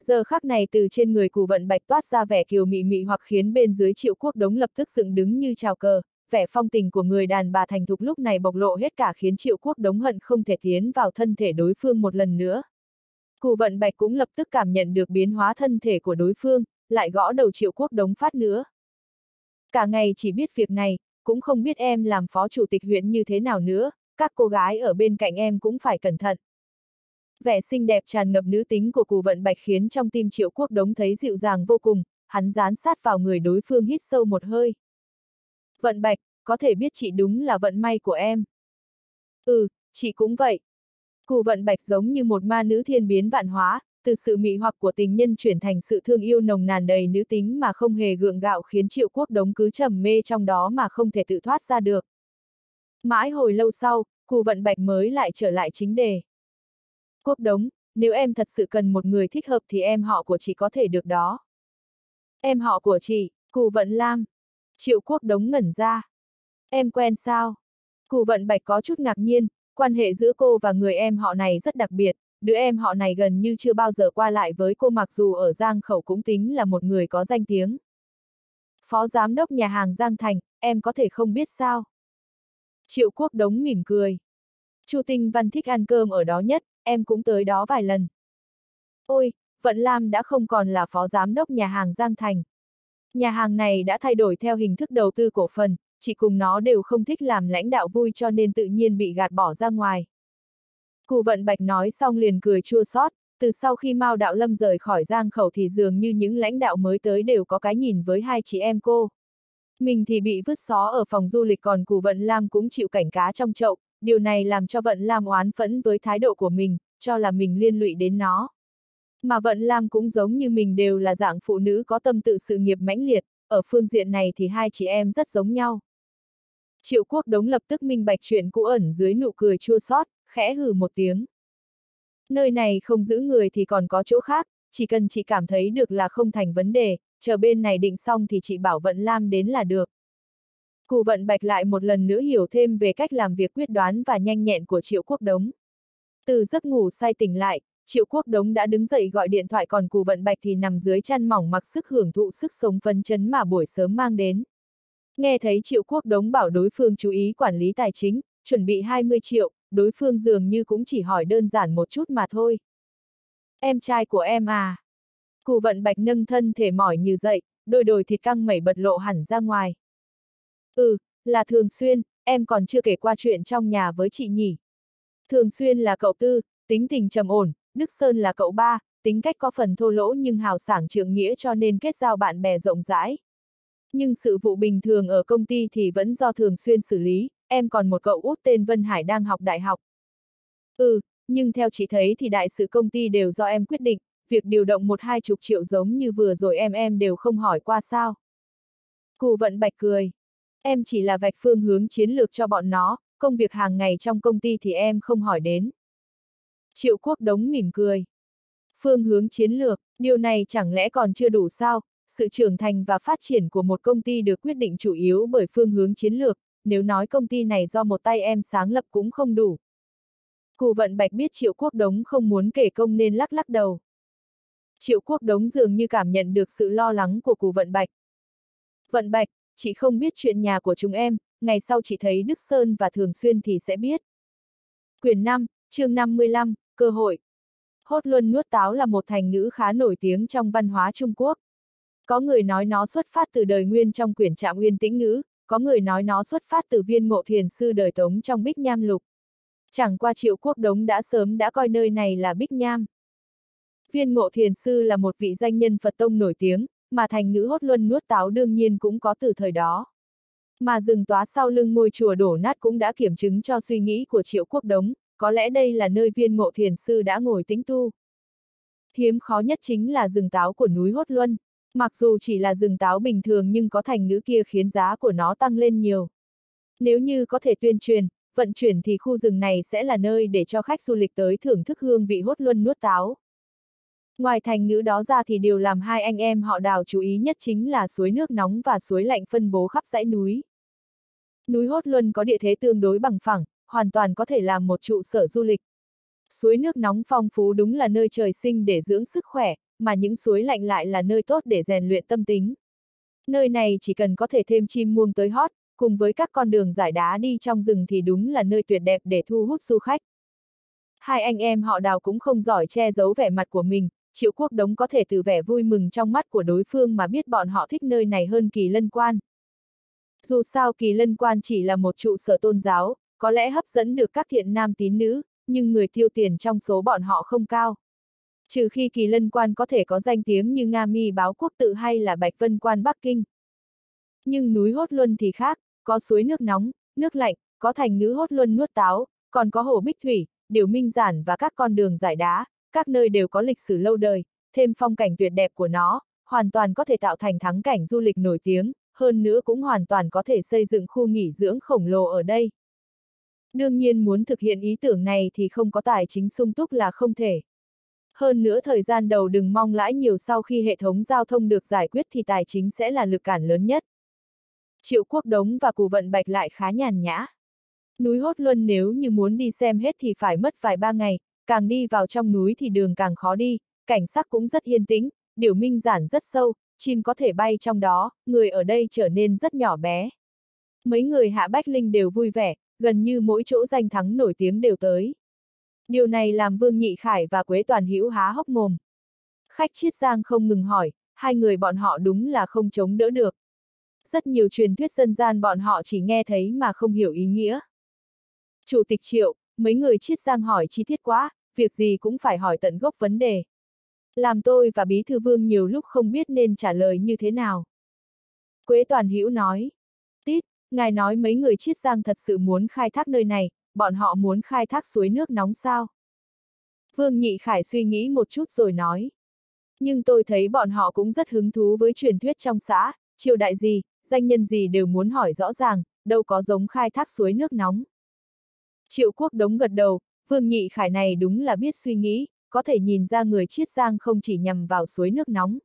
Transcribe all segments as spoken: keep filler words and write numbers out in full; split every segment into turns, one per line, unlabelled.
Giờ khắc này từ trên người Cù Vận Bạch toát ra vẻ kiều mị mị hoặc khiến bên dưới Triệu Quốc Đống lập tức dựng đứng như chào cờ, vẻ phong tình của người đàn bà thành thục lúc này bộc lộ hết cả khiến Triệu Quốc Đống hận không thể tiến vào thân thể đối phương một lần nữa. Cù Vận Bạch cũng lập tức cảm nhận được biến hóa thân thể của đối phương, lại gõ đầu Triệu Quốc Đống phát nữa. Cả ngày chỉ biết việc này, cũng không biết em làm phó chủ tịch huyện như thế nào nữa, các cô gái ở bên cạnh em cũng phải cẩn thận. Vẻ xinh đẹp tràn ngập nữ tính của Cù Vận Bạch khiến trong tim Triệu Quốc Đống thấy dịu dàng vô cùng, hắn dán sát vào người đối phương hít sâu một hơi. Vận Bạch, có thể biết chị đúng là vận may của em. Ừ, chị cũng vậy. Cù Vận Bạch giống như một ma nữ thiên biến vạn hóa, từ sự mị hoặc của tình nhân chuyển thành sự thương yêu nồng nàn đầy nữ tính mà không hề gượng gạo khiến Triệu Quốc Đống cứ trầm mê trong đó mà không thể tự thoát ra được. Mãi hồi lâu sau, Cù Vận Bạch mới lại trở lại chính đề. Quốc Đống, nếu em thật sự cần một người thích hợp thì em họ của chị có thể được đó. Em họ của chị, Cù Vận Lam. Triệu Quốc Đống ngẩn ra. Em quen sao? Cù Vận Bạch có chút ngạc nhiên, quan hệ giữa cô và người em họ này rất đặc biệt, đứa em họ này gần như chưa bao giờ qua lại với cô mặc dù ở Giang Khẩu cũng tính là một người có danh tiếng. Phó giám đốc nhà hàng Giang Thành, em có thể không biết sao? Triệu Quốc Đống mỉm cười. Chu Tinh Văn thích ăn cơm ở đó nhất, em cũng tới đó vài lần. Ôi, Vận Lam đã không còn là phó giám đốc nhà hàng Giang Thành. Nhà hàng này đã thay đổi theo hình thức đầu tư cổ phần, chị cùng nó đều không thích làm lãnh đạo vui cho nên tự nhiên bị gạt bỏ ra ngoài. Cù Vận Bạch nói xong liền cười chua xót, từ sau khi Mao Đạo Lâm rời khỏi Giang Khẩu thì dường như những lãnh đạo mới tới đều có cái nhìn với hai chị em cô. Mình thì bị vứt xó ở phòng du lịch còn Cù Vận Lam cũng chịu cảnh cá trong chậu, điều này làm cho Vận Lam oán phẫn với thái độ của mình, cho là mình liên lụy đến nó. Mà Vận Lam cũng giống như mình đều là dạng phụ nữ có tâm tự sự nghiệp mãnh liệt, ở phương diện này thì hai chị em rất giống nhau. Triệu Quốc Đống lập tức minh bạch chuyện cũ ẩn dưới nụ cười chua xót, khẽ hừ một tiếng. Nơi này không giữ người thì còn có chỗ khác, chỉ cần chị cảm thấy được là không thành vấn đề, chờ bên này định xong thì chị bảo Vận Lam đến là được. Cù Vận Bạch lại một lần nữa hiểu thêm về cách làm việc quyết đoán và nhanh nhẹn của Triệu Quốc Đống. Từ giấc ngủ say tỉnh lại, Triệu Quốc Đống đã đứng dậy gọi điện thoại còn Cù Vận Bạch thì nằm dưới chăn mỏng mặc sức hưởng thụ sức sống phấn chấn mà buổi sớm mang đến. Nghe thấy Triệu Quốc Đống bảo đối phương chú ý quản lý tài chính, chuẩn bị hai mươi triệu, đối phương dường như cũng chỉ hỏi đơn giản một chút mà thôi. Em trai của em à? Cù Vận Bạch nâng thân thể mỏi như dậy, đôi đồi thịt căng mẩy bật lộ hẳn ra ngoài. Ừ, là Thường Xuyên, em còn chưa kể qua chuyện trong nhà với chị nhỉ. Thường Xuyên là cậu tư, tính tình trầm ổn, Đức Sơn là cậu ba, tính cách có phần thô lỗ nhưng hào sảng trượng nghĩa cho nên kết giao bạn bè rộng rãi. Nhưng sự vụ bình thường ở công ty thì vẫn do Thường Xuyên xử lý, em còn một cậu út tên Vân Hải đang học đại học. Ừ, nhưng theo chị thấy thì đại sự công ty đều do em quyết định, việc điều động một hai chục triệu giống như vừa rồi em em đều không hỏi qua sao. Cù Vận Bạch cười. Em chỉ là vạch phương hướng chiến lược cho bọn nó, công việc hàng ngày trong công ty thì em không hỏi đến. Triệu Quốc Đống mỉm cười. Phương hướng chiến lược, điều này chẳng lẽ còn chưa đủ sao? Sự trưởng thành và phát triển của một công ty được quyết định chủ yếu bởi phương hướng chiến lược, nếu nói công ty này do một tay em sáng lập cũng không đủ. Cù Vận Bạch biết Triệu Quốc Đống không muốn kể công nên lắc lắc đầu. Triệu Quốc Đống dường như cảm nhận được sự lo lắng của Cù Vận Bạch. Vận Bạch, chị không biết chuyện nhà của chúng em, ngày sau chị thấy Đức Sơn và Thường Xuyên thì sẽ biết. Quyển năm, chương năm mươi lăm, cơ hội. Hốt Luân nuốt táo là một thành ngữ khá nổi tiếng trong văn hóa Trung Quốc. Có người nói nó xuất phát từ đời Nguyên trong quyển Trạm Uyên Tĩnh Ngữ, có người nói nó xuất phát từ Viên Ngộ Thiền Sư đời Tống trong Bích Nham Lục. Chẳng qua Triệu Quốc Đống đã sớm đã coi nơi này là Bích Nham. Viên Ngộ Thiền Sư là một vị danh nhân Phật tông nổi tiếng, mà thành ngữ Hốt Luân nuốt táo đương nhiên cũng có từ thời đó. Mà rừng tóa sau lưng ngôi chùa đổ nát cũng đã kiểm chứng cho suy nghĩ của Triệu Quốc Đống, có lẽ đây là nơi Viên Ngộ Thiền Sư đã ngồi tĩnh tu. Hiếm khó nhất chính là rừng táo của núi Hốt Luân. Mặc dù chỉ là rừng táo bình thường nhưng có thành ngữ kia khiến giá của nó tăng lên nhiều. Nếu như có thể tuyên truyền, vận chuyển thì khu rừng này sẽ là nơi để cho khách du lịch tới thưởng thức hương vị Hốt Luân nuốt táo. Ngoài thành ngữ đó ra thì điều làm hai anh em họ Đào chú ý nhất chính là suối nước nóng và suối lạnh phân bố khắp dãy núi. Núi Hốt Luân có địa thế tương đối bằng phẳng, hoàn toàn có thể làm một trụ sở du lịch. Suối nước nóng phong phú đúng là nơi trời sinh để dưỡng sức khỏe, mà những suối lạnh lại là nơi tốt để rèn luyện tâm tính. Nơi này chỉ cần có thể thêm chim muông tới hót, cùng với các con đường dải đá đi trong rừng thì đúng là nơi tuyệt đẹp để thu hút du khách. Hai anh em họ Đào cũng không giỏi che giấu vẻ mặt của mình, Triệu Quốc Đống có thể từ vẻ vui mừng trong mắt của đối phương mà biết bọn họ thích nơi này hơn Kỳ Lân Quan. Dù sao Kỳ Lân Quan chỉ là một trụ sở tôn giáo, có lẽ hấp dẫn được các thiện nam tín nữ, nhưng người tiêu tiền trong số bọn họ không cao. Trừ khi Kỳ Lân Quan có thể có danh tiếng như Nga Mi Báo Quốc Tự hay là Bạch Vân Quan Bắc Kinh. Nhưng núi Hốt Luân thì khác, có suối nước nóng, nước lạnh, có thành ngữ Hốt Luân nuốt táo, còn có hồ Bích Thủy, Điểu Minh Giản và các con đường dải đá, các nơi đều có lịch sử lâu đời, thêm phong cảnh tuyệt đẹp của nó, hoàn toàn có thể tạo thành thắng cảnh du lịch nổi tiếng, hơn nữa cũng hoàn toàn có thể xây dựng khu nghỉ dưỡng khổng lồ ở đây. Đương nhiên muốn thực hiện ý tưởng này thì không có tài chính sung túc là không thể. Hơn nữa thời gian đầu đừng mong lãi nhiều, sau khi hệ thống giao thông được giải quyết thì tài chính sẽ là lực cản lớn nhất. Triệu Quốc Đống và Cù Vận Bạch lại khá nhàn nhã. Núi Hốt Luân nếu như muốn đi xem hết thì phải mất vài ba ngày, càng đi vào trong núi thì đường càng khó đi, cảnh sắc cũng rất yên tĩnh, Điểu Minh Giản rất sâu, chim có thể bay trong đó, người ở đây trở nên rất nhỏ bé. Mấy người Hạ Bách Linh đều vui vẻ, gần như mỗi chỗ danh thắng nổi tiếng đều tới. Điều này làm Vương Nhị Khải và Quế Toàn Hữu há hốc mồm. Khách Chiết Giang không ngừng hỏi, hai người bọn họ đúng là không chống đỡ được. Rất nhiều truyền thuyết dân gian bọn họ chỉ nghe thấy mà không hiểu ý nghĩa. Chủ tịch Triệu, mấy người Chiết Giang hỏi chi tiết quá, việc gì cũng phải hỏi tận gốc vấn đề. Làm tôi và Bí thư Vương nhiều lúc không biết nên trả lời như thế nào. Quế Toàn Hữu nói, Tít, ngài nói mấy người Chiết Giang thật sự muốn khai thác nơi này, bọn họ muốn khai thác suối nước nóng sao? Vương Nhị Khải suy nghĩ một chút rồi nói. Nhưng tôi thấy bọn họ cũng rất hứng thú với truyền thuyết trong xã, triều đại gì, danh nhân gì đều muốn hỏi rõ ràng, đâu có giống khai thác suối nước nóng. Triệu Quốc Đống gật đầu, Vương Nhị Khải này đúng là biết suy nghĩ, có thể nhìn ra người Chiết Giang không chỉ nhằm vào suối nước nóng.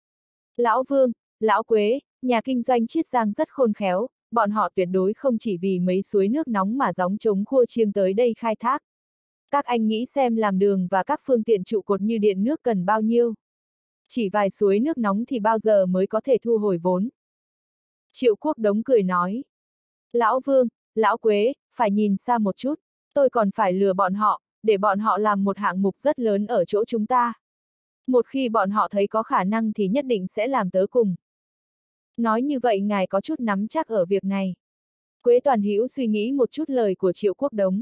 Lão Vương, Lão Quế, nhà kinh doanh Chiết Giang rất khôn khéo, bọn họ tuyệt đối không chỉ vì mấy suối nước nóng mà gióng trống khua chiêng tới đây khai thác. Các anh nghĩ xem làm đường và các phương tiện trụ cột như điện nước cần bao nhiêu. Chỉ vài suối nước nóng thì bao giờ mới có thể thu hồi vốn. Triệu Quốc Đống cười nói. Lão Vương, Lão Quế, phải nhìn xa một chút, tôi còn phải lừa bọn họ, để bọn họ làm một hạng mục rất lớn ở chỗ chúng ta. Một khi bọn họ thấy có khả năng thì nhất định sẽ làm tớ cùng. Nói như vậy ngài có chút nắm chắc ở việc này. Quế Toàn Hữu suy nghĩ một chút lời của Triệu Quốc Đống.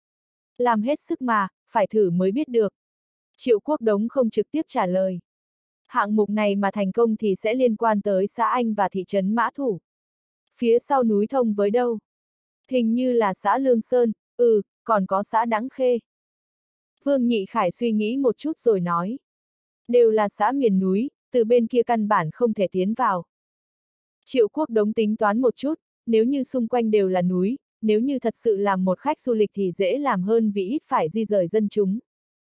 Làm hết sức mà, phải thử mới biết được. Triệu Quốc Đống không trực tiếp trả lời. Hạng mục này mà thành công thì sẽ liên quan tới xã Anh và thị trấn Mã Thủ. Phía sau núi thông với đâu? Hình như là xã Lương Sơn, ừ, còn có xã Đãng Khê. Vương Nhị Khải suy nghĩ một chút rồi nói. Đều là xã miền núi, từ bên kia căn bản không thể tiến vào. Triệu Quốc Đống tính toán một chút, nếu như xung quanh đều là núi, nếu như thật sự làm một khách du lịch thì dễ làm hơn vì ít phải di rời dân chúng.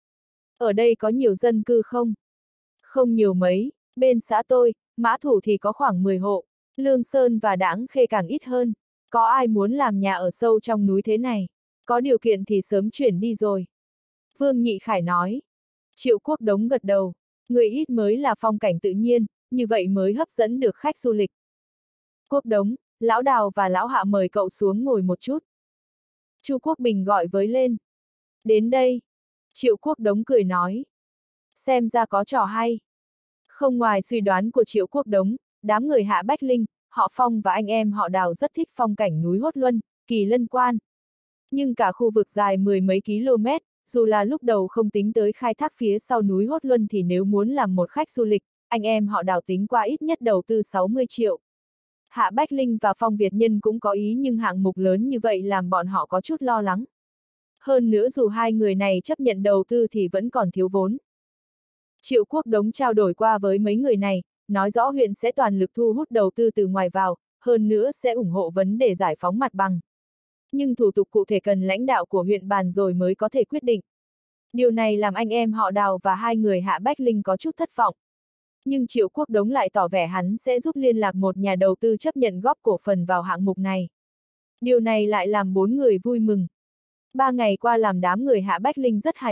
Ở đây có nhiều dân cư không? Không nhiều mấy, bên xã tôi, Mã Thủ thì có khoảng mười hộ, Lương Sơn và Đãng Khê càng ít hơn. Có ai muốn làm nhà ở sâu trong núi thế này? Có điều kiện thì sớm chuyển đi rồi. Vương Nhị Khải nói. Triệu Quốc Đống gật đầu, người ít mới là phong cảnh tự nhiên, như vậy mới hấp dẫn được khách du lịch. Quốc Đống, Lão Đào và Lão Hạ mời cậu xuống ngồi một chút. Chu Quốc Bình gọi với lên. Đến đây. Triệu Quốc Đống cười nói. Xem ra có trò hay. Không ngoài suy đoán của Triệu Quốc Đống, đám người Hạ Bách Linh, họ Phong và anh em họ Đào rất thích phong cảnh núi Hốt Luân, Kỳ Lân Quan. Nhưng cả khu vực dài mười mấy km, dù là lúc đầu không tính tới khai thác phía sau núi Hốt Luân thì nếu muốn làm một khách du lịch, anh em họ Đào tính qua ít nhất đầu tư sáu mươi triệu. Hạ Bách Linh và Phong Việt Nhân cũng có ý nhưng hạng mục lớn như vậy làm bọn họ có chút lo lắng. Hơn nữa dù hai người này chấp nhận đầu tư thì vẫn còn thiếu vốn. Triệu Quốc Đống trao đổi qua với mấy người này, nói rõ huyện sẽ toàn lực thu hút đầu tư từ ngoài vào, hơn nữa sẽ ủng hộ vấn đề giải phóng mặt bằng. Nhưng thủ tục cụ thể cần lãnh đạo của huyện bàn rồi mới có thể quyết định. Điều này làm anh em họ Đào và hai người Hạ Bách Linh có chút thất vọng. Nhưng Triệu Quốc Đống lại tỏ vẻ hắn sẽ giúp liên lạc một nhà đầu tư chấp nhận góp cổ phần vào hạng mục này. Điều này lại làm bốn người vui mừng. Ba ngày qua làm đám người Hạ Bách Linh rất hài lòng,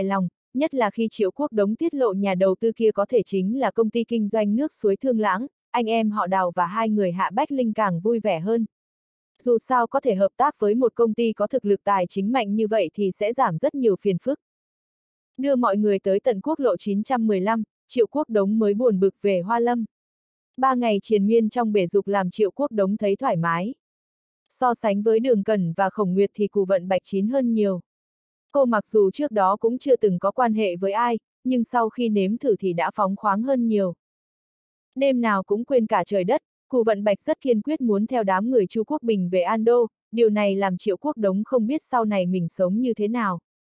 nhất là khi Triệu Quốc Đống tiết lộ nhà đầu tư kia có thể chính là công ty kinh doanh nước suối Thương Lãng, anh em họ Đào và hai người Hạ Bách Linh càng vui vẻ hơn. Dù sao có thể hợp tác với một công ty có thực lực tài chính mạnh như vậy thì sẽ giảm rất nhiều phiền phức. Đưa mọi người tới tận quốc lộ chín trăm mười lăm, Triệu Quốc Đống mới buồn bực về Hoa Lâm. Ba ngày triền miên trong bể dục làm Triệu Quốc Đống thấy thoải mái. So sánh với Đường Cẩn và Khổng Nguyệt thì Cù Vận Bạch chín hơn nhiều. Cô mặc dù trước đó cũng chưa từng có quan hệ với ai, nhưng sau khi nếm thử thì đã phóng khoáng hơn nhiều. Đêm nào cũng quên cả trời đất, Cù Vận Bạch rất kiên quyết muốn theo đám người Chu Quốc Bình về An Đô, điều này làm Triệu Quốc Đống không biết sau này mình sống như thế nào.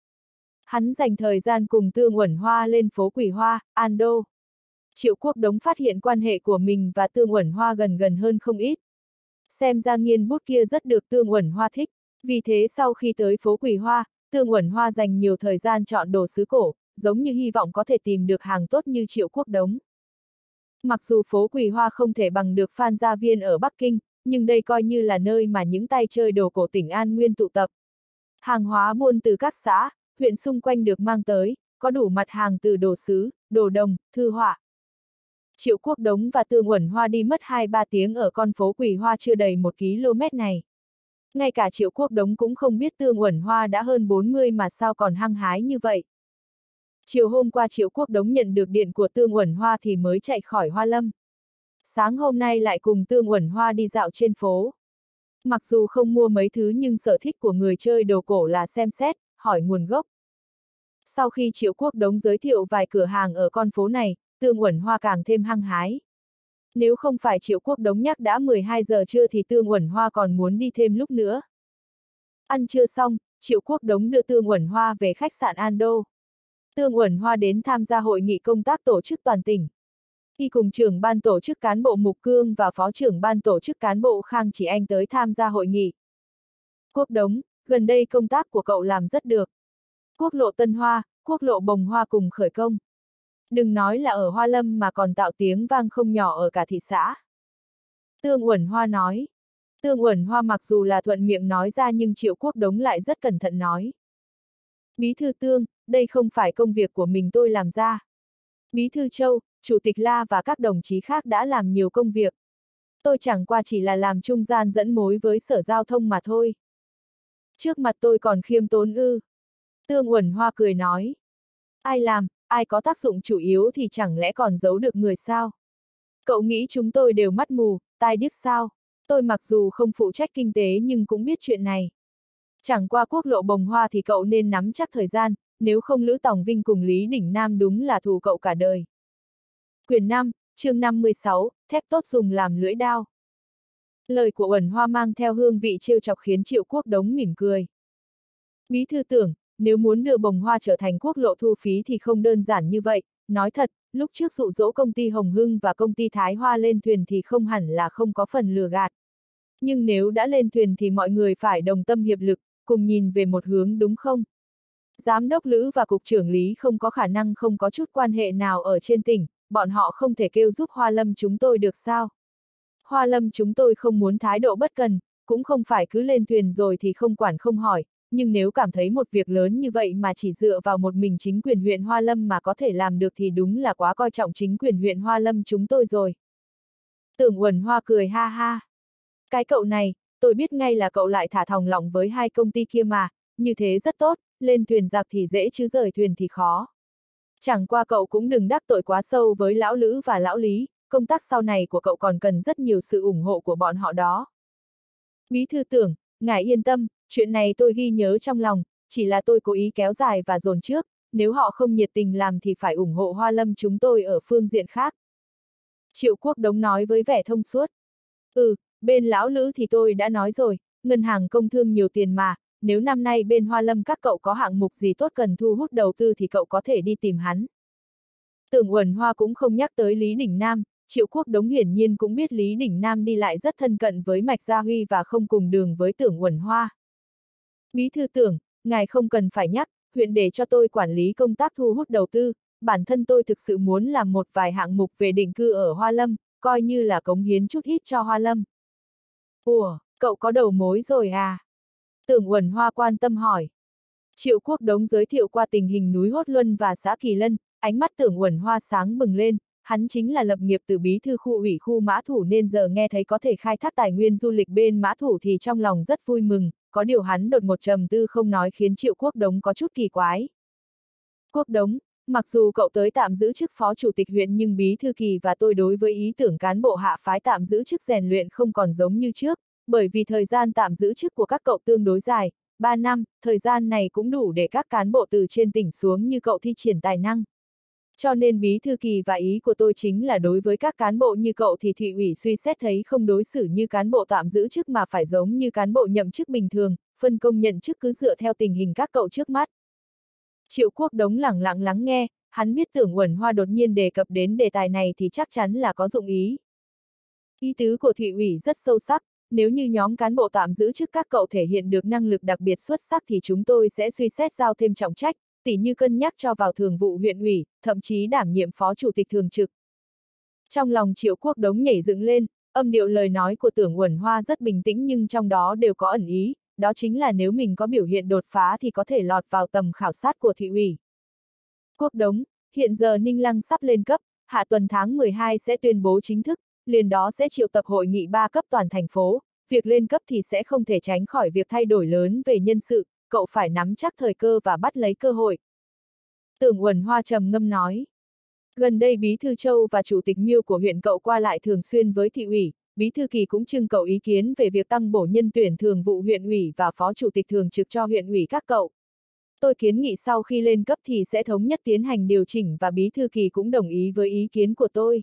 Hắn dành thời gian cùng Tương Uẩn Hoa lên phố Quỷ Hoa, An Đô. Triệu Quốc Đống phát hiện quan hệ của mình và Tương Uẩn Hoa gần gần hơn không ít. Xem ra nghiên bút kia rất được Tương Uẩn Hoa thích, vì thế sau khi tới phố Quỷ Hoa, Tương Uẩn Hoa dành nhiều thời gian chọn đồ sứ cổ, giống như hy vọng có thể tìm được hàng tốt như Triệu Quốc Đống. Mặc dù phố Quỷ Hoa không thể bằng được Phan Gia Viên ở Bắc Kinh, nhưng đây coi như là nơi mà những tay chơi đồ cổ tỉnh An Nguyên tụ tập. Hàng hóa buôn từ các xã, huyện xung quanh được mang tới, có đủ mặt hàng từ đồ sứ, đồ đồng, thư họa. Triệu Quốc Đống và Tương Uẩn Hoa đi mất hai ba tiếng ở con phố Quỷ Hoa chưa đầy một ki lô mét này. Ngay cả Triệu Quốc Đống cũng không biết Tương Uẩn Hoa đã hơn bốn mươi mà sao còn hăng hái như vậy. Chiều hôm qua Triệu Quốc Đống nhận được điện của Tương Uẩn Hoa thì mới chạy khỏi Hoa Lâm. Sáng hôm nay lại cùng Tương Uẩn Hoa đi dạo trên phố. Mặc dù không mua mấy thứ nhưng sở thích của người chơi đồ cổ là xem xét, hỏi nguồn gốc. Sau khi Triệu Quốc Đống giới thiệu vài cửa hàng ở con phố này, Tương Uẩn Hoa càng thêm hăng hái. Nếu không phải Triệu Quốc Đống nhắc đã mười hai giờ trưa thì Tương Uẩn Hoa còn muốn đi thêm lúc nữa. Ăn trưa xong, Triệu Quốc Đống đưa Tương Uẩn Hoa về khách sạn An Đô. Tương Uẩn Hoa đến tham gia hội nghị công tác tổ chức toàn tỉnh. Y cùng trưởng ban tổ chức cán bộ Mục Cương và phó trưởng ban tổ chức cán bộ Khang Chỉ Anh tới tham gia hội nghị. Quốc Đống, gần đây công tác của cậu làm rất được. Quốc lộ Tân Hoa, quốc lộ Bồng Hoa cùng khởi công. Đừng nói là ở Hoa Lâm mà còn tạo tiếng vang không nhỏ ở cả thị xã. Tương Uẩn Hoa nói. Tương Uẩn Hoa mặc dù là thuận miệng nói ra nhưng Triệu Quốc Đống lại rất cẩn thận nói. Bí thư Tương, đây không phải công việc của mình tôi làm ra. Bí thư Châu, Chủ tịch La và các đồng chí khác đã làm nhiều công việc. Tôi chẳng qua chỉ là làm trung gian dẫn mối với Sở Giao thông mà thôi. Trước mặt tôi còn khiêm tốn ư. Tương Uẩn Hoa cười nói. Ai làm, ai có tác dụng chủ yếu thì chẳng lẽ còn giấu được người sao? Cậu nghĩ chúng tôi đều mắt mù, tai điếc sao? Tôi mặc dù không phụ trách kinh tế nhưng cũng biết chuyện này. Chẳng qua quốc lộ Bồng Hoa thì cậu nên nắm chắc thời gian, nếu không Lữ Tòng Vinh cùng Lý Đỉnh Nam đúng là thù cậu cả đời. Quyển năm, chương năm mươi sáu, thép tốt dùng làm lưỡi đao. Lời của Uẩn Hoa mang theo hương vị trêu chọc khiến Triệu Quốc Đống mỉm cười. Bí thư Tưởng, nếu muốn đưa Bồng Hoa trở thành quốc lộ thu phí thì không đơn giản như vậy, nói thật, lúc trước dụ dỗ công ty Hồng Hưng và công ty Thái Hoa lên thuyền thì không hẳn là không có phần lừa gạt. Nhưng nếu đã lên thuyền thì mọi người phải đồng tâm hiệp lực, cùng nhìn về một hướng đúng không? Giám đốc Lữ và Cục trưởng Lý không có khả năng không có chút quan hệ nào ở trên tỉnh, bọn họ không thể kêu giúp Hoa Lâm chúng tôi được sao? Hoa Lâm chúng tôi không muốn thái độ bất cần, cũng không phải cứ lên thuyền rồi thì không quản không hỏi, nhưng nếu cảm thấy một việc lớn như vậy mà chỉ dựa vào một mình chính quyền huyện Hoa Lâm mà có thể làm được thì đúng là quá coi trọng chính quyền huyện Hoa Lâm chúng tôi rồi. Tưởng Uẩn Hoa cười ha ha. Cái cậu này, tôi biết ngay là cậu lại thả thòng lọng với hai công ty kia mà, như thế rất tốt, lên thuyền giặc thì dễ chứ rời thuyền thì khó. Chẳng qua cậu cũng đừng đắc tội quá sâu với lão Lữ và lão Lý, công tác sau này của cậu còn cần rất nhiều sự ủng hộ của bọn họ đó. Bí thư Tưởng, ngài yên tâm, chuyện này tôi ghi nhớ trong lòng, chỉ là tôi cố ý kéo dài và dồn trước, nếu họ không nhiệt tình làm thì phải ủng hộ Hoa Lâm chúng tôi ở phương diện khác. Triệu Quốc Đống nói với vẻ thông suốt. Ừ, bên lão Lữ thì tôi đã nói rồi, ngân hàng công thương nhiều tiền mà, nếu năm nay bên Hoa Lâm các cậu có hạng mục gì tốt cần thu hút đầu tư thì cậu có thể đi tìm hắn. Tưởng Uẩn Hoa cũng không nhắc tới Lý Đỉnh Nam, Triệu Quốc Đống hiển nhiên cũng biết Lý Đỉnh Nam đi lại rất thân cận với Mạch Gia Huy và không cùng đường với Tưởng Uẩn Hoa. Bí thư Tưởng, ngài không cần phải nhắc, huyện để cho tôi quản lý công tác thu hút đầu tư, bản thân tôi thực sự muốn làm một vài hạng mục về định cư ở Hoa Lâm, coi như là cống hiến chút ít cho Hoa Lâm. Ủa, cậu có đầu mối rồi à? Tưởng Uẩn Hoa quan tâm hỏi. Triệu Quốc Đống giới thiệu qua tình hình núi Hốt Luân và xã Kỳ Lân, ánh mắt Tưởng Uẩn Hoa sáng bừng lên, hắn chính là lập nghiệp từ bí thư khu ủy khu Mã Thủ nên giờ nghe thấy có thể khai thác tài nguyên du lịch bên Mã Thủ thì trong lòng rất vui mừng, có điều hắn đột một trầm tư không nói khiến Triệu Quốc Đống có chút kỳ quái. Quốc Đống, mặc dù cậu tới tạm giữ chức phó chủ tịch huyện nhưng bí thư Kỳ và tôi đối với ý tưởng cán bộ hạ phái tạm giữ chức rèn luyện không còn giống như trước, bởi vì thời gian tạm giữ chức của các cậu tương đối dài, ba năm, thời gian này cũng đủ để các cán bộ từ trên tỉnh xuống như cậu thi triển tài năng. Cho nên bí thư Kỳ và ý của tôi chính là đối với các cán bộ như cậu thì thị ủy suy xét thấy không đối xử như cán bộ tạm giữ chức mà phải giống như cán bộ nhậm chức bình thường, phân công nhận chức cứ dựa theo tình hình các cậu trước mắt. Triệu Quốc Đống lẳng lặng lắng nghe, hắn biết Tưởng Uẩn Hoa đột nhiên đề cập đến đề tài này thì chắc chắn là có dụng ý. Ý tứ của thị ủy rất sâu sắc, nếu như nhóm cán bộ tạm giữ chức các cậu thể hiện được năng lực đặc biệt xuất sắc thì chúng tôi sẽ suy xét giao thêm trọng trách, tỉ như cân nhắc cho vào thường vụ huyện ủy, thậm chí đảm nhiệm phó chủ tịch thường trực. Trong lòng Triệu Quốc Đống nhảy dựng lên, âm điệu lời nói của Tưởng Uẩn Hoa rất bình tĩnh nhưng trong đó đều có ẩn ý, đó chính là nếu mình có biểu hiện đột phá thì có thể lọt vào tầm khảo sát của thị ủy. Quốc Đống, hiện giờ Ninh Lăng sắp lên cấp, hạ tuần tháng mười hai sẽ tuyên bố chính thức, liền đó sẽ triệu tập hội nghị ba cấp toàn thành phố, việc lên cấp thì sẽ không thể tránh khỏi việc thay đổi lớn về nhân sự, cậu phải nắm chắc thời cơ và bắt lấy cơ hội. Tưởng Uẩn Hoa trầm ngâm nói. Gần đây Bí thư Châu và Chủ tịch Miêu của huyện cậu qua lại thường xuyên với thị ủy, Bí thư Kỳ cũng trưng cầu ý kiến về việc tăng bổ nhân tuyển thường vụ huyện ủy và phó chủ tịch thường trực cho huyện ủy các cậu. Tôi kiến nghị sau khi lên cấp thì sẽ thống nhất tiến hành điều chỉnh và Bí thư Kỳ cũng đồng ý với ý kiến của tôi.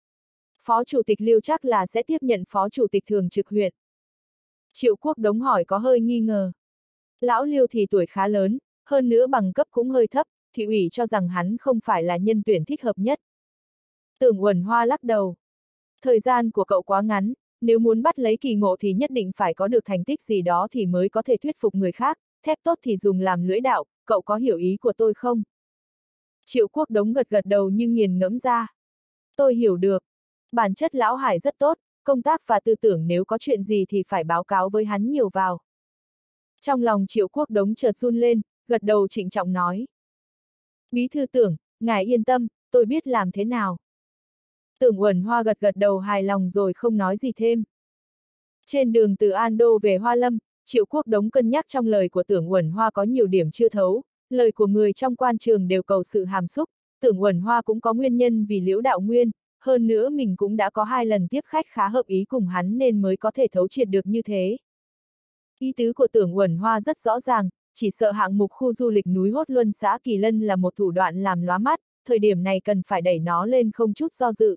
Phó chủ tịch Liêu chắc là sẽ tiếp nhận phó chủ tịch thường trực huyện. Triệu Quốc Đống hỏi có hơi nghi ngờ. Lão Liêu thì tuổi khá lớn, hơn nữa bằng cấp cũng hơi thấp, thị ủy cho rằng hắn không phải là nhân tuyển thích hợp nhất. Tưởng Uẩn Hoa lắc đầu. Thời gian của cậu quá ngắn, nếu muốn bắt lấy Kỳ Ngộ thì nhất định phải có được thành tích gì đó thì mới có thể thuyết phục người khác, thép tốt thì dùng làm lưỡi đạo, cậu có hiểu ý của tôi không? Triệu Quốc Đống gật gật đầu nhưng nghiền ngẫm ra. Tôi hiểu được. Bản chất Lão Hải rất tốt, công tác và tư tưởng nếu có chuyện gì thì phải báo cáo với hắn nhiều vào. Trong lòng Triệu Quốc Đống chợt run lên, gật đầu trịnh trọng nói. Bí thư Tưởng, ngài yên tâm, tôi biết làm thế nào. Tưởng Uẩn Hoa gật gật đầu hài lòng rồi không nói gì thêm. Trên đường từ An Đô về Hoa Lâm, Triệu Quốc Đống cân nhắc trong lời của Tưởng Uẩn Hoa có nhiều điểm chưa thấu, lời của người trong quan trường đều cầu sự hàm xúc, Tưởng Uẩn Hoa cũng có nguyên nhân vì Liễu Đạo Nguyên, hơn nữa mình cũng đã có hai lần tiếp khách khá hợp ý cùng hắn nên mới có thể thấu triệt được như thế. Ý tứ của Tưởng Uẩn Hoa rất rõ ràng, chỉ sợ hạng mục khu du lịch núi Hốt Luân xã Kỳ Lân là một thủ đoạn làm lóa mắt, thời điểm này cần phải đẩy nó lên không chút do dự.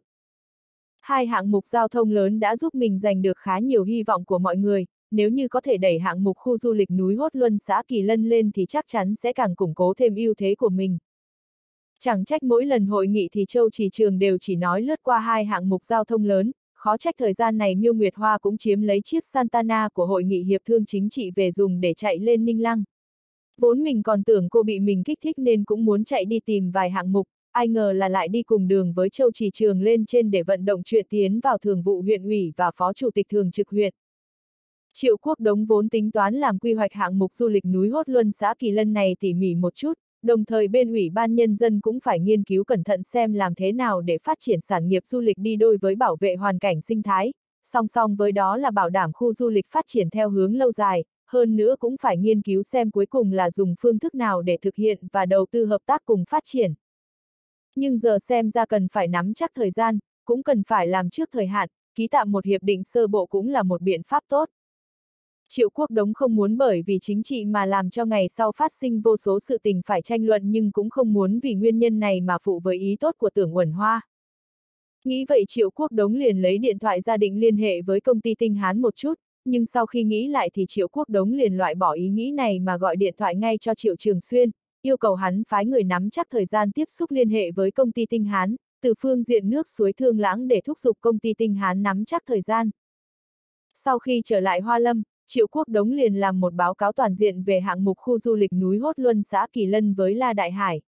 Hai hạng mục giao thông lớn đã giúp mình giành được khá nhiều hy vọng của mọi người, nếu như có thể đẩy hạng mục khu du lịch núi Hốt Luân xã Kỳ Lân lên thì chắc chắn sẽ càng củng cố thêm ưu thế của mình. Chẳng trách mỗi lần hội nghị thì Châu Trì Trường đều chỉ nói lướt qua hai hạng mục giao thông lớn, khó trách thời gian này Miêu Nguyệt Hoa cũng chiếm lấy chiếc Santana của hội nghị hiệp thương chính trị về dùng để chạy lên Ninh Lăng. Vốn mình còn tưởng cô bị mình kích thích nên cũng muốn chạy đi tìm vài hạng mục, ai ngờ là lại đi cùng đường với Châu Trì Trường lên trên để vận động chuyện tiến vào thường vụ huyện ủy và phó chủ tịch thường trực huyện. Triệu Quốc Đống vốn tính toán làm quy hoạch hạng mục du lịch núi Hốt Luân xã Kỳ Lân này tỉ mỉ một chút, đồng thời bên ủy ban nhân dân cũng phải nghiên cứu cẩn thận xem làm thế nào để phát triển sản nghiệp du lịch đi đôi với bảo vệ hoàn cảnh sinh thái, song song với đó là bảo đảm khu du lịch phát triển theo hướng lâu dài, hơn nữa cũng phải nghiên cứu xem cuối cùng là dùng phương thức nào để thực hiện và đầu tư hợp tác cùng phát triển. Nhưng giờ xem ra cần phải nắm chắc thời gian, cũng cần phải làm trước thời hạn, ký tạm một hiệp định sơ bộ cũng là một biện pháp tốt. Triệu Quốc Đống không muốn bởi vì chính trị mà làm cho ngày sau phát sinh vô số sự tình phải tranh luận nhưng cũng không muốn vì nguyên nhân này mà phụ với ý tốt của Tưởng Uẩn Hoa. Nghĩ vậy Triệu Quốc Đống liền lấy điện thoại ra định liên hệ với công ty Tinh Hán một chút, nhưng sau khi nghĩ lại thì Triệu Quốc Đống liền loại bỏ ý nghĩ này mà gọi điện thoại ngay cho Triệu Trường Xuyên, yêu cầu hắn phái người nắm chắc thời gian tiếp xúc liên hệ với công ty Tinh Hán, từ phương diện nước suối Thương Lãng để thúc giục công ty Tinh Hán nắm chắc thời gian. Sau khi trở lại Hoa Lâm, Triệu Quốc Đống liền làm một báo cáo toàn diện về hạng mục khu du lịch núi Hốt Luân xã Kỳ Lân với La Đại Hải.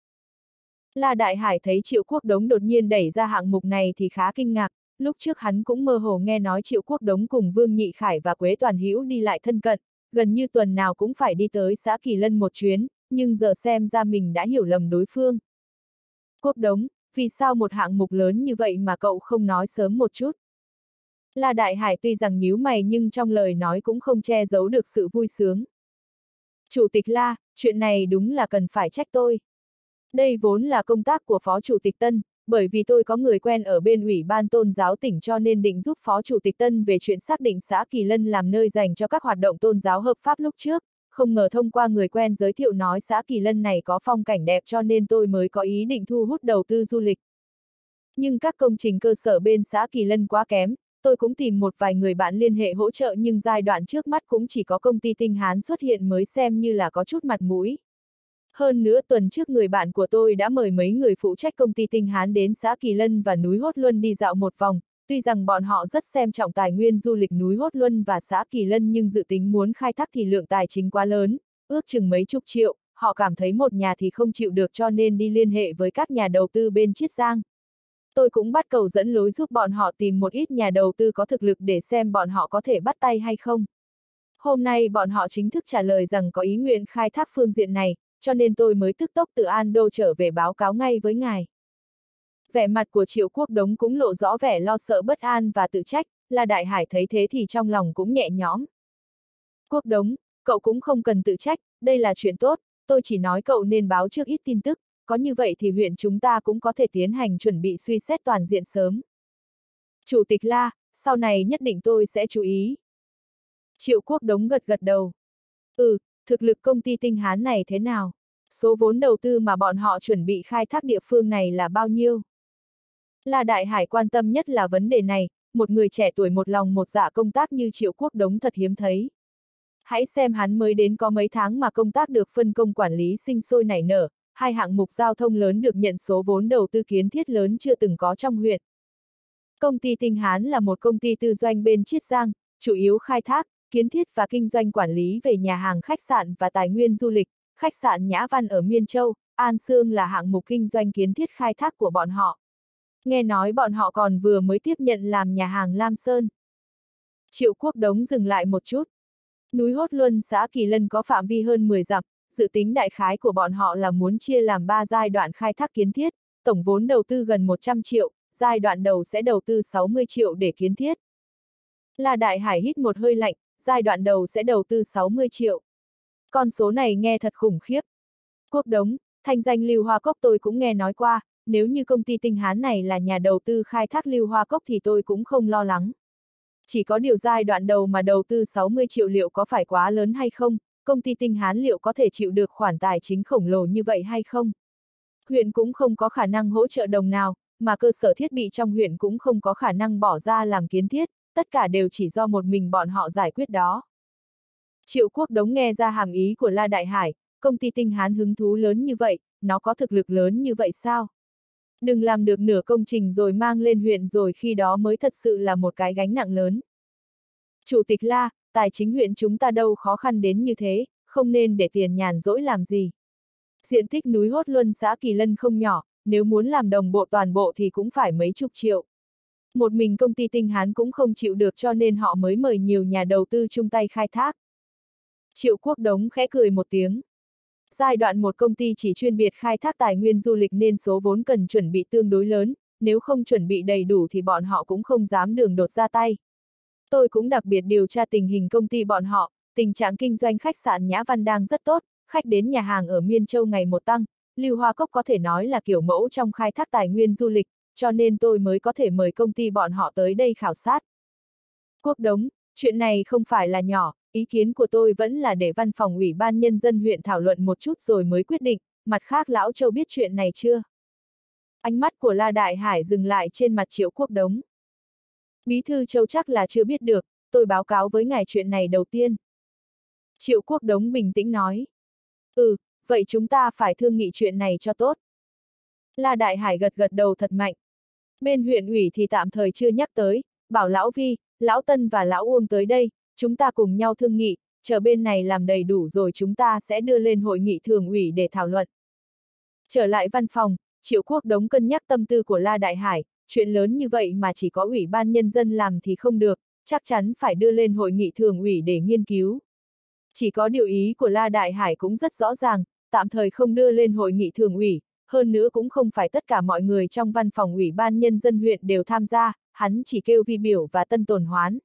La Đại Hải thấy Triệu Quốc Đống đột nhiên đẩy ra hạng mục này thì khá kinh ngạc, lúc trước hắn cũng mơ hồ nghe nói Triệu Quốc Đống cùng Vương Nhị Khải và Quế Toàn Hữu đi lại thân cận, gần như tuần nào cũng phải đi tới xã Kỳ Lân một chuyến, nhưng giờ xem ra mình đã hiểu lầm đối phương. Quốc Đống, vì sao một hạng mục lớn như vậy mà cậu không nói sớm một chút? La Đại Hải tuy rằng nhíu mày nhưng trong lời nói cũng không che giấu được sự vui sướng. Chủ tịch La, chuyện này đúng là cần phải trách tôi. Đây vốn là công tác của Phó Chủ tịch Tân, bởi vì tôi có người quen ở bên Ủy ban Tôn giáo tỉnh cho nên định giúp Phó Chủ tịch Tân về chuyện xác định xã Kỳ Lân làm nơi dành cho các hoạt động tôn giáo hợp pháp lúc trước, không ngờ thông qua người quen giới thiệu nói xã Kỳ Lân này có phong cảnh đẹp cho nên tôi mới có ý định thu hút đầu tư du lịch. Nhưng các công trình cơ sở bên xã Kỳ Lân quá kém, tôi cũng tìm một vài người bạn liên hệ hỗ trợ nhưng giai đoạn trước mắt cũng chỉ có công ty Tinh Hán xuất hiện mới xem như là có chút mặt mũi. Hơn nữa tuần trước người bạn của tôi đã mời mấy người phụ trách công ty Tinh Hán đến xã Kỳ Lân và núi Hốt Luân đi dạo một vòng, tuy rằng bọn họ rất xem trọng tài nguyên du lịch núi Hốt Luân và xã Kỳ Lân nhưng dự tính muốn khai thác thì lượng tài chính quá lớn, ước chừng mấy chục triệu, họ cảm thấy một nhà thì không chịu được cho nên đi liên hệ với các nhà đầu tư bên Chiết Giang. Tôi cũng bắt cầu dẫn lối giúp bọn họ tìm một ít nhà đầu tư có thực lực để xem bọn họ có thể bắt tay hay không. Hôm nay bọn họ chính thức trả lời rằng có ý nguyện khai thác phương diện này, cho nên tôi mới tức tốc từ An Đô trở về báo cáo ngay với ngài. Vẻ mặt của Triệu Quốc Đống cũng lộ rõ vẻ lo sợ bất an và tự trách, La Đại Hải thấy thế thì trong lòng cũng nhẹ nhõm. Quốc Đống, cậu cũng không cần tự trách, đây là chuyện tốt, tôi chỉ nói cậu nên báo trước ít tin tức, có như vậy thì huyện chúng ta cũng có thể tiến hành chuẩn bị suy xét toàn diện sớm. Chủ tịch La, sau này nhất định tôi sẽ chú ý. Triệu Quốc Đống gật gật đầu. Ừ, thực lực công ty Tinh Hán này thế nào? Số vốn đầu tư mà bọn họ chuẩn bị khai thác địa phương này là bao nhiêu? La Đại Hải quan tâm nhất là vấn đề này, một người trẻ tuổi một lòng một dạ công tác như Triệu Quốc Đống thật hiếm thấy. Hãy xem hắn mới đến có mấy tháng mà công tác được phân công quản lý sinh sôi nảy nở, hai hạng mục giao thông lớn được nhận số vốn đầu tư kiến thiết lớn chưa từng có trong huyện. Công ty Tinh Hán là một công ty tư doanh bên Chiết Giang, chủ yếu khai thác, kiến thiết và kinh doanh quản lý về nhà hàng khách sạn và tài nguyên du lịch, khách sạn Nhã Văn ở Miên Châu, An Sương là hạng mục kinh doanh kiến thiết khai thác của bọn họ. Nghe nói bọn họ còn vừa mới tiếp nhận làm nhà hàng Lam Sơn. Triệu Quốc Đống dừng lại một chút. Núi Hốt Luân xã Kỳ Lân có phạm vi hơn mười dặm, dự tính đại khái của bọn họ là muốn chia làm ba giai đoạn khai thác kiến thiết, tổng vốn đầu tư gần một trăm triệu, giai đoạn đầu sẽ đầu tư sáu mươi triệu để kiến thiết. La Đại Hải hít một hơi lạnh, giai đoạn đầu sẽ đầu tư sáu mươi triệu. Con số này nghe thật khủng khiếp. Quốc Đống, thanh danh Lưu Hoa Cốc tôi cũng nghe nói qua, nếu như công ty Tinh Hán này là nhà đầu tư khai thác Lưu Hoa Cốc thì tôi cũng không lo lắng. Chỉ có điều giai đoạn đầu mà đầu tư sáu mươi triệu liệu có phải quá lớn hay không, công ty Tinh Hán liệu có thể chịu được khoản tài chính khổng lồ như vậy hay không? Huyện cũng không có khả năng hỗ trợ đồng nào, mà cơ sở thiết bị trong huyện cũng không có khả năng bỏ ra làm kiến thiết, tất cả đều chỉ do một mình bọn họ giải quyết đó. Triệu Quốc Đống nghe ra hàm ý của La Đại Hải, công ty Tinh Hán hứng thú lớn như vậy, nó có thực lực lớn như vậy sao? Đừng làm được nửa công trình rồi mang lên huyện rồi khi đó mới thật sự là một cái gánh nặng lớn. Chủ tịch La, tài chính huyện chúng ta đâu khó khăn đến như thế, không nên để tiền nhàn rỗi làm gì. Diện tích núi Hốt Luân xã Kỳ Lân không nhỏ, nếu muốn làm đồng bộ toàn bộ thì cũng phải mấy chục triệu. Một mình công ty Tinh Hán cũng không chịu được cho nên họ mới mời nhiều nhà đầu tư chung tay khai thác. Triệu Quốc Đống khẽ cười một tiếng. Giai đoạn một công ty chỉ chuyên biệt khai thác tài nguyên du lịch nên số vốn cần chuẩn bị tương đối lớn, nếu không chuẩn bị đầy đủ thì bọn họ cũng không dám đường đột ra tay. Tôi cũng đặc biệt điều tra tình hình công ty bọn họ, tình trạng kinh doanh khách sạn Nhã Văn đang rất tốt, khách đến nhà hàng ở Miên Châu ngày một tăng, Lưu Hoa Cốc có thể nói là kiểu mẫu trong khai thác tài nguyên du lịch, cho nên tôi mới có thể mời công ty bọn họ tới đây khảo sát. Quốc Đống, chuyện này không phải là nhỏ, ý kiến của tôi vẫn là để văn phòng Ủy ban Nhân dân huyện thảo luận một chút rồi mới quyết định, mặt khác Lão Châu biết chuyện này chưa? Ánh mắt của La Đại Hải dừng lại trên mặt Triệu Quốc Đống. Bí thư Châu chắc là chưa biết được, tôi báo cáo với ngài chuyện này đầu tiên. Triệu Quốc Đống bình tĩnh nói. Ừ, vậy chúng ta phải thương nghị chuyện này cho tốt. La Đại Hải gật gật đầu thật mạnh. Bên huyện ủy thì tạm thời chưa nhắc tới, bảo Lão Vi, Lão Tân và Lão Uông tới đây, chúng ta cùng nhau thương nghị, chờ bên này làm đầy đủ rồi chúng ta sẽ đưa lên hội nghị thường ủy để thảo luận. Trở lại văn phòng, Triệu Quốc Đống cân nhắc tâm tư của La Đại Hải, chuyện lớn như vậy mà chỉ có Ủy ban Nhân dân làm thì không được, chắc chắn phải đưa lên hội nghị thường ủy để nghiên cứu. Chỉ có điều ý của La Đại Hải cũng rất rõ ràng, tạm thời không đưa lên hội nghị thường ủy, hơn nữa cũng không phải tất cả mọi người trong văn phòng ủy ban nhân dân huyện đều tham gia, hắn chỉ kêu Vi Biểu và Tân Tồn Hoán.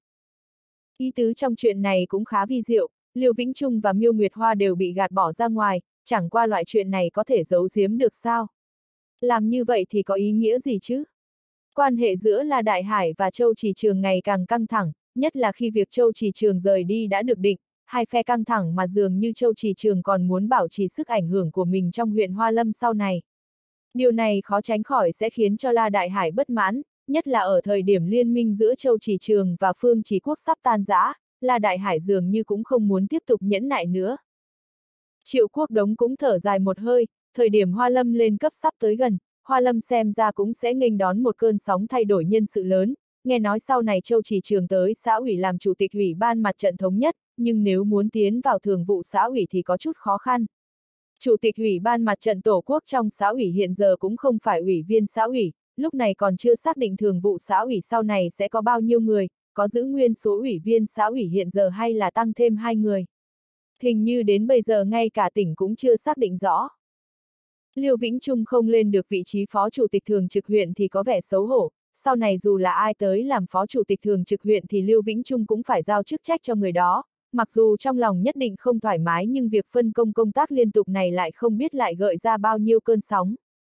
Ý tứ trong chuyện này cũng khá vi diệu, Liêu Vĩnh Trung và Miêu Nguyệt Hoa đều bị gạt bỏ ra ngoài, chẳng qua loại chuyện này có thể giấu giếm được sao? Làm như vậy thì có ý nghĩa gì chứ? Quan hệ giữa La Đại Hải và Châu Trì Trường ngày càng căng thẳng, nhất là khi việc Châu Trì Trường rời đi đã được định, hai phe căng thẳng mà dường như Châu Trì Trường còn muốn bảo trì sức ảnh hưởng của mình trong huyện Hoa Lâm sau này. Điều này khó tránh khỏi sẽ khiến cho La Đại Hải bất mãn, nhất là ở thời điểm liên minh giữa Châu Trì Trường và Phương Trì Quốc sắp tan rã, La Đại Hải dường như cũng không muốn tiếp tục nhẫn nại nữa. Triệu Quốc Đống cũng thở dài một hơi, thời điểm Hoa Lâm lên cấp sắp tới gần, Hoa Lâm xem ra cũng sẽ nghênh đón một cơn sóng thay đổi nhân sự lớn, nghe nói sau này Châu Trì Trường tới xã ủy làm chủ tịch ủy ban mặt trận thống nhất, nhưng nếu muốn tiến vào thường vụ xã ủy thì có chút khó khăn. Chủ tịch ủy ban mặt trận tổ quốc trong xã ủy hiện giờ cũng không phải ủy viên xã ủy, lúc này còn chưa xác định thường vụ xã ủy sau này sẽ có bao nhiêu người, có giữ nguyên số ủy viên xã ủy hiện giờ hay là tăng thêm hai người. Hình như đến bây giờ ngay cả tỉnh cũng chưa xác định rõ. Liêu Vĩnh Trung không lên được vị trí phó chủ tịch thường trực huyện thì có vẻ xấu hổ, sau này dù là ai tới làm phó chủ tịch thường trực huyện thì Liêu Vĩnh Trung cũng phải giao chức trách cho người đó, mặc dù trong lòng nhất định không thoải mái nhưng việc phân công công tác liên tục này lại không biết lại gợi ra bao nhiêu cơn sóng.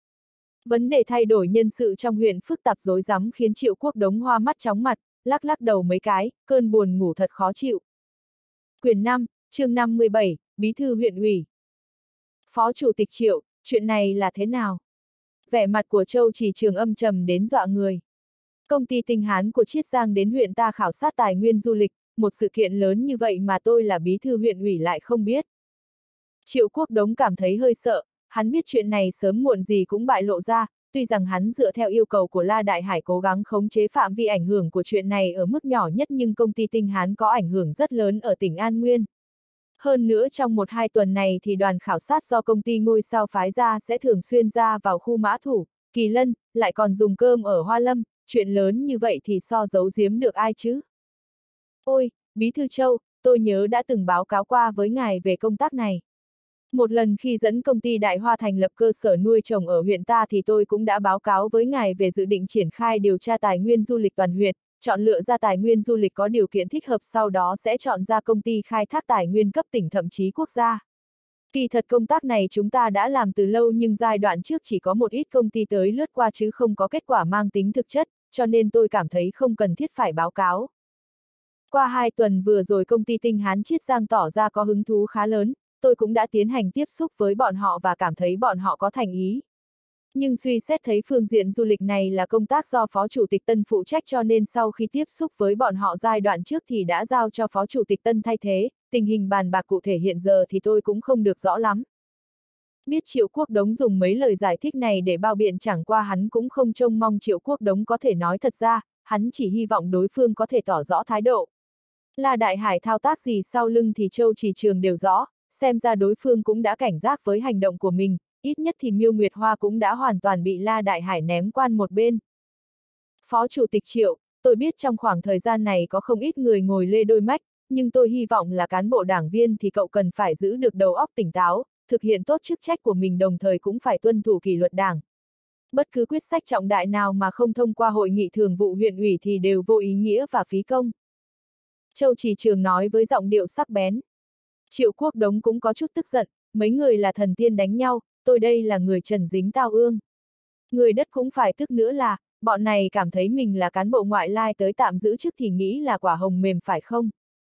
Vấn đề thay đổi nhân sự trong huyện phức tạp rối rắm khiến Triệu Quốc Đống hoa mắt chóng mặt, lắc lắc đầu mấy cái, cơn buồn ngủ thật khó chịu. Quyển năm, chương năm mươi bảy, Bí thư huyện ủy. Phó chủ tịch Triệu, chuyện này là thế nào? Vẻ mặt của Châu Trì Trường âm trầm đến dọa người. Công ty Tinh Hán của Chiết Giang đến huyện ta khảo sát tài nguyên du lịch, một sự kiện lớn như vậy mà tôi là bí thư huyện ủy lại không biết. Triệu Quốc Đống cảm thấy hơi sợ, hắn biết chuyện này sớm muộn gì cũng bại lộ ra, tuy rằng hắn dựa theo yêu cầu của La Đại Hải cố gắng khống chế phạm vi ảnh hưởng của chuyện này ở mức nhỏ nhất nhưng công ty Tinh Hán có ảnh hưởng rất lớn ở tỉnh An Nguyên. Hơn nữa trong một hai tuần này thì đoàn khảo sát do công ty ngôi sao phái ra sẽ thường xuyên ra vào khu Mã Thủ, Kỳ Lân, lại còn dùng cơm ở Hoa Lâm, chuyện lớn như vậy thì so giấu giếm được ai chứ? Ôi, Bí thư Châu, tôi nhớ đã từng báo cáo qua với ngài về công tác này. Một lần khi dẫn công ty Đại Hoa thành lập cơ sở nuôi trồng ở huyện ta thì tôi cũng đã báo cáo với ngài về dự định triển khai điều tra tài nguyên du lịch toàn huyện, chọn lựa ra tài nguyên du lịch có điều kiện thích hợp sau đó sẽ chọn ra công ty khai thác tài nguyên cấp tỉnh thậm chí quốc gia. Kỳ thật công tác này chúng ta đã làm từ lâu nhưng giai đoạn trước chỉ có một ít công ty tới lướt qua chứ không có kết quả mang tính thực chất, cho nên tôi cảm thấy không cần thiết phải báo cáo. Qua hai tuần vừa rồi công ty Tinh Hán Chiết Giang tỏ ra có hứng thú khá lớn, tôi cũng đã tiến hành tiếp xúc với bọn họ và cảm thấy bọn họ có thành ý. Nhưng suy xét thấy phương diện du lịch này là công tác do Phó Chủ tịch Tân phụ trách cho nên sau khi tiếp xúc với bọn họ giai đoạn trước thì đã giao cho Phó Chủ tịch Tân thay thế, tình hình bàn bạc cụ thể hiện giờ thì tôi cũng không được rõ lắm. Biết Triệu Quốc Đống dùng mấy lời giải thích này để bao biện chẳng qua hắn cũng không trông mong Triệu Quốc Đống có thể nói thật ra, hắn chỉ hy vọng đối phương có thể tỏ rõ thái độ. La Đại Hải thao tác gì sau lưng thì Châu Trì Trường đều rõ, xem ra đối phương cũng đã cảnh giác với hành động của mình, ít nhất thì Miêu Nguyệt Hoa cũng đã hoàn toàn bị La Đại Hải ném quan một bên. Phó Chủ tịch Triệu, tôi biết trong khoảng thời gian này có không ít người ngồi lê đôi mách, nhưng tôi hy vọng là cán bộ đảng viên thì cậu cần phải giữ được đầu óc tỉnh táo, thực hiện tốt chức trách của mình đồng thời cũng phải tuân thủ kỷ luật đảng. Bất cứ quyết sách trọng đại nào mà không thông qua hội nghị thường vụ huyện ủy thì đều vô ý nghĩa và phí công. Châu Trì Trường nói với giọng điệu sắc bén. Triệu Quốc Đống cũng có chút tức giận, mấy người là thần tiên đánh nhau, tôi đây là người trần dính tao ương. Người đất cũng phải tức nữa là, bọn này cảm thấy mình là cán bộ ngoại lai tới tạm giữ chức thì nghĩ là quả hồng mềm phải không?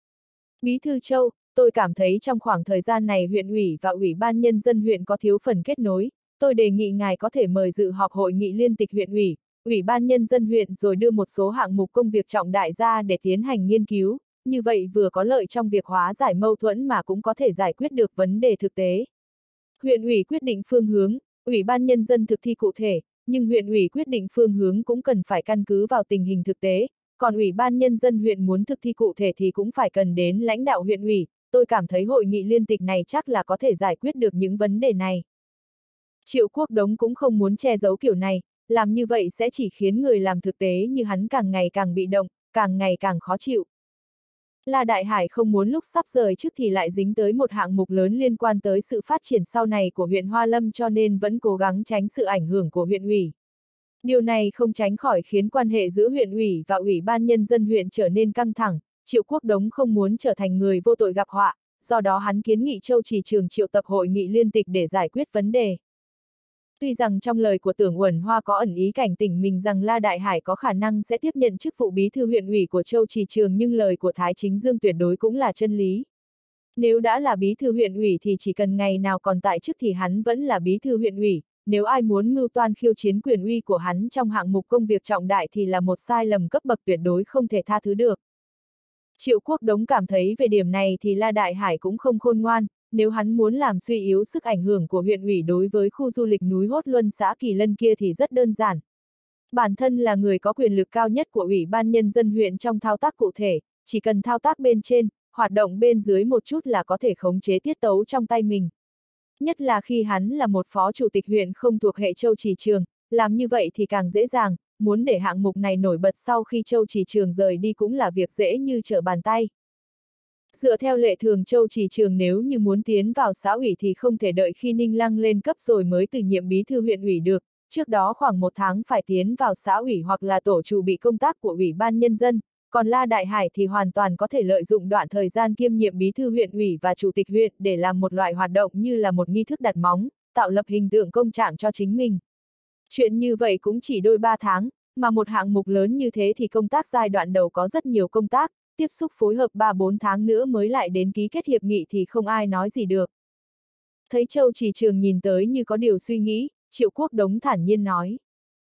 Bí thư Châu, tôi cảm thấy trong khoảng thời gian này huyện ủy và ủy ban nhân dân huyện có thiếu phần kết nối, tôi đề nghị ngài có thể mời dự họp hội nghị liên tịch huyện ủy, ủy ban nhân dân huyện rồi đưa một số hạng mục công việc trọng đại ra để tiến hành nghiên cứu, như vậy vừa có lợi trong việc hóa giải mâu thuẫn mà cũng có thể giải quyết được vấn đề thực tế. Huyện ủy quyết định phương hướng, ủy ban nhân dân thực thi cụ thể, nhưng huyện ủy quyết định phương hướng cũng cần phải căn cứ vào tình hình thực tế, còn ủy ban nhân dân huyện muốn thực thi cụ thể thì cũng phải cần đến lãnh đạo huyện ủy, tôi cảm thấy hội nghị liên tịch này chắc là có thể giải quyết được những vấn đề này. Triệu Quốc Đống cũng không muốn che giấu kiểu này, làm như vậy sẽ chỉ khiến người làm thực tế như hắn càng ngày càng bị động, càng ngày càng khó chịu. La Đại Hải không muốn lúc sắp rời trước thì lại dính tới một hạng mục lớn liên quan tới sự phát triển sau này của huyện Hoa Lâm, cho nên vẫn cố gắng tránh sự ảnh hưởng của huyện ủy. Điều này không tránh khỏi khiến quan hệ giữa huyện ủy và ủy ban nhân dân huyện trở nên căng thẳng. Triệu Quốc Đống không muốn trở thành người vô tội gặp họa, do đó hắn kiến nghị Châu Trì Trường triệu tập hội nghị liên tịch để giải quyết vấn đề. Tuy rằng trong lời của Tưởng Uẩn Hoa có ẩn ý cảnh tỉnh mình rằng La Đại Hải có khả năng sẽ tiếp nhận chức vụ bí thư huyện ủy của Châu Trì Trường, nhưng lời của Thái Chính Dương tuyệt đối cũng là chân lý. Nếu đã là bí thư huyện ủy thì chỉ cần ngày nào còn tại chức thì hắn vẫn là bí thư huyện ủy, nếu ai muốn mưu toan khiêu chiến quyền uy của hắn trong hạng mục công việc trọng đại thì là một sai lầm cấp bậc tuyệt đối không thể tha thứ được. Triệu Quốc Đống cảm thấy về điểm này thì La Đại Hải cũng không khôn ngoan, nếu hắn muốn làm suy yếu sức ảnh hưởng của huyện ủy đối với khu du lịch núi Hốt Luân xã Kỳ Lân kia thì rất đơn giản. Bản thân là người có quyền lực cao nhất của Ủy ban Nhân dân huyện trong thao tác cụ thể, chỉ cần thao tác bên trên, hoạt động bên dưới một chút là có thể khống chế tiết tấu trong tay mình. Nhất là khi hắn là một phó chủ tịch huyện không thuộc hệ Châu Trì Trường, làm như vậy thì càng dễ dàng, muốn để hạng mục này nổi bật sau khi Châu Trì Trường rời đi cũng là việc dễ như trở bàn tay. Dựa theo lệ thường Châu Trì Trường nếu như muốn tiến vào xã ủy thì không thể đợi khi Ninh Lăng lên cấp rồi mới từ nhiệm bí thư huyện ủy được, trước đó khoảng một tháng phải tiến vào xã ủy hoặc là tổ chủ bị công tác của Ủy ban Nhân dân, còn La Đại Hải thì hoàn toàn có thể lợi dụng đoạn thời gian kiêm nhiệm bí thư huyện ủy và chủ tịch huyện để làm một loại hoạt động như là một nghi thức đặt móng, tạo lập hình tượng công trạng cho chính mình. Chuyện như vậy cũng chỉ đôi ba tháng, mà một hạng mục lớn như thế thì công tác giai đoạn đầu có rất nhiều công tác, tiếp xúc phối hợp ba bốn tháng nữa mới lại đến ký kết hiệp nghị thì không ai nói gì được. Thấy Châu Trì Trường nhìn tới như có điều suy nghĩ, Triệu Quốc Đống thản nhiên nói.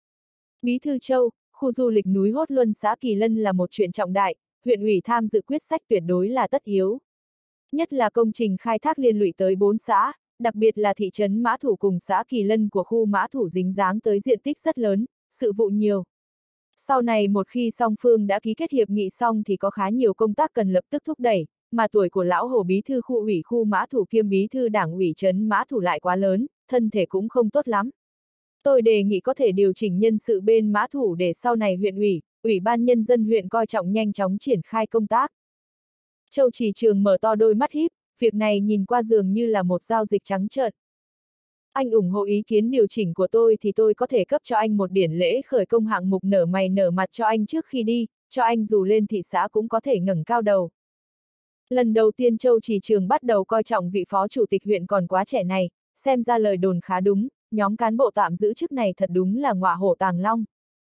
Bí thư Châu, khu du lịch núi Hốt Luân xã Kỳ Lân là một chuyện trọng đại, huyện ủy tham dự quyết sách tuyệt đối là tất yếu. Nhất là công trình khai thác liên lụy tới bốn xã, đặc biệt là thị trấn Mã Thủ cùng xã Kỳ Lân của khu Mã Thủ dính dáng tới diện tích rất lớn, sự vụ nhiều. Sau này một khi song phương đã ký kết hiệp nghị xong thì có khá nhiều công tác cần lập tức thúc đẩy, mà tuổi của lão Hồ bí thư khu ủy khu Mã Thủ kiêm bí thư đảng ủy trấn Mã Thủ lại quá lớn, thân thể cũng không tốt lắm. Tôi đề nghị có thể điều chỉnh nhân sự bên Mã Thủ để sau này huyện ủy, Ủy ban Nhân dân huyện coi trọng nhanh chóng triển khai công tác. Châu Trì Trường mở to đôi mắt híp, việc này nhìn qua dường như là một giao dịch trắng trợn. Anh ủng hộ ý kiến điều chỉnh của tôi thì tôi có thể cấp cho anh một điển lễ khởi công hạng mục nở mày nở mặt cho anh trước khi đi, cho anh dù lên thị xã cũng có thể ngẩng cao đầu. Lần đầu tiên Châu Trì Trường bắt đầu coi trọng vị phó chủ tịch huyện còn quá trẻ này, xem ra lời đồn khá đúng, nhóm cán bộ tạm giữ chức này thật đúng là ngọa hổ tàng long.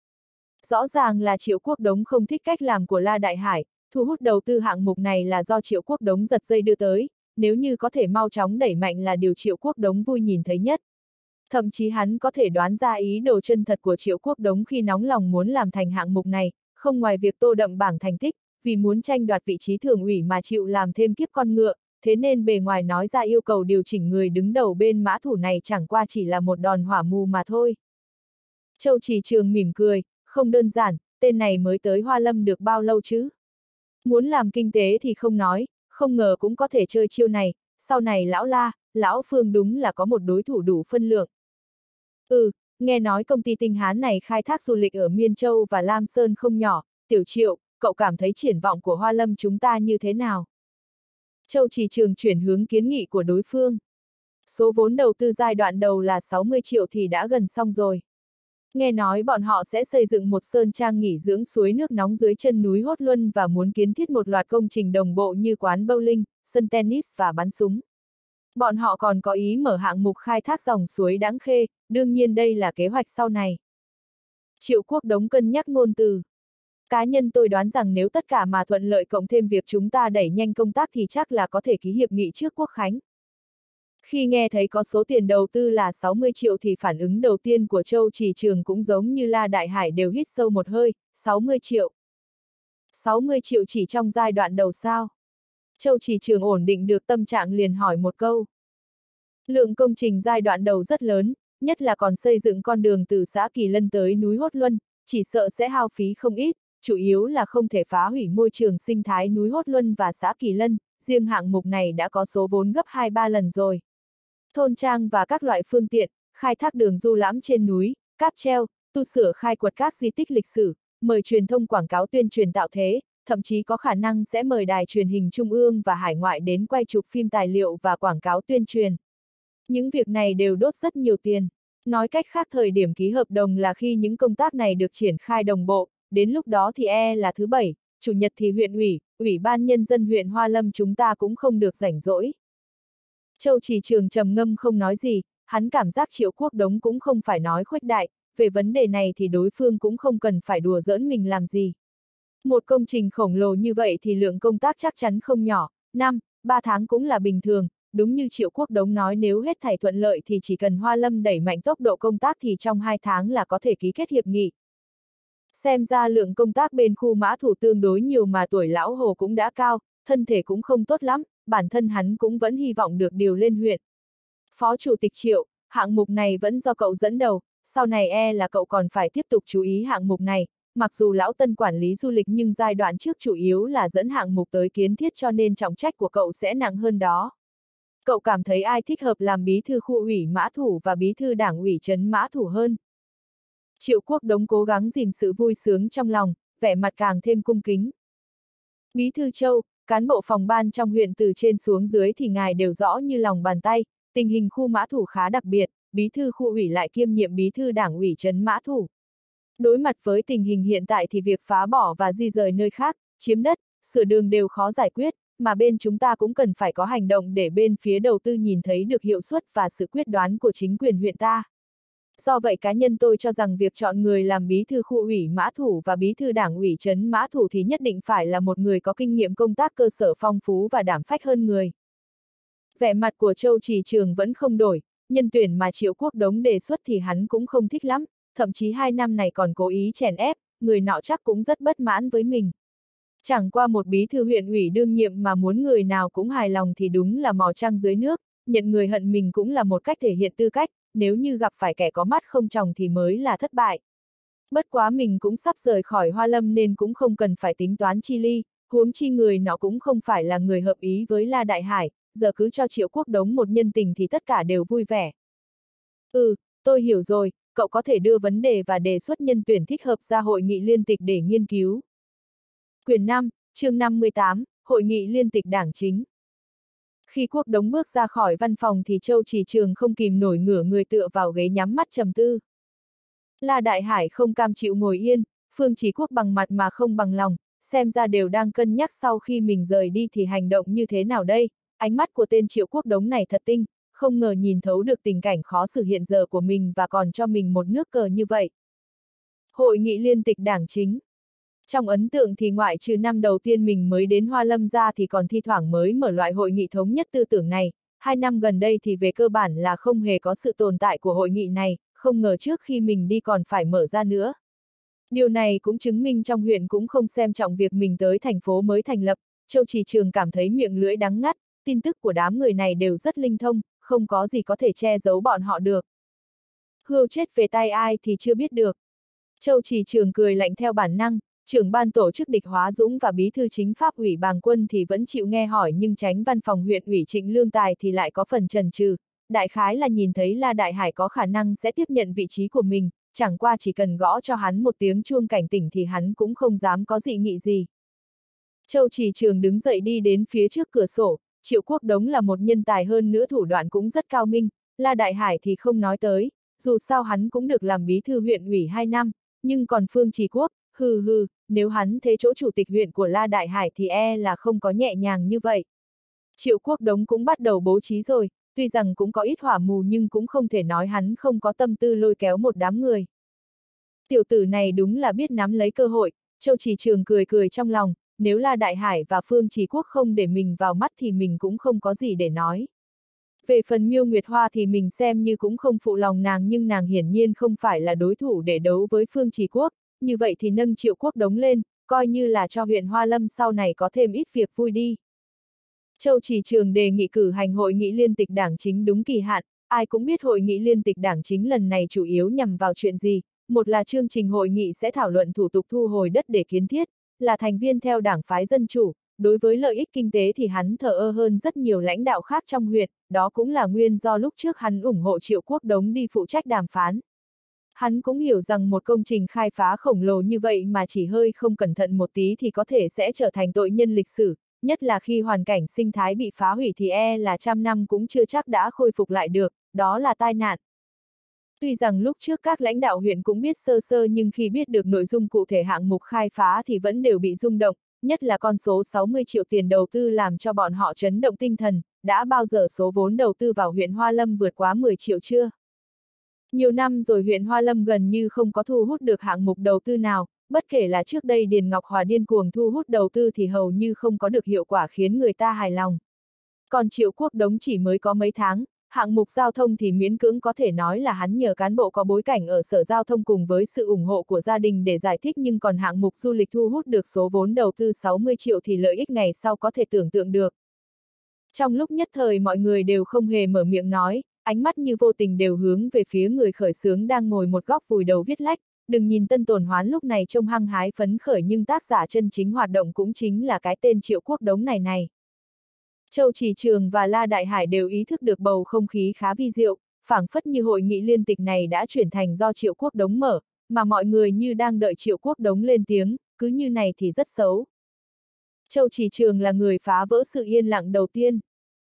Rõ ràng là Triệu Quốc Đống không thích cách làm của La Đại Hải, thu hút đầu tư hạng mục này là do Triệu Quốc Đống giật dây đưa tới, nếu như có thể mau chóng đẩy mạnh là điều Triệu Quốc Đống vui nhìn thấy nhất. Thậm chí hắn có thể đoán ra ý đồ chân thật của Triệu Quốc Đống khi nóng lòng muốn làm thành hạng mục này, không ngoài việc tô đậm bảng thành tích, vì muốn tranh đoạt vị trí thường ủy mà chịu làm thêm kiếp con ngựa, thế nên bề ngoài nói ra yêu cầu điều chỉnh người đứng đầu bên Mã Thủ này chẳng qua chỉ là một đòn hỏa mù mà thôi. Châu Trì Trường mỉm cười, không đơn giản, tên này mới tới Hoa Lâm được bao lâu chứ? Muốn làm kinh tế thì không nói, không ngờ cũng có thể chơi chiêu này, sau này lão La, lão Phương đúng là có một đối thủ đủ phân lượng. Ừ, nghe nói công ty Tinh Hán này khai thác du lịch ở Miên Châu và Lam Sơn không nhỏ, Tiểu Triệu, cậu cảm thấy triển vọng của Hoa Lâm chúng ta như thế nào? Châu Trì Trường chuyển hướng kiến nghị của đối phương. Số vốn đầu tư giai đoạn đầu là sáu mươi triệu thì đã gần xong rồi. Nghe nói bọn họ sẽ xây dựng một sơn trang nghỉ dưỡng suối nước nóng dưới chân núi Hốt Luân và muốn kiến thiết một loạt công trình đồng bộ như quán bowling, sân tennis và bắn súng. Bọn họ còn có ý mở hạng mục khai thác dòng suối Đãng Khê, đương nhiên đây là kế hoạch sau này. Triệu Quốc Đống cân nhắc ngôn từ. Cá nhân tôi đoán rằng nếu tất cả mà thuận lợi cộng thêm việc chúng ta đẩy nhanh công tác thì chắc là có thể ký hiệp nghị trước Quốc khánh. Khi nghe thấy có số tiền đầu tư là sáu mươi triệu thì phản ứng đầu tiên của Châu Trì Trường cũng giống như La Đại Hải đều hít sâu một hơi, sáu mươi triệu. sáu mươi triệu chỉ trong giai đoạn đầu sao? Châu Trì Trường ổn định được tâm trạng liền hỏi một câu. Lượng công trình giai đoạn đầu rất lớn, nhất là còn xây dựng con đường từ xã Kỳ Lân tới núi Hốt Luân, chỉ sợ sẽ hao phí không ít, chủ yếu là không thể phá hủy môi trường sinh thái núi Hốt Luân và xã Kỳ Lân, riêng hạng mục này đã có số vốn gấp hai ba lần rồi. Thôn trang và các loại phương tiện, khai thác đường du lãm trên núi, cáp treo, tu sửa khai quật các di tích lịch sử, mời truyền thông quảng cáo tuyên truyền tạo thế, thậm chí có khả năng sẽ mời đài truyền hình trung ương và hải ngoại đến quay chụp phim tài liệu và quảng cáo tuyên truyền. Những việc này đều đốt rất nhiều tiền. Nói cách khác, thời điểm ký hợp đồng là khi những công tác này được triển khai đồng bộ, đến lúc đó thì e là thứ bảy, chủ nhật thì huyện ủy, ủy ban nhân dân huyện Hoa Lâm chúng ta cũng không được rảnh rỗi. Châu Chỉ Trường trầm ngâm không nói gì, hắn cảm giác Triệu Quốc Đống cũng không phải nói khuếch đại, về vấn đề này thì đối phương cũng không cần phải đùa giỡn mình làm gì. Một công trình khổng lồ như vậy thì lượng công tác chắc chắn không nhỏ, năm, ba tháng cũng là bình thường, đúng như Triệu Quốc Đống nói, nếu hết thảy thuận lợi thì chỉ cần Hoa Lâm đẩy mạnh tốc độ công tác thì trong hai tháng là có thể ký kết hiệp nghị. Xem ra lượng công tác bên khu Mã Thủ tương đối nhiều mà tuổi lão Hồ cũng đã cao, thân thể cũng không tốt lắm, bản thân hắn cũng vẫn hy vọng được điều lên huyện. Phó Chủ tịch Triệu, hạng mục này vẫn do cậu dẫn đầu, sau này e là cậu còn phải tiếp tục chú ý hạng mục này, mặc dù lão Tân quản lý du lịch nhưng giai đoạn trước chủ yếu là dẫn hạng mục tới kiến thiết cho nên trọng trách của cậu sẽ nặng hơn đó. Cậu cảm thấy ai thích hợp làm bí thư khu ủy Mã Thủ và bí thư đảng ủy trấn Mã Thủ hơn? Triệu Quốc Đống cố gắng dìm sự vui sướng trong lòng, vẻ mặt càng thêm cung kính. Bí thư Châu, cán bộ phòng ban trong huyện từ trên xuống dưới thì ngài đều rõ như lòng bàn tay, tình hình khu Mã Thủ khá đặc biệt, bí thư khu ủy lại kiêm nhiệm bí thư đảng ủy trấn Mã Thủ. Đối mặt với tình hình hiện tại thì việc phá bỏ và di rời nơi khác, chiếm đất, sửa đường đều khó giải quyết, mà bên chúng ta cũng cần phải có hành động để bên phía đầu tư nhìn thấy được hiệu suất và sự quyết đoán của chính quyền huyện ta. Do vậy cá nhân tôi cho rằng việc chọn người làm bí thư khu ủy Mã Thủ và bí thư đảng ủy trấn Mã Thủ thì nhất định phải là một người có kinh nghiệm công tác cơ sở phong phú và đảm phách hơn người. Vẻ mặt của Châu Chỉ Trường vẫn không đổi, nhân tuyển mà Triệu Quốc Đống đề xuất thì hắn cũng không thích lắm, thậm chí hai năm này còn cố ý chèn ép, người nọ chắc cũng rất bất mãn với mình. Chẳng qua một bí thư huyện ủy đương nhiệm mà muốn người nào cũng hài lòng thì đúng là mò trăng dưới nước, nhận người hận mình cũng là một cách thể hiện tư cách, nếu như gặp phải kẻ có mắt không tròng thì mới là thất bại. Bất quá mình cũng sắp rời khỏi Hoa Lâm nên cũng không cần phải tính toán chi ly, huống chi người nó cũng không phải là người hợp ý với La Đại Hải, giờ cứ cho Triệu Quốc Đống một nhân tình thì tất cả đều vui vẻ. Ừ, tôi hiểu rồi, cậu có thể đưa vấn đề và đề xuất nhân tuyển thích hợp ra hội nghị liên tịch để nghiên cứu. Quyển năm, chương năm mươi tám, Hội nghị liên tịch đảng chính. Khi Quốc Đống bước ra khỏi văn phòng thì Châu Chỉ Trường không kìm nổi ngửa người tựa vào ghế nhắm mắt trầm tư. La Đại Hải không cam chịu ngồi yên, Phương Chí Quốc bằng mặt mà không bằng lòng, xem ra đều đang cân nhắc sau khi mình rời đi thì hành động như thế nào đây. Ánh mắt của tên Triệu Quốc Đống này thật tinh, không ngờ nhìn thấu được tình cảnh khó xử hiện giờ của mình và còn cho mình một nước cờ như vậy. Hội nghị liên tịch đảng chính. Trong ấn tượng thì ngoại trừ năm đầu tiên mình mới đến Hoa Lâm ra thì còn thi thoảng mới mở loại hội nghị thống nhất tư tưởng này, hai năm gần đây thì về cơ bản là không hề có sự tồn tại của hội nghị này, không ngờ trước khi mình đi còn phải mở ra nữa. Điều này cũng chứng minh trong huyện cũng không xem trọng việc mình tới thành phố mới thành lập, Châu Chỉ Trường cảm thấy miệng lưỡi đắng ngắt, tin tức của đám người này đều rất linh thông, không có gì có thể che giấu bọn họ được. Hươu chết về tay ai thì chưa biết được. Châu Chỉ Trường cười lạnh theo bản năng, trưởng ban tổ chức Địch Hóa Dũng và bí thư chính pháp ủy Bàng Quân thì vẫn chịu nghe hỏi nhưng tránh văn phòng huyện ủy Trịnh Lương Tài thì lại có phần chần chừ, đại khái là nhìn thấy La Đại Hải có khả năng sẽ tiếp nhận vị trí của mình, chẳng qua chỉ cần gõ cho hắn một tiếng chuông cảnh tỉnh thì hắn cũng không dám có dị nghị gì. Châu Chỉ Trường đứng dậy đi đến phía trước cửa sổ, Triệu Quốc Đống là một nhân tài hơn nữa thủ đoạn cũng rất cao minh, La Đại Hải thì không nói tới, dù sao hắn cũng được làm bí thư huyện ủy hai năm, nhưng còn Phương Chí Quốc, hừ hừ, nếu hắn thế chỗ chủ tịch huyện của La Đại Hải thì e là không có nhẹ nhàng như vậy. Triệu Quốc Đống cũng bắt đầu bố trí rồi, tuy rằng cũng có ít hỏa mù nhưng cũng không thể nói hắn không có tâm tư lôi kéo một đám người. Tiểu tử này đúng là biết nắm lấy cơ hội, Châu Chỉ Trường cười cười trong lòng, nếu La Đại Hải và Phương Chí Quốc không để mình vào mắt thì mình cũng không có gì để nói. Về phần Miêu Nguyệt Hoa thì mình xem như cũng không phụ lòng nàng nhưng nàng hiển nhiên không phải là đối thủ để đấu với Phương Chí Quốc, như vậy thì nâng Triệu Quốc Đống lên, coi như là cho huyện Hoa Lâm sau này có thêm ít việc vui đi. Châu Chỉ Trường đề nghị cử hành hội nghị liên tịch đảng chính đúng kỳ hạn, ai cũng biết hội nghị liên tịch đảng chính lần này chủ yếu nhằm vào chuyện gì, một là chương trình hội nghị sẽ thảo luận thủ tục thu hồi đất để kiến thiết, là thành viên theo đảng phái dân chủ, đối với lợi ích kinh tế thì hắn thờ ơ hơn rất nhiều lãnh đạo khác trong huyện, đó cũng là nguyên do lúc trước hắn ủng hộ Triệu Quốc Đống đi phụ trách đàm phán. Hắn cũng hiểu rằng một công trình khai phá khổng lồ như vậy mà chỉ hơi không cẩn thận một tí thì có thể sẽ trở thành tội nhân lịch sử, nhất là khi hoàn cảnh sinh thái bị phá hủy thì e là trăm năm cũng chưa chắc đã khôi phục lại được, đó là tai nạn. Tuy rằng lúc trước các lãnh đạo huyện cũng biết sơ sơ nhưng khi biết được nội dung cụ thể hạng mục khai phá thì vẫn đều bị rung động, nhất là con số sáu mươi triệu tiền đầu tư làm cho bọn họ chấn động tinh thần, đã bao giờ số vốn đầu tư vào huyện Hoa Lâm vượt quá mười triệu chưa? Nhiều năm rồi huyện Hoa Lâm gần như không có thu hút được hạng mục đầu tư nào, bất kể là trước đây Điền Ngọc Hòa điên cuồng thu hút đầu tư thì hầu như không có được hiệu quả khiến người ta hài lòng. Còn Triệu Quốc Đống chỉ mới có mấy tháng, hạng mục giao thông thì miễn cưỡng có thể nói là hắn nhờ cán bộ có bối cảnh ở Sở Giao thông cùng với sự ủng hộ của gia đình để giải thích, nhưng còn hạng mục du lịch thu hút được số vốn đầu tư sáu mươi triệu thì lợi ích ngày sau có thể tưởng tượng được. Trong lúc nhất thời mọi người đều không hề mở miệng nói, ánh mắt như vô tình đều hướng về phía người khởi xướng đang ngồi một góc vùi đầu viết lách. Đừng nhìn Tân Tồn Hoán lúc này trông hăng hái phấn khởi nhưng tác giả chân chính hoạt động cũng chính là cái tên Triệu Quốc Đống này này. Châu Chỉ Trường và La Đại Hải đều ý thức được bầu không khí khá vi diệu, phảng phất như hội nghị liên tịch này đã chuyển thành do Triệu Quốc Đống mở, mà mọi người như đang đợi Triệu Quốc Đống lên tiếng, cứ như này thì rất xấu. Châu Chỉ Trường là người phá vỡ sự yên lặng đầu tiên.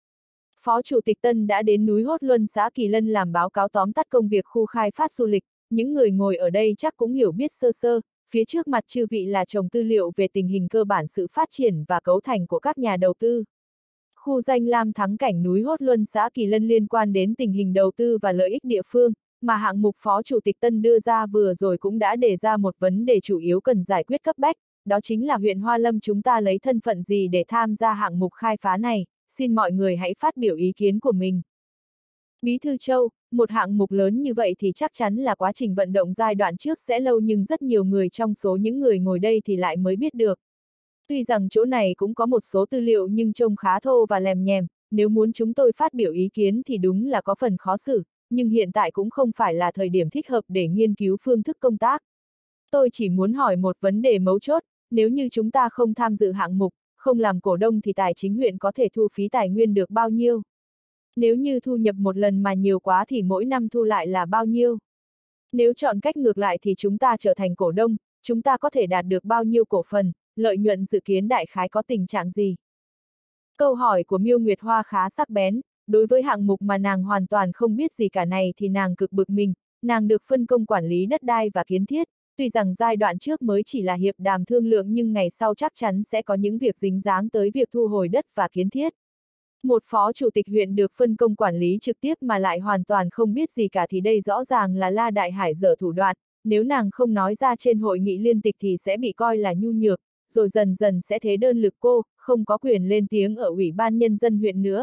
Phó Chủ tịch Tân đã đến núi Hốt Luân xã Kỳ Lân làm báo cáo tóm tắt công việc khu khai phát du lịch, những người ngồi ở đây chắc cũng hiểu biết sơ sơ, phía trước mặt chư vị là chồng tư liệu về tình hình cơ bản sự phát triển và cấu thành của các nhà đầu tư. Khu danh lam thắng cảnh núi Hốt Luân xã Kỳ Lân liên quan đến tình hình đầu tư và lợi ích địa phương, mà hạng mục Phó Chủ tịch Tân đưa ra vừa rồi cũng đã đề ra một vấn đề chủ yếu cần giải quyết cấp bách, đó chính là huyện Hoa Lâm chúng ta lấy thân phận gì để tham gia hạng mục khai phá này, xin mọi người hãy phát biểu ý kiến của mình. Bí thư Châu, một hạng mục lớn như vậy thì chắc chắn là quá trình vận động giai đoạn trước sẽ lâu nhưng rất nhiều người trong số những người ngồi đây thì lại mới biết được. Tuy rằng chỗ này cũng có một số tư liệu nhưng trông khá thô và lèm nhèm, nếu muốn chúng tôi phát biểu ý kiến thì đúng là có phần khó xử, nhưng hiện tại cũng không phải là thời điểm thích hợp để nghiên cứu phương thức công tác. Tôi chỉ muốn hỏi một vấn đề mấu chốt, nếu như chúng ta không tham dự hạng mục, không làm cổ đông thì tài chính huyện có thể thu phí tài nguyên được bao nhiêu? Nếu như thu nhập một lần mà nhiều quá thì mỗi năm thu lại là bao nhiêu? Nếu chọn cách ngược lại thì chúng ta trở thành cổ đông, chúng ta có thể đạt được bao nhiêu cổ phần, lợi nhuận dự kiến đại khái có tình trạng gì? Câu hỏi của Miêu Nguyệt Hoa khá sắc bén, đối với hạng mục mà nàng hoàn toàn không biết gì cả này thì nàng cực bực mình, nàng được phân công quản lý đất đai và kiến thiết, tuy rằng giai đoạn trước mới chỉ là hiệp đàm thương lượng nhưng ngày sau chắc chắn sẽ có những việc dính dáng tới việc thu hồi đất và kiến thiết. Một phó chủ tịch huyện được phân công quản lý trực tiếp mà lại hoàn toàn không biết gì cả thì đây rõ ràng là La Đại Hải dở thủ đoạn, nếu nàng không nói ra trên hội nghị liên tịch thì sẽ bị coi là nhu nhược, rồi dần dần sẽ thế đơn lực cô, không có quyền lên tiếng ở Ủy ban Nhân dân huyện nữa.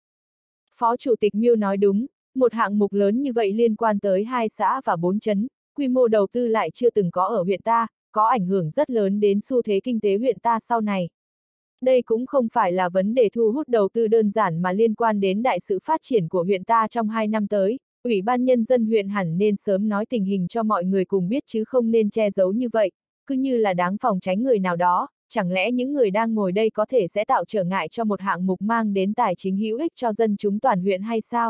Phó Chủ tịch Miêu nói đúng, một hạng mục lớn như vậy liên quan tới hai xã và bốn trấn, quy mô đầu tư lại chưa từng có ở huyện ta, có ảnh hưởng rất lớn đến xu thế kinh tế huyện ta sau này. Đây cũng không phải là vấn đề thu hút đầu tư đơn giản mà liên quan đến đại sự phát triển của huyện ta trong hai năm tới, Ủy ban Nhân dân huyện hẳn nên sớm nói tình hình cho mọi người cùng biết chứ không nên che giấu như vậy, cứ như là đáng phòng tránh người nào đó, chẳng lẽ những người đang ngồi đây có thể sẽ tạo trở ngại cho một hạng mục mang đến tài chính hữu ích cho dân chúng toàn huyện hay sao?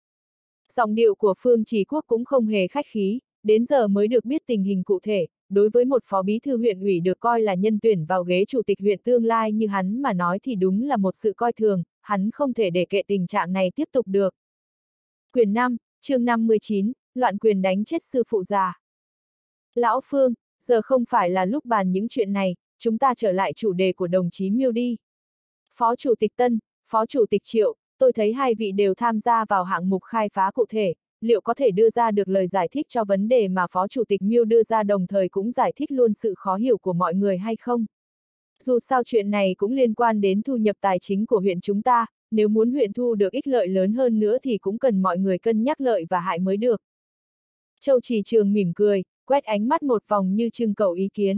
Giọng điệu của Phương Trì Quốc cũng không hề khách khí, đến giờ mới được biết tình hình cụ thể, đối với một phó bí thư huyện ủy được coi là nhân tuyển vào ghế chủ tịch huyện tương lai như hắn mà nói thì đúng là một sự coi thường, hắn không thể để kệ tình trạng này tiếp tục được. Quyển năm, chương năm mươi chín, loạn quyền đánh chết sư phụ già. Lão Phương, giờ không phải là lúc bàn những chuyện này, chúng ta trở lại chủ đề của đồng chí Miêu đi. Phó Chủ tịch Tân, Phó Chủ tịch Triệu, tôi thấy hai vị đều tham gia vào hạng mục khai phá cụ thể, liệu có thể đưa ra được lời giải thích cho vấn đề mà Phó Chủ tịch Miêu đưa ra đồng thời cũng giải thích luôn sự khó hiểu của mọi người hay không? Dù sao chuyện này cũng liên quan đến thu nhập tài chính của huyện chúng ta, nếu muốn huyện thu được ích lợi lớn hơn nữa thì cũng cần mọi người cân nhắc lợi và hại mới được. Châu Chỉ Trường mỉm cười, quét ánh mắt một vòng như trưng cầu ý kiến.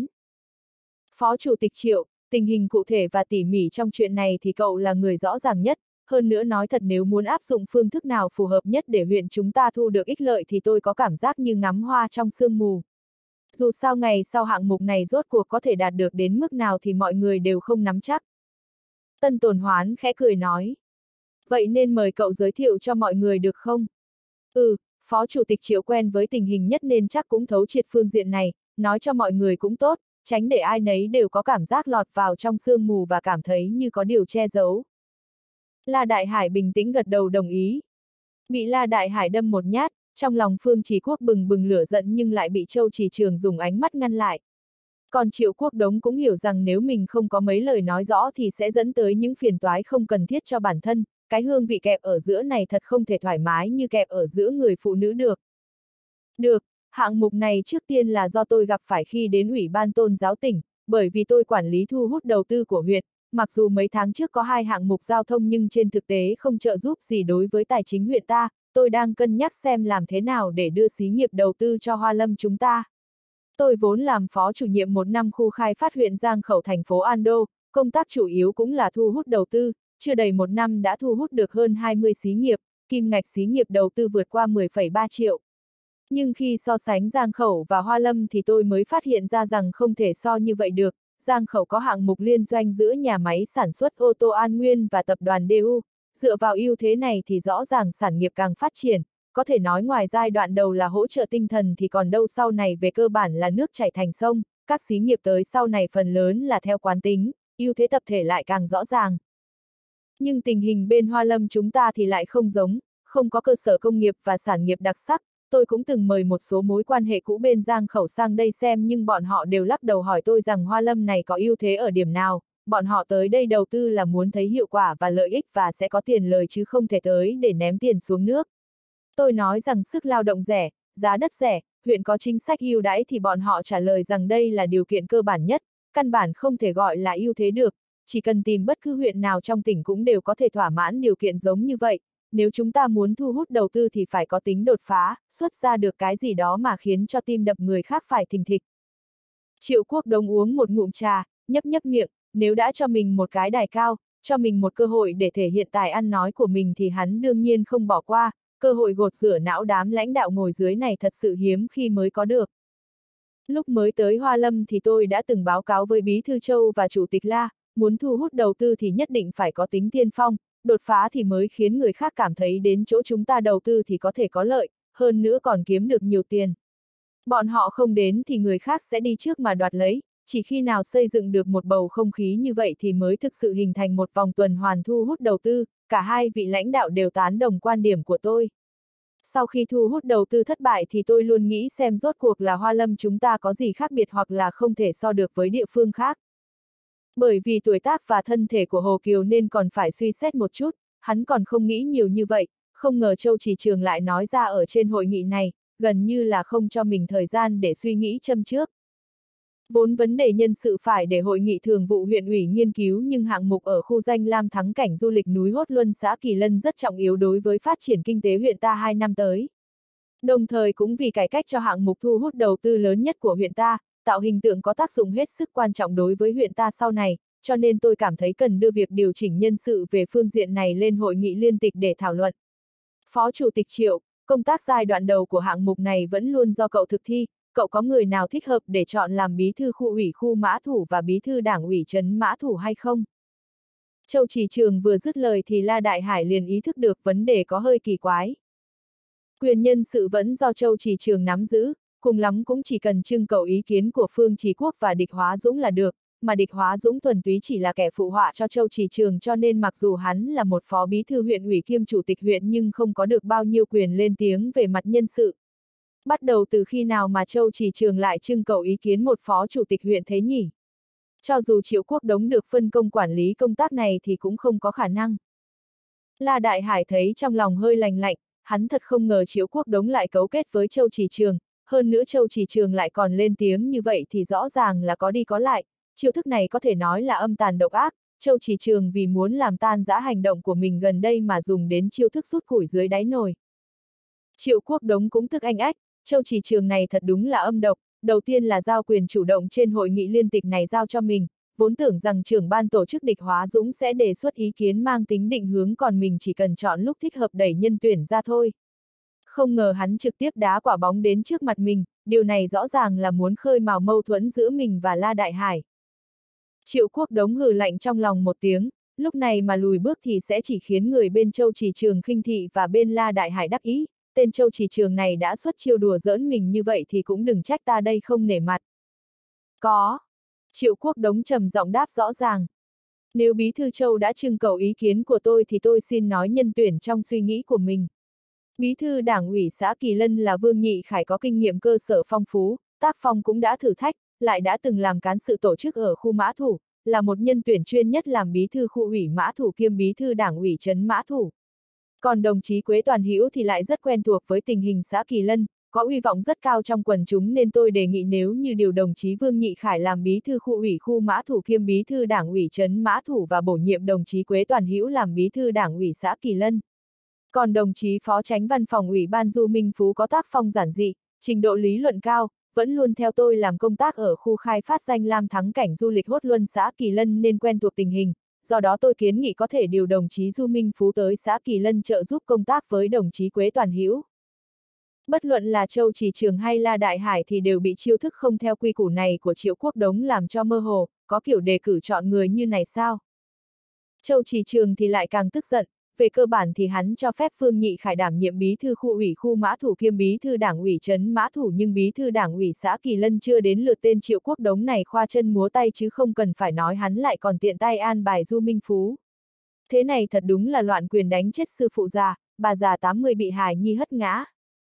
Phó Chủ tịch Triệu, tình hình cụ thể và tỉ mỉ trong chuyện này thì cậu là người rõ ràng nhất, hơn nữa nói thật nếu muốn áp dụng phương thức nào phù hợp nhất để huyện chúng ta thu được ích lợi thì tôi có cảm giác như ngắm hoa trong sương mù. Dù sao ngày sau hạng mục này rốt cuộc có thể đạt được đến mức nào thì mọi người đều không nắm chắc. Tân Tồn Hoán khẽ cười nói. Vậy nên mời cậu giới thiệu cho mọi người được không? Ừ, Phó Chủ tịch Triệu quen với tình hình nhất nên chắc cũng thấu triệt phương diện này, nói cho mọi người cũng tốt, tránh để ai nấy đều có cảm giác lọt vào trong sương mù và cảm thấy như có điều che giấu. La Đại Hải bình tĩnh gật đầu đồng ý. Bị La Đại Hải đâm một nhát, trong lòng Phương Chỉ Quốc bừng bừng lửa giận nhưng lại bị Châu Chỉ Trường dùng ánh mắt ngăn lại. Còn Triệu Quốc Đống cũng hiểu rằng nếu mình không có mấy lời nói rõ thì sẽ dẫn tới những phiền toái không cần thiết cho bản thân, cái hương vị kẹp ở giữa này thật không thể thoải mái như kẹp ở giữa người phụ nữ được. Được, hạng mục này trước tiên là do tôi gặp phải khi đến Ủy ban Tôn giáo tỉnh, bởi vì tôi quản lý thu hút đầu tư của huyện, mặc dù mấy tháng trước có hai hạng mục giao thông nhưng trên thực tế không trợ giúp gì đối với tài chính huyện ta, tôi đang cân nhắc xem làm thế nào để đưa xí nghiệp đầu tư cho Hoa Lâm chúng ta. Tôi vốn làm phó chủ nhiệm một năm khu khai phát huyện Giang Khẩu thành phố An Đô, công tác chủ yếu cũng là thu hút đầu tư, chưa đầy một năm đã thu hút được hơn hai mươi xí nghiệp, kim ngạch xí nghiệp đầu tư vượt qua mười phẩy ba triệu. Nhưng khi so sánh Giang Khẩu và Hoa Lâm thì tôi mới phát hiện ra rằng không thể so như vậy được. Giang Khẩu có hạng mục liên doanh giữa nhà máy sản xuất ô tô An Nguyên và tập đoàn đê u, dựa vào ưu thế này thì rõ ràng sản nghiệp càng phát triển, có thể nói ngoài giai đoạn đầu là hỗ trợ tinh thần thì còn đâu sau này về cơ bản là nước chảy thành sông, các xí nghiệp tới sau này phần lớn là theo quán tính, ưu thế tập thể lại càng rõ ràng. Nhưng tình hình bên Hoa Lâm chúng ta thì lại không giống, không có cơ sở công nghiệp và sản nghiệp đặc sắc. Tôi cũng từng mời một số mối quan hệ cũ bên Giang Khẩu sang đây xem nhưng bọn họ đều lắc đầu hỏi tôi rằng Hoa Lâm này có ưu thế ở điểm nào, bọn họ tới đây đầu tư là muốn thấy hiệu quả và lợi ích và sẽ có tiền lời chứ không thể tới để ném tiền xuống nước. Tôi nói rằng sức lao động rẻ, giá đất rẻ, huyện có chính sách ưu đãi thì bọn họ trả lời rằng đây là điều kiện cơ bản nhất, căn bản không thể gọi là ưu thế được, chỉ cần tìm bất cứ huyện nào trong tỉnh cũng đều có thể thỏa mãn điều kiện giống như vậy. Nếu chúng ta muốn thu hút đầu tư thì phải có tính đột phá, xuất ra được cái gì đó mà khiến cho tim đập người khác phải thình thịch. Triệu Quốc Đống uống một ngụm trà, nhấp nhấp miệng, nếu đã cho mình một cái đài cao, cho mình một cơ hội để thể hiện tài ăn nói của mình thì hắn đương nhiên không bỏ qua, cơ hội gột rửa não đám lãnh đạo ngồi dưới này thật sự hiếm khi mới có được. Lúc mới tới Hoa Lâm thì tôi đã từng báo cáo với Bí Thư Châu và Chủ tịch La, muốn thu hút đầu tư thì nhất định phải có tính tiên phong, đột phá thì mới khiến người khác cảm thấy đến chỗ chúng ta đầu tư thì có thể có lợi, hơn nữa còn kiếm được nhiều tiền. Bọn họ không đến thì người khác sẽ đi trước mà đoạt lấy, chỉ khi nào xây dựng được một bầu không khí như vậy thì mới thực sự hình thành một vòng tuần hoàn thu hút đầu tư, cả hai vị lãnh đạo đều tán đồng quan điểm của tôi. Sau khi thu hút đầu tư thất bại thì tôi luôn nghĩ xem rốt cuộc là Hoa Lâm chúng ta có gì khác biệt hoặc là không thể so được với địa phương khác. Bởi vì tuổi tác và thân thể của Hồ Kiều nên còn phải suy xét một chút, hắn còn không nghĩ nhiều như vậy, không ngờ Châu Chỉ Trường lại nói ra ở trên hội nghị này, gần như là không cho mình thời gian để suy nghĩ châm trước. Vốn vấn đề nhân sự phải để hội nghị thường vụ huyện ủy nghiên cứu nhưng hạng mục ở khu danh lam thắng cảnh du lịch núi Hốt Luân xã Kỳ Lân rất trọng yếu đối với phát triển kinh tế huyện ta hai năm tới. Đồng thời cũng vì cải cách cho hạng mục thu hút đầu tư lớn nhất của huyện ta, tạo hình tượng có tác dụng hết sức quan trọng đối với huyện ta sau này, cho nên tôi cảm thấy cần đưa việc điều chỉnh nhân sự về phương diện này lên hội nghị liên tịch để thảo luận. Phó Chủ tịch Triệu, công tác giai đoạn đầu của hạng mục này vẫn luôn do cậu thực thi, cậu có người nào thích hợp để chọn làm bí thư khu ủy khu Mã Thủ và bí thư đảng ủy trấn Mã Thủ hay không? Châu Chỉ Trường vừa dứt lời thì La Đại Hải liền ý thức được vấn đề có hơi kỳ quái. Quyền nhân sự vẫn do Châu Chỉ Trường nắm giữ, cùng lắm cũng chỉ cần trưng cầu ý kiến của Phương Chí Quốc và Địch Hóa Dũng là được, mà Địch Hóa Dũng thuần túy chỉ là kẻ phụ họa cho Châu Chỉ Trường cho nên mặc dù hắn là một phó bí thư huyện ủy kiêm chủ tịch huyện nhưng không có được bao nhiêu quyền lên tiếng về mặt nhân sự. Bắt đầu từ khi nào mà Châu Chỉ Trường lại trưng cầu ý kiến một phó chủ tịch huyện thế nhỉ? Cho dù Triệu Quốc Đống được phân công quản lý công tác này thì cũng không có khả năng. La Đại Hải thấy trong lòng hơi lành lạnh, hắn thật không ngờ Triệu Quốc Đống lại cấu kết với Châu Chỉ Trường, hơn nữa Châu Chỉ Trường lại còn lên tiếng như vậy thì rõ ràng là có đi có lại, chiêu thức này có thể nói là âm tàn độc ác, Châu Chỉ Trường vì muốn làm tan rã hành động của mình gần đây mà dùng đến chiêu thức rút củi dưới đáy nồi. Triệu Quốc Đống cũng tức anh ách, Châu Chỉ Trường này thật đúng là âm độc, đầu tiên là giao quyền chủ động trên hội nghị liên tịch này giao cho mình, vốn tưởng rằng trưởng ban tổ chức Địch Hóa Dũng sẽ đề xuất ý kiến mang tính định hướng còn mình chỉ cần chọn lúc thích hợp đẩy nhân tuyển ra thôi. Không ngờ hắn trực tiếp đá quả bóng đến trước mặt mình, điều này rõ ràng là muốn khơi mào mâu thuẫn giữa mình và La Đại Hải. Triệu Quốc Đống hừ lạnh trong lòng một tiếng, lúc này mà lùi bước thì sẽ chỉ khiến người bên Châu Chỉ Trường khinh thị và bên La Đại Hải đắc ý, tên Châu Chỉ Trường này đã xuất chiêu đùa giỡn mình như vậy thì cũng đừng trách ta đây không nể mặt. Có. Triệu Quốc Đống trầm giọng đáp rõ ràng. Nếu Bí thư Châu đã trưng cầu ý kiến của tôi thì tôi xin nói nhân tuyển trong suy nghĩ của mình. Bí thư Đảng ủy xã Kỳ Lân là Vương Nhị Khải, có kinh nghiệm cơ sở phong phú, tác phong cũng đã thử thách, lại đã từng làm cán sự tổ chức ở khu Mã Thủ, là một nhân tuyển chuyên nhất làm bí thư khu ủy Mã Thủ kiêm bí thư Đảng ủy trấn Mã Thủ. Còn đồng chí Quế Toàn Hữu thì lại rất quen thuộc với tình hình xã Kỳ Lân, có uy vọng rất cao trong quần chúng, nên tôi đề nghị nếu như điều đồng chí Vương Nhị Khải làm bí thư khu ủy khu Mã Thủ kiêm bí thư Đảng ủy trấn Mã Thủ và bổ nhiệm đồng chí Quế Toàn Hữu làm bí thư Đảng ủy xã Kỳ Lân. Còn đồng chí Phó Chánh Văn phòng Ủy ban Du Minh Phú có tác phong giản dị, trình độ lý luận cao, vẫn luôn theo tôi làm công tác ở khu khai phát danh lam thắng cảnh du lịch Hốt Luân xã Kỳ Lân nên quen thuộc tình hình, do đó tôi kiến nghị có thể điều đồng chí Du Minh Phú tới xã Kỳ Lân trợ giúp công tác với đồng chí Quế Toàn Hữu. Bất luận là Châu Chỉ Trường hay La Đại Hải thì đều bị chiêu thức không theo quy củ này của Triệu Quốc Đống làm cho mơ hồ, có kiểu đề cử chọn người như này sao? Châu Chỉ Trường thì lại càng tức giận. Về cơ bản thì hắn cho phép Vương Nhị Khải đảm nhiệm bí thư khu ủy khu Mã Thủ kiêm bí thư Đảng ủy trấn Mã Thủ, nhưng bí thư Đảng ủy xã Kỳ Lân chưa đến lượt tên Triệu Quốc Đống này khoa chân múa tay, chứ không cần phải nói hắn lại còn tiện tay an bài Du Minh Phú. Thế này thật đúng là loạn quyền đánh chết sư phụ già, bà già tám mươi bị hài nhi hất ngã.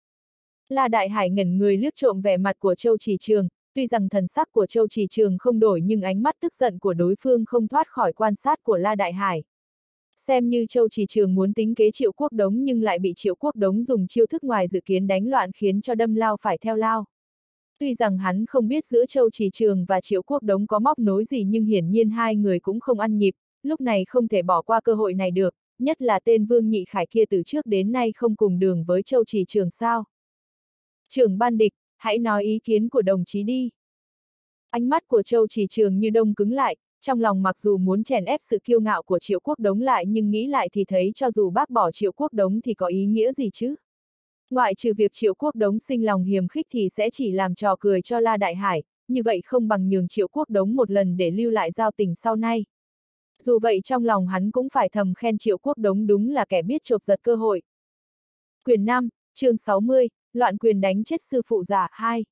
La Đại Hải ngẩn người liếc trộm vẻ mặt của Châu Chỉ Trường, tuy rằng thần sắc của Châu Chỉ Trường không đổi nhưng ánh mắt tức giận của đối phương không thoát khỏi quan sát của La Đại Hải. Xem như Châu Chỉ Trường muốn tính kế Triệu Quốc Đống nhưng lại bị Triệu Quốc Đống dùng chiêu thức ngoài dự kiến đánh loạn, khiến cho đâm lao phải theo lao. Tuy rằng hắn không biết giữa Châu Chỉ Trường và Triệu Quốc Đống có móc nối gì, nhưng hiển nhiên hai người cũng không ăn nhịp, lúc này không thể bỏ qua cơ hội này được, nhất là tên Vương Nhị Khải kia từ trước đến nay không cùng đường với Châu Chỉ Trường sao. Trưởng ban địch, hãy nói ý kiến của đồng chí đi. Ánh mắt của Châu Chỉ Trường như đông cứng lại. Trong lòng mặc dù muốn chèn ép sự kiêu ngạo của Triệu Quốc Đống lại, nhưng nghĩ lại thì thấy cho dù bác bỏ Triệu Quốc Đống thì có ý nghĩa gì chứ? Ngoại trừ việc Triệu Quốc Đống sinh lòng hiềm khích thì sẽ chỉ làm trò cười cho La Đại Hải, như vậy không bằng nhường Triệu Quốc Đống một lần để lưu lại giao tình sau này. Dù vậy trong lòng hắn cũng phải thầm khen Triệu Quốc Đống đúng là kẻ biết chộp giật cơ hội. Quyển năm, chương sáu mươi, loạn quyền đánh chết sư phụ già, hai.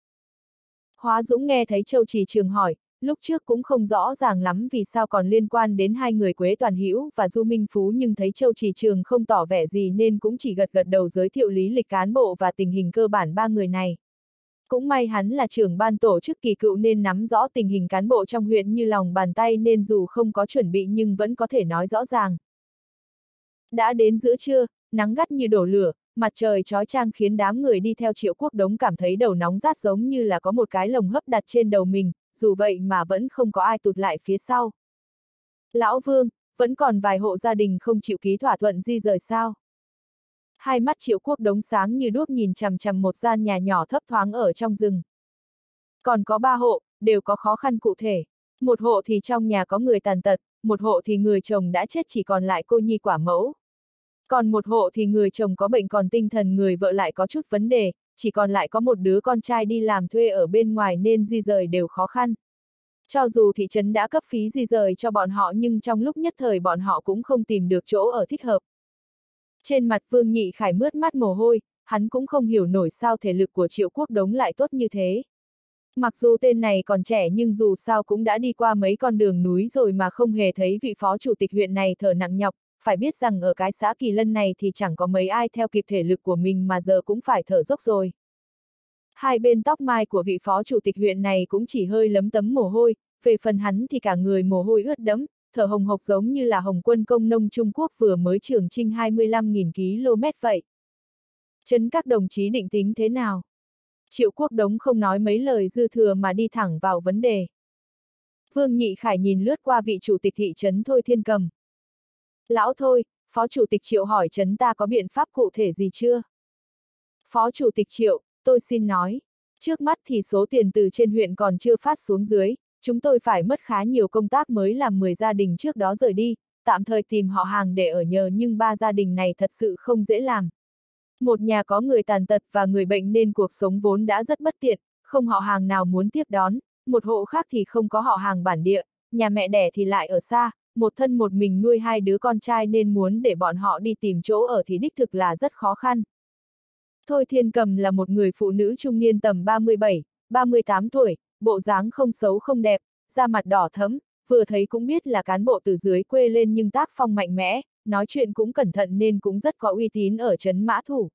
Hóa Dũng nghe thấy Châu Chỉ Trường hỏi, lúc trước cũng không rõ ràng lắm vì sao còn liên quan đến hai người Quế Toàn Hữu và Du Minh Phú, nhưng thấy Châu Chỉ Trường không tỏ vẻ gì nên cũng chỉ gật gật đầu giới thiệu lý lịch cán bộ và tình hình cơ bản ba người này. Cũng may hắn là trưởng ban tổ chức kỳ cựu nên nắm rõ tình hình cán bộ trong huyện như lòng bàn tay, nên dù không có chuẩn bị nhưng vẫn có thể nói rõ ràng. Đã đến giữa trưa, nắng gắt như đổ lửa, mặt trời chói chang khiến đám người đi theo Triệu Quốc Đống cảm thấy đầu nóng rát, giống như là có một cái lồng hấp đặt trên đầu mình. Dù vậy mà vẫn không có ai tụt lại phía sau. Lão Vương, vẫn còn vài hộ gia đình không chịu ký thỏa thuận di rời sao? Hai mắt Triệu Quốc Đống sáng như đuốc nhìn chằm chằm một gian nhà nhỏ thấp thoáng ở trong rừng. Còn có ba hộ, đều có khó khăn cụ thể. Một hộ thì trong nhà có người tàn tật, một hộ thì người chồng đã chết chỉ còn lại cô nhi quả mẫu. Còn một hộ thì người chồng có bệnh còn tinh thần người vợ lại có chút vấn đề, chỉ còn lại có một đứa con trai đi làm thuê ở bên ngoài nên di rời đều khó khăn. Cho dù thị trấn đã cấp phí di rời cho bọn họ nhưng trong lúc nhất thời bọn họ cũng không tìm được chỗ ở thích hợp. Trên mặt Vương Nhị Khải mướt mắt mồ hôi, hắn cũng không hiểu nổi sao thể lực của Triệu Quốc Đống lại tốt như thế. Mặc dù tên này còn trẻ nhưng dù sao cũng đã đi qua mấy con đường núi rồi mà không hề thấy vị phó chủ tịch huyện này thở nặng nhọc. Phải biết rằng ở cái xã Kỳ Lân này thì chẳng có mấy ai theo kịp thể lực của mình mà giờ cũng phải thở dốc rồi. Hai bên tóc mai của vị phó chủ tịch huyện này cũng chỉ hơi lấm tấm mồ hôi, về phần hắn thì cả người mồ hôi ướt đẫm, thở hồng hộc giống như là Hồng quân công nông Trung Quốc vừa mới trưởng chinh hai mươi lăm nghìn ki lô mét vậy. Trấn các đồng chí định tính thế nào? Triệu Quốc Đống không nói mấy lời dư thừa mà đi thẳng vào vấn đề. Vương Nhị Khải nhìn lướt qua vị chủ tịch thị trấn Thôi Thiên Cầm. Lão Thôi, Phó Chủ tịch Triệu hỏi trấn ta có biện pháp cụ thể gì chưa? Phó Chủ tịch Triệu, tôi xin nói. Trước mắt thì số tiền từ trên huyện còn chưa phát xuống dưới, chúng tôi phải mất khá nhiều công tác mới làm mười gia đình trước đó rời đi, tạm thời tìm họ hàng để ở nhờ, nhưng ba gia đình này thật sự không dễ làm. Một nhà có người tàn tật và người bệnh nên cuộc sống vốn đã rất bất tiện, không họ hàng nào muốn tiếp đón, một hộ khác thì không có họ hàng bản địa, nhà mẹ đẻ thì lại ở xa, một thân một mình nuôi hai đứa con trai nên muốn để bọn họ đi tìm chỗ ở thì đích thực là rất khó khăn. Thôi Thiên Cầm là một người phụ nữ trung niên tầm ba mươi bảy, ba mươi tám tuổi, bộ dáng không xấu không đẹp, da mặt đỏ thẫm, vừa thấy cũng biết là cán bộ từ dưới quê lên nhưng tác phong mạnh mẽ, nói chuyện cũng cẩn thận nên cũng rất có uy tín ở trấn Mã Thủ.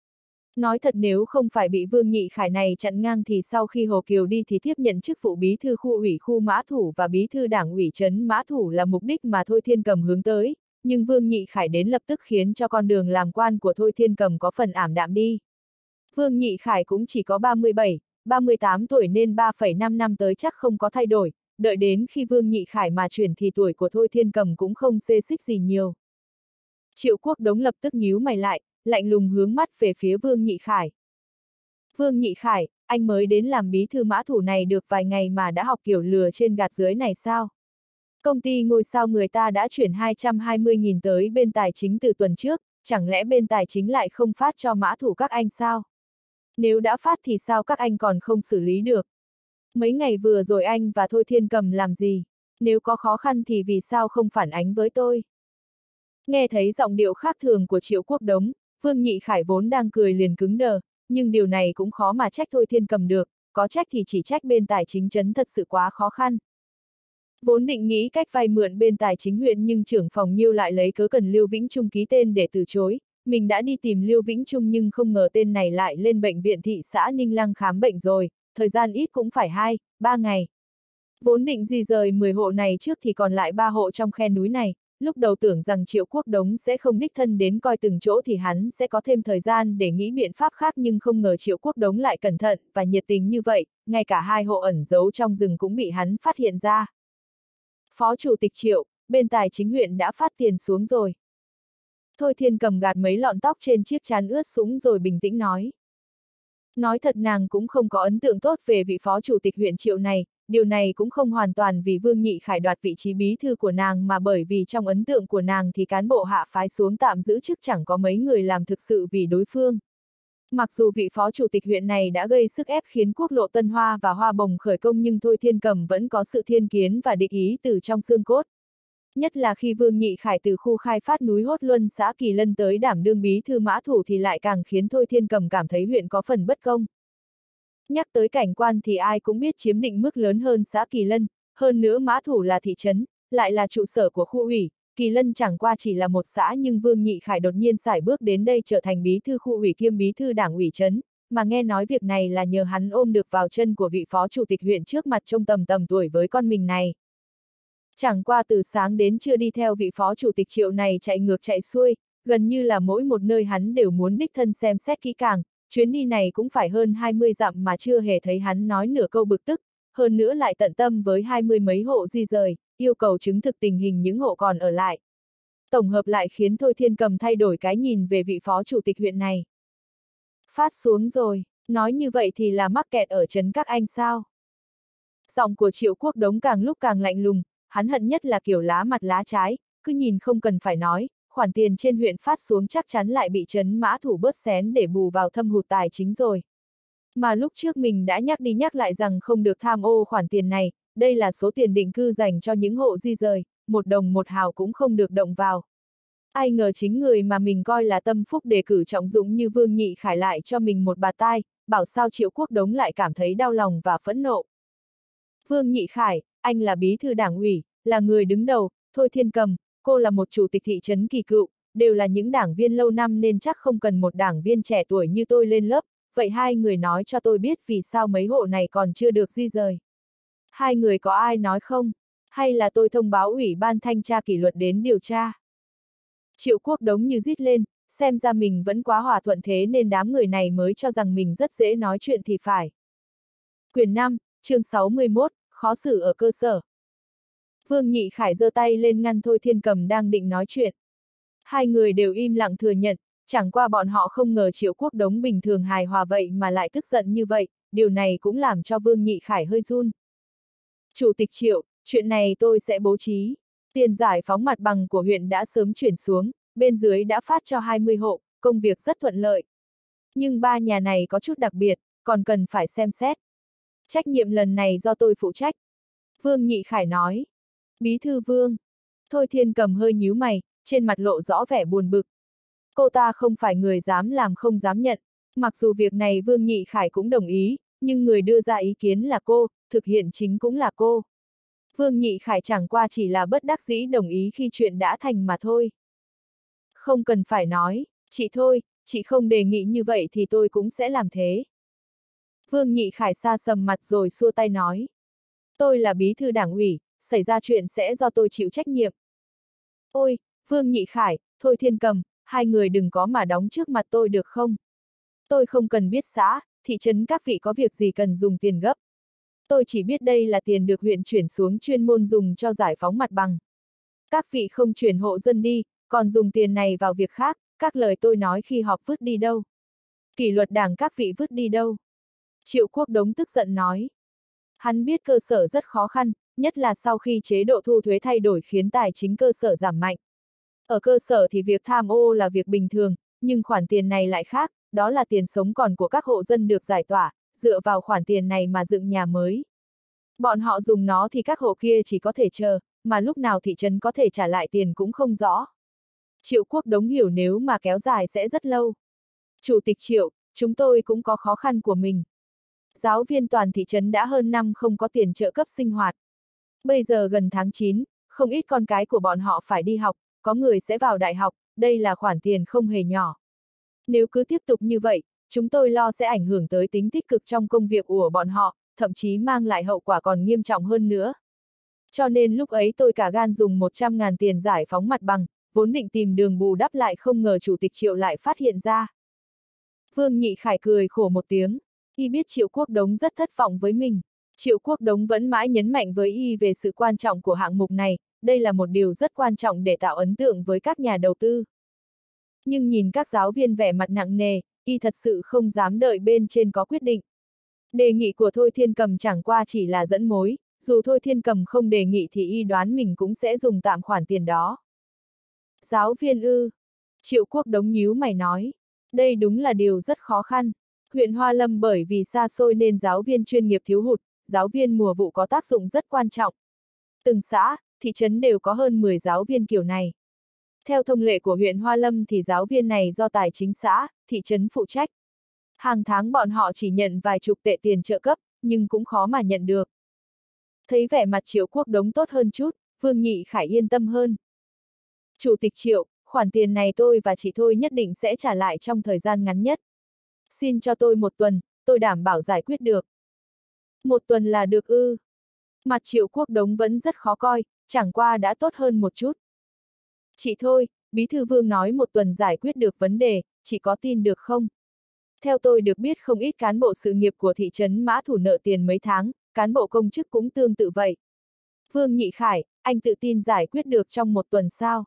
Nói thật nếu không phải bị Vương Nhị Khải này chặn ngang thì sau khi Hồ Kiều đi thì tiếp nhận chức vụ bí thư khu ủy khu Mã Thủ và bí thư đảng ủy trấn Mã Thủ là mục đích mà Thôi Thiên Cầm hướng tới, nhưng Vương Nhị Khải đến lập tức khiến cho con đường làm quan của Thôi Thiên Cầm có phần ảm đạm đi. Vương Nhị Khải cũng chỉ có ba mươi bảy, ba mươi tám tuổi nên ba phẩy năm năm tới chắc không có thay đổi, đợi đến khi Vương Nhị Khải mà chuyển thì tuổi của Thôi Thiên Cầm cũng không xê xích gì nhiều. Triệu Quốc Đống lập tức nhíu mày lại, lạnh lùng hướng mắt về phía Vương Nhị Khải. Vương Nhị Khải, anh mới đến làm bí thư Mã Thủ này được vài ngày mà đã học kiểu lừa trên gạt dưới này sao? Công ty ngôi sao người ta đã chuyển hai trăm hai mươi nghìn tới bên tài chính từ tuần trước, chẳng lẽ bên tài chính lại không phát cho Mã Thủ các anh sao? Nếu đã phát thì sao các anh còn không xử lý được? Mấy ngày vừa rồi anh và Thôi Thiên Cầm làm gì? Nếu có khó khăn thì vì sao không phản ánh với tôi? Nghe thấy giọng điệu khác thường của Triệu Quốc Đống, Vương Nhị Khải vốn đang cười liền cứng đờ, nhưng điều này cũng khó mà trách Thôi Thiên Cầm được, có trách thì chỉ trách bên tài chính trấn thật sự quá khó khăn. Vốn định nghĩ cách vay mượn bên tài chính huyện nhưng trưởng phòng Nhiêu lại lấy cớ cần Lưu Vĩnh Trung ký tên để từ chối, mình đã đi tìm Lưu Vĩnh Trung nhưng không ngờ tên này lại lên bệnh viện thị xã Ninh Lăng khám bệnh rồi, thời gian ít cũng phải hai, ba ngày. Vốn định di rời mười hộ này trước thì còn lại ba hộ trong khe núi này, lúc đầu tưởng rằng Triệu Quốc Đống sẽ không đích thân đến coi từng chỗ thì hắn sẽ có thêm thời gian để nghĩ biện pháp khác nhưng không ngờ Triệu Quốc Đống lại cẩn thận và nhiệt tình như vậy, ngay cả hai hộ ẩn giấu trong rừng cũng bị hắn phát hiện ra. Phó Chủ tịch Triệu, bên tài chính huyện đã phát tiền xuống rồi. Thôi Thiên Cầm gạt mấy lọn tóc trên chiếc trán ướt sũng rồi bình tĩnh nói. Nói thật nàng cũng không có ấn tượng tốt về vị phó chủ tịch huyện Triệu này, điều này cũng không hoàn toàn vì Vương Nhị Khải đoạt vị trí bí thư của nàng mà bởi vì trong ấn tượng của nàng thì cán bộ hạ phái xuống tạm giữ chức chẳng có mấy người làm thực sự vì đối phương. Mặc dù vị phó chủ tịch huyện này đã gây sức ép khiến quốc lộ Tân Hoa và Hoa Bồng khởi công nhưng Thôi Thiên Cầm vẫn có sự thiên kiến và địch ý từ trong xương cốt. Nhất là khi Vương Nhị Khải từ khu khai phát núi Hốt Luân xã Kỳ Lân tới đảm đương bí thư Mã Thủ thì lại càng khiến Thôi Thiên Cầm cảm thấy huyện có phần bất công. Nhắc tới cảnh quan thì ai cũng biết chiếm định mức lớn hơn xã Kỳ Lân, hơn nữa Mã Thủ là thị trấn, lại là trụ sở của khu ủy, Kỳ Lân chẳng qua chỉ là một xã nhưng Vương Nhị Khải đột nhiên sải bước đến đây trở thành bí thư khu ủy kiêm bí thư đảng ủy trấn, mà nghe nói việc này là nhờ hắn ôm được vào chân của vị phó chủ tịch huyện trước mặt trông tầm tầm tuổi với con mình này. Chẳng qua từ sáng đến trưa đi theo vị phó chủ tịch Triệu này chạy ngược chạy xuôi, gần như là mỗi một nơi hắn đều muốn đích thân xem xét kỹ càng, chuyến đi này cũng phải hơn hai mươi dặm mà chưa hề thấy hắn nói nửa câu bực tức, hơn nữa lại tận tâm với hai mươi mấy hộ di rời, yêu cầu chứng thực tình hình những hộ còn ở lại. Tổng hợp lại khiến Thôi Thiên Cầm thay đổi cái nhìn về vị phó chủ tịch huyện này. Phát xuống rồi, nói như vậy thì là mắc kẹt ở trấn các anh sao? Giọng của Triệu Quốc Đống càng lúc càng lạnh lùng, hắn hận nhất là kiểu lá mặt lá trái, cứ nhìn không cần phải nói, khoản tiền trên huyện phát xuống chắc chắn lại bị trấn Mã Thủ bớt xén để bù vào thâm hụt tài chính rồi. Mà lúc trước mình đã nhắc đi nhắc lại rằng không được tham ô khoản tiền này, đây là số tiền định cư dành cho những hộ di rời, một đồng một hào cũng không được động vào. Ai ngờ chính người mà mình coi là tâm phúc đề cử trọng dụng như Vương Nhị Khải lại cho mình một bạt tai, bảo sao Triệu Quốc Đống lại cảm thấy đau lòng và phẫn nộ. Vương Nhị Khải, anh là bí thư đảng ủy, là người đứng đầu, Thôi Thiên Cầm, cô là một chủ tịch thị trấn kỳ cựu, đều là những đảng viên lâu năm nên chắc không cần một đảng viên trẻ tuổi như tôi lên lớp, vậy hai người nói cho tôi biết vì sao mấy hộ này còn chưa được di rời. Hai người có ai nói không? Hay là tôi thông báo ủy ban thanh tra kỷ luật đến điều tra? Triệu Quốc Đống như rít lên, xem ra mình vẫn quá hòa thuận thế nên đám người này mới cho rằng mình rất dễ nói chuyện thì phải. Quyển năm, chương sáu mươi mốt, khó xử ở cơ sở. Vương Nhị Khải giơ tay lên ngăn Thôi Thiên Cầm đang định nói chuyện. Hai người đều im lặng thừa nhận, chẳng qua bọn họ không ngờ Triệu Quốc Đống bình thường hài hòa vậy mà lại tức giận như vậy, điều này cũng làm cho Vương Nhị Khải hơi run. Chủ tịch Triệu, chuyện này tôi sẽ bố trí. Tiền giải phóng mặt bằng của huyện đã sớm chuyển xuống, bên dưới đã phát cho hai mươi hộ, công việc rất thuận lợi. Nhưng ba nhà này có chút đặc biệt, còn cần phải xem xét. Trách nhiệm lần này do tôi phụ trách. Vương Nhị Khải nói. Bí thư Vương. Thôi Thiên Cầm hơi nhíu mày, trên mặt lộ rõ vẻ buồn bực. Cô ta không phải người dám làm không dám nhận, Mặc dù việc này Vương Nhị Khải cũng đồng ý, nhưng người đưa ra ý kiến là cô, thực hiện chính cũng là cô. Vương Nhị Khải chẳng qua chỉ là bất đắc dĩ đồng ý khi chuyện đã thành mà thôi. Không cần phải nói, chị thôi, chị không đề nghị như vậy thì tôi cũng sẽ làm thế. Vương Nhị Khải xa sầm mặt rồi xua tay nói. Tôi là bí thư đảng ủy, xảy ra chuyện sẽ do tôi chịu trách nhiệm. Ôi, Vương Nhị Khải, Thôi Thiên Cầm, hai người đừng có mà đóng trước mặt tôi được không? Tôi không cần biết xã, thị trấn các vị có việc gì cần dùng tiền gấp. Tôi chỉ biết đây là tiền được huyện chuyển xuống chuyên môn dùng cho giải phóng mặt bằng. Các vị không chuyển hộ dân đi, còn dùng tiền này vào việc khác, các lời tôi nói khi họp vứt đi đâu. Kỷ luật đảng các vị vứt đi đâu. Triệu Quốc Đống tức giận nói. Hắn biết cơ sở rất khó khăn, nhất là sau khi chế độ thu thuế thay đổi khiến tài chính cơ sở giảm mạnh. Ở cơ sở thì việc tham ô là việc bình thường, nhưng khoản tiền này lại khác, đó là tiền sống còn của các hộ dân được giải tỏa, dựa vào khoản tiền này mà dựng nhà mới. Bọn họ dùng nó thì các hộ kia chỉ có thể chờ, mà lúc nào thị trấn có thể trả lại tiền cũng không rõ. Triệu Quốc Đống hiểu nếu mà kéo dài sẽ rất lâu. Chủ tịch Triệu, chúng tôi cũng có khó khăn của mình. Giáo viên toàn thị trấn đã hơn năm không có tiền trợ cấp sinh hoạt. Bây giờ gần tháng chín, không ít con cái của bọn họ phải đi học, có người sẽ vào đại học, đây là khoản tiền không hề nhỏ. Nếu cứ tiếp tục như vậy, chúng tôi lo sẽ ảnh hưởng tới tính tích cực trong công việc của bọn họ, thậm chí mang lại hậu quả còn nghiêm trọng hơn nữa. Cho nên lúc ấy tôi cả gan dùng một trăm ngàn tiền giải phóng mặt bằng, vốn định tìm đường bù đắp lại không ngờ Chủ tịch Triệu lại phát hiện ra. Vương Nhị Khải cười khổ một tiếng, y biết Triệu Quốc Đống rất thất vọng với mình. Triệu Quốc Đống vẫn mãi nhấn mạnh với y về sự quan trọng của hạng mục này, đây là một điều rất quan trọng để tạo ấn tượng với các nhà đầu tư. Nhưng nhìn các giáo viên vẻ mặt nặng nề, y thật sự không dám đợi bên trên có quyết định. Đề nghị của Thôi Thiên Cầm chẳng qua chỉ là dẫn mối, dù Thôi Thiên Cầm không đề nghị thì y đoán mình cũng sẽ dùng tạm khoản tiền đó. Giáo viên ư? Triệu Quốc Đống nhíu mày nói. Đây đúng là điều rất khó khăn. Huyện Hoa Lâm bởi vì xa xôi nên giáo viên chuyên nghiệp thiếu hụt, giáo viên mùa vụ có tác dụng rất quan trọng. Từng xã, thị trấn đều có hơn mười giáo viên kiểu này. Theo thông lệ của huyện Hoa Lâm thì giáo viên này do tài chính xã, thị trấn phụ trách. Hàng tháng bọn họ chỉ nhận vài chục tệ tiền trợ cấp, nhưng cũng khó mà nhận được. Thấy vẻ mặt Triệu Quốc Đống tốt hơn chút, Vương Nhị Khải yên tâm hơn. Chủ tịch Triệu, khoản tiền này tôi và chị Thôi nhất định sẽ trả lại trong thời gian ngắn nhất. Xin cho tôi một tuần, tôi đảm bảo giải quyết được. Một tuần là được ư? Mặt Triệu Quốc Đống vẫn rất khó coi, chẳng qua đã tốt hơn một chút. Chị Thôi, Bí thư Vương nói một tuần giải quyết được vấn đề, chị có tin được không? Theo tôi được biết không ít cán bộ sự nghiệp của thị trấn Mã Thủ nợ tiền mấy tháng, cán bộ công chức cũng tương tự vậy. Vương Nhị Khải, anh tự tin giải quyết được trong một tuần sao?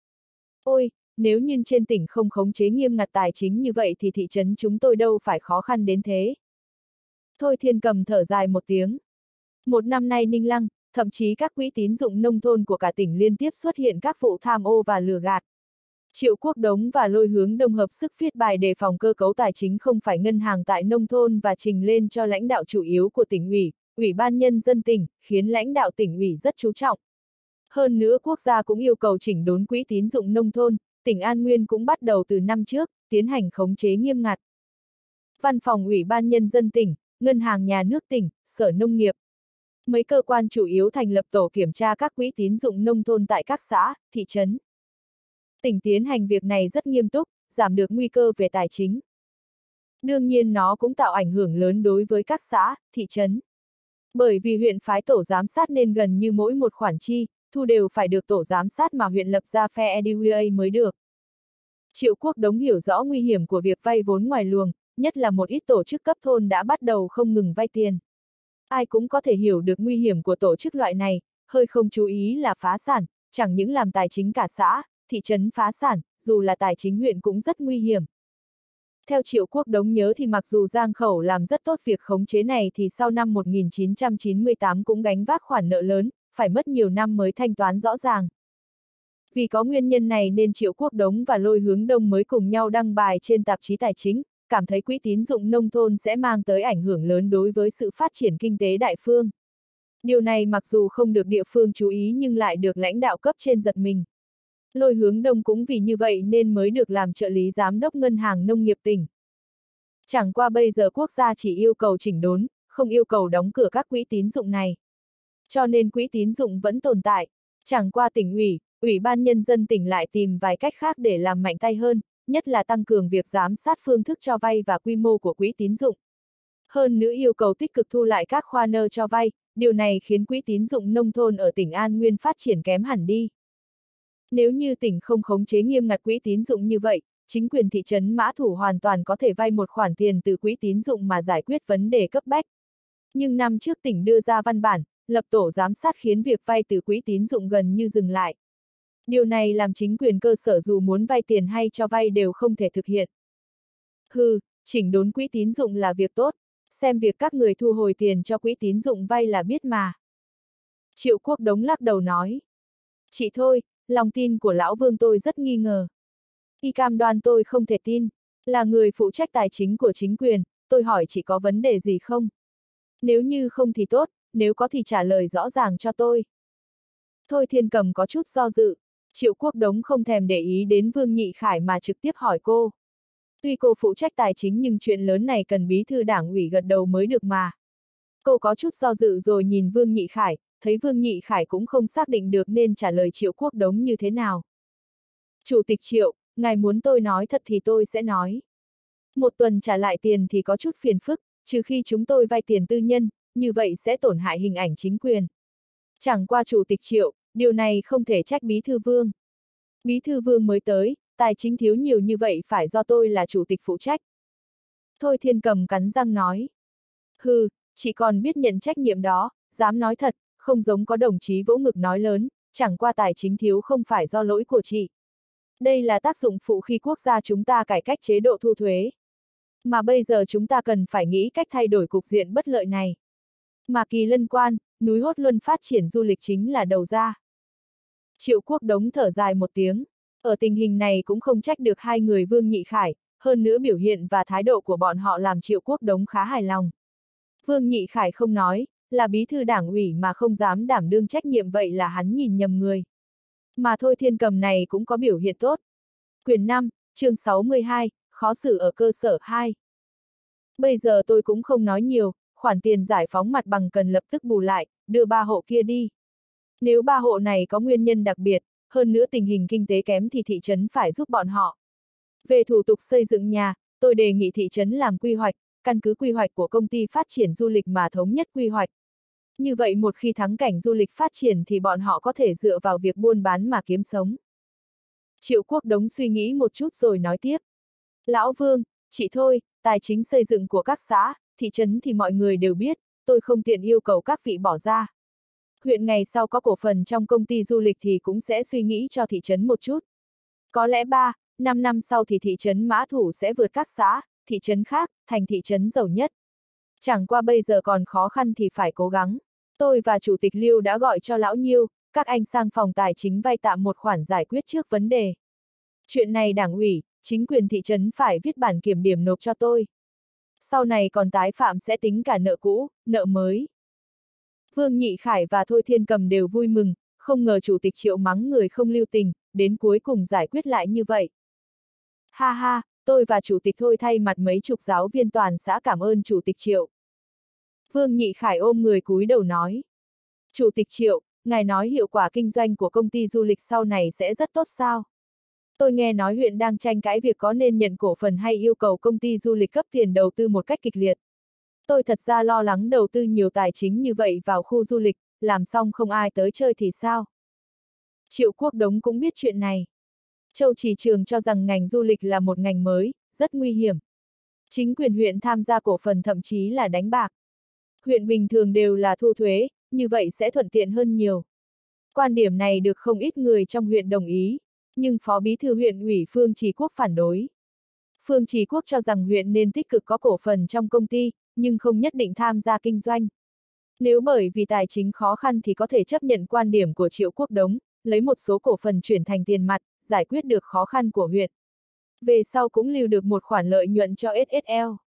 Ôi, nếu như trên tỉnh không khống chế nghiêm ngặt tài chính như vậy thì thị trấn chúng tôi đâu phải khó khăn đến thế. Thôi Thiên Cầm thở dài một tiếng. Một năm nay Ninh Lăng, thậm chí các quỹ tín dụng nông thôn của cả tỉnh liên tiếp xuất hiện các vụ tham ô và lừa gạt. Triệu Quốc Đống và Lôi Hướng Đông hợp sức viết bài đề phòng cơ cấu tài chính không phải ngân hàng tại nông thôn và trình lên cho lãnh đạo chủ yếu của tỉnh ủy, Ủy ban Nhân dân tỉnh, khiến lãnh đạo tỉnh ủy rất chú trọng. Hơn nữa quốc gia cũng yêu cầu chỉnh đốn quỹ tín dụng nông thôn, tỉnh An Nguyên cũng bắt đầu từ năm trước, tiến hành khống chế nghiêm ngặt. Văn phòng Ủy ban Nhân dân tỉnh, Ngân hàng Nhà nước tỉnh, Sở Nông nghiệp. Mấy cơ quan chủ yếu thành lập tổ kiểm tra các quỹ tín dụng nông thôn tại các xã, thị trấn. Tỉnh tiến hành việc này rất nghiêm túc, giảm được nguy cơ về tài chính. Đương nhiên nó cũng tạo ảnh hưởng lớn đối với các xã, thị trấn. Bởi vì huyện phái tổ giám sát nên gần như mỗi một khoản chi, thu đều phải được tổ giám sát mà huyện lập ra phe e đê vê a mới được. Triệu Quốc Đống hiểu rõ nguy hiểm của việc vay vốn ngoài luồng, nhất là một ít tổ chức cấp thôn đã bắt đầu không ngừng vay tiền. Ai cũng có thể hiểu được nguy hiểm của tổ chức loại này, hơi không chú ý là phá sản, chẳng những làm tài chính cả xã, thị trấn phá sản, dù là tài chính huyện cũng rất nguy hiểm. Theo Triệu Quốc Đống nhớ thì mặc dù Giang Khẩu làm rất tốt việc khống chế này thì sau năm một nghìn chín trăm chín mươi tám cũng gánh vác khoản nợ lớn, phải mất nhiều năm mới thanh toán rõ ràng. Vì có nguyên nhân này nên Triệu Quốc Đống và Lôi Hướng Đông mới cùng nhau đăng bài trên tạp chí tài chính, cảm thấy quỹ tín dụng nông thôn sẽ mang tới ảnh hưởng lớn đối với sự phát triển kinh tế đại phương. Điều này mặc dù không được địa phương chú ý nhưng lại được lãnh đạo cấp trên giật mình. Lôi Hướng Đông cũng vì như vậy nên mới được làm trợ lý giám đốc Ngân hàng Nông nghiệp tỉnh. Chẳng qua bây giờ quốc gia chỉ yêu cầu chỉnh đốn, không yêu cầu đóng cửa các quỹ tín dụng này. Cho nên quỹ tín dụng vẫn tồn tại. Chẳng qua tỉnh ủy, Ủy ban Nhân dân tỉnh lại tìm vài cách khác để làm mạnh tay hơn, nhất là tăng cường việc giám sát phương thức cho vay và quy mô của quỹ tín dụng. Hơn nữa yêu cầu tích cực thu lại các khoa nợ cho vay, điều này khiến quỹ tín dụng nông thôn ở tỉnh An Nguyên phát triển kém hẳn đi. Nếu như tỉnh không khống chế nghiêm ngặt quỹ tín dụng như vậy, chính quyền thị trấn Mã Thủ hoàn toàn có thể vay một khoản tiền từ quỹ tín dụng mà giải quyết vấn đề cấp bách. Nhưng năm trước tỉnh đưa ra văn bản, lập tổ giám sát khiến việc vay từ quỹ tín dụng gần như dừng lại. Điều này làm chính quyền cơ sở dù muốn vay tiền hay cho vay đều không thể thực hiện. Hừ, chỉnh đốn quỹ tín dụng là việc tốt, xem việc các người thu hồi tiền cho quỹ tín dụng vay là biết mà. Triệu Quốc Đống lắc đầu nói. Chị thôi, lòng tin của lão Vương tôi rất nghi ngờ. Y cam đoan tôi không thể tin, là người phụ trách tài chính của chính quyền, tôi hỏi chị có vấn đề gì không? Nếu như không thì tốt, nếu có thì trả lời rõ ràng cho tôi. Thôi Thiên Cầm có chút do dự, Triệu Quốc Đống không thèm để ý đến Vương Nhị Khải mà trực tiếp hỏi cô. Tuy cô phụ trách tài chính nhưng chuyện lớn này cần bí thư đảng ủy gật đầu mới được mà. Cô có chút do dự rồi nhìn Vương Nhị Khải, thấy Vương Nhị Khải cũng không xác định được nên trả lời Triệu Quốc Đống như thế nào. Chủ tịch Triệu, ngài muốn tôi nói thật thì tôi sẽ nói. Một tuần trả lại tiền thì có chút phiền phức, trừ khi chúng tôi vay tiền tư nhân, như vậy sẽ tổn hại hình ảnh chính quyền. Chẳng qua Chủ tịch Triệu, điều này không thể trách Bí thư Vương. Bí thư Vương mới tới, tài chính thiếu nhiều như vậy phải do tôi là chủ tịch phụ trách. Thôi Thiên Cầm cắn răng nói. Hừ, chị còn biết nhận trách nhiệm đó, dám nói thật, không giống có đồng chí vỗ ngực nói lớn, chẳng qua tài chính thiếu không phải do lỗi của chị. Đây là tác dụng phụ khi quốc gia chúng ta cải cách chế độ thu thuế. Mà bây giờ chúng ta cần phải nghĩ cách thay đổi cục diện bất lợi này. Mà Kỳ Lân Quan, núi Hốt Luân phát triển du lịch chính là đầu ra. Triệu Quốc Đống thở dài một tiếng. Ở tình hình này cũng không trách được hai người Vương Nhị Khải, hơn nữa biểu hiện và thái độ của bọn họ làm Triệu Quốc Đống khá hài lòng. Vương Nhị Khải không nói, là bí thư đảng ủy mà không dám đảm đương trách nhiệm vậy là hắn nhìn nhầm người. Mà Thôi Thiên Cầm này cũng có biểu hiện tốt. Quyển năm, chương sáu mươi hai, khó xử ở cơ sở hai. Bây giờ tôi cũng không nói nhiều, khoản tiền giải phóng mặt bằng cần lập tức bù lại, đưa ba hộ kia đi. Nếu ba hộ này có nguyên nhân đặc biệt, hơn nữa tình hình kinh tế kém thì thị trấn phải giúp bọn họ. Về thủ tục xây dựng nhà, tôi đề nghị thị trấn làm quy hoạch, căn cứ quy hoạch của công ty phát triển du lịch mà thống nhất quy hoạch. Như vậy một khi thắng cảnh du lịch phát triển thì bọn họ có thể dựa vào việc buôn bán mà kiếm sống. Triệu Quốc Đống suy nghĩ một chút rồi nói tiếp. Lão Vương, chị thôi, tài chính xây dựng của các xã, thị trấn thì mọi người đều biết, tôi không tiện yêu cầu các vị bỏ ra. Huyện ngày sau có cổ phần trong công ty du lịch thì cũng sẽ suy nghĩ cho thị trấn một chút. Có lẽ ba, năm năm sau thì thị trấn Mã Thủ sẽ vượt các xã, thị trấn khác, thành thị trấn giàu nhất. Chẳng qua bây giờ còn khó khăn thì phải cố gắng. Tôi và Chủ tịch Lưu đã gọi cho Lão Nhiêu, các anh sang phòng tài chính vay tạm một khoản giải quyết trước vấn đề. Chuyện này đảng ủy, chính quyền thị trấn phải viết bản kiểm điểm nộp cho tôi. Sau này còn tái phạm sẽ tính cả nợ cũ, nợ mới. Vương Nhị Khải và Thôi Thiên Cầm đều vui mừng, không ngờ Chủ tịch Triệu mắng người không lưu tình, đến cuối cùng giải quyết lại như vậy. Ha ha, tôi và Chủ tịch Thôi thay mặt mấy chục giáo viên toàn xã cảm ơn Chủ tịch Triệu. Vương Nhị Khải ôm người cúi đầu nói. Chủ tịch Triệu, ngài nói hiệu quả kinh doanh của công ty du lịch sau này sẽ rất tốt sao? Tôi nghe nói huyện đang tranh cãi việc có nên nhận cổ phần hay yêu cầu công ty du lịch cấp tiền đầu tư một cách kịch liệt. Tôi thật ra lo lắng đầu tư nhiều tài chính như vậy vào khu du lịch, làm xong không ai tới chơi thì sao? Triệu Quốc Đống cũng biết chuyện này. Châu Chỉ Trường cho rằng ngành du lịch là một ngành mới, rất nguy hiểm. Chính quyền huyện tham gia cổ phần thậm chí là đánh bạc. Huyện bình thường đều là thu thuế, như vậy sẽ thuận tiện hơn nhiều. Quan điểm này được không ít người trong huyện đồng ý, nhưng Phó Bí thư huyện ủy Phương Trì Quốc phản đối. Phương Trì Quốc cho rằng huyện nên tích cực có cổ phần trong công ty, nhưng không nhất định tham gia kinh doanh. Nếu bởi vì tài chính khó khăn thì có thể chấp nhận quan điểm của Triệu Quốc Đống, lấy một số cổ phần chuyển thành tiền mặt, giải quyết được khó khăn của huyện. Về sau cũng lưu được một khoản lợi nhuận cho ét ét lờ.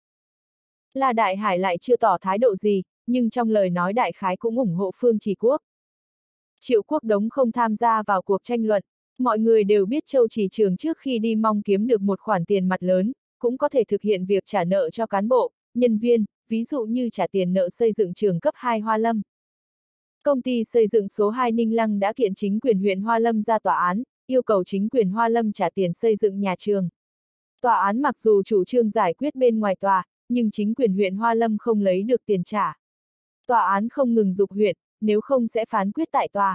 La Đại Hải lại chưa tỏ thái độ gì, nhưng trong lời nói đại khái cũng ủng hộ Phương Trì Quốc. Triệu Quốc Đống không tham gia vào cuộc tranh luận, mọi người đều biết Châu Chỉ Trường trước khi đi mong kiếm được một khoản tiền mặt lớn, cũng có thể thực hiện việc trả nợ cho cán bộ, nhân viên, ví dụ như trả tiền nợ xây dựng trường cấp hai Hoa Lâm. Công ty xây dựng số hai Ninh Lăng đã kiện chính quyền huyện Hoa Lâm ra tòa án, yêu cầu chính quyền Hoa Lâm trả tiền xây dựng nhà trường. Tòa án mặc dù chủ trương giải quyết bên ngoài tòa, nhưng chính quyền huyện Hoa Lâm không lấy được tiền trả. Tòa án không ngừng giục huyện, nếu không sẽ phán quyết tại tòa.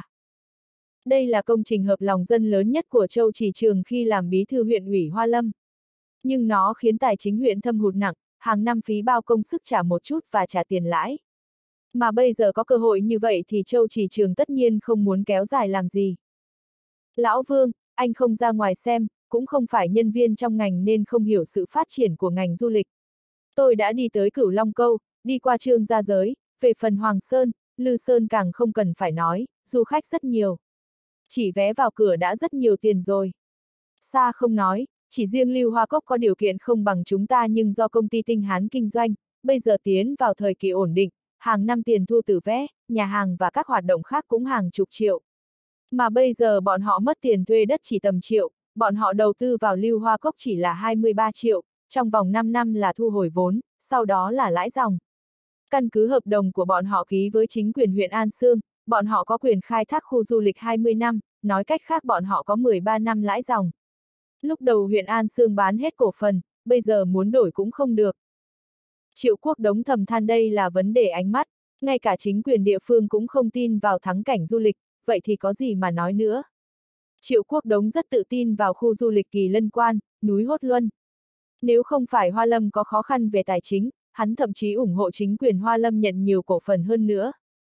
Đây là công trình hợp lòng dân lớn nhất của Châu Chỉ Trường khi làm bí thư huyện ủy Hoa Lâm. Nhưng nó khiến tài chính huyện thâm hụt nặng, hàng năm phí bao công sức trả một chút và trả tiền lãi. Mà bây giờ có cơ hội như vậy thì Châu Chỉ Trường tất nhiên không muốn kéo dài làm gì. Lão Vương, anh không ra ngoài xem, cũng không phải nhân viên trong ngành nên không hiểu sự phát triển của ngành du lịch. Tôi đã đi tới Cửu Long Câu, đi qua Trương Gia Giới, về phần Hoàng Sơn, Lư Sơn càng không cần phải nói, du khách rất nhiều. Chỉ vé vào cửa đã rất nhiều tiền rồi. Xa không nói, chỉ riêng Lưu Hoa Cốc có điều kiện không bằng chúng ta nhưng do công ty Tinh Hán kinh doanh, bây giờ tiến vào thời kỳ ổn định, hàng năm tiền thu từ vé, nhà hàng và các hoạt động khác cũng hàng chục triệu. Mà bây giờ bọn họ mất tiền thuê đất chỉ tầm triệu, bọn họ đầu tư vào Lưu Hoa Cốc chỉ là hai mươi ba triệu, trong vòng năm năm là thu hồi vốn, sau đó là lãi dòng. Căn cứ hợp đồng của bọn họ ký với chính quyền huyện An Xương, bọn họ có quyền khai thác khu du lịch hai mươi năm, nói cách khác bọn họ có mười ba năm lãi dòng. Lúc đầu huyện An Xương bán hết cổ phần, bây giờ muốn đổi cũng không được. Triệu Quốc Đống thầm than đây là vấn đề ánh mắt, ngay cả chính quyền địa phương cũng không tin vào thắng cảnh du lịch, vậy thì có gì mà nói nữa. Triệu Quốc Đống rất tự tin vào khu du lịch Kỳ Lân Quan, núi Hốt Luân. Nếu không phải Hoa Lâm có khó khăn về tài chính, hắn thậm chí ủng hộ chính quyền Hoa Lâm nhận nhiều cổ phần hơn nữa.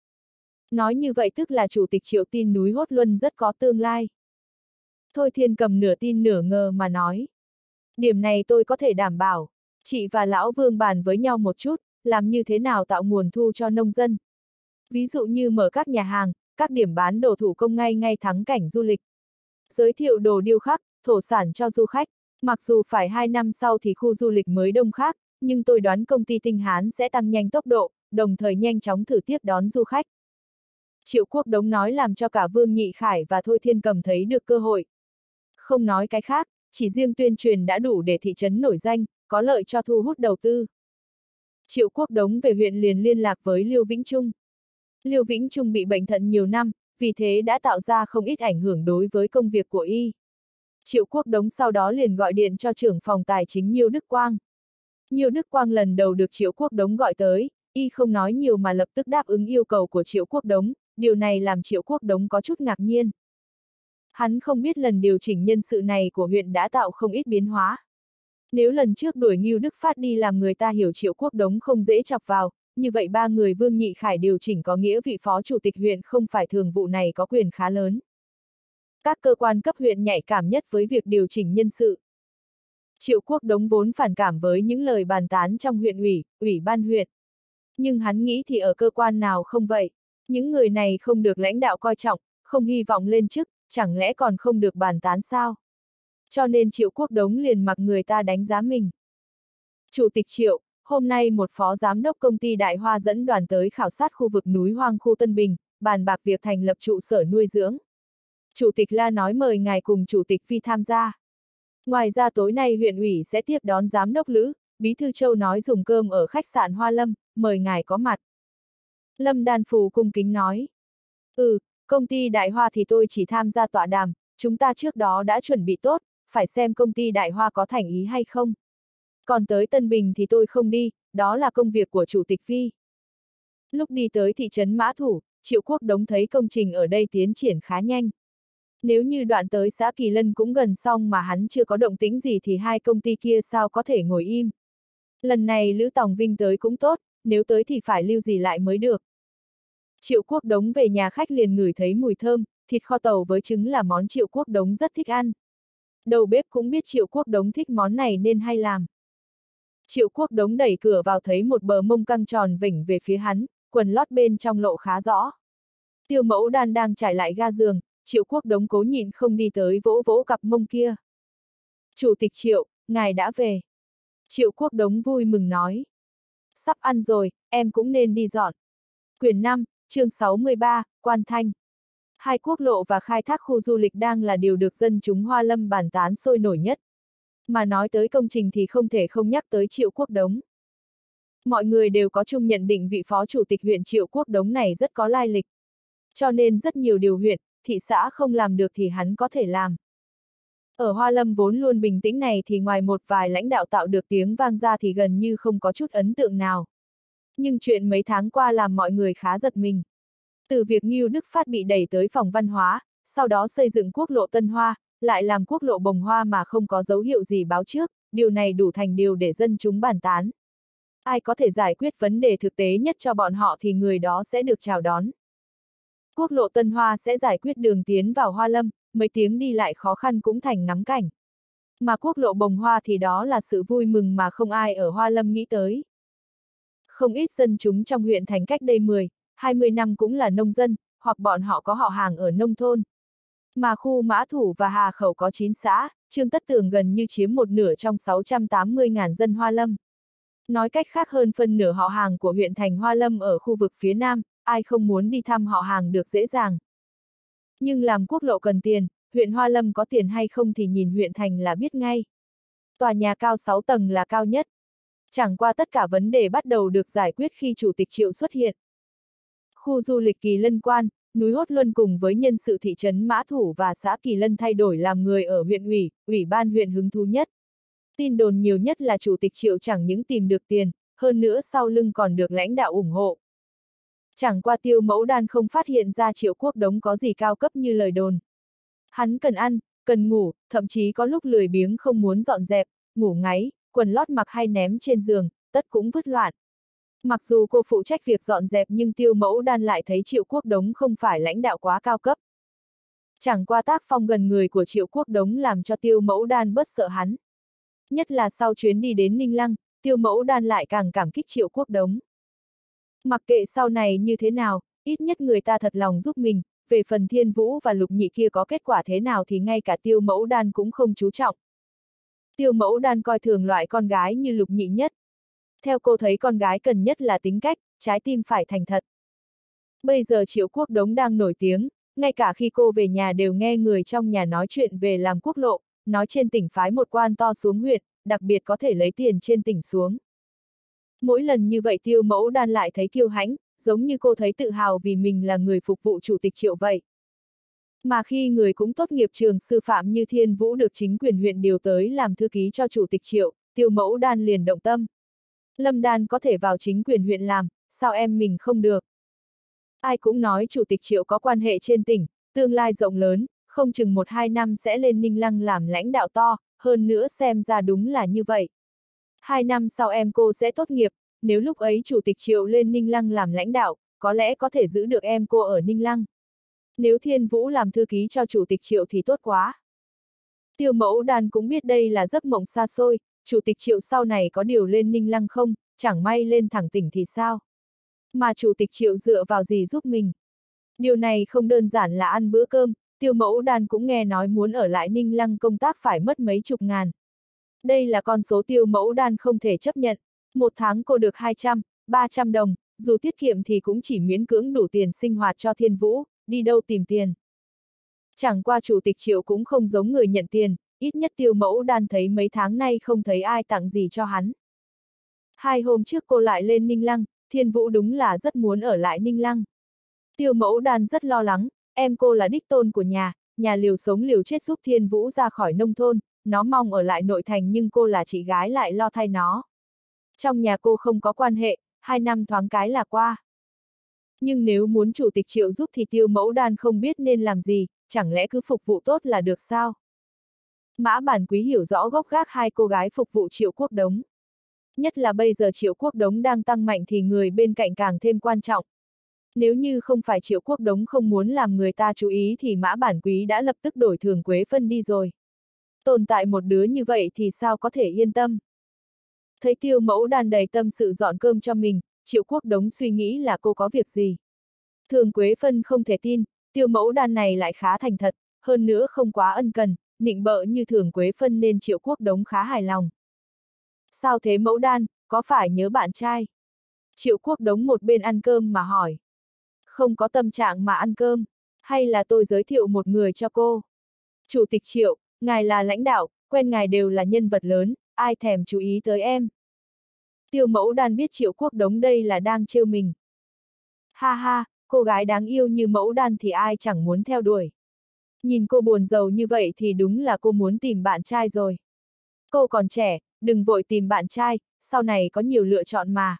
Nói như vậy tức là chủ tịch Triệu tin núi Hốt Luân rất có tương lai. Thôi Thiên Cầm nửa tin nửa ngờ mà nói. Điểm này tôi có thể đảm bảo. Chị và Lão Vương bàn với nhau một chút, làm như thế nào tạo nguồn thu cho nông dân. Ví dụ như mở các nhà hàng, các điểm bán đồ thủ công ngay ngay thắng cảnh du lịch. Giới thiệu đồ điêu khắc, thổ sản cho du khách. Mặc dù phải hai năm sau thì khu du lịch mới đông khác, nhưng tôi đoán công ty Tinh Hán sẽ tăng nhanh tốc độ, đồng thời nhanh chóng thử tiếp đón du khách. Triệu Quốc Đống nói làm cho cả Vương Nhị Khải và Thôi Thiên Cầm thấy được cơ hội. Không nói cái khác, chỉ riêng tuyên truyền đã đủ để thị trấn nổi danh, có lợi cho thu hút đầu tư. Triệu Quốc Đống về huyện liền liên lạc với Liêu Vĩnh Trung. Liêu Vĩnh Trung bị bệnh thận nhiều năm, vì thế đã tạo ra không ít ảnh hưởng đối với công việc của y. Triệu Quốc Đống sau đó liền gọi điện cho trưởng phòng tài chính Nhiêu Đức Quang. Nhiêu Đức Quang lần đầu được Triệu Quốc Đống gọi tới, y không nói nhiều mà lập tức đáp ứng yêu cầu của Triệu Quốc Đống, điều này làm Triệu Quốc Đống có chút ngạc nhiên. Hắn không biết lần điều chỉnh nhân sự này của huyện đã tạo không ít biến hóa. Nếu lần trước đuổi Ngưu Đức Phát đi làm người ta hiểu Triệu Quốc Đống không dễ chọc vào, như vậy ba người Vương Nhị Khải điều chỉnh có nghĩa vị phó chủ tịch huyện không phải thường vụ này có quyền khá lớn. Các cơ quan cấp huyện nhạy cảm nhất với việc điều chỉnh nhân sự. Triệu Quốc Đống vốn phản cảm với những lời bàn tán trong huyện ủy, ủy ban huyện. Nhưng hắn nghĩ thì ở cơ quan nào không vậy, những người này không được lãnh đạo coi trọng, không hy vọng lên chức, chẳng lẽ còn không được bàn tán sao? Cho nên Triệu Quốc Đống liền mặc người ta đánh giá mình. Chủ tịch Triệu, hôm nay một phó giám đốc công ty Đại Hoa dẫn đoàn tới khảo sát khu vực núi hoang khu Tân Bình, bàn bạc việc thành lập trụ sở nuôi dưỡng. Chủ tịch La nói mời ngài cùng Chủ tịch Phi tham gia. Ngoài ra tối nay huyện ủy sẽ tiếp đón giám đốc Lữ, Bí thư Châu nói dùng cơm ở khách sạn Hoa Lâm, mời ngài có mặt. Lâm Đan Phù cung kính nói. Ừ, công ty Đại Hoa thì tôi chỉ tham gia tọa đàm, chúng ta trước đó đã chuẩn bị tốt, phải xem công ty Đại Hoa có thành ý hay không. Còn tới Tân Bình thì tôi không đi, đó là công việc của Chủ tịch Phi. Lúc đi tới thị trấn Mã Thủ, Triệu Quốc Đống thấy công trình ở đây tiến triển khá nhanh. Nếu như đoạn tới xã Kỳ Lân cũng gần xong mà hắn chưa có động tĩnh gì thì hai công ty kia sao có thể ngồi im. Lần này Lữ Tòng Vinh tới cũng tốt, nếu tới thì phải lưu gì lại mới được. Triệu Quốc Đống về nhà khách liền ngửi thấy mùi thơm, thịt kho tàu với trứng là món Triệu Quốc Đống rất thích ăn. Đầu bếp cũng biết Triệu Quốc Đống thích món này nên hay làm. Triệu Quốc Đống đẩy cửa vào thấy một bờ mông căng tròn vểnh về phía hắn, quần lót bên trong lộ khá rõ. Tiêu Mẫu Đan đang trải lại ga giường, Triệu Quốc Đống cố nhịn không đi tới vỗ vỗ cặp mông kia. Chủ tịch Triệu, ngài đã về. Triệu Quốc Đống vui mừng nói. Sắp ăn rồi, em cũng nên đi dọn. Quyển năm, chương sáu mươi ba, Quan Thanh. Hai quốc lộ và khai thác khu du lịch đang là điều được dân chúng Hoa Lâm bàn tán sôi nổi nhất. Mà nói tới công trình thì không thể không nhắc tới Triệu Quốc Đống. Mọi người đều có chung nhận định vị phó chủ tịch huyện Triệu Quốc Đống này rất có lai lịch. Cho nên rất nhiều điều huyện, thị xã không làm được thì hắn có thể làm. Ở Hoa Lâm vốn luôn bình tĩnh này thì ngoài một vài lãnh đạo tạo được tiếng vang ra thì gần như không có chút ấn tượng nào. Nhưng chuyện mấy tháng qua làm mọi người khá giật mình. Từ việc Ngưu Đức Phát bị đẩy tới phòng văn hóa, sau đó xây dựng quốc lộ Tân Hoa, lại làm quốc lộ Bồng Hoa mà không có dấu hiệu gì báo trước, điều này đủ thành điều để dân chúng bàn tán. Ai có thể giải quyết vấn đề thực tế nhất cho bọn họ thì người đó sẽ được chào đón. Quốc lộ Tân Hoa sẽ giải quyết đường tiến vào Hoa Lâm, mấy tiếng đi lại khó khăn cũng thành ngắm cảnh. Mà quốc lộ Bồng Hoa thì đó là sự vui mừng mà không ai ở Hoa Lâm nghĩ tới. Không ít dân chúng trong huyện thành cách đây mười, hai mươi năm cũng là nông dân, hoặc bọn họ có họ hàng ở nông thôn. Mà khu Mã Thủ và Hà Khẩu có chín xã, Trương Tất Tường gần như chiếm một nửa trong sáu trăm tám mươi nghìn dân Hoa Lâm. Nói cách khác hơn phân nửa họ hàng của huyện thành Hoa Lâm ở khu vực phía Nam, ai không muốn đi thăm họ hàng được dễ dàng. Nhưng làm quốc lộ cần tiền, huyện Hoa Lâm có tiền hay không thì nhìn huyện thành là biết ngay. Tòa nhà cao sáu tầng là cao nhất. Chẳng qua tất cả vấn đề bắt đầu được giải quyết khi Chủ tịch Triệu xuất hiện. Khu du lịch Kỳ Lân Quan, núi Hốt Luân cùng với nhân sự thị trấn Mã Thủ và xã Kỳ Lân thay đổi làm người ở huyện ủy, ủy ban huyện hứng thú nhất. Tin đồn nhiều nhất là Chủ tịch Triệu chẳng những tìm được tiền, hơn nữa sau lưng còn được lãnh đạo ủng hộ. Chẳng qua Tiêu Mẫu Đan không phát hiện ra Triệu Quốc Đống có gì cao cấp như lời đồn. Hắn cần ăn, cần ngủ, thậm chí có lúc lười biếng không muốn dọn dẹp, ngủ ngáy, quần lót mặc hay ném trên giường, tất cũng vứt loạn. Mặc dù cô phụ trách việc dọn dẹp nhưng Tiêu Mẫu Đan lại thấy Triệu Quốc Đống không phải lãnh đạo quá cao cấp. Chẳng qua tác phong gần người của Triệu Quốc Đống làm cho Tiêu Mẫu Đan bớt sợ hắn. Nhất là sau chuyến đi đến Ninh Lăng, Tiêu Mẫu Đan lại càng cảm kích Triệu Quốc Đống. Mặc kệ sau này như thế nào, ít nhất người ta thật lòng giúp mình, về phần Thiên Vũ và Lục Nhị kia có kết quả thế nào thì ngay cả Tiêu Mẫu Đan cũng không chú trọng. Tiêu Mẫu Đan coi thường loại con gái như Lục Nhị nhất. Theo cô thấy con gái cần nhất là tính cách, trái tim phải thành thật. Bây giờ Triệu Quốc Đống đang nổi tiếng, ngay cả khi cô về nhà đều nghe người trong nhà nói chuyện về làm quốc lộ, nói trên tỉnh phái một quan to xuống huyện, đặc biệt có thể lấy tiền trên tỉnh xuống. Mỗi lần như vậy Tiêu Mẫu Đan lại thấy kiêu hãnh, giống như cô thấy tự hào vì mình là người phục vụ Chủ tịch Triệu vậy. Mà khi người cũng tốt nghiệp trường sư phạm như Thiên Vũ được chính quyền huyện điều tới làm thư ký cho Chủ tịch Triệu, Tiêu Mẫu Đan liền động tâm. Lâm Đan có thể vào chính quyền huyện làm, sao em mình không được? Ai cũng nói Chủ tịch Triệu có quan hệ trên tỉnh, tương lai rộng lớn, không chừng một hai năm sẽ lên Ninh Lăng làm lãnh đạo to, hơn nữa xem ra đúng là như vậy. Hai năm sau em cô sẽ tốt nghiệp, nếu lúc ấy Chủ tịch Triệu lên Ninh Lăng làm lãnh đạo, có lẽ có thể giữ được em cô ở Ninh Lăng. Nếu Thiên Vũ làm thư ký cho Chủ tịch Triệu thì tốt quá. Tiêu Mẫu Đan cũng biết đây là giấc mộng xa xôi, Chủ tịch Triệu sau này có điều lên Ninh Lăng không, chẳng may lên thẳng tỉnh thì sao? Mà Chủ tịch Triệu dựa vào gì giúp mình? Điều này không đơn giản là ăn bữa cơm, Tiêu Mẫu Đan cũng nghe nói muốn ở lại Ninh Lăng công tác phải mất mấy chục ngàn. Đây là con số Tiêu Mẫu Đan không thể chấp nhận, một tháng cô được hai trăm, ba trăm đồng, dù tiết kiệm thì cũng chỉ miễn cưỡng đủ tiền sinh hoạt cho Thiên Vũ, đi đâu tìm tiền. Chẳng qua Chủ tịch Triệu cũng không giống người nhận tiền, ít nhất Tiêu Mẫu Đan thấy mấy tháng nay không thấy ai tặng gì cho hắn. Hai hôm trước cô lại lên Ninh Lăng, Thiên Vũ đúng là rất muốn ở lại Ninh Lăng. Tiêu Mẫu Đan rất lo lắng, em cô là đích tôn của nhà, nhà liều sống liều chết giúp Thiên Vũ ra khỏi nông thôn, nó mong ở lại nội thành nhưng cô là chị gái lại lo thay nó. Trong nhà cô không có quan hệ, hai năm thoáng cái là qua. Nhưng nếu muốn Chủ tịch Triệu giúp thì Tiêu Mẫu Đan không biết nên làm gì, chẳng lẽ cứ phục vụ tốt là được sao? Mã Bản Quý hiểu rõ gốc gác hai cô gái phục vụ Triệu Quốc Đống. Nhất là bây giờ Triệu Quốc Đống đang tăng mạnh thì người bên cạnh càng thêm quan trọng. Nếu như không phải Triệu Quốc Đống không muốn làm người ta chú ý thì Mã Bản Quý đã lập tức đổi Thường Quế Phân đi rồi. Tồn tại một đứa như vậy thì sao có thể yên tâm? Thấy Tiêu Mẫu Đan đầy tâm sự dọn cơm cho mình, Triệu Quốc Đống suy nghĩ là cô có việc gì. Thường Quế Phân không thể tin, Tiêu Mẫu Đan này lại khá thành thật, hơn nữa không quá ân cần, nịnh bợ như Thường Quế Phân nên Triệu Quốc Đống khá hài lòng. Sao thế Mẫu Đan, có phải nhớ bạn trai? Triệu Quốc Đống một bên ăn cơm mà hỏi. Không có tâm trạng mà ăn cơm, hay là tôi giới thiệu một người cho cô? Chủ tịch Triệu, ngài là lãnh đạo, quen ngài đều là nhân vật lớn, ai thèm chú ý tới em. Tiêu Mẫu Đan biết Triệu Quốc Đống đây là đang trêu mình. Ha ha, cô gái đáng yêu như Mẫu Đan thì ai chẳng muốn theo đuổi. Nhìn cô buồn rầu như vậy thì đúng là cô muốn tìm bạn trai rồi. Cô còn trẻ, đừng vội tìm bạn trai, sau này có nhiều lựa chọn mà.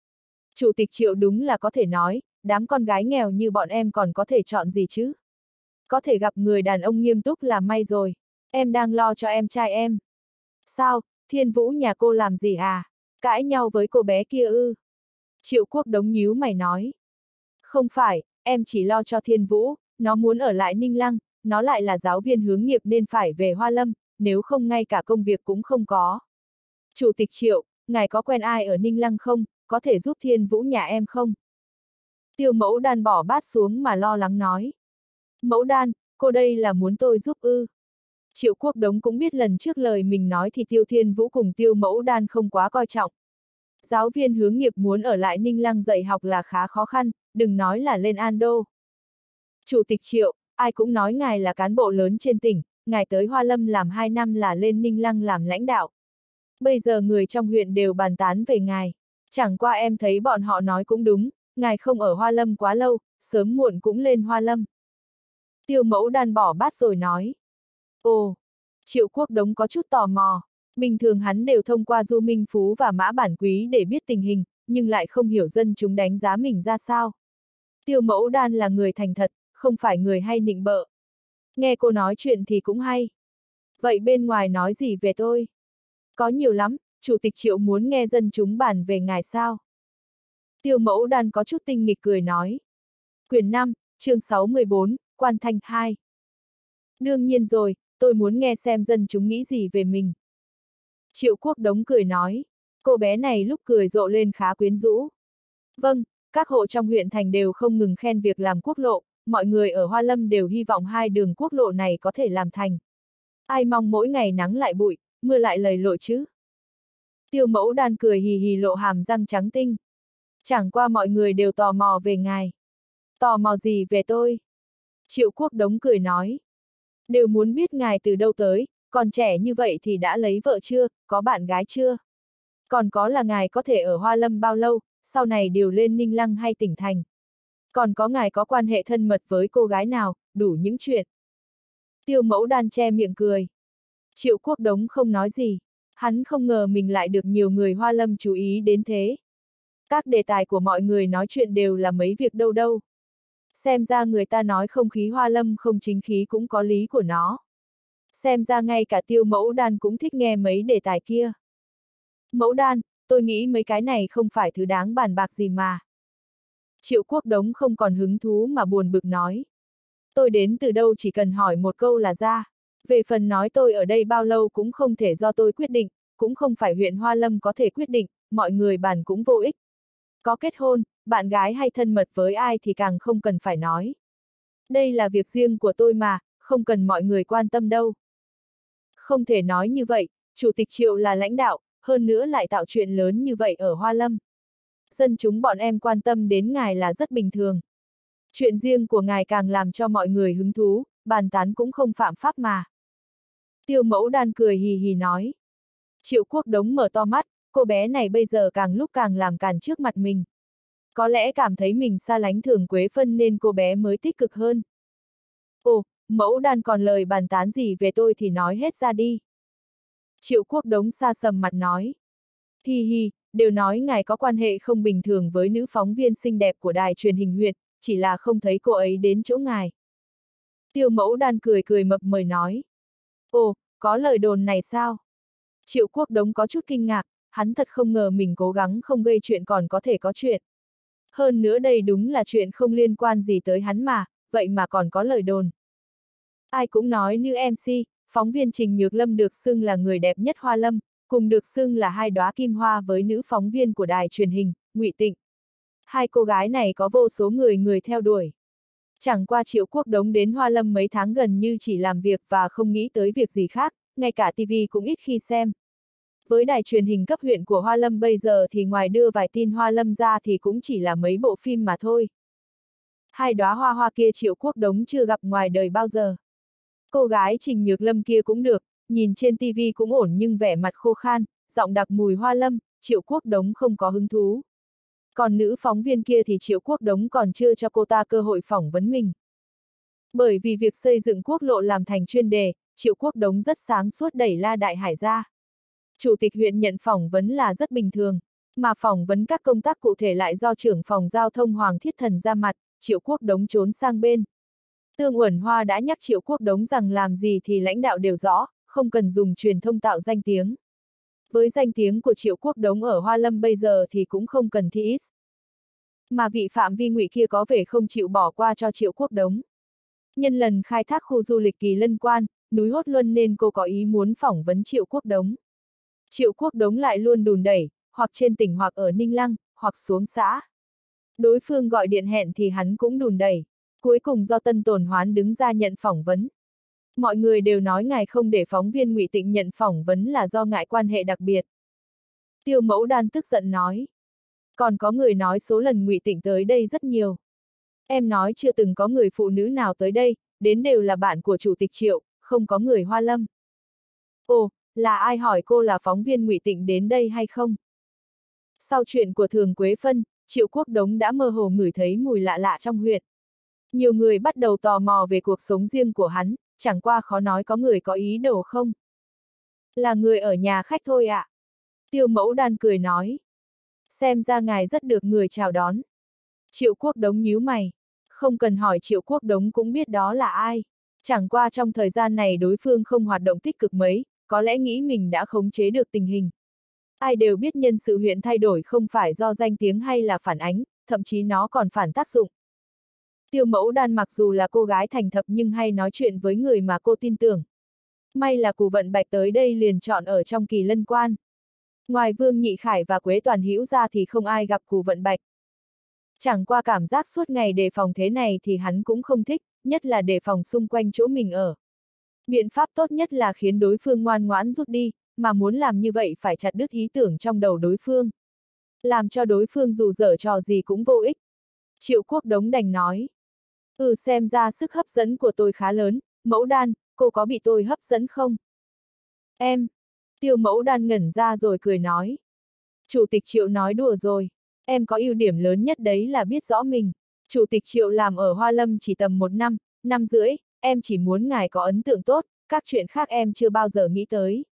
Chủ tịch Triệu đúng là có thể nói, đám con gái nghèo như bọn em còn có thể chọn gì chứ? Có thể gặp người đàn ông nghiêm túc là may rồi. Em đang lo cho em trai em. Sao, Thiên Vũ nhà cô làm gì à? Cãi nhau với cô bé kia ư? Triệu Quốc Đống nhíu mày nói. Không phải, em chỉ lo cho Thiên Vũ, nó muốn ở lại Ninh Lăng, nó lại là giáo viên hướng nghiệp nên phải về Hoa Lâm, nếu không ngay cả công việc cũng không có. Chủ tịch Triệu, ngài có quen ai ở Ninh Lăng không, có thể giúp Thiên Vũ nhà em không? Tiêu Mẫu Đan bỏ bát xuống mà lo lắng nói. Mẫu Đan, cô đây là muốn tôi giúp ư? Triệu Quốc Đống cũng biết lần trước lời mình nói thì Tiêu Thiên Vũ cùng Tiêu Mẫu Đan không quá coi trọng. Giáo viên hướng nghiệp muốn ở lại Ninh Lăng dạy học là khá khó khăn, đừng nói là lên An Đô. Chủ tịch Triệu, ai cũng nói ngài là cán bộ lớn trên tỉnh, ngài tới Hoa Lâm làm hai năm là lên Ninh Lăng làm lãnh đạo. Bây giờ người trong huyện đều bàn tán về ngài. Chẳng qua em thấy bọn họ nói cũng đúng, ngài không ở Hoa Lâm quá lâu, sớm muộn cũng lên Hoa Lâm. Tiêu Mẫu Đan bỏ bát rồi nói. Ồ, Triệu Quốc Đống có chút tò mò. Bình thường hắn đều thông qua Du Minh Phú và Mã Bản Quý để biết tình hình, nhưng lại không hiểu dân chúng đánh giá mình ra sao. Tiêu Mẫu Đan là người thành thật, không phải người hay nịnh bợ. Nghe cô nói chuyện thì cũng hay. Vậy bên ngoài nói gì về tôi? Có nhiều lắm, Chủ tịch Triệu muốn nghe dân chúng bàn về ngài sao? Tiêu Mẫu Đan có chút tinh nghịch cười nói. Quyển năm, chương sáu mươi bốn, Quan Thanh hai. Đương nhiên rồi, tôi muốn nghe xem dân chúng nghĩ gì về mình. Triệu Quốc Đống cười nói. Cô bé này lúc cười rộ lên khá quyến rũ. Vâng, các hộ trong huyện thành đều không ngừng khen việc làm quốc lộ, mọi người ở Hoa Lâm đều hy vọng hai đường quốc lộ này có thể làm thành. Ai mong mỗi ngày nắng lại bụi, mưa lại lầy lội chứ? Tiêu Mẫu Đan cười hì hì lộ hàm răng trắng tinh. Chẳng qua mọi người đều tò mò về ngài. Tò mò gì về tôi? Triệu Quốc Đống cười nói. Đều muốn biết ngài từ đâu tới, còn trẻ như vậy thì đã lấy vợ chưa, có bạn gái chưa? Còn có là ngài có thể ở Hoa Lâm bao lâu, sau này điều lên Ninh Lăng hay tỉnh thành? Còn có ngài có quan hệ thân mật với cô gái nào, đủ những chuyện. Tiêu Mẫu Đan che miệng cười. Triệu Quốc Đống không nói gì. Hắn không ngờ mình lại được nhiều người Hoa Lâm chú ý đến thế. Các đề tài của mọi người nói chuyện đều là mấy việc đâu đâu. Xem ra người ta nói không khí Hoa Lâm không chính khí cũng có lý của nó. Xem ra ngay cả Tiêu Mẫu Đan cũng thích nghe mấy đề tài kia. Mẫu Đan, tôi nghĩ mấy cái này không phải thứ đáng bàn bạc gì mà. Triệu Quốc Đống không còn hứng thú mà buồn bực nói. Tôi đến từ đâu chỉ cần hỏi một câu là ra. Về phần nói tôi ở đây bao lâu cũng không thể do tôi quyết định, cũng không phải huyện Hoa Lâm có thể quyết định, mọi người bàn cũng vô ích. Có kết hôn, bạn gái hay thân mật với ai thì càng không cần phải nói. Đây là việc riêng của tôi mà, không cần mọi người quan tâm đâu. Không thể nói như vậy, Chủ tịch Triệu là lãnh đạo, hơn nữa lại tạo chuyện lớn như vậy ở Hoa Lâm. Dân chúng bọn em quan tâm đến ngài là rất bình thường. Chuyện riêng của ngài càng làm cho mọi người hứng thú, bàn tán cũng không phạm pháp mà. Tiêu Mẫu Đan cười hì hì nói. Triệu Quốc Đống mở to mắt, cô bé này bây giờ càng lúc càng làm càn trước mặt mình. Có lẽ cảm thấy mình xa lánh Thường Quế Phân nên cô bé mới tích cực hơn. Ồ, Mẫu Đan còn lời bàn tán gì về tôi thì nói hết ra đi. Triệu Quốc Đống xa sầm mặt nói. Hi hi, đều nói ngài có quan hệ không bình thường với nữ phóng viên xinh đẹp của đài truyền hình huyện, chỉ là không thấy cô ấy đến chỗ ngài. Tiêu Mẫu Đan cười cười mập mời nói. Ồ, có lời đồn này sao? Triệu Quốc Đống có chút kinh ngạc, hắn thật không ngờ mình cố gắng không gây chuyện còn có thể có chuyện. Hơn nữa đây đúng là chuyện không liên quan gì tới hắn mà, vậy mà còn có lời đồn. Ai cũng nói nữ em xê, phóng viên Trình Nhược Lâm được xưng là người đẹp nhất Hoa Lâm, cùng được xưng là hai đóa kim hoa với nữ phóng viên của đài truyền hình, Ngụy Tịnh. Hai cô gái này có vô số người người theo đuổi. Chẳng qua Triệu Quốc Đống đến Hoa Lâm mấy tháng gần như chỉ làm việc và không nghĩ tới việc gì khác, ngay cả ti vi cũng ít khi xem. Với đài truyền hình cấp huyện của Hoa Lâm bây giờ thì ngoài đưa vài tin Hoa Lâm ra thì cũng chỉ là mấy bộ phim mà thôi. Hai đóa hoa hoa kia Triệu Quốc Đống chưa gặp ngoài đời bao giờ. Cô gái Trình Nhược Lâm kia cũng được, nhìn trên tivi cũng ổn nhưng vẻ mặt khô khan, giọng đặc mùi hoa lâm, Triệu Quốc Đống không có hứng thú. Còn nữ phóng viên kia thì Triệu Quốc Đống còn chưa cho cô ta cơ hội phỏng vấn mình. Bởi vì việc xây dựng quốc lộ làm thành chuyên đề, Triệu Quốc Đống rất sáng suốt đẩy La Đại Hải ra. Chủ tịch huyện nhận phỏng vấn là rất bình thường, mà phỏng vấn các công tác cụ thể lại do trưởng phòng giao thông Hoàng Thiết Thần ra mặt, Triệu Quốc Đống trốn sang bên. Tương Uẩn Hoa đã nhắc Triệu Quốc Đống rằng làm gì thì lãnh đạo đều rõ, không cần dùng truyền thông tạo danh tiếng. Với danh tiếng của Triệu Quốc Đống ở Hoa Lâm bây giờ thì cũng không cần thi ít. Mà vị Phạm Vi Ngụy kia có vẻ không chịu bỏ qua cho Triệu Quốc Đống. Nhân lần khai thác khu du lịch Kỳ Lân Quan, núi Hốt Luân nên cô có ý muốn phỏng vấn Triệu Quốc Đống. Triệu Quốc Đống lại luôn đùn đẩy, hoặc trên tỉnh hoặc ở Ninh Lăng, hoặc xuống xã. Đối phương gọi điện hẹn thì hắn cũng đùn đẩy. Cuối cùng do Tân Tồn Hoán đứng ra nhận phỏng vấn. Mọi người đều nói ngài không để phóng viên Ngụy Tịnh nhận phỏng vấn là do ngại quan hệ đặc biệt. Tiêu Mẫu Đan tức giận nói. Còn có người nói số lần Ngụy Tịnh tới đây rất nhiều. Em nói chưa từng có người phụ nữ nào tới đây, đến đều là bạn của Chủ tịch Triệu, không có người Hoa Lâm. Ồ, là ai hỏi cô là phóng viên Ngụy Tịnh đến đây hay không? Sau chuyện của Thường Quế Phân, Triệu Quốc Đống đã mơ hồ ngửi thấy mùi lạ lạ trong huyện. Nhiều người bắt đầu tò mò về cuộc sống riêng của hắn, chẳng qua khó nói có người có ý đồ không. Là người ở nhà khách thôi ạ. À? Tiêu Mẫu Đan cười nói. Xem ra ngài rất được người chào đón. Triệu Quốc Đống nhíu mày. Không cần hỏi Triệu Quốc Đống cũng biết đó là ai. Chẳng qua trong thời gian này đối phương không hoạt động tích cực mấy, có lẽ nghĩ mình đã khống chế được tình hình. Ai đều biết nhân sự huyện thay đổi không phải do danh tiếng hay là phản ánh, thậm chí nó còn phản tác dụng. Tiêu Mẫu Đan mặc dù là cô gái thành thập nhưng hay nói chuyện với người mà cô tin tưởng. May là Cù Vận Bạch tới đây liền chọn ở trong Kỳ Lân Quan. Ngoài Vương Nhị Khải và Quế Toàn Hữu ra thì không ai gặp Cù Vận Bạch. Chẳng qua cảm giác suốt ngày đề phòng thế này thì hắn cũng không thích, nhất là đề phòng xung quanh chỗ mình ở. Biện pháp tốt nhất là khiến đối phương ngoan ngoãn rút đi, mà muốn làm như vậy phải chặt đứt ý tưởng trong đầu đối phương. Làm cho đối phương dù dở trò gì cũng vô ích. Triệu Quốc Đống đành nói. Ừ, xem ra sức hấp dẫn của tôi khá lớn, Mẫu Đan, cô có bị tôi hấp dẫn không? Em. Tiêu Mẫu Đan ngẩn ra rồi cười nói. Chủ tịch Triệu nói đùa rồi, em có ưu điểm lớn nhất đấy là biết rõ mình. Chủ tịch Triệu làm ở Hoa Lâm chỉ tầm một năm, năm rưỡi, em chỉ muốn ngài có ấn tượng tốt, các chuyện khác em chưa bao giờ nghĩ tới.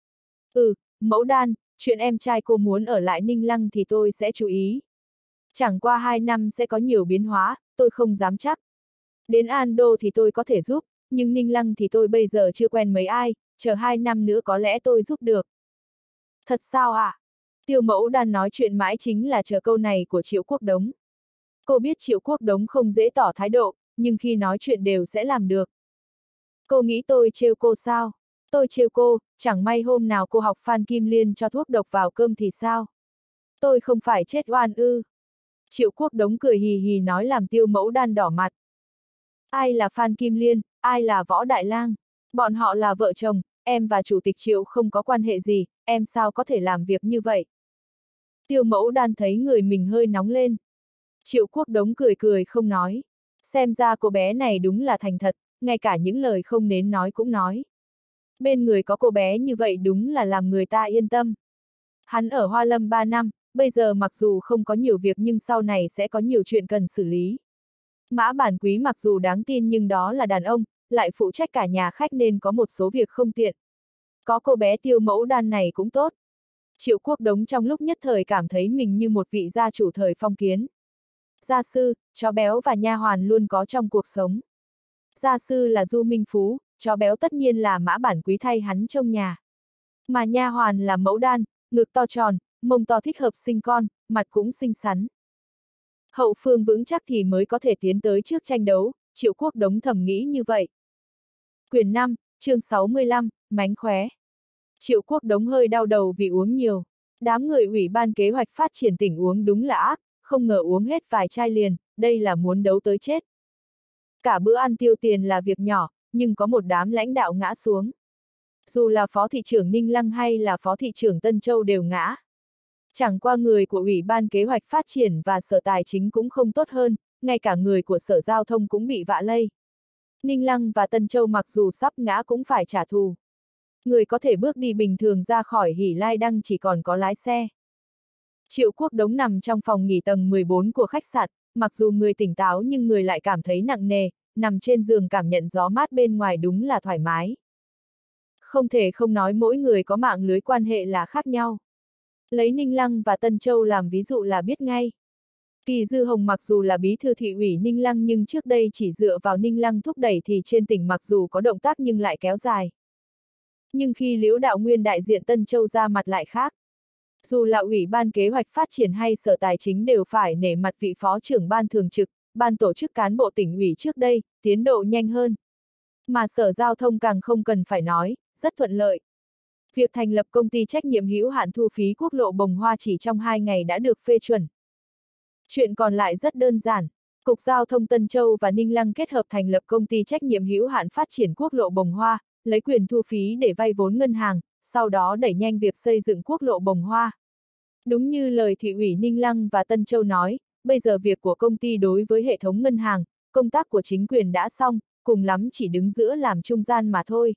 Ừ, Mẫu Đan, chuyện em trai cô muốn ở lại Ninh Lăng thì tôi sẽ chú ý. Chẳng qua hai năm sẽ có nhiều biến hóa, tôi không dám chắc. Đến An Đô thì tôi có thể giúp, nhưng Ninh Lăng thì tôi bây giờ chưa quen mấy ai, chờ hai năm nữa có lẽ tôi giúp được. Thật sao ạ? À? Tiêu Mẫu Đan nói chuyện mãi chính là chờ câu này của Triệu Quốc Đống. Cô biết Triệu Quốc Đống không dễ tỏ thái độ, nhưng khi nói chuyện đều sẽ làm được. Cô nghĩ tôi trêu cô sao? Tôi trêu cô, chẳng may hôm nào cô học Phan Kim Liên cho thuốc độc vào cơm thì sao? Tôi không phải chết oan ư? Triệu Quốc Đống cười hì hì nói làm Tiêu Mẫu Đan đỏ mặt. Ai là Phan Kim Liên, ai là Võ Đại Lang? Bọn họ là vợ chồng, em và Chủ tịch Triệu không có quan hệ gì, em sao có thể làm việc như vậy? Tiêu Mẫu Đan thấy người mình hơi nóng lên. Triệu Quốc Đống cười cười không nói. Xem ra cô bé này đúng là thành thật, ngay cả những lời không nên nói cũng nói. Bên người có cô bé như vậy đúng là làm người ta yên tâm. Hắn ở Hoa Lâm ba năm, bây giờ mặc dù không có nhiều việc nhưng sau này sẽ có nhiều chuyện cần xử lý. Mã Bản Quý mặc dù đáng tin nhưng đó là đàn ông, lại phụ trách cả nhà khách nên có một số việc không tiện. Có cô bé Tiêu Mẫu Đan này cũng tốt. Triệu Quốc Đống trong lúc nhất thời cảm thấy mình như một vị gia chủ thời phong kiến. Gia sư, chó béo và nha hoàn luôn có trong cuộc sống. Gia sư là Du Minh Phú, chó béo tất nhiên là Mã Bản Quý thay hắn trông nhà. Mà nha hoàn là Mẫu Đan, ngực to tròn, mông to thích hợp sinh con, mặt cũng xinh xắn. Hậu phương vững chắc thì mới có thể tiến tới trước tranh đấu, Triệu Quốc Đống thầm nghĩ như vậy. Quyển năm, chương sáu mươi lăm, mánh khóe. Triệu Quốc Đống hơi đau đầu vì uống nhiều. Đám người ủy ban kế hoạch phát triển tỉnh uống đúng là ác, không ngờ uống hết vài chai liền, đây là muốn đấu tới chết. Cả bữa ăn tiêu tiền là việc nhỏ, nhưng có một đám lãnh đạo ngã xuống. Dù là phó thị trưởng Ninh Lăng hay là phó thị trưởng Tân Châu đều ngã. Chẳng qua người của Ủy ban Kế hoạch Phát triển và Sở Tài chính cũng không tốt hơn, ngay cả người của Sở Giao thông cũng bị vạ lây. Ninh Lăng và Tân Châu mặc dù sắp ngã cũng phải trả thù. Người có thể bước đi bình thường ra khỏi Hỷ Lai Đăng chỉ còn có lái xe. Triệu Quốc Đống nằm trong phòng nghỉ tầng mười bốn của khách sạn, mặc dù người tỉnh táo nhưng người lại cảm thấy nặng nề, nằm trên giường cảm nhận gió mát bên ngoài đúng là thoải mái. Không thể không nói mỗi người có mạng lưới quan hệ là khác nhau. Lấy Ninh Lăng và Tân Châu làm ví dụ là biết ngay. Kỳ Dư Hồng mặc dù là bí thư thị ủy Ninh Lăng nhưng trước đây chỉ dựa vào Ninh Lăng thúc đẩy thì trên tỉnh mặc dù có động tác nhưng lại kéo dài. Nhưng khi Liễu Đạo Nguyên đại diện Tân Châu ra mặt lại khác. Dù là Ủy ban Kế hoạch Phát triển hay Sở Tài chính đều phải nể mặt vị phó trưởng ban thường trực, ban tổ chức cán bộ tỉnh ủy trước đây, tiến độ nhanh hơn. Mà Sở Giao thông càng không cần phải nói, rất thuận lợi. Việc thành lập công ty trách nhiệm hữu hạn thu phí quốc lộ Bồng Hoa chỉ trong hai ngày đã được phê chuẩn. Chuyện còn lại rất đơn giản. Cục Giao thông Tân Châu và Ninh Lăng kết hợp thành lập công ty trách nhiệm hữu hạn phát triển quốc lộ Bồng Hoa, lấy quyền thu phí để vay vốn ngân hàng, sau đó đẩy nhanh việc xây dựng quốc lộ Bồng Hoa. Đúng như lời thị ủy Ninh Lăng và Tân Châu nói, bây giờ việc của công ty đối với hệ thống ngân hàng, công tác của chính quyền đã xong, cùng lắm chỉ đứng giữa làm trung gian mà thôi.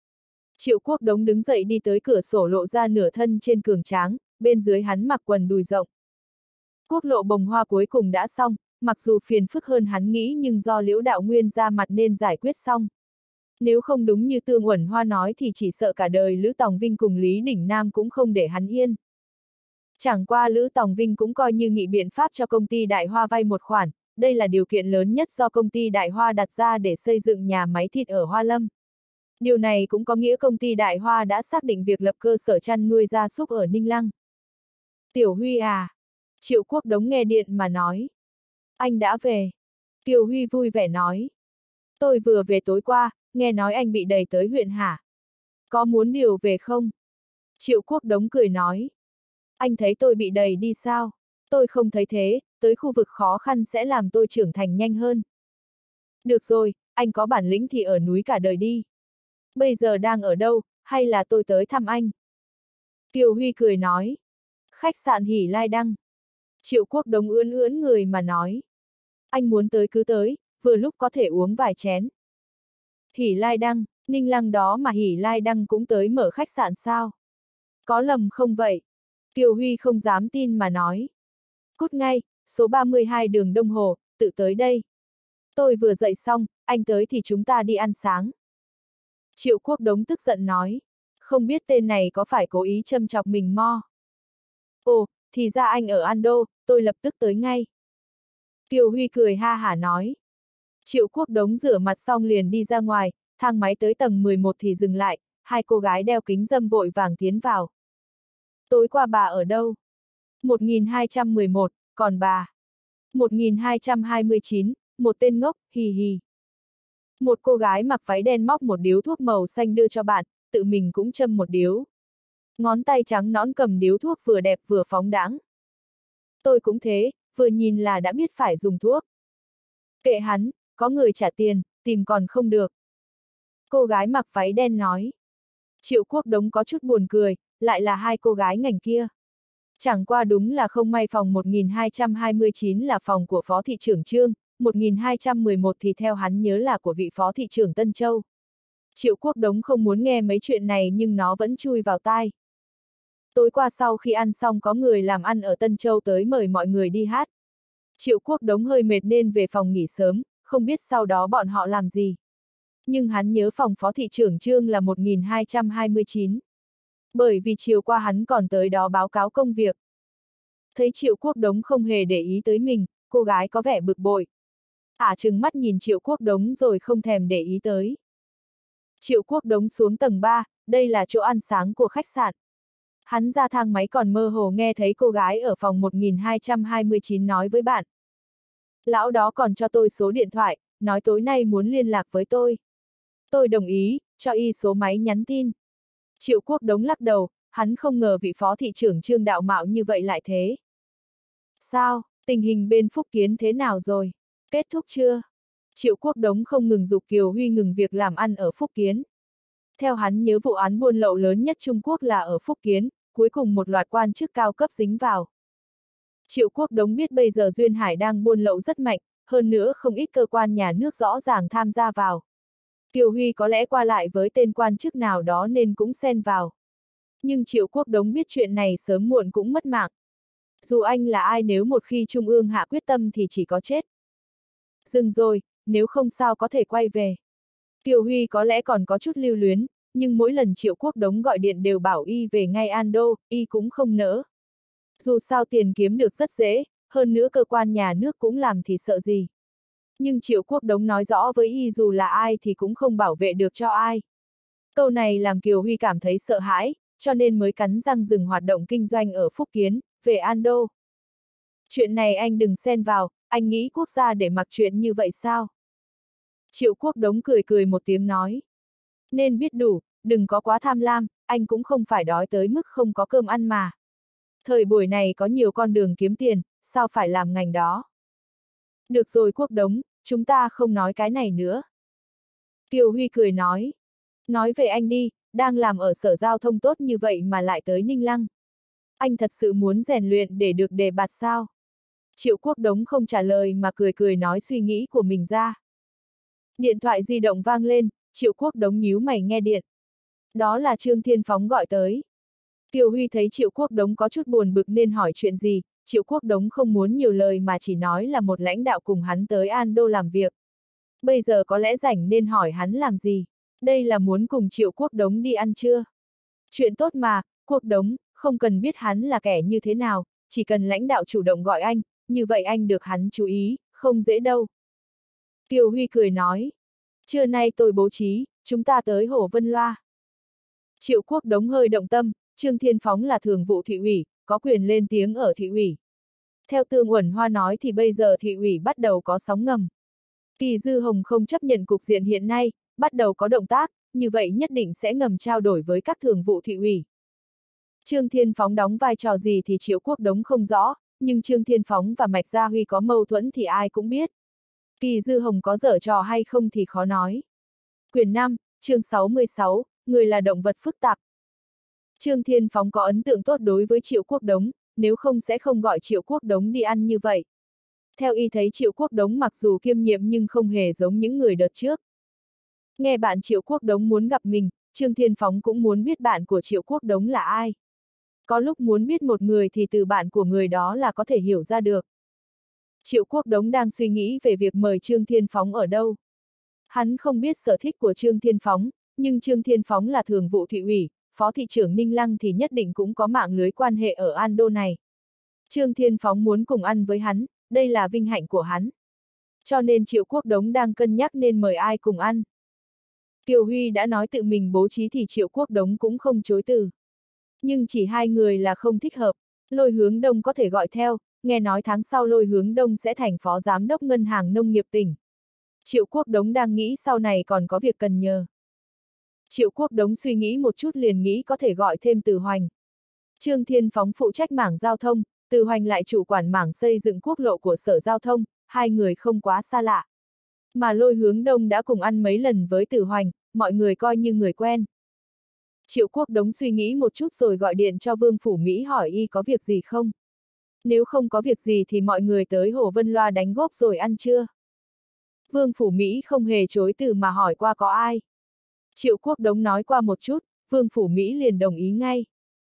Triệu Quốc Đống đứng dậy đi tới cửa sổ lộ ra nửa thân trên cường tráng, bên dưới hắn mặc quần đùi rộng. Quốc lộ Bồng Hoa cuối cùng đã xong, mặc dù phiền phức hơn hắn nghĩ nhưng do Liễu Đạo Nguyên ra mặt nên giải quyết xong. Nếu không đúng như Tương Uẩn Hoa nói thì chỉ sợ cả đời Lữ Tòng Vinh cùng Lý Đỉnh Nam cũng không để hắn yên. Chẳng qua Lữ Tòng Vinh cũng coi như nghị biện pháp cho công ty Đại Hoa vay một khoản, đây là điều kiện lớn nhất do công ty Đại Hoa đặt ra để xây dựng nhà máy thịt ở Hoa Lâm. Điều này cũng có nghĩa công ty Đại Hoa đã xác định việc lập cơ sở chăn nuôi gia súc ở Ninh Lăng. Tiểu Huy à? Triệu Quốc Đống nghe điện mà nói. Anh đã về. Kiều Huy vui vẻ nói. Tôi vừa về tối qua, nghe nói anh bị đẩy tới huyện hả? Có muốn điều về không? Triệu Quốc Đống cười nói. Anh thấy tôi bị đẩy đi sao? Tôi không thấy thế, tới khu vực khó khăn sẽ làm tôi trưởng thành nhanh hơn. Được rồi, anh có bản lĩnh thì ở núi cả đời đi. Bây giờ đang ở đâu, hay là tôi tới thăm anh? Kiều Huy cười nói. Khách sạn Hỷ Lai Đăng. Triệu Quốc Đống ưỡn ưỡn người mà nói. Anh muốn tới cứ tới, vừa lúc có thể uống vài chén. Hỷ Lai Đăng, Ninh Lăng đó mà Hỷ Lai Đăng cũng tới mở khách sạn sao? Có lầm không vậy? Kiều Huy không dám tin mà nói. Cút ngay, số ba mươi hai đường Đông Hồ, tự tới đây. Tôi vừa dậy xong, anh tới thì chúng ta đi ăn sáng. Triệu Quốc Đống tức giận nói. Không biết tên này có phải cố ý châm chọc mình mo? Ồ, thì ra anh ở Ando, tôi lập tức tới ngay. Kiều Huy cười ha hả nói. Triệu Quốc Đống rửa mặt xong liền đi ra ngoài, thang máy tới tầng mười một thì dừng lại, hai cô gái đeo kính râm vội vàng tiến vào. Tối qua bà ở đâu? một nghìn hai trăm mười một, còn bà? một nghìn hai trăm hai mươi chín, một tên ngốc, hì hì. Một cô gái mặc váy đen móc một điếu thuốc màu xanh đưa cho bạn, tự mình cũng châm một điếu. Ngón tay trắng nõn cầm điếu thuốc vừa đẹp vừa phóng đãng. Tôi cũng thế, vừa nhìn là đã biết phải dùng thuốc. Kệ hắn, có người trả tiền, tìm còn không được. Cô gái mặc váy đen nói. Triệu Quốc Đống có chút buồn cười, lại là hai cô gái ngành kia. Chẳng qua đúng là không may phòng một nghìn hai trăm hai mươi chín là phòng của Phó Thị trưởng Trương, một nghìn hai trăm mười một thì theo hắn nhớ là của vị Phó Thị trưởng Tân Châu. Triệu Quốc Đống không muốn nghe mấy chuyện này nhưng nó vẫn chui vào tai. Tối qua sau khi ăn xong có người làm ăn ở Tân Châu tới mời mọi người đi hát. Triệu Quốc Đống hơi mệt nên về phòng nghỉ sớm, không biết sau đó bọn họ làm gì. Nhưng hắn nhớ phòng Phó Thị trưởng Trương là một nghìn hai trăm hai mươi chín. Bởi vì chiều qua hắn còn tới đó báo cáo công việc. Thấy Triệu Quốc Đống không hề để ý tới mình, cô gái có vẻ bực bội. Ả trừng mắt nhìn Triệu Quốc Đống rồi không thèm để ý tới. Triệu Quốc Đống xuống tầng ba, đây là chỗ ăn sáng của khách sạn. Hắn ra thang máy còn mơ hồ nghe thấy cô gái ở phòng một nghìn hai trăm hai mươi chín nói với bạn. Lão đó còn cho tôi số điện thoại, nói tối nay muốn liên lạc với tôi. Tôi đồng ý, cho y số máy nhắn tin. Triệu Quốc Đống lắc đầu, hắn không ngờ vị Phó Thị trưởng Trương đạo mạo như vậy lại thế. Sao, tình hình bên Phúc Kiến thế nào rồi? Kết thúc chưa? Triệu Quốc Đống không ngừng giục Kiều Huy ngừng việc làm ăn ở Phúc Kiến. Theo hắn nhớ vụ án buôn lậu lớn nhất Trung Quốc là ở Phúc Kiến, cuối cùng một loạt quan chức cao cấp dính vào. Triệu Quốc Đống biết bây giờ Duyên Hải đang buôn lậu rất mạnh, hơn nữa không ít cơ quan nhà nước rõ ràng tham gia vào. Kiều Huy có lẽ qua lại với tên quan chức nào đó nên cũng xen vào. Nhưng Triệu Quốc Đống biết chuyện này sớm muộn cũng mất mạng. Dù anh là ai nếu một khi Trung ương hạ quyết tâm thì chỉ có chết. Dừng rồi, nếu không sao có thể quay về. Kiều Huy có lẽ còn có chút lưu luyến, nhưng mỗi lần Triệu Quốc Đống gọi điện đều bảo y về ngay Ando, y cũng không nỡ. Dù sao tiền kiếm được rất dễ, hơn nữa cơ quan nhà nước cũng làm thì sợ gì. Nhưng Triệu Quốc Đống nói rõ với y dù là ai thì cũng không bảo vệ được cho ai. Câu này làm Kiều Huy cảm thấy sợ hãi, cho nên mới cắn răng dừng hoạt động kinh doanh ở Phúc Kiến, về Ando. Chuyện này anh đừng xen vào, anh nghĩ quốc gia để mặc chuyện như vậy sao? Triệu Quốc Đống cười cười một tiếng nói. Nên biết đủ, đừng có quá tham lam, anh cũng không phải đói tới mức không có cơm ăn mà. Thời buổi này có nhiều con đường kiếm tiền, sao phải làm ngành đó? Được rồi Quốc Đống, chúng ta không nói cái này nữa. Kiều Huy cười nói. Nói về anh đi, đang làm ở sở giao thông tốt như vậy mà lại tới Ninh Lăng. Anh thật sự muốn rèn luyện để được đề bạt sao? Triệu Quốc Đống không trả lời mà cười cười nói suy nghĩ của mình ra. Điện thoại di động vang lên, Triệu Quốc Đống nhíu mày nghe điện. Đó là Trương Thiên Phóng gọi tới. Kiều Huy thấy Triệu Quốc Đống có chút buồn bực nên hỏi chuyện gì, Triệu Quốc Đống không muốn nhiều lời mà chỉ nói là một lãnh đạo cùng hắn tới Ando làm việc. Bây giờ có lẽ rảnh nên hỏi hắn làm gì. Đây là muốn cùng Triệu Quốc Đống đi ăn trưa. Chuyện tốt mà, Quốc Đống, không cần biết hắn là kẻ như thế nào, chỉ cần lãnh đạo chủ động gọi anh, như vậy anh được hắn chú ý, không dễ đâu. Kiều Huy cười nói. Trưa nay tôi bố trí, chúng ta tới Hồ Vân Loa. Triệu Quốc Đống hơi động tâm, Trương Thiên Phóng là thường vụ thị ủy, có quyền lên tiếng ở thị ủy. Theo Tương Uẩn Hoa nói thì bây giờ thị ủy bắt đầu có sóng ngầm. Kỳ Dư Hồng không chấp nhận cục diện hiện nay, bắt đầu có động tác, như vậy nhất định sẽ ngầm trao đổi với các thường vụ thị ủy. Trương Thiên Phóng đóng vai trò gì thì Triệu Quốc Đống không rõ, nhưng Trương Thiên Phóng và Mạch Gia Huy có mâu thuẫn thì ai cũng biết. Kỳ Dư Hồng có giở trò hay không thì khó nói. Quyển năm, chương sáu mươi sáu, người là động vật phức tạp. Trương Thiên Phóng có ấn tượng tốt đối với Triệu Quốc Đống, nếu không sẽ không gọi Triệu Quốc Đống đi ăn như vậy. Theo y thấy Triệu Quốc Đống mặc dù kiêm nhiệm nhưng không hề giống những người đợt trước. Nghe bạn Triệu Quốc Đống muốn gặp mình, Trương Thiên Phóng cũng muốn biết bạn của Triệu Quốc Đống là ai. Có lúc muốn biết một người thì từ bạn của người đó là có thể hiểu ra được. Triệu Quốc Đống đang suy nghĩ về việc mời Trương Thiên Phóng ở đâu. Hắn không biết sở thích của Trương Thiên Phóng, nhưng Trương Thiên Phóng là thường vụ thị ủy, phó thị trưởng Ninh Lăng thì nhất định cũng có mạng lưới quan hệ ở Ando này. Trương Thiên Phóng muốn cùng ăn với hắn, đây là vinh hạnh của hắn. Cho nên Triệu Quốc Đống đang cân nhắc nên mời ai cùng ăn. Kiều Huy đã nói tự mình bố trí thì Triệu Quốc Đống cũng không chối từ. Nhưng chỉ hai người là không thích hợp, Lôi Hướng Đông có thể gọi theo, nghe nói tháng sau Lôi Hướng Đông sẽ thành phó giám đốc ngân hàng nông nghiệp tỉnh. Triệu Quốc Đống đang nghĩ sau này còn có việc cần nhờ. Triệu Quốc Đống suy nghĩ một chút liền nghĩ có thể gọi thêm Từ Hoành. Trương Thiên Phóng phụ trách mảng giao thông, Từ Hoành lại chủ quản mảng xây dựng quốc lộ của Sở Giao thông, hai người không quá xa lạ. Mà Lôi Hướng Đông đã cùng ăn mấy lần với Từ Hoành, mọi người coi như người quen. Triệu Quốc Đống suy nghĩ một chút rồi gọi điện cho Vương Phủ Mỹ hỏi y có việc gì không. Nếu không có việc gì thì mọi người tới Hồ Vân Loa đánh góp rồi ăn trưa. Vương Phủ Mỹ không hề chối từ mà hỏi qua có ai. Triệu Quốc Đống nói qua một chút, Vương Phủ Mỹ liền đồng ý ngay.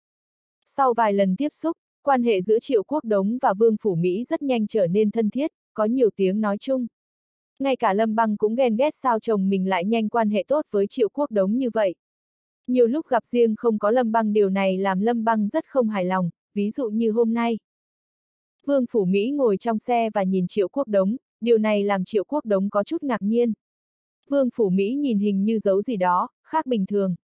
Sau vài lần tiếp xúc, quan hệ giữa Triệu Quốc Đống và Vương Phủ Mỹ rất nhanh trở nên thân thiết, có nhiều tiếng nói chung. Ngay cả Lâm Băng cũng ghen ghét sao chồng mình lại nhanh quan hệ tốt với Triệu Quốc Đống như vậy. Nhiều lúc gặp riêng không có Lâm Băng điều này làm Lâm Băng rất không hài lòng, ví dụ như hôm nay. Vương Phủ Mỹ ngồi trong xe và nhìn Triệu Quốc Đống, điều này làm Triệu Quốc Đống có chút ngạc nhiên. Vương Phủ Mỹ nhìn hình như giấu gì đó, khác bình thường.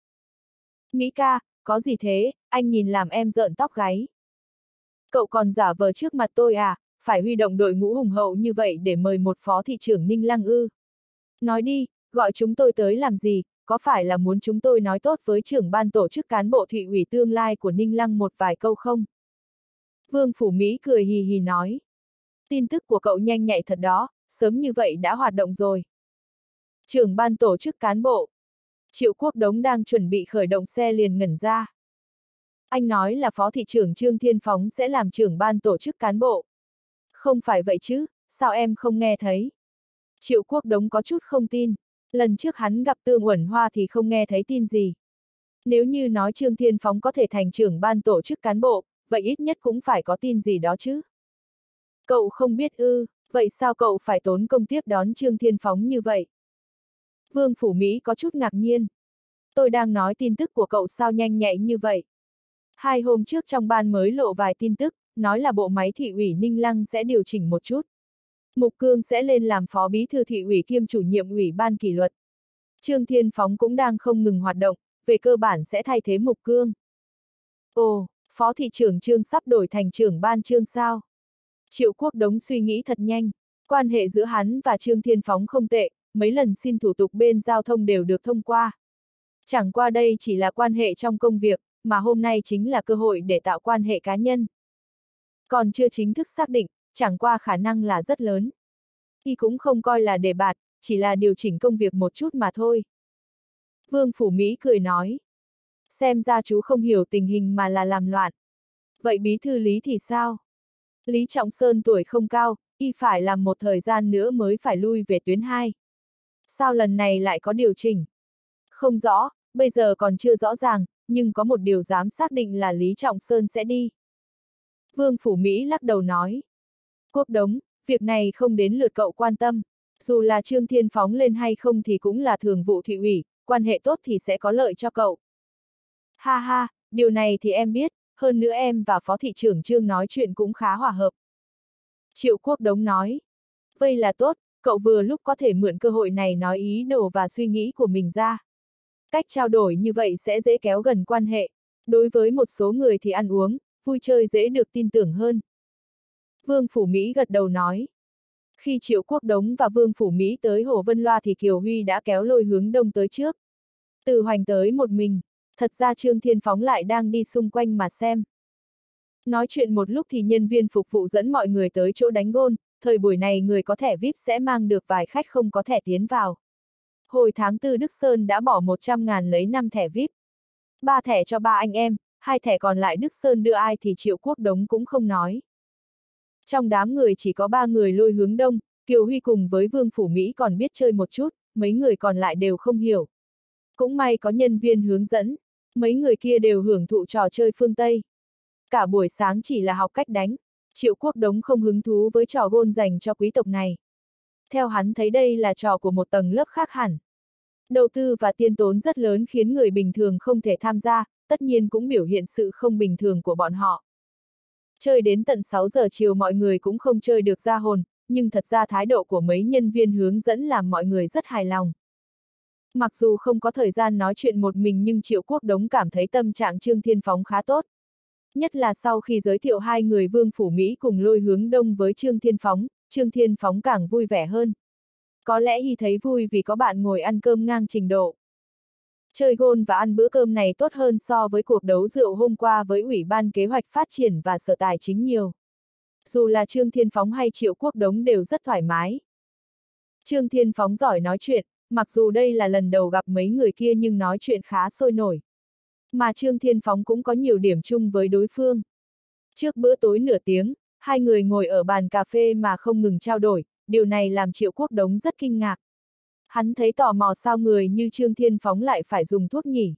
Mỹ ca, có gì thế, anh nhìn làm em rợn tóc gáy. Cậu còn giả vờ trước mặt tôi à, phải huy động đội ngũ hùng hậu như vậy để mời một phó thị trưởng Ninh Lăng ư. Nói đi, gọi chúng tôi tới làm gì, có phải là muốn chúng tôi nói tốt với trưởng ban tổ chức cán bộ thị ủy tương lai của Ninh Lăng một vài câu không? Vương Phủ Mỹ cười hì hì nói. Tin tức của cậu nhanh nhạy thật đó, sớm như vậy đã hoạt động rồi. Trưởng ban tổ chức cán bộ. Triệu Quốc Đống đang chuẩn bị khởi động xe liền ngẩn ra. Anh nói là phó thị trưởng Trương Thiên Phóng sẽ làm trưởng ban tổ chức cán bộ. Không phải vậy chứ, sao em không nghe thấy? Triệu Quốc Đống có chút không tin. Lần trước hắn gặp Tương Uẩn Hoa thì không nghe thấy tin gì. Nếu như nói Trương Thiên Phóng có thể thành trưởng ban tổ chức cán bộ, vậy ít nhất cũng phải có tin gì đó chứ. Cậu không biết ư, vậy sao cậu phải tốn công tiếp đón Trương Thiên Phóng như vậy? Vương Phủ Mỹ có chút ngạc nhiên. Tôi đang nói tin tức của cậu sao nhanh nhạy như vậy. Hai hôm trước trong ban mới lộ vài tin tức, nói là bộ máy thị ủy Ninh Lăng sẽ điều chỉnh một chút. Mục Cương sẽ lên làm phó bí thư thị ủy kiêm chủ nhiệm ủy ban kỷ luật. Trương Thiên Phóng cũng đang không ngừng hoạt động, về cơ bản sẽ thay thế Mục Cương. Ồ, phó thị trưởng Trương sắp đổi thành trưởng ban Trương sao? Triệu Quốc Đống suy nghĩ thật nhanh, quan hệ giữa hắn và Trương Thiên Phóng không tệ, mấy lần xin thủ tục bên giao thông đều được thông qua. Chẳng qua đây chỉ là quan hệ trong công việc, mà hôm nay chính là cơ hội để tạo quan hệ cá nhân. Còn chưa chính thức xác định, chẳng qua khả năng là rất lớn. Y cũng không coi là đề bạt, chỉ là điều chỉnh công việc một chút mà thôi. Vương Phủ Mỹ cười nói. Xem ra chú không hiểu tình hình mà là làm loạn. Vậy bí thư Lý thì sao? Lý Trọng Sơn tuổi không cao, y phải làm một thời gian nữa mới phải lui về tuyến hai. Sao lần này lại có điều chỉnh? Không rõ, bây giờ còn chưa rõ ràng, nhưng có một điều dám xác định là Lý Trọng Sơn sẽ đi. Vương Phủ Mỹ lắc đầu nói. Quốc Đống, việc này không đến lượt cậu quan tâm. Dù là Trương Thiên Phóng lên hay không thì cũng là thường vụ thị ủy, quan hệ tốt thì sẽ có lợi cho cậu. Ha ha, điều này thì em biết, hơn nữa em và phó thị trưởng Trương nói chuyện cũng khá hòa hợp. Triệu Quốc Đống nói. Vậy là tốt, cậu vừa lúc có thể mượn cơ hội này nói ý đồ và suy nghĩ của mình ra. Cách trao đổi như vậy sẽ dễ kéo gần quan hệ. Đối với một số người thì ăn uống, vui chơi dễ được tin tưởng hơn. Vương Phủ Mỹ gật đầu nói. Khi Triệu Quốc Đống và Vương Phủ Mỹ tới Hồ Vân Loa thì Kiều Huy đã kéo Lôi Hướng Đông tới trước. Từ Hoành tới một mình, thật ra Trương Thiên Phóng lại đang đi xung quanh mà xem. Nói chuyện một lúc thì nhân viên phục vụ dẫn mọi người tới chỗ đánh gôn, thời buổi này người có thẻ vi ai pi sẽ mang được vài khách không có thẻ tiến vào. Hồi tháng tư Đức Sơn đã bỏ một trăm ngàn lấy năm thẻ vi ai pi. Ba thẻ cho ba anh em, hai thẻ còn lại Đức Sơn đưa ai thì Triệu Quốc Đống cũng không nói. Trong đám người chỉ có ba người Lôi Hướng Đông, Kiều Huy cùng với Vương Phủ Mỹ còn biết chơi một chút, mấy người còn lại đều không hiểu. Cũng may có nhân viên hướng dẫn, mấy người kia đều hưởng thụ trò chơi phương Tây. Cả buổi sáng chỉ là học cách đánh, Triệu Quốc Đống không hứng thú với trò gôn dành cho quý tộc này. Theo hắn thấy đây là trò của một tầng lớp khác hẳn. Đầu tư và tiên tốn rất lớn khiến người bình thường không thể tham gia, tất nhiên cũng biểu hiện sự không bình thường của bọn họ. Chơi đến tận sáu giờ chiều mọi người cũng không chơi được ra hồn, nhưng thật ra thái độ của mấy nhân viên hướng dẫn làm mọi người rất hài lòng. Mặc dù không có thời gian nói chuyện một mình nhưng Triệu Quốc Đống cảm thấy tâm trạng Trương Thiên Phóng khá tốt. Nhất là sau khi giới thiệu hai người Vương Phủ Mỹ cùng Lôi Hướng Đông với Trương Thiên Phóng, Trương Thiên Phóng càng vui vẻ hơn. Có lẽ y thấy vui vì có bạn ngồi ăn cơm ngang trình độ. Chơi gôn và ăn bữa cơm này tốt hơn so với cuộc đấu rượu hôm qua với Ủy ban Kế hoạch Phát triển và Sở Tài chính nhiều. Dù là Trương Thiên Phóng hay Triệu Quốc Đống đều rất thoải mái. Trương Thiên Phóng giỏi nói chuyện, mặc dù đây là lần đầu gặp mấy người kia nhưng nói chuyện khá sôi nổi. Mà Trương Thiên Phóng cũng có nhiều điểm chung với đối phương. Trước bữa tối nửa tiếng, hai người ngồi ở bàn cà phê mà không ngừng trao đổi, điều này làm Triệu Quốc Đống rất kinh ngạc. Hắn thấy tò mò sao người như Trương Thiên Phóng lại phải dùng thuốc nhỉ.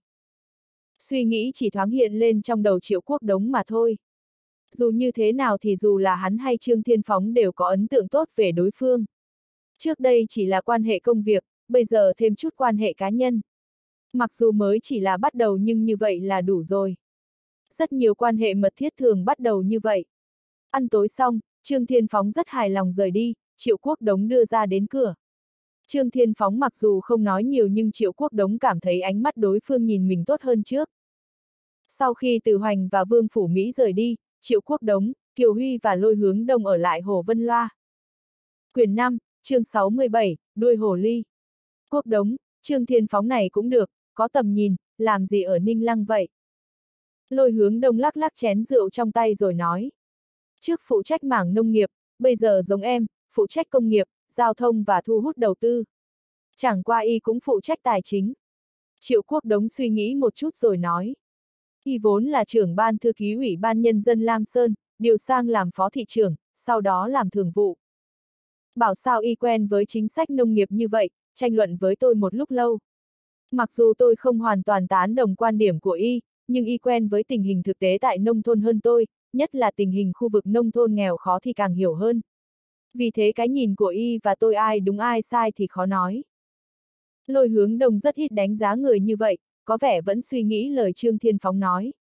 Suy nghĩ chỉ thoáng hiện lên trong đầu Triệu Quốc Đống mà thôi. Dù như thế nào thì dù là hắn hay Trương Thiên Phóng đều có ấn tượng tốt về đối phương. Trước đây chỉ là quan hệ công việc, bây giờ thêm chút quan hệ cá nhân. Mặc dù mới chỉ là bắt đầu nhưng như vậy là đủ rồi. Rất nhiều quan hệ mật thiết thường bắt đầu như vậy. Ăn tối xong, Trương Thiên Phóng rất hài lòng rời đi, Triệu Quốc Đống đưa ra đến cửa. Trương Thiên Phóng mặc dù không nói nhiều nhưng Triệu Quốc Đống cảm thấy ánh mắt đối phương nhìn mình tốt hơn trước. Sau khi Từ Hoành và Vương Phủ Mỹ rời đi, Triệu Quốc Đống, Kiều Huy và Lôi Hướng Đông ở lại Hồ Vân Loa. Quyển năm, chương sáu mươi bảy, đuôi hồ ly. Quốc Đống, Trương Thiên Phóng này cũng được, có tầm nhìn, làm gì ở Ninh Lăng vậy? Lôi Hướng Đông lắc lắc chén rượu trong tay rồi nói. Trước phụ trách mảng nông nghiệp, bây giờ giống em, phụ trách công nghiệp, giao thông và thu hút đầu tư. Chẳng qua y cũng phụ trách tài chính. Triệu Quốc Đống suy nghĩ một chút rồi nói. Y vốn là trưởng ban thư ký Ủy ban Nhân dân Lam Sơn, điều sang làm phó thị trưởng, sau đó làm thường vụ. Bảo sao y quen với chính sách nông nghiệp như vậy, tranh luận với tôi một lúc lâu. Mặc dù tôi không hoàn toàn tán đồng quan điểm của y, nhưng y quen với tình hình thực tế tại nông thôn hơn tôi, nhất là tình hình khu vực nông thôn nghèo khó thì càng hiểu hơn. Vì thế cái nhìn của y và tôi ai đúng ai sai thì khó nói. Lôi Hướng Đông rất ít đánh giá người như vậy, có vẻ vẫn suy nghĩ lời Trương Thiên Phóng nói.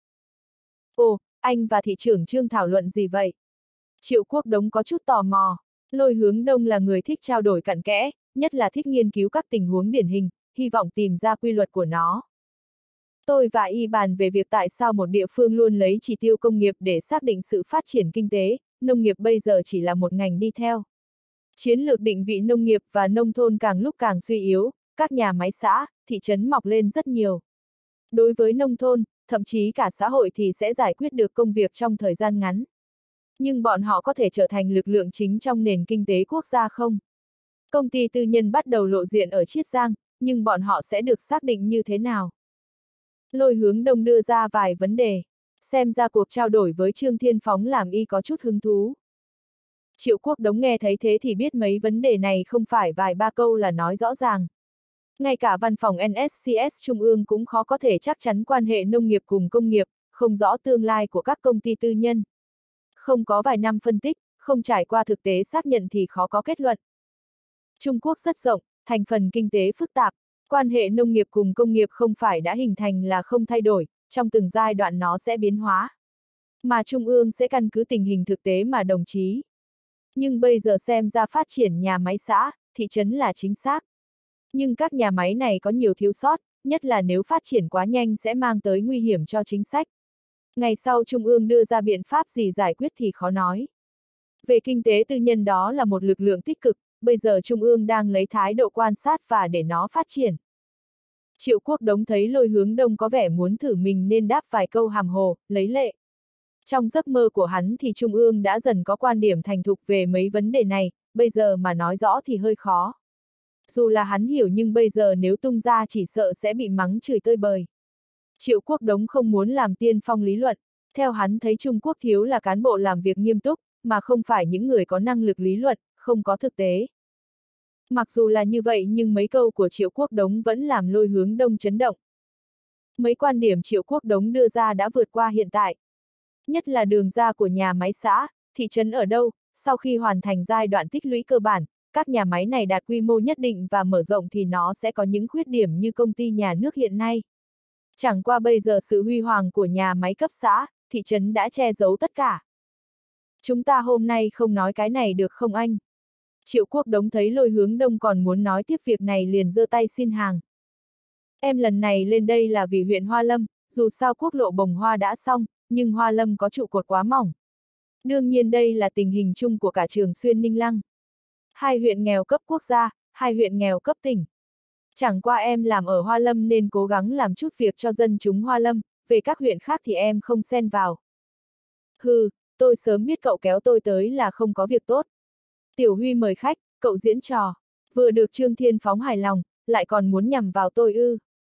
Ồ, anh và thị trưởng Trương thảo luận gì vậy? Triệu Quốc Đống có chút tò mò. Lôi Hướng Đông là người thích trao đổi cặn kẽ, nhất là thích nghiên cứu các tình huống điển hình, hy vọng tìm ra quy luật của nó. Tôi và y bàn về việc tại sao một địa phương luôn lấy chỉ tiêu công nghiệp để xác định sự phát triển kinh tế, nông nghiệp bây giờ chỉ là một ngành đi theo. Chiến lược định vị nông nghiệp và nông thôn càng lúc càng suy yếu, các nhà máy xã, thị trấn mọc lên rất nhiều. Đối với nông thôn, thậm chí cả xã hội thì sẽ giải quyết được công việc trong thời gian ngắn. Nhưng bọn họ có thể trở thành lực lượng chính trong nền kinh tế quốc gia không? Công ty tư nhân bắt đầu lộ diện ở Chiết Giang, nhưng bọn họ sẽ được xác định như thế nào? Lôi Hướng Đông đưa ra vài vấn đề. Xem ra cuộc trao đổi với Trương Thiên Phóng làm y có chút hứng thú. Triệu Quốc Đống nghe thấy thế thì biết mấy vấn đề này không phải vài ba câu là nói rõ ràng. Ngay cả văn phòng en ét xê ét Trung ương cũng khó có thể chắc chắn quan hệ nông nghiệp cùng công nghiệp, không rõ tương lai của các công ty tư nhân. Không có vài năm phân tích, không trải qua thực tế xác nhận thì khó có kết luận. Trung Quốc rất rộng, thành phần kinh tế phức tạp, quan hệ nông nghiệp cùng công nghiệp không phải đã hình thành là không thay đổi, trong từng giai đoạn nó sẽ biến hóa. Mà Trung ương sẽ căn cứ tình hình thực tế mà đồng chí. Nhưng bây giờ xem ra phát triển nhà máy xã, thị trấn là chính xác. Nhưng các nhà máy này có nhiều thiếu sót, nhất là nếu phát triển quá nhanh sẽ mang tới nguy hiểm cho chính sách. Ngày sau Trung ương đưa ra biện pháp gì giải quyết thì khó nói. Về kinh tế tư nhân đó là một lực lượng tích cực, bây giờ Trung ương đang lấy thái độ quan sát và để nó phát triển. Triệu Quốc Đống thấy Lôi Hướng Đông có vẻ muốn thử mình nên đáp vài câu hàm hồ, lấy lệ. Trong giấc mơ của hắn thì Trung ương đã dần có quan điểm thành thục về mấy vấn đề này, bây giờ mà nói rõ thì hơi khó. Dù là hắn hiểu nhưng bây giờ nếu tung ra chỉ sợ sẽ bị mắng chửi tơi bời. Triệu Quốc Đống không muốn làm tiên phong lý luận, theo hắn thấy Trung Quốc thiếu là cán bộ làm việc nghiêm túc, mà không phải những người có năng lực lý luận, không có thực tế. Mặc dù là như vậy nhưng mấy câu của Triệu Quốc Đống vẫn làm Lôi Hướng Đông chấn động. Mấy quan điểm Triệu Quốc Đống đưa ra đã vượt qua hiện tại. Nhất là đường ra của nhà máy xã, thị trấn ở đâu, sau khi hoàn thành giai đoạn tích lũy cơ bản, các nhà máy này đạt quy mô nhất định và mở rộng thì nó sẽ có những khuyết điểm như công ty nhà nước hiện nay. Chẳng qua bây giờ sự huy hoàng của nhà máy cấp xã, thị trấn đã che giấu tất cả. Chúng ta hôm nay không nói cái này được không anh? Triệu Quốc Đống thấy Lôi Hướng Đông còn muốn nói tiếp việc này liền giơ tay xin hàng. Em lần này lên đây là vì huyện Hoa Lâm, dù sao quốc lộ Bồng Hoa đã xong, nhưng Hoa Lâm có trụ cột quá mỏng. Đương nhiên đây là tình hình chung của cả Trường Xuyên Ninh Lăng. Hai huyện nghèo cấp quốc gia, hai huyện nghèo cấp tỉnh. Chẳng qua em làm ở Hoa Lâm nên cố gắng làm chút việc cho dân chúng Hoa Lâm, về các huyện khác thì em không xen vào. Hừ, tôi sớm biết cậu kéo tôi tới là không có việc tốt. Tiểu Huy mời khách, cậu diễn trò. Vừa được Trương Thiên Phóng hài lòng, lại còn muốn nhằm vào tôi ư.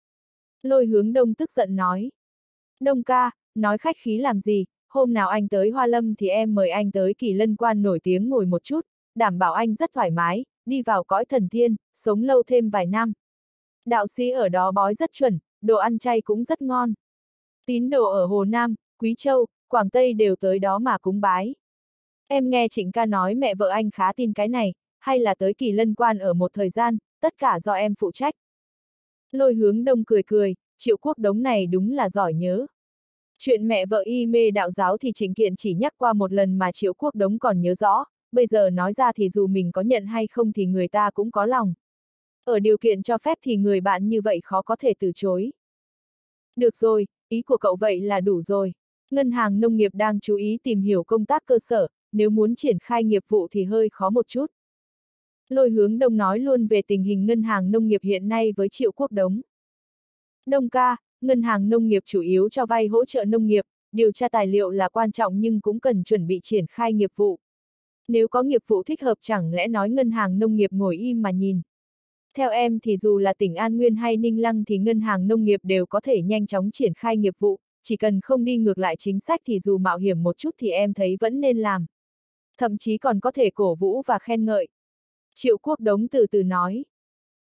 Lôi Hướng Đông tức giận nói. Đông ca, nói khách khí làm gì, hôm nào anh tới Hoa Lâm thì em mời anh tới Kỳ Lân Quan nổi tiếng ngồi một chút, đảm bảo anh rất thoải mái, đi vào cõi thần tiên, sống lâu thêm vài năm. Đạo sĩ ở đó bói rất chuẩn, đồ ăn chay cũng rất ngon. Tín đồ ở Hồ Nam, Quý Châu, Quảng Tây đều tới đó mà cúng bái. Em nghe Trịnh ca nói mẹ vợ anh khá tin cái này, hay là tới Kỳ Lân Quan ở một thời gian, tất cả do em phụ trách. Lôi Hướng Đông cười cười, Triệu Quốc Đống này đúng là giỏi nhớ. Chuyện mẹ vợ y mê đạo giáo thì Trịnh Kiện chỉ nhắc qua một lần mà Triệu Quốc Đống còn nhớ rõ, bây giờ nói ra thì dù mình có nhận hay không thì người ta cũng có lòng. Ở điều kiện cho phép thì người bạn như vậy khó có thể từ chối. Được rồi, ý của cậu vậy là đủ rồi. Ngân hàng nông nghiệp đang chú ý tìm hiểu công tác cơ sở, nếu muốn triển khai nghiệp vụ thì hơi khó một chút. Lôi Hướng Đông nói luôn về tình hình ngân hàng nông nghiệp hiện nay với Triệu Quốc Đống. Đông ca, ngân hàng nông nghiệp chủ yếu cho vay hỗ trợ nông nghiệp, điều tra tài liệu là quan trọng nhưng cũng cần chuẩn bị triển khai nghiệp vụ. Nếu có nghiệp vụ thích hợp chẳng lẽ nói ngân hàng nông nghiệp ngồi im mà nhìn. Theo em thì dù là tỉnh An Nguyên hay Ninh Lăng thì ngân hàng nông nghiệp đều có thể nhanh chóng triển khai nghiệp vụ, chỉ cần không đi ngược lại chính sách thì dù mạo hiểm một chút thì em thấy vẫn nên làm. Thậm chí còn có thể cổ vũ và khen ngợi. Triệu Quốc Đống từ từ nói.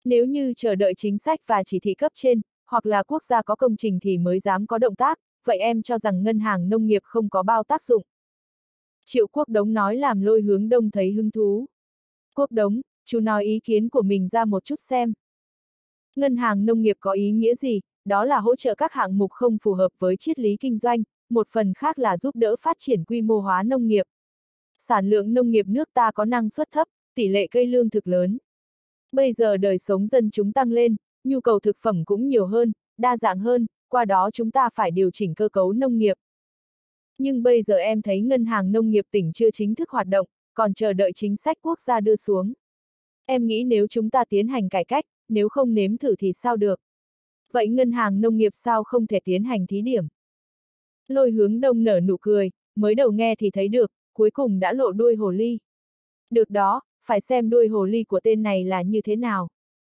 Nếu như chờ đợi chính sách và chỉ thị cấp trên, hoặc là quốc gia có công trình thì mới dám có động tác, vậy em cho rằng ngân hàng nông nghiệp không có bao tác dụng. Triệu Quốc Đống nói làm Lôi Hướng Đông thấy hứng thú. Quốc Đống, chú nói ý kiến của mình ra một chút xem. Ngân hàng nông nghiệp có ý nghĩa gì? Đó là hỗ trợ các hạng mục không phù hợp với triết lý kinh doanh, một phần khác là giúp đỡ phát triển quy mô hóa nông nghiệp. Sản lượng nông nghiệp nước ta có năng suất thấp, tỷ lệ cây lương thực lớn. Bây giờ đời sống dân chúng tăng lên, nhu cầu thực phẩm cũng nhiều hơn, đa dạng hơn, qua đó chúng ta phải điều chỉnh cơ cấu nông nghiệp. Nhưng bây giờ em thấy ngân hàng nông nghiệp tỉnh chưa chính thức hoạt động, còn chờ đợi chính sách quốc gia đưa xuống. Em nghĩ nếu chúng ta tiến hành cải cách, nếu không nếm thử thì sao được? Vậy ngân hàng nông nghiệp sao không thể tiến hành thí điểm? Lôi Hướng Đông nở nụ cười, mới đầu nghe thì thấy được, cuối cùng đã lộ đuôi hồ ly. Được đó, phải xem đuôi hồ ly của tên này là như thế nào.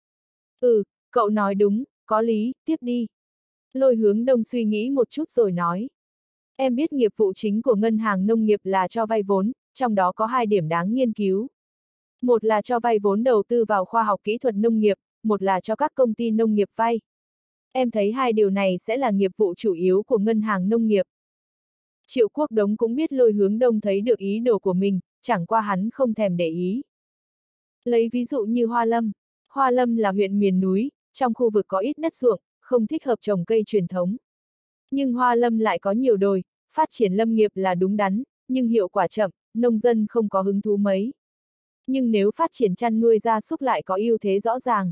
Ừ, cậu nói đúng, có lý, tiếp đi. Lôi Hướng Đông suy nghĩ một chút rồi nói. Em biết nghiệp vụ chính của ngân hàng nông nghiệp là cho vay vốn, trong đó có hai điểm đáng nghiên cứu. Một là cho vay vốn đầu tư vào khoa học kỹ thuật nông nghiệp, một là cho các công ty nông nghiệp vay. Em thấy hai điều này sẽ là nghiệp vụ chủ yếu của ngân hàng nông nghiệp. Triệu Quốc Đống cũng biết Lôi Hướng Đông thấy được ý đồ của mình, chẳng qua hắn không thèm để ý. Lấy ví dụ như Hoa Lâm. Hoa Lâm là huyện miền núi, trong khu vực có ít đất ruộng, không thích hợp trồng cây truyền thống. Nhưng Hoa Lâm lại có nhiều đồi, phát triển lâm nghiệp là đúng đắn, nhưng hiệu quả chậm, nông dân không có hứng thú mấy. Nhưng nếu phát triển chăn nuôi gia súc lại có ưu thế rõ ràng.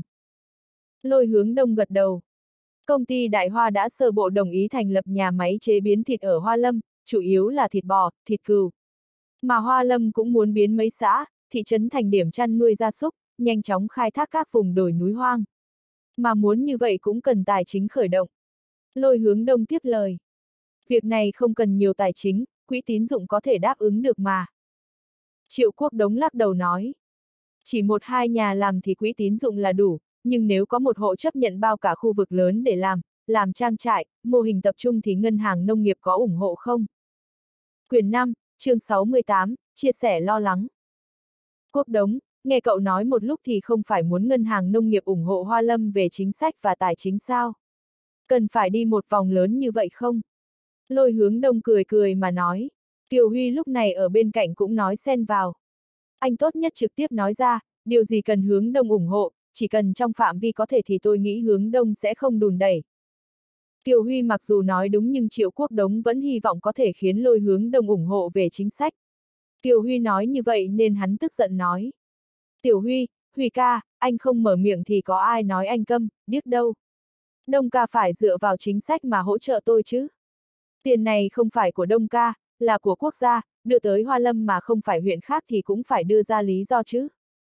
Lôi Hướng Đông gật đầu. Công ty Đại Hoa đã sơ bộ đồng ý thành lập nhà máy chế biến thịt ở Hoa Lâm, chủ yếu là thịt bò, thịt cừu. Mà Hoa Lâm cũng muốn biến mấy xã, thị trấn thành điểm chăn nuôi gia súc, nhanh chóng khai thác các vùng đồi núi hoang. Mà muốn như vậy cũng cần tài chính khởi động. Lôi Hướng Đông tiếp lời. Việc này không cần nhiều tài chính, quỹ tín dụng có thể đáp ứng được mà. Triệu Quốc Đống lắc đầu nói. Chỉ một hai nhà làm thì quỹ tín dụng là đủ, nhưng nếu có một hộ chấp nhận bao cả khu vực lớn để làm, làm trang trại, mô hình tập trung thì ngân hàng nông nghiệp có ủng hộ không? Quyển năm, chương sáu mươi tám, chia sẻ lo lắng. Quốc Đống, nghe cậu nói một lúc thì không phải muốn ngân hàng nông nghiệp ủng hộ Hoa Lâm về chính sách và tài chính sao? Cần phải đi một vòng lớn như vậy không? Lôi Hướng Đông cười cười mà nói. Kiều Huy lúc này ở bên cạnh cũng nói xen vào. Anh tốt nhất trực tiếp nói ra, điều gì cần Hướng Đông ủng hộ, chỉ cần trong phạm vi có thể thì tôi nghĩ Hướng Đông sẽ không đùn đẩy. Kiều Huy mặc dù nói đúng nhưng Triệu Quốc Đống vẫn hy vọng có thể khiến Lôi Hướng Đông ủng hộ về chính sách. Kiều Huy nói như vậy nên hắn tức giận nói. Tiểu Huy, Huy ca, anh không mở miệng thì có ai nói anh câm, điếc đâu. Đông ca phải dựa vào chính sách mà hỗ trợ tôi chứ. Tiền này không phải của Đông ca, là của quốc gia, đưa tới Hoa Lâm mà không phải huyện khác thì cũng phải đưa ra lý do chứ.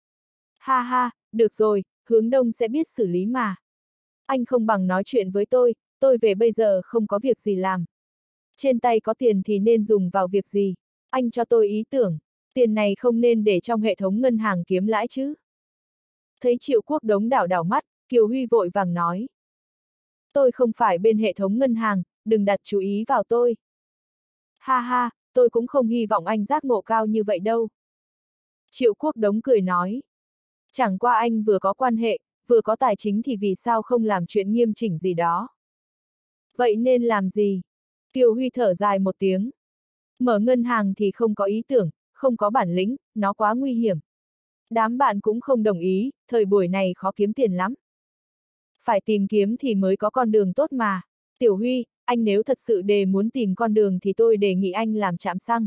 Ha ha, được rồi, Hướng Đông sẽ biết xử lý mà. Anh không bằng nói chuyện với tôi, tôi về bây giờ không có việc gì làm. Trên tay có tiền thì nên dùng vào việc gì? Anh cho tôi ý tưởng, tiền này không nên để trong hệ thống ngân hàng kiếm lãi chứ. Thấy Triệu Quốc Đống đảo đảo mắt, Kiều Huy vội vàng nói. Tôi không phải bên hệ thống ngân hàng, đừng đặt chú ý vào tôi. Ha ha, tôi cũng không hy vọng anh giác ngộ cao như vậy đâu. Triệu Quốc Đống cười nói. Chẳng qua anh vừa có quan hệ, vừa có tài chính thì vì sao không làm chuyện nghiêm chỉnh gì đó. Vậy nên làm gì? Kiều Huy thở dài một tiếng. Mở ngân hàng thì không có ý tưởng, không có bản lĩnh, nó quá nguy hiểm. Đám bạn cũng không đồng ý, thời buổi này khó kiếm tiền lắm. Phải tìm kiếm thì mới có con đường tốt mà. Tiểu Huy, anh nếu thật sự đề muốn tìm con đường thì tôi đề nghị anh làm trạm xăng.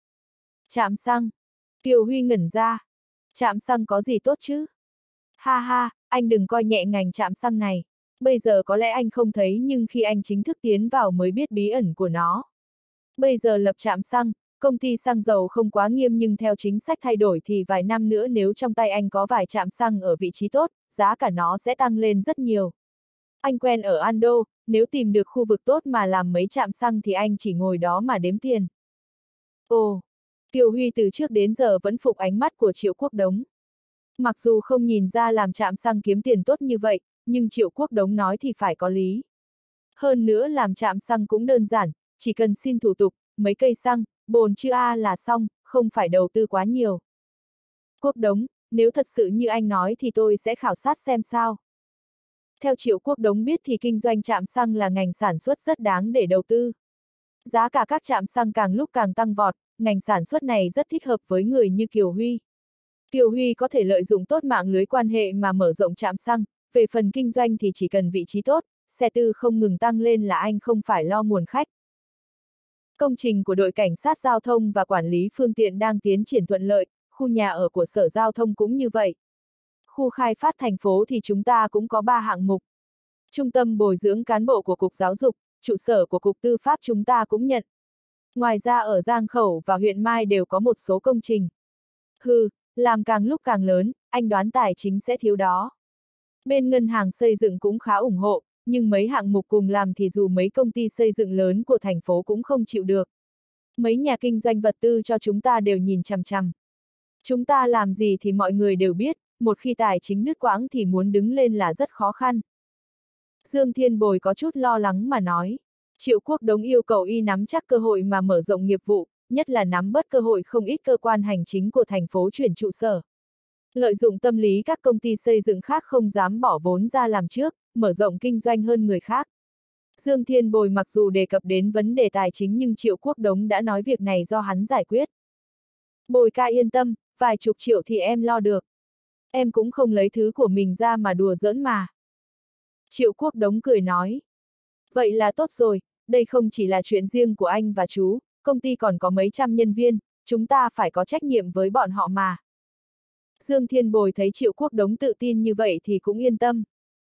Trạm xăng? Kiều Huy ngẩn ra. Trạm xăng có gì tốt chứ? Ha ha, anh đừng coi nhẹ ngành trạm xăng này. Bây giờ có lẽ anh không thấy nhưng khi anh chính thức tiến vào mới biết bí ẩn của nó. Bây giờ lập trạm xăng, công ty xăng dầu không quá nghiêm nhưng theo chính sách thay đổi thì vài năm nữa nếu trong tay anh có vài trạm xăng ở vị trí tốt, giá cả nó sẽ tăng lên rất nhiều. Anh quen ở Ando, nếu tìm được khu vực tốt mà làm mấy trạm xăng thì anh chỉ ngồi đó mà đếm tiền. Ồ, Kiều Huy từ trước đến giờ vẫn phục ánh mắt của Triệu Quốc Đống. Mặc dù không nhìn ra làm trạm xăng kiếm tiền tốt như vậy, nhưng Triệu Quốc Đống nói thì phải có lý. Hơn nữa làm trạm xăng cũng đơn giản, chỉ cần xin thủ tục, mấy cây xăng, bồn chữ A là xong, không phải đầu tư quá nhiều. Quốc Đống, nếu thật sự như anh nói thì tôi sẽ khảo sát xem sao. Theo Triệu Quốc Đống biết thì kinh doanh trạm xăng là ngành sản xuất rất đáng để đầu tư. Giá cả các trạm xăng càng lúc càng tăng vọt, ngành sản xuất này rất thích hợp với người như Kiều Huy. Kiều Huy có thể lợi dụng tốt mạng lưới quan hệ mà mở rộng trạm xăng, về phần kinh doanh thì chỉ cần vị trí tốt, xe tư không ngừng tăng lên là anh không phải lo nguồn khách. Công trình của đội cảnh sát giao thông và quản lý phương tiện đang tiến triển thuận lợi, khu nhà ở của Sở Giao thông cũng như vậy. Khu khai phát thành phố thì chúng ta cũng có ba hạng mục. Trung tâm bồi dưỡng cán bộ của Cục Giáo dục, trụ sở của Cục Tư pháp chúng ta cũng nhận. Ngoài ra ở Giang Khẩu và huyện Mai đều có một số công trình. Hừ, làm càng lúc càng lớn, anh đoán tài chính sẽ thiếu đó. Bên ngân hàng xây dựng cũng khá ủng hộ, nhưng mấy hạng mục cùng làm thì dù mấy công ty xây dựng lớn của thành phố cũng không chịu được. Mấy nhà kinh doanh vật tư cho chúng ta đều nhìn chằm chằm. Chúng ta làm gì thì mọi người đều biết, một khi tài chính đứt quãng thì muốn đứng lên là rất khó khăn. Dương Thiên Bồi có chút lo lắng mà nói. Triệu Quốc Đống yêu cầu y nắm chắc cơ hội mà mở rộng nghiệp vụ, nhất là nắm bớt cơ hội không ít cơ quan hành chính của thành phố chuyển trụ sở. Lợi dụng tâm lý các công ty xây dựng khác không dám bỏ vốn ra làm trước, mở rộng kinh doanh hơn người khác. Dương Thiên Bồi mặc dù đề cập đến vấn đề tài chính nhưng Triệu Quốc Đống đã nói việc này do hắn giải quyết. Bồi ca yên tâm, vài chục triệu thì em lo được. Em cũng không lấy thứ của mình ra mà đùa giỡn mà. Triệu Quốc Đống cười nói. Vậy là tốt rồi, đây không chỉ là chuyện riêng của anh và chú, công ty còn có mấy trăm nhân viên, chúng ta phải có trách nhiệm với bọn họ mà. Dương Thiên Bồi thấy Triệu Quốc Đống tự tin như vậy thì cũng yên tâm.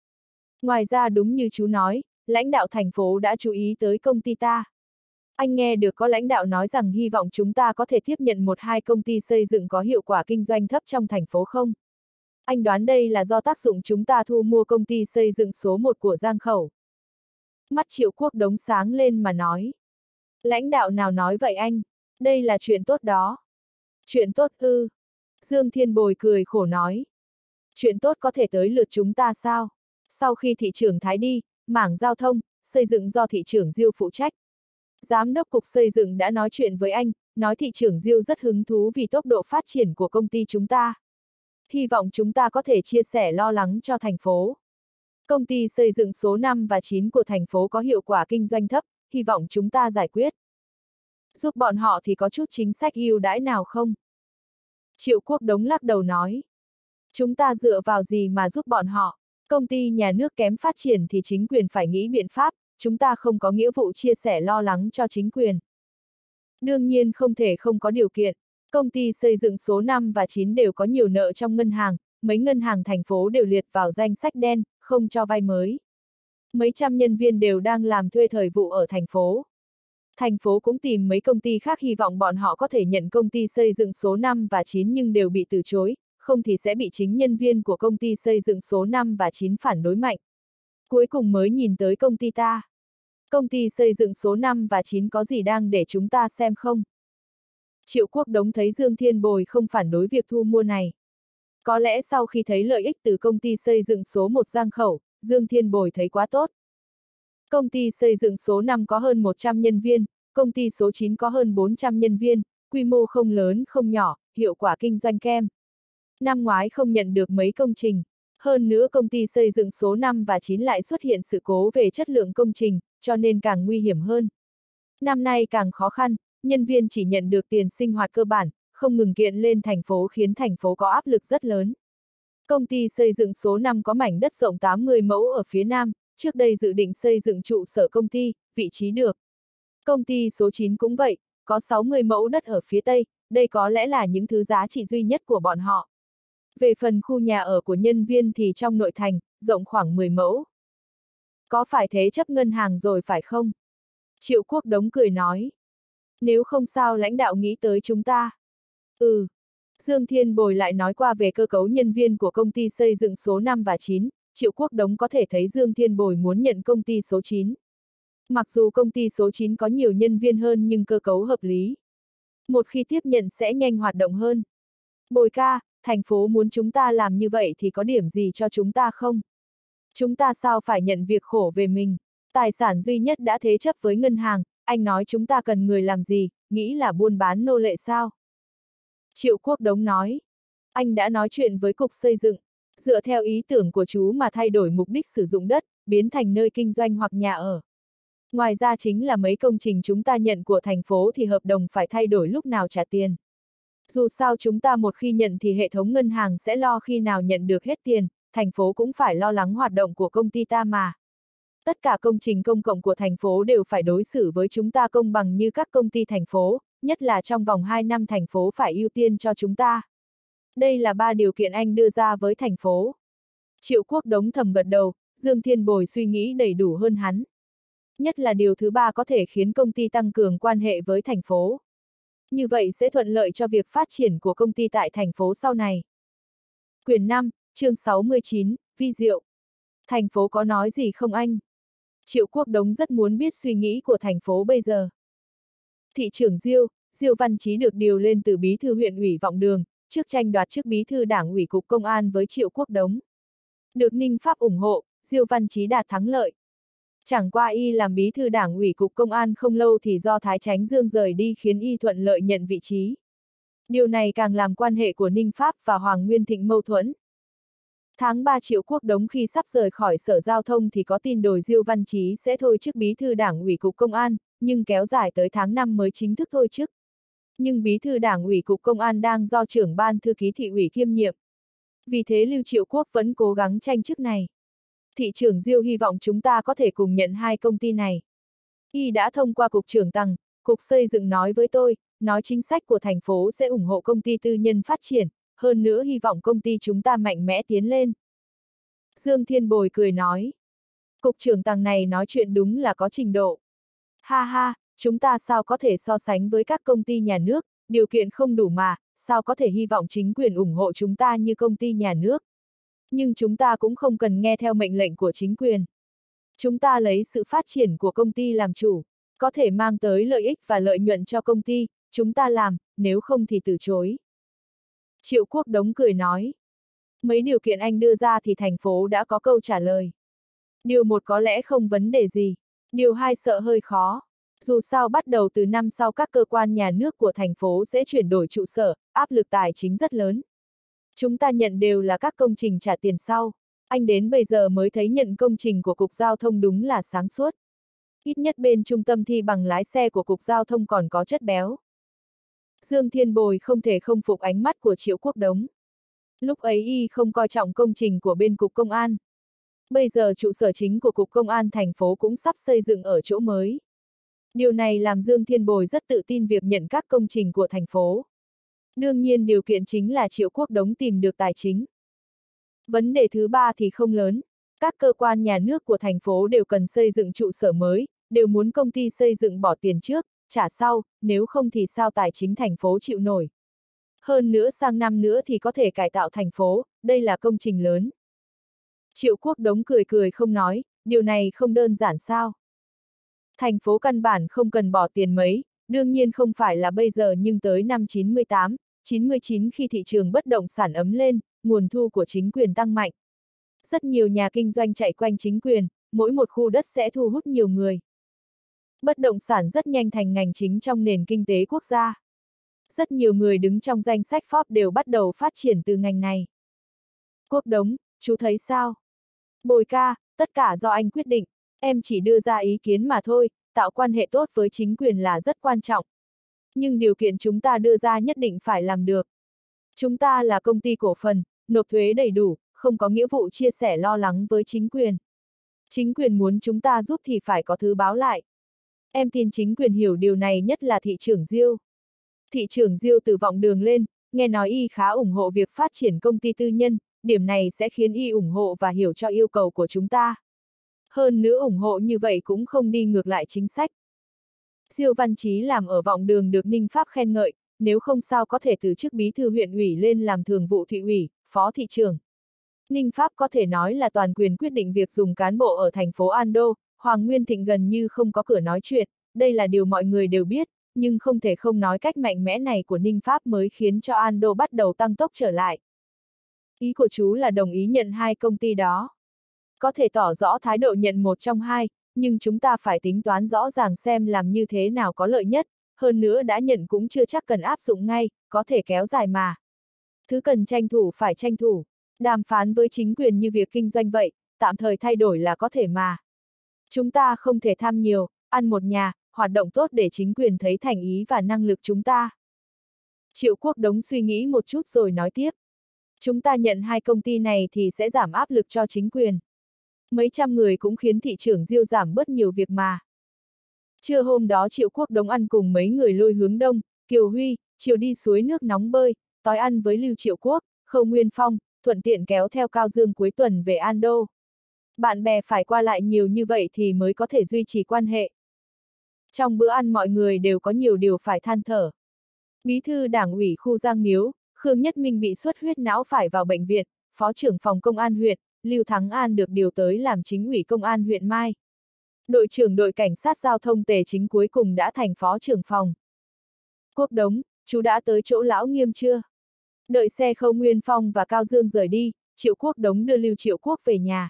Ngoài ra đúng như chú nói, lãnh đạo thành phố đã chú ý tới công ty ta. Anh nghe được có lãnh đạo nói rằng hy vọng chúng ta có thể tiếp nhận một hai công ty xây dựng có hiệu quả kinh doanh thấp trong thành phố không? Anh đoán đây là do tác dụng chúng ta thu mua công ty xây dựng số một của Giang Khẩu. Mắt Triệu Quốc Đống sáng lên mà nói. Lãnh đạo nào nói vậy anh? Đây là chuyện tốt đó. Chuyện tốt ư? Dương Thiên Bồi cười khổ nói. Chuyện tốt có thể tới lượt chúng ta sao? Sau khi thị trưởng Thái đi, mảng giao thông, xây dựng do thị trưởng Diêu phụ trách. Giám đốc cục xây dựng đã nói chuyện với anh, nói thị trưởng Diêu rất hứng thú vì tốc độ phát triển của công ty chúng ta. Hy vọng chúng ta có thể chia sẻ lo lắng cho thành phố. Công ty xây dựng số năm và chín của thành phố có hiệu quả kinh doanh thấp, hy vọng chúng ta giải quyết. Giúp bọn họ thì có chút chính sách ưu đãi nào không? Triệu Quốc Đống lắc đầu nói. Chúng ta dựa vào gì mà giúp bọn họ? Công ty nhà nước kém phát triển thì chính quyền phải nghĩ biện pháp, chúng ta không có nghĩa vụ chia sẻ lo lắng cho chính quyền. Đương nhiên không thể không có điều kiện. Công ty xây dựng số năm và chín đều có nhiều nợ trong ngân hàng, mấy ngân hàng thành phố đều liệt vào danh sách đen, không cho vay mới. Mấy trăm nhân viên đều đang làm thuê thời vụ ở thành phố. Thành phố cũng tìm mấy công ty khác hy vọng bọn họ có thể nhận công ty xây dựng số năm và chín nhưng đều bị từ chối, không thì sẽ bị chính nhân viên của công ty xây dựng số năm và chín phản đối mạnh. Cuối cùng mới nhìn tới công ty ta. Công ty xây dựng số năm và chín có gì đang để chúng ta xem không? Triệu Quốc Đống thấy Dương Thiên Bồi không phản đối việc thu mua này. Có lẽ sau khi thấy lợi ích từ công ty xây dựng số một Giang Khẩu, Dương Thiên Bồi thấy quá tốt. Công ty xây dựng số năm có hơn một trăm nhân viên, công ty số chín có hơn bốn trăm nhân viên, quy mô không lớn không nhỏ, hiệu quả kinh doanh kem. Năm ngoái không nhận được mấy công trình. Hơn nữa công ty xây dựng số năm và chín lại xuất hiện sự cố về chất lượng công trình, cho nên càng nguy hiểm hơn. Năm nay càng khó khăn, nhân viên chỉ nhận được tiền sinh hoạt cơ bản, không ngừng kiện lên thành phố khiến thành phố có áp lực rất lớn. Công ty xây dựng số năm có mảnh đất rộng tám mươi mẫu ở phía nam, trước đây dự định xây dựng trụ sở công ty, vị trí được. Công ty số chín cũng vậy, có sáu mươi mẫu đất ở phía tây, đây có lẽ là những thứ giá trị duy nhất của bọn họ. Về phần khu nhà ở của nhân viên thì trong nội thành, rộng khoảng mười mẫu. Có phải thế chấp ngân hàng rồi phải không? Triệu Quốc Đống cười nói. Nếu không sao lãnh đạo nghĩ tới chúng ta. Ừ. Dương Thiên Bồi lại nói qua về cơ cấu nhân viên của công ty xây dựng số năm và chín, Triệu Quốc Đống có thể thấy Dương Thiên Bồi muốn nhận công ty số chín. Mặc dù công ty số chín có nhiều nhân viên hơn nhưng cơ cấu hợp lý. Một khi tiếp nhận sẽ nhanh hoạt động hơn. Bồi ca, thành phố muốn chúng ta làm như vậy thì có điểm gì cho chúng ta không? Chúng ta sao phải nhận việc khổ về mình? Tài sản duy nhất đã thế chấp với ngân hàng, anh nói chúng ta cần người làm gì, nghĩ là buôn bán nô lệ sao? Triệu Quốc Đống nói. Anh đã nói chuyện với cục xây dựng, dựa theo ý tưởng của chú mà thay đổi mục đích sử dụng đất, biến thành nơi kinh doanh hoặc nhà ở. Ngoài ra chính là mấy công trình chúng ta nhận của thành phố thì hợp đồng phải thay đổi lúc nào trả tiền. Dù sao chúng ta một khi nhận thì hệ thống ngân hàng sẽ lo khi nào nhận được hết tiền, thành phố cũng phải lo lắng hoạt động của công ty ta mà. Tất cả công trình công cộng của thành phố đều phải đối xử với chúng ta công bằng như các công ty thành phố, nhất là trong vòng hai năm thành phố phải ưu tiên cho chúng ta. Đây là ba điều kiện anh đưa ra với thành phố. Triệu Quốc Đống thầm gật đầu, Dương Thiên Bồi suy nghĩ đầy đủ hơn hắn. Nhất là điều thứ ba có thể khiến công ty tăng cường quan hệ với thành phố. Như vậy sẽ thuận lợi cho việc phát triển của công ty tại thành phố sau này. Quyển năm, chương sáu mươi chín, vi diệu. Thành phố có nói gì không anh? Triệu Quốc Đống rất muốn biết suy nghĩ của thành phố bây giờ. Thị trưởng Diêu, Diêu Văn Chí được điều lên từ bí thư huyện ủy Vọng Đường, trước tranh đoạt chức bí thư đảng ủy cục công an với Triệu Quốc Đống. Được Ninh Pháp ủng hộ, Diêu Văn Chí đạt thắng lợi. Chẳng qua y làm bí thư đảng ủy cục công an không lâu thì do Thái Chánh Dương rời đi khiến y thuận lợi nhận vị trí. Điều này càng làm quan hệ của Ninh Pháp và Hoàng Nguyên Thịnh mâu thuẫn. Tháng ba Triệu Quốc Đống khi sắp rời khỏi Sở Giao thông thì có tin đồn Diêu Văn Chí sẽ thôi chức bí thư đảng ủy cục công an, nhưng kéo dài tới tháng năm mới chính thức thôi chức. Nhưng bí thư đảng ủy cục công an đang do trưởng ban thư ký thị ủy kiêm nhiệm. Vì thế Lưu Triệu Quốc vẫn cố gắng tranh chức này. Thị trưởng Diêu hy vọng chúng ta có thể cùng nhận hai công ty này. Y đã thông qua cục trưởng Tằng, cục xây dựng nói với tôi, nói chính sách của thành phố sẽ ủng hộ công ty tư nhân phát triển, hơn nữa hy vọng công ty chúng ta mạnh mẽ tiến lên. Dương Thiên Bồi cười nói. Cục trưởng Tằng này nói chuyện đúng là có trình độ. Ha ha, chúng ta sao có thể so sánh với các công ty nhà nước, điều kiện không đủ mà, sao có thể hy vọng chính quyền ủng hộ chúng ta như công ty nhà nước. Nhưng chúng ta cũng không cần nghe theo mệnh lệnh của chính quyền. Chúng ta lấy sự phát triển của công ty làm chủ, có thể mang tới lợi ích và lợi nhuận cho công ty, chúng ta làm, nếu không thì từ chối. Triệu Quốc Đống cười nói. Mấy điều kiện anh đưa ra thì thành phố đã có câu trả lời. Điều một có lẽ không vấn đề gì, điều hai sợ hơi khó. Dù sao bắt đầu từ năm sau các cơ quan nhà nước của thành phố sẽ chuyển đổi trụ sở, áp lực tài chính rất lớn. Chúng ta nhận đều là các công trình trả tiền sau. Anh đến bây giờ mới thấy nhận công trình của Cục Giao thông đúng là sáng suốt. Ít nhất bên trung tâm thi bằng lái xe của Cục Giao thông còn có chất béo. Dương Thiên Bồi không thể không phục ánh mắt của Triệu Quốc Đống. Lúc ấy y không coi trọng công trình của bên Cục Công an. Bây giờ trụ sở chính của Cục Công an thành phố cũng sắp xây dựng ở chỗ mới. Điều này làm Dương Thiên Bồi rất tự tin việc nhận các công trình của thành phố. Đương nhiên điều kiện chính là Triệu Quốc Đống tìm được tài chính. Vấn đề thứ ba thì không lớn. Các cơ quan nhà nước của thành phố đều cần xây dựng trụ sở mới, đều muốn công ty xây dựng bỏ tiền trước, trả sau, nếu không thì sao tài chính thành phố chịu nổi. Hơn nữa sang năm nữa thì có thể cải tạo thành phố, đây là công trình lớn. Triệu Quốc Đống cười cười không nói, điều này không đơn giản sao. Thành phố căn bản không cần bỏ tiền mấy, đương nhiên không phải là bây giờ nhưng tới năm chín mươi tám, chín mươi chín khi thị trường bất động sản ấm lên, nguồn thu của chính quyền tăng mạnh. Rất nhiều nhà kinh doanh chạy quanh chính quyền, mỗi một khu đất sẽ thu hút nhiều người. Bất động sản rất nhanh thành ngành chính trong nền kinh tế quốc gia. Rất nhiều người đứng trong danh sách Forbes đều bắt đầu phát triển từ ngành này. Quốc Đống, chú thấy sao? Bồi ca, tất cả do anh quyết định, em chỉ đưa ra ý kiến mà thôi, tạo quan hệ tốt với chính quyền là rất quan trọng. Nhưng điều kiện chúng ta đưa ra nhất định phải làm được. Chúng ta là công ty cổ phần, nộp thuế đầy đủ, không có nghĩa vụ chia sẻ lo lắng với chính quyền. Chính quyền muốn chúng ta giúp thì phải có thứ báo lại. Em tin chính quyền hiểu điều này, nhất là thị trưởng Diêu. Thị trưởng Diêu từ Vọng Đường lên, nghe nói y khá ủng hộ việc phát triển công ty tư nhân, điểm này sẽ khiến y ủng hộ và hiểu cho yêu cầu của chúng ta. Hơn nữa ủng hộ như vậy cũng không đi ngược lại chính sách. Diêu Văn Chí làm ở Vọng Đường được Ninh Pháp khen ngợi, nếu không sao có thể từ chức bí thư huyện ủy lên làm thường vụ thị ủy, phó thị trưởng. Ninh Pháp có thể nói là toàn quyền quyết định việc dùng cán bộ ở thành phố Ando, Hoàng Nguyên Thịnh gần như không có cửa nói chuyện, đây là điều mọi người đều biết, nhưng không thể không nói cách mạnh mẽ này của Ninh Pháp mới khiến cho Ando bắt đầu tăng tốc trở lại. Ý của chú là đồng ý nhận hai công ty đó. Có thể tỏ rõ thái độ nhận một trong hai, nhưng chúng ta phải tính toán rõ ràng xem làm như thế nào có lợi nhất, hơn nữa đã nhận cũng chưa chắc cần áp dụng ngay, có thể kéo dài mà. Thứ cần tranh thủ phải tranh thủ. Đàm phán với chính quyền như việc kinh doanh vậy, tạm thời thay đổi là có thể mà. Chúng ta không thể tham nhiều, ăn một nhà, hoạt động tốt để chính quyền thấy thành ý và năng lực chúng ta. Triệu Quốc Đống suy nghĩ một chút rồi nói tiếp. Chúng ta nhận hai công ty này thì sẽ giảm áp lực cho chính quyền. Mấy trăm người cũng khiến thị trưởng Diêu giảm bớt nhiều việc mà. Trưa hôm đó Triệu Quốc Đống ăn cùng mấy người lui hướng đông, Kiều Huy, chiều đi suối nước nóng bơi, tối ăn với Lưu Triệu Quốc, Khâu Nguyên Phong, thuận tiện kéo theo Cao Dương cuối tuần về An Đô. Bạn bè phải qua lại nhiều như vậy thì mới có thể duy trì quan hệ. Trong bữa ăn mọi người đều có nhiều điều phải than thở. Bí thư đảng ủy khu Giang Miếu, Khương Nhất Minh bị xuất huyết não phải vào bệnh viện, phó trưởng phòng công an huyện, Lưu Thắng An được điều tới làm chính ủy công an huyện Mai. Đội trưởng đội cảnh sát giao thông Tề Chính cuối cùng đã thành phó trưởng phòng. Quốc Đống, chú đã tới chỗ lão Nghiêm chưa? Đợi xe Khâu Nguyên Phong và Cao Dương rời đi, Triệu Quốc Đống đưa Lưu Triệu Quốc về nhà.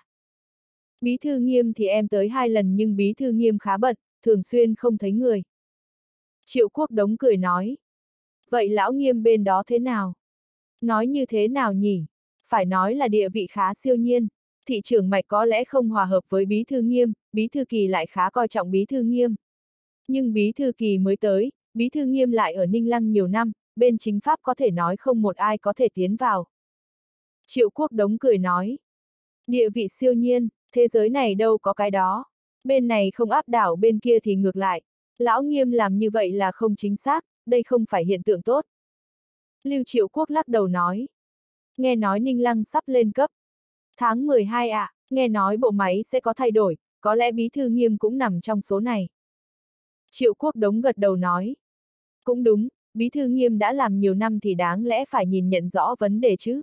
Bí thư Nghiêm thì em tới hai lần nhưng bí thư Nghiêm khá bận, thường xuyên không thấy người. Triệu Quốc Đống cười nói. Vậy lão Nghiêm bên đó thế nào? Nói như thế nào nhỉ? Phải nói là địa vị khá siêu nhiên. Thị trưởng Mạch có lẽ không hòa hợp với bí thư Nghiêm, bí thư Kỳ lại khá coi trọng bí thư Nghiêm. Nhưng bí thư Kỳ mới tới, bí thư Nghiêm lại ở Ninh Lăng nhiều năm, bên chính pháp có thể nói không một ai có thể tiến vào. Triệu Quốc Đống cười nói. Địa vị siêu nhiên, thế giới này đâu có cái đó. Bên này không áp đảo bên kia thì ngược lại. Lão Nghiêm làm như vậy là không chính xác, đây không phải hiện tượng tốt. Lưu Triệu Quốc lắc đầu nói. Nghe nói Ninh Lăng sắp lên cấp. Tháng mười hai ạ, à, nghe nói bộ máy sẽ có thay đổi, có lẽ bí thư Nghiêm cũng nằm trong số này. Triệu Quốc Đống gật đầu nói. Cũng đúng, bí thư Nghiêm đã làm nhiều năm thì đáng lẽ phải nhìn nhận rõ vấn đề chứ.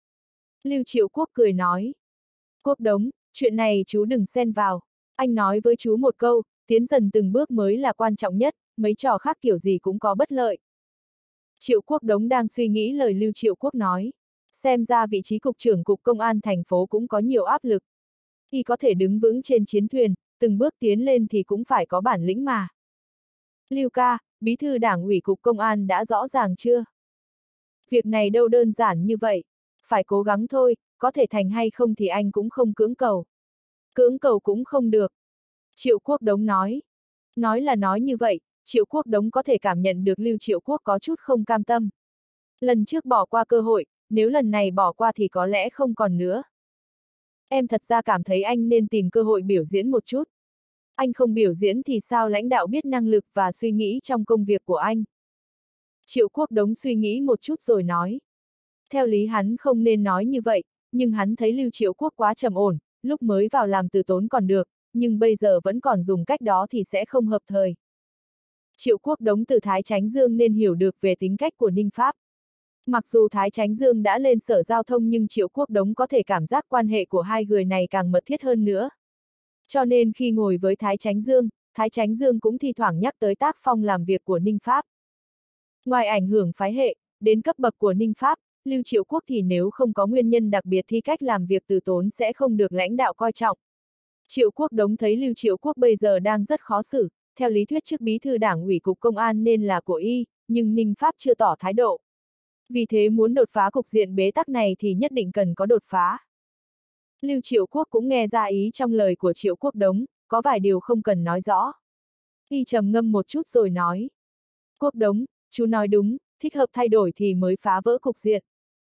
Lưu Triệu Quốc cười nói. Quốc Đống, chuyện này chú đừng xen vào. Anh nói với chú một câu, tiến dần từng bước mới là quan trọng nhất, mấy trò khác kiểu gì cũng có bất lợi. Triệu Quốc Đống đang suy nghĩ lời Lưu Triệu Quốc nói. Xem ra vị trí cục trưởng cục công an thành phố cũng có nhiều áp lực. Y có thể đứng vững trên chiến thuyền, từng bước tiến lên thì cũng phải có bản lĩnh mà. Lưu ca, bí thư đảng ủy cục công an đã rõ ràng chưa? Việc này đâu đơn giản như vậy. Phải cố gắng thôi, có thể thành hay không thì anh cũng không cưỡng cầu. Cưỡng cầu cũng không được. Triệu Quốc Đống nói. Nói là nói như vậy, Triệu Quốc Đống có thể cảm nhận được Lưu Triệu Quốc có chút không cam tâm. Lần trước bỏ qua cơ hội, nếu lần này bỏ qua thì có lẽ không còn nữa. Em thật ra cảm thấy anh nên tìm cơ hội biểu diễn một chút. Anh không biểu diễn thì sao lãnh đạo biết năng lực và suy nghĩ trong công việc của anh? Triệu Quốc Đống suy nghĩ một chút rồi nói. Theo lý hắn không nên nói như vậy, nhưng hắn thấy Lưu Triệu Quốc quá trầm ổn, lúc mới vào làm từ tốn còn được, nhưng bây giờ vẫn còn dùng cách đó thì sẽ không hợp thời. Triệu Quốc Đống từ Thái Chánh Dương nên hiểu được về tính cách của Ninh Pháp. Mặc dù Thái Chánh Dương đã lên sở giao thông nhưng Triệu Quốc Đống có thể cảm giác quan hệ của hai người này càng mật thiết hơn nữa. Cho nên khi ngồi với Thái Chánh Dương, Thái Chánh Dương cũng thi thoảng nhắc tới tác phong làm việc của Ninh Pháp. Ngoài ảnh hưởng phái hệ, đến cấp bậc của Ninh Pháp, Lưu Triệu Quốc thì nếu không có nguyên nhân đặc biệt thì cách làm việc từ tốn sẽ không được lãnh đạo coi trọng. Triệu Quốc Đống thấy Lưu Triệu Quốc bây giờ đang rất khó xử, theo lý thuyết trước bí thư đảng ủy cục công an nên là của y, nhưng Ninh Pháp chưa tỏ thái độ. Vì thế muốn đột phá cục diện bế tắc này thì nhất định cần có đột phá. Lưu Triệu Quốc cũng nghe ra ý trong lời của Triệu Quốc Đống, có vài điều không cần nói rõ. Y trầm ngâm một chút rồi nói. Quốc Đống, chú nói đúng, thích hợp thay đổi thì mới phá vỡ cục diện.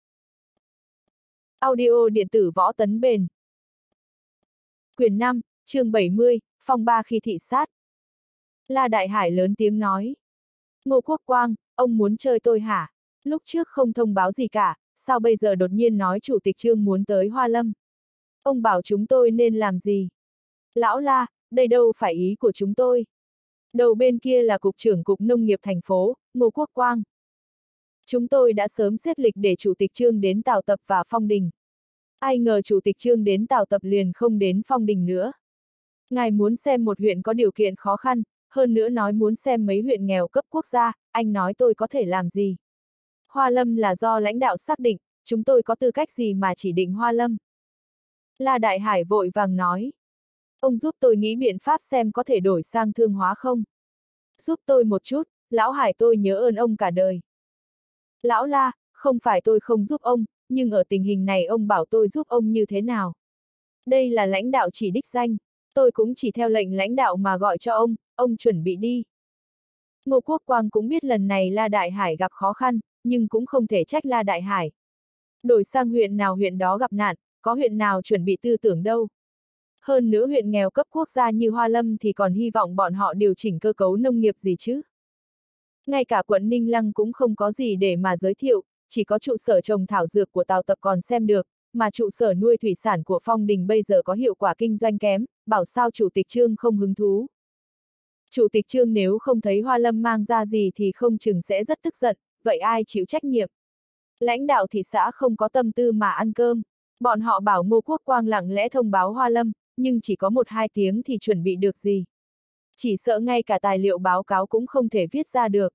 Audio điện tử Võ Tấn Bền. Quyển năm, chương bảy mươi, phòng ba khi thị sát. La Đại Hải lớn tiếng nói. Ngô Quốc Quang, ông muốn chơi tôi hả? Lúc trước không thông báo gì cả, sao bây giờ đột nhiên nói chủ tịch Trương muốn tới Hoa Lâm? Ông bảo chúng tôi nên làm gì? Lão La, đây đâu phải ý của chúng tôi. Đầu bên kia là Cục trưởng Cục Nông nghiệp thành phố, Ngô Quốc Quang. Chúng tôi đã sớm xếp lịch để chủ tịch Trương đến Tào Tập và Phong Đình. Ai ngờ chủ tịch Trương đến Tào Tập liền không đến Phong Đình nữa. Ngài muốn xem một huyện có điều kiện khó khăn, hơn nữa nói muốn xem mấy huyện nghèo cấp quốc gia, anh nói tôi có thể làm gì? Hoa Lâm là do lãnh đạo xác định, chúng tôi có tư cách gì mà chỉ định Hoa Lâm? La Đại Hải vội vàng nói. Ông giúp tôi nghĩ biện pháp xem có thể đổi sang thương hóa không? Giúp tôi một chút, lão Hải tôi nhớ ơn ông cả đời. Lão La, Không phải tôi không giúp ông, nhưng ở tình hình này ông bảo tôi giúp ông như thế nào? Đây là lãnh đạo chỉ đích danh, tôi cũng chỉ theo lệnh lãnh đạo mà gọi cho ông, ông chuẩn bị đi. Ngô Quốc Quang cũng biết lần này La Đại Hải gặp khó khăn, nhưng cũng không thể trách La Đại Hải. Đổi sang huyện nào huyện đó gặp nạn, có huyện nào chuẩn bị tư tưởng đâu. Hơn nữa huyện nghèo cấp quốc gia như Hoa Lâm thì còn hy vọng bọn họ điều chỉnh cơ cấu nông nghiệp gì chứ. Ngay cả quận Ninh Lăng cũng không có gì để mà giới thiệu, chỉ có trụ sở trồng thảo dược của Tào Tập còn xem được, mà trụ sở nuôi thủy sản của Phong Đình bây giờ có hiệu quả kinh doanh kém, bảo sao Chủ tịch Trương không hứng thú. Chủ tịch Trương nếu không thấy Hoa Lâm mang ra gì thì không chừng sẽ rất tức giận, vậy ai chịu trách nhiệm? Lãnh đạo thị xã không có tâm tư mà ăn cơm, bọn họ bảo Ngô Quốc Quang lặng lẽ thông báo Hoa Lâm, nhưng chỉ có một hai tiếng thì chuẩn bị được gì. Chỉ sợ ngay cả tài liệu báo cáo cũng không thể viết ra được.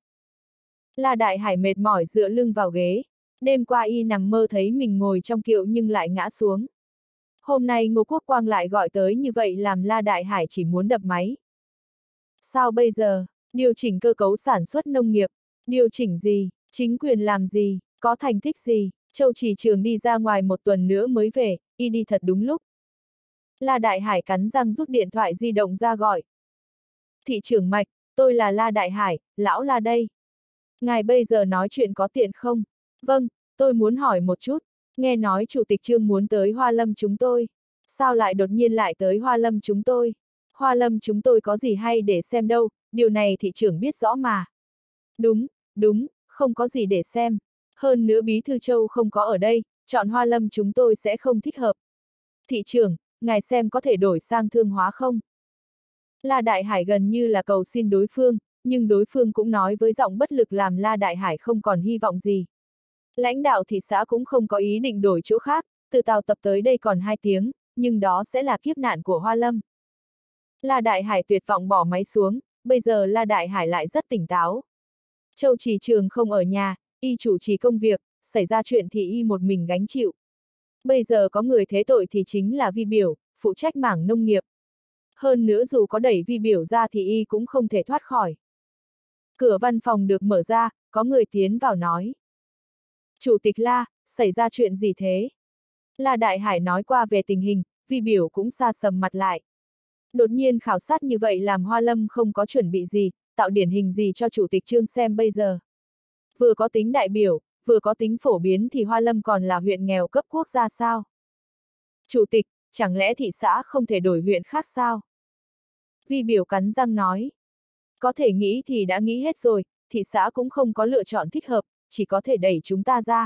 La Đại Hải mệt mỏi dựa lưng vào ghế, đêm qua y nằm mơ thấy mình ngồi trong kiệu nhưng lại ngã xuống. Hôm nay Ngô Quốc Quang lại gọi tới như vậy làm La Đại Hải chỉ muốn đập máy. Sao bây giờ? Điều chỉnh cơ cấu sản xuất nông nghiệp. Điều chỉnh gì? Chính quyền làm gì? Có thành tích gì? Châu Chỉ Trường đi ra ngoài một tuần nữa mới về, y đi thật đúng lúc. La Đại Hải cắn răng rút điện thoại di động ra gọi. Thị trưởng Mạch, tôi là La Đại Hải, lão La đây. Ngài bây giờ nói chuyện có tiện không? Vâng, tôi muốn hỏi một chút. Nghe nói Chủ tịch Trương muốn tới Hoa Lâm chúng tôi. Sao lại đột nhiên lại tới Hoa Lâm chúng tôi? Hoa Lâm chúng tôi có gì hay để xem đâu, điều này thị trưởng biết rõ mà. Đúng, đúng, không có gì để xem. Hơn nữa Bí Thư Châu không có ở đây, chọn Hoa Lâm chúng tôi sẽ không thích hợp. Thị trưởng, ngài xem có thể đổi sang thương hóa không? La Đại Hải gần như là cầu xin đối phương, nhưng đối phương cũng nói với giọng bất lực làm La Đại Hải không còn hy vọng gì. Lãnh đạo thị xã cũng không có ý định đổi chỗ khác, từ Tào Tập tới đây còn hai tiếng, nhưng đó sẽ là kiếp nạn của Hoa Lâm. La Đại Hải tuyệt vọng bỏ máy xuống, bây giờ La Đại Hải lại rất tỉnh táo. Châu Chỉ Trường không ở nhà, y chủ trì công việc, xảy ra chuyện thì y một mình gánh chịu. Bây giờ có người thế tội thì chính là Vi Biểu, phụ trách mảng nông nghiệp. Hơn nữa dù có đẩy Vi Biểu ra thì y cũng không thể thoát khỏi. Cửa văn phòng được mở ra, có người tiến vào nói. Chủ tịch La, xảy ra chuyện gì thế? La Đại Hải nói qua về tình hình, Vi Biểu cũng sa sầm mặt lại. Đột nhiên khảo sát như vậy làm Hoa Lâm không có chuẩn bị gì, tạo điển hình gì cho Chủ tịch Trương xem bây giờ. Vừa có tính đại biểu, vừa có tính phổ biến thì Hoa Lâm còn là huyện nghèo cấp quốc gia sao? Chủ tịch, chẳng lẽ thị xã không thể đổi huyện khác sao? Vi Biểu cắn răng nói. Có thể nghĩ thì đã nghĩ hết rồi, thị xã cũng không có lựa chọn thích hợp, chỉ có thể đẩy chúng ta ra.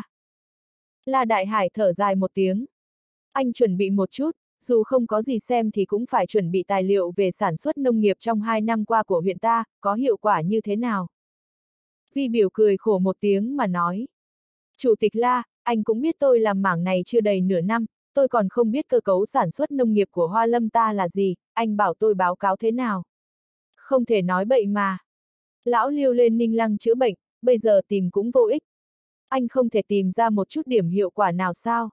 La Đại Hải thở dài một tiếng. Anh chuẩn bị một chút, dù không có gì xem thì cũng phải chuẩn bị tài liệu về sản xuất nông nghiệp trong hai năm qua của huyện ta, có hiệu quả như thế nào. Vi Biểu cười khổ một tiếng mà nói. Chủ tịch La, anh cũng biết tôi làm mảng này chưa đầy nửa năm, tôi còn không biết cơ cấu sản xuất nông nghiệp của Hoa Lâm ta là gì, anh bảo tôi báo cáo thế nào. Không thể nói bậy mà. Lão Liêu lên Ninh Lăng chữa bệnh, bây giờ tìm cũng vô ích. Anh không thể tìm ra một chút điểm hiệu quả nào sao?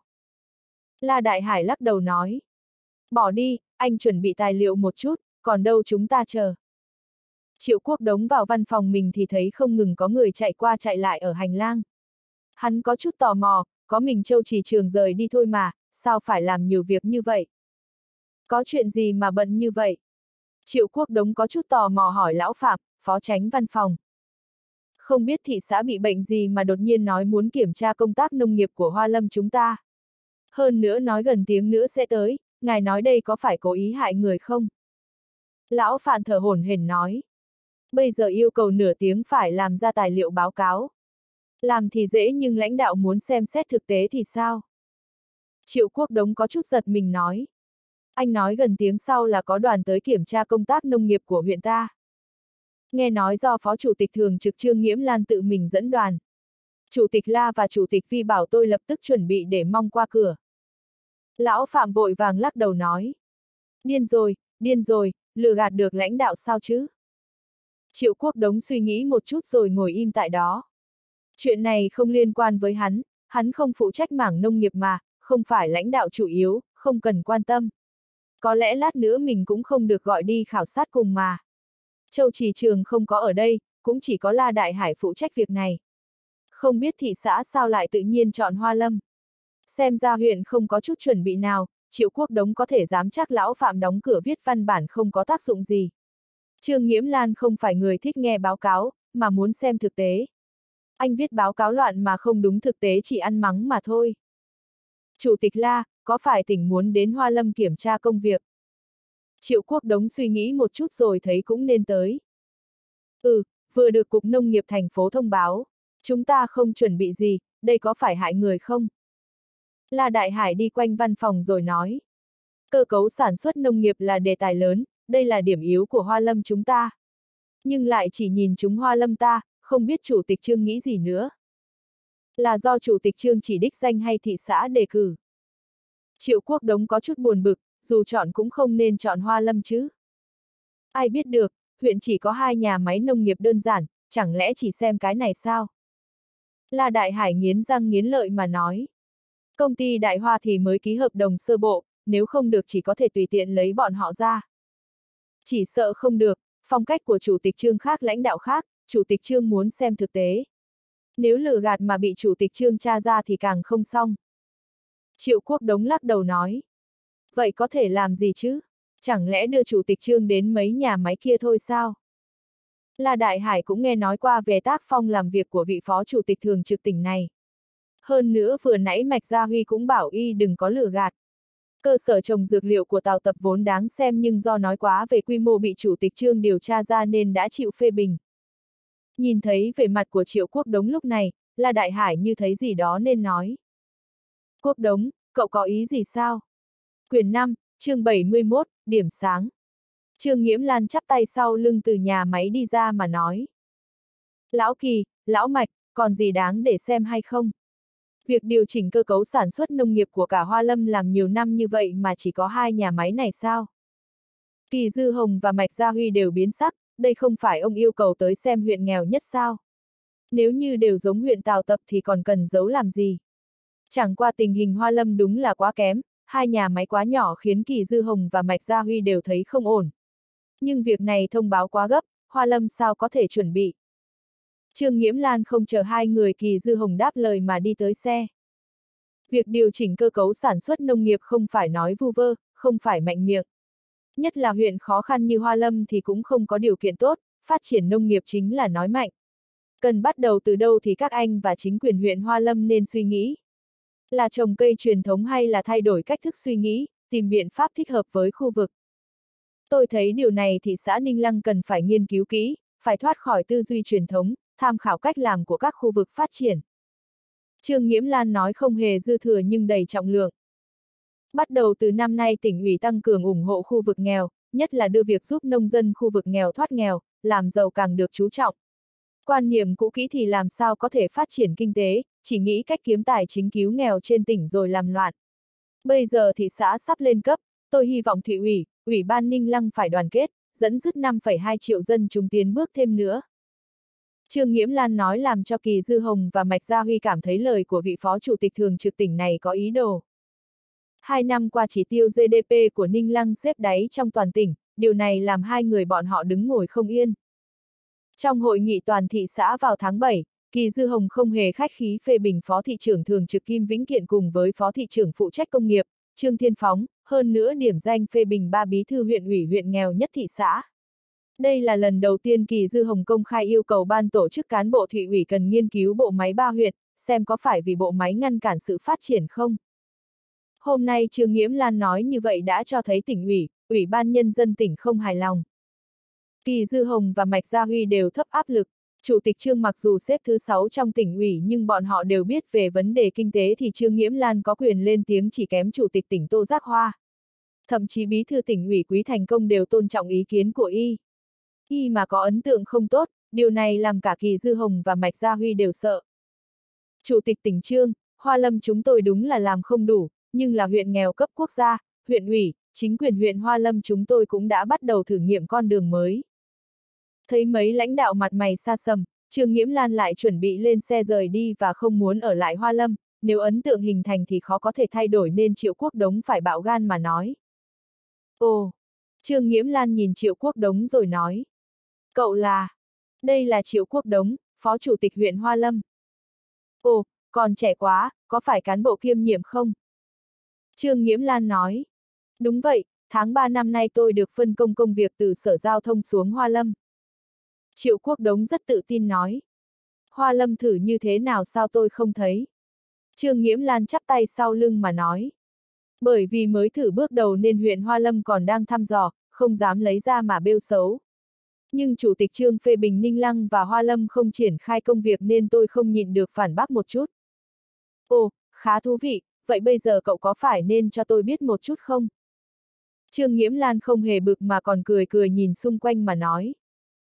La Đại Hải lắc đầu nói. Bỏ đi, anh chuẩn bị tài liệu một chút, còn đâu chúng ta chờ. Triệu Quốc Đống vào văn phòng mình thì thấy không ngừng có người chạy qua chạy lại ở hành lang. Hắn có chút tò mò, có mình Châu Chỉ Trường rời đi thôi mà, sao phải làm nhiều việc như vậy? Có chuyện gì mà bận như vậy? Triệu Quốc Đống có chút tò mò hỏi Lão Phạm, phó chánh văn phòng. Không biết thị xã bị bệnh gì mà đột nhiên nói muốn kiểm tra công tác nông nghiệp của Hoa Lâm chúng ta. Hơn nữa nói gần tiếng nữa sẽ tới, ngài nói đây có phải cố ý hại người không? Lão Phạm thở hổn hển nói. Bây giờ yêu cầu nửa tiếng phải làm ra tài liệu báo cáo. Làm thì dễ nhưng lãnh đạo muốn xem xét thực tế thì sao? Triệu Quốc Đống có chút giật mình nói. Anh nói gần tiếng sau là có đoàn tới kiểm tra công tác nông nghiệp của huyện ta. Nghe nói do Phó Chủ tịch Thường trực Trương Nghiễm Lan tự mình dẫn đoàn. Chủ tịch La và Chủ tịch Vi bảo tôi lập tức chuẩn bị để mong qua cửa. Lão Phạm vội vàng lắc đầu nói. Điên rồi, điên rồi, lừa gạt được lãnh đạo sao chứ? Triệu Quốc Đống suy nghĩ một chút rồi ngồi im tại đó. Chuyện này không liên quan với hắn, hắn không phụ trách mảng nông nghiệp mà, không phải lãnh đạo chủ yếu, không cần quan tâm. Có lẽ lát nữa mình cũng không được gọi đi khảo sát cùng mà. Châu Chỉ Trường không có ở đây, cũng chỉ có La Đại Hải phụ trách việc này. Không biết thị xã sao lại tự nhiên chọn Hoa Lâm. Xem ra huyện không có chút chuẩn bị nào, Triệu Quốc Đống có thể dám chắc lão Phạm đóng cửa viết văn bản không có tác dụng gì. Trương Nghiễm Lan không phải người thích nghe báo cáo, mà muốn xem thực tế. Anh viết báo cáo loạn mà không đúng thực tế chỉ ăn mắng mà thôi. Chủ tịch La, có phải tỉnh muốn đến Hoa Lâm kiểm tra công việc? Triệu Quốc Đống suy nghĩ một chút rồi thấy cũng nên tới. Ừ, vừa được Cục Nông nghiệp thành phố thông báo. Chúng ta không chuẩn bị gì, đây có phải hại người không? La Đại Hải đi quanh văn phòng rồi nói. Cơ cấu sản xuất nông nghiệp là đề tài lớn, đây là điểm yếu của Hoa Lâm chúng ta. Nhưng lại chỉ nhìn chúng Hoa Lâm ta, không biết Chủ tịch Trương nghĩ gì nữa. Là do Chủ tịch Trương chỉ đích danh hay thị xã đề cử? Triệu Quốc Đống có chút buồn bực, dù chọn cũng không nên chọn Hoa Lâm chứ. Ai biết được, huyện chỉ có hai nhà máy nông nghiệp đơn giản, chẳng lẽ chỉ xem cái này sao? La Đại Hải nghiến răng nghiến lợi mà nói. Công ty Đại Hoa thì mới ký hợp đồng sơ bộ, nếu không được chỉ có thể tùy tiện lấy bọn họ ra. Chỉ sợ không được, phong cách của Chủ tịch Trương khác lãnh đạo khác, Chủ tịch Trương muốn xem thực tế. Nếu lừa gạt mà bị Chủ tịch Trương tra ra thì càng không xong. Triệu Quốc Đống lắc đầu nói. Vậy có thể làm gì chứ? Chẳng lẽ đưa Chủ tịch Trương đến mấy nhà máy kia thôi sao? La Đại Hải cũng nghe nói qua về tác phong làm việc của vị phó chủ tịch thường trực tỉnh này. Hơn nữa vừa nãy Mạch Gia Huy cũng bảo y đừng có lừa gạt. Cơ sở trồng dược liệu của Tào Tập vốn đáng xem nhưng do nói quá về quy mô bị Chủ tịch Trương điều tra ra nên đã chịu phê bình. Nhìn thấy vẻ mặt của Triệu Quốc Đống lúc này, La Đại Hải như thấy gì đó nên nói. Quốc Đống, cậu có ý gì sao? Quyển năm, chương bảy mươi mốt, điểm sáng. Trương Nghiễm Lan chắp tay sau lưng từ nhà máy đi ra mà nói. Lão Kỳ, Lão Mạch, còn gì đáng để xem hay không? Việc điều chỉnh cơ cấu sản xuất nông nghiệp của cả Hoa Lâm làm nhiều năm như vậy mà chỉ có hai nhà máy này sao? Kỳ Dư Hồng và Mạch Gia Huy đều biến sắc, đây không phải ông yêu cầu tới xem huyện nghèo nhất sao? Nếu như đều giống huyện Tào Tập thì còn cần giấu làm gì? Chẳng qua tình hình Hoa Lâm đúng là quá kém, hai nhà máy quá nhỏ khiến Kỳ Dư Hồng và Mạch Gia Huy đều thấy không ổn. Nhưng việc này thông báo quá gấp, Hoa Lâm sao có thể chuẩn bị? Trương Nghiễm Lan không chờ hai người Kỳ Dư Hồng đáp lời mà đi tới xe. Việc điều chỉnh cơ cấu sản xuất nông nghiệp không phải nói vu vơ, không phải mạnh miệng. Nhất là huyện khó khăn như Hoa Lâm thì cũng không có điều kiện tốt, phát triển nông nghiệp chính là nói mạnh. Cần bắt đầu từ đâu thì các anh và chính quyền huyện Hoa Lâm nên suy nghĩ. Là trồng cây truyền thống hay là thay đổi cách thức suy nghĩ, tìm biện pháp thích hợp với khu vực. Tôi thấy điều này thị xã Ninh Lăng cần phải nghiên cứu kỹ, phải thoát khỏi tư duy truyền thống, tham khảo cách làm của các khu vực phát triển. Trương Nghiễm Lan nói không hề dư thừa nhưng đầy trọng lượng. Bắt đầu từ năm nay tỉnh ủy tăng cường ủng hộ khu vực nghèo, nhất là đưa việc giúp nông dân khu vực nghèo thoát nghèo, làm giàu càng được chú trọng. Quan niệm cũ kỹ thì làm sao có thể phát triển kinh tế, chỉ nghĩ cách kiếm tài chính cứu nghèo trên tỉnh rồi làm loạn. Bây giờ thị xã sắp lên cấp, tôi hy vọng thị ủy, ủy ban Ninh Lăng phải đoàn kết, dẫn dắt năm phẩy hai triệu dân chúng tiến bước thêm nữa. Trương Nghiễm Lan nói làm cho Kỳ Dư Hồng và Mạch Gia Huy cảm thấy lời của vị phó chủ tịch thường trực tỉnh này có ý đồ. Hai năm qua chỉ tiêu giê đê pê của Ninh Lăng xếp đáy trong toàn tỉnh, điều này làm hai người bọn họ đứng ngồi không yên. Trong hội nghị toàn thị xã vào tháng bảy, Kỳ Dư Hồng không hề khách khí phê bình phó thị trưởng thường trực Kim Vĩnh Kiện cùng với phó thị trưởng phụ trách công nghiệp, Trương Thiên Phóng, hơn nữa điểm danh phê bình ba bí thư huyện ủy huyện nghèo nhất thị xã. Đây là lần đầu tiên Kỳ Dư Hồng công khai yêu cầu ban tổ chức cán bộ thị ủy cần nghiên cứu bộ máy ba huyện, xem có phải vì bộ máy ngăn cản sự phát triển không. Hôm nay Trương Nghiễm Lan nói như vậy đã cho thấy tỉnh ủy, ủy ban nhân dân tỉnh không hài lòng. Kỳ Dư Hồng và Mạch Gia Huy đều thấp áp lực. Chủ tịch Trương mặc dù xếp thứ sáu trong tỉnh ủy nhưng bọn họ đều biết về vấn đề kinh tế thì Trương Nghiễm Lan có quyền lên tiếng chỉ kém Chủ tịch tỉnh Tô Giác Hoa. Thậm chí bí thư tỉnh ủy Quý Thành Công đều tôn trọng ý kiến của y. Y mà có ấn tượng không tốt, điều này làm cả Kỳ Dư Hồng và Mạch Gia Huy đều sợ. Chủ tịch tỉnh Trương, Hoa Lâm chúng tôi đúng là làm không đủ, nhưng là huyện nghèo cấp quốc gia, huyện ủy, chính quyền huyện Hoa Lâm chúng tôi cũng đã bắt đầu thử nghiệm con đường mới. Thấy mấy lãnh đạo mặt mày xa sầm, Trương Nghiễm Lan lại chuẩn bị lên xe rời đi và không muốn ở lại Hoa Lâm, nếu ấn tượng hình thành thì khó có thể thay đổi nên Triệu Quốc Đống phải bạo gan mà nói. Ồ! Trương Nghiễm Lan nhìn Triệu Quốc Đống rồi nói. Cậu là... Đây là Triệu Quốc Đống, phó chủ tịch huyện Hoa Lâm. Ồ, còn trẻ quá, có phải cán bộ kiêm nhiệm không? Trương Nghiễm Lan nói. Đúng vậy, tháng ba năm nay tôi được phân công công việc từ Sở Giao thông xuống Hoa Lâm. Triệu Quốc Đống rất tự tin nói. Hoa Lâm thử như thế nào sao tôi không thấy? Trương Nghiễm Lan chắp tay sau lưng mà nói. Bởi vì mới thử bước đầu nên huyện Hoa Lâm còn đang thăm dò, không dám lấy ra mà bêu xấu. Nhưng Chủ tịch Trương phê bình Ninh Lăng và Hoa Lâm không triển khai công việc nên tôi không nhịn được phản bác một chút. Ồ, khá thú vị, vậy bây giờ cậu có phải nên cho tôi biết một chút không? Trương Nghiễm Lan không hề bực mà còn cười cười nhìn xung quanh mà nói.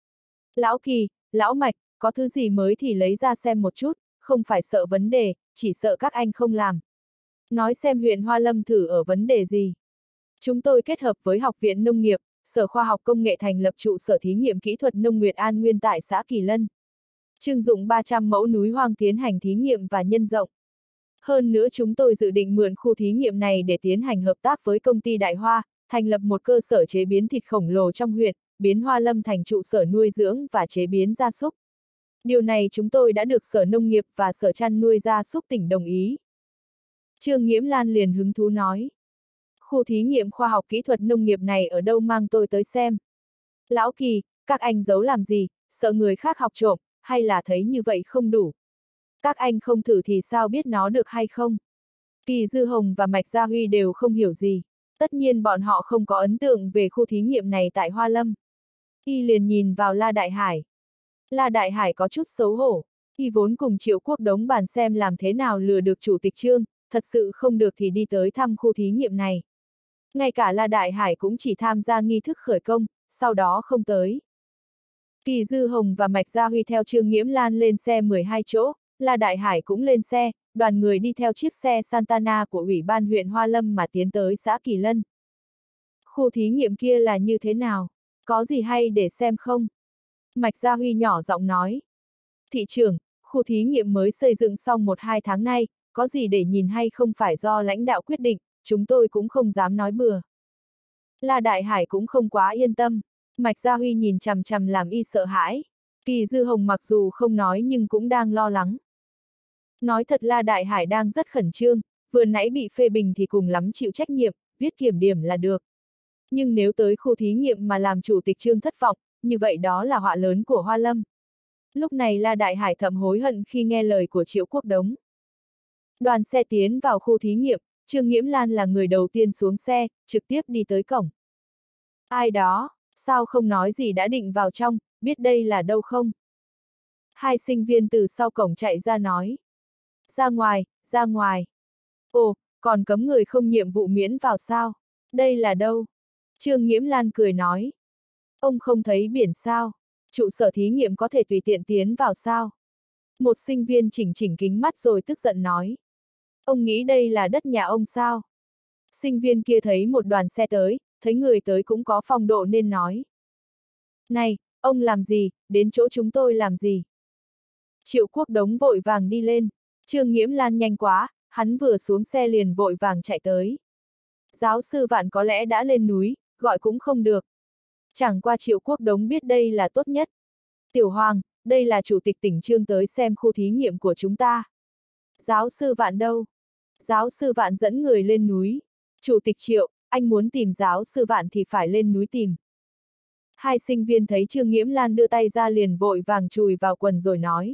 Lão Kỳ, Lão Mạch, có thứ gì mới thì lấy ra xem một chút, không phải sợ vấn đề, chỉ sợ các anh không làm. Nói xem huyện Hoa Lâm thử ở vấn đề gì. Chúng tôi kết hợp với Học viện Nông nghiệp, Sở Khoa học Công nghệ thành lập trụ sở thí nghiệm kỹ thuật nông Nguyệt An Nguyên tại xã Kỳ Lân. Trưng dụng ba trăm mẫu núi hoang tiến hành thí nghiệm và nhân rộng. Hơn nữa chúng tôi dự định mượn khu thí nghiệm này để tiến hành hợp tác với công ty Đại Hoa, thành lập một cơ sở chế biến thịt khổng lồ trong huyện, biến Hoa Lâm thành trụ sở nuôi dưỡng và chế biến gia súc. Điều này chúng tôi đã được Sở Nông nghiệp và Sở chăn nuôi gia súc tỉnh đồng ý. Trương Nghiễm Lan liền hứng thú nói. Khu thí nghiệm khoa học kỹ thuật nông nghiệp này ở đâu mang tôi tới xem. Lão Kỳ, các anh giấu làm gì, sợ người khác học trộm, hay là thấy như vậy không đủ? Các anh không thử thì sao biết nó được hay không? Kỳ Dư Hồng và Mạch Gia Huy đều không hiểu gì. Tất nhiên bọn họ không có ấn tượng về khu thí nghiệm này tại Hoa Lâm. Y liền nhìn vào La Đại Hải. La Đại Hải có chút xấu hổ. Y vốn cùng Triệu Quốc Đống bàn xem làm thế nào lừa được Chủ tịch Trương, thật sự không được thì đi tới thăm khu thí nghiệm này. Ngay cả La Đại Hải cũng chỉ tham gia nghi thức khởi công, sau đó không tới. Kỳ Dư Hồng và Mạch Gia Huy theo Trương Nghiễm Lan lên xe mười hai chỗ, La Đại Hải cũng lên xe, đoàn người đi theo chiếc xe Santana của Ủy ban huyện Hoa Lâm mà tiến tới xã Kỳ Lân. Khu thí nghiệm kia là như thế nào? Có gì hay để xem không? Mạch Gia Huy nhỏ giọng nói. Thị trưởng, khu thí nghiệm mới xây dựng xong một hai tháng nay, có gì để nhìn hay không phải do lãnh đạo quyết định, chúng tôi cũng không dám nói bừa. La Đại Hải cũng không quá yên tâm. Mạch Gia Huy nhìn chằm chằm làm y sợ hãi. Kỳ Dư Hồng mặc dù không nói nhưng cũng đang lo lắng. Nói thật La Đại Hải đang rất khẩn trương, vừa nãy bị phê bình thì cùng lắm chịu trách nhiệm, viết kiểm điểm là được. Nhưng nếu tới khu thí nghiệm mà làm Chủ tịch Trương thất vọng, như vậy đó là họa lớn của Hoa Lâm. Lúc này La Đại Hải thầm hối hận khi nghe lời của Triệu Quốc Đống. Đoàn xe tiến vào khu thí nghiệm, Trương Nghiễm Lan là người đầu tiên xuống xe, trực tiếp đi tới cổng. Ai đó, sao không nói gì đã định vào trong, biết đây là đâu không? Hai sinh viên từ sau cổng chạy ra nói. Ra ngoài, ra ngoài. Ồ, còn cấm người không nhiệm vụ miễn vào sao? Đây là đâu? Trương Nghiễm Lan cười nói. Ông không thấy biển sao? Trụ sở thí nghiệm có thể tùy tiện tiến vào sao? Một sinh viên chỉnh chỉnh kính mắt rồi tức giận nói. Ông nghĩ đây là đất nhà ông sao? Sinh viên kia thấy một đoàn xe tới, thấy người tới cũng có phong độ nên nói. Này, ông làm gì, đến chỗ chúng tôi làm gì? Triệu Quốc Đống vội vàng đi lên. Trương Nghiễm Lan nhanh quá, hắn vừa xuống xe liền vội vàng chạy tới. Giáo sư Vạn có lẽ đã lên núi, gọi cũng không được. Chẳng qua Triệu Quốc Đống biết đây là tốt nhất. Tiểu Hoàng, đây là Chủ tịch tỉnh Trương tới xem khu thí nghiệm của chúng ta. Giáo sư Vạn đâu? Giáo sư Vạn dẫn người lên núi. Chủ tịch Triệu, anh muốn tìm giáo sư Vạn thì phải lên núi tìm. Hai sinh viên thấy Trương Nghiễm Lan đưa tay ra liền vội vàng chùi vào quần rồi nói.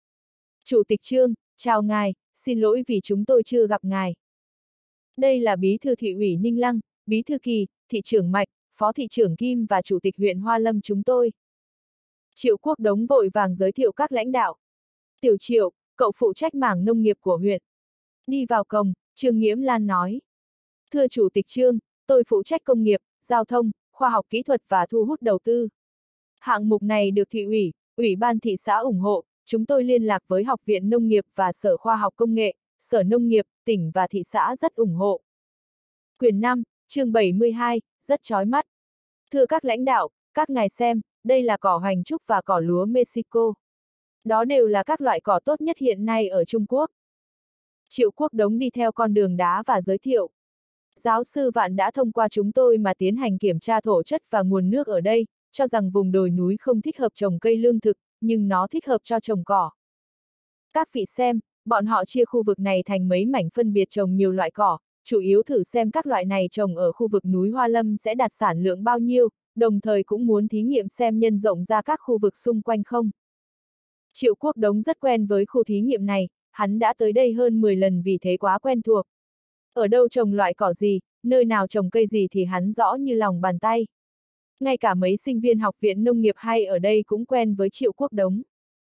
Chủ tịch Trương, chào ngài, xin lỗi vì chúng tôi chưa gặp ngài. Đây là bí thư thị ủy Ninh Lăng, bí thư Kỳ, thị trưởng Mạch, phó thị trưởng Kim và chủ tịch huyện Hoa Lâm chúng tôi. Triệu Quốc Đống vội vàng giới thiệu các lãnh đạo. Tiểu Triệu, cậu phụ trách mảng nông nghiệp của huyện. Đi vào cổng, Trương Nghiễm Lan nói. Thưa Chủ tịch Trương, tôi phụ trách công nghiệp, giao thông, khoa học kỹ thuật và thu hút đầu tư. Hạng mục này được thị ủy, ủy ban thị xã ủng hộ, chúng tôi liên lạc với Học viện Nông nghiệp và Sở Khoa học Công nghệ, Sở Nông nghiệp, tỉnh và thị xã rất ủng hộ. Quyển năm, chương bảy mươi hai, rất chói mắt. Thưa các lãnh đạo, các ngài xem, đây là cỏ hoành trúc và cỏ lúa Mexico. Đó đều là các loại cỏ tốt nhất hiện nay ở Trung Quốc. Triệu Quốc Đống đi theo con đường đá và giới thiệu. Giáo sư Vạn đã thông qua chúng tôi mà tiến hành kiểm tra thổ chất và nguồn nước ở đây, cho rằng vùng đồi núi không thích hợp trồng cây lương thực, nhưng nó thích hợp cho trồng cỏ. Các vị xem, bọn họ chia khu vực này thành mấy mảnh phân biệt trồng nhiều loại cỏ, chủ yếu thử xem các loại này trồng ở khu vực núi Hoa Lâm sẽ đạt sản lượng bao nhiêu, đồng thời cũng muốn thí nghiệm xem nhân rộng ra các khu vực xung quanh không. Triệu Quốc Đống rất quen với khu thí nghiệm này, hắn đã tới đây hơn mười lần vì thế quá quen thuộc. Ở đâu trồng loại cỏ gì, nơi nào trồng cây gì thì hắn rõ như lòng bàn tay. Ngay cả mấy sinh viên học viện nông nghiệp hay ở đây cũng quen với Triệu Quốc Đống.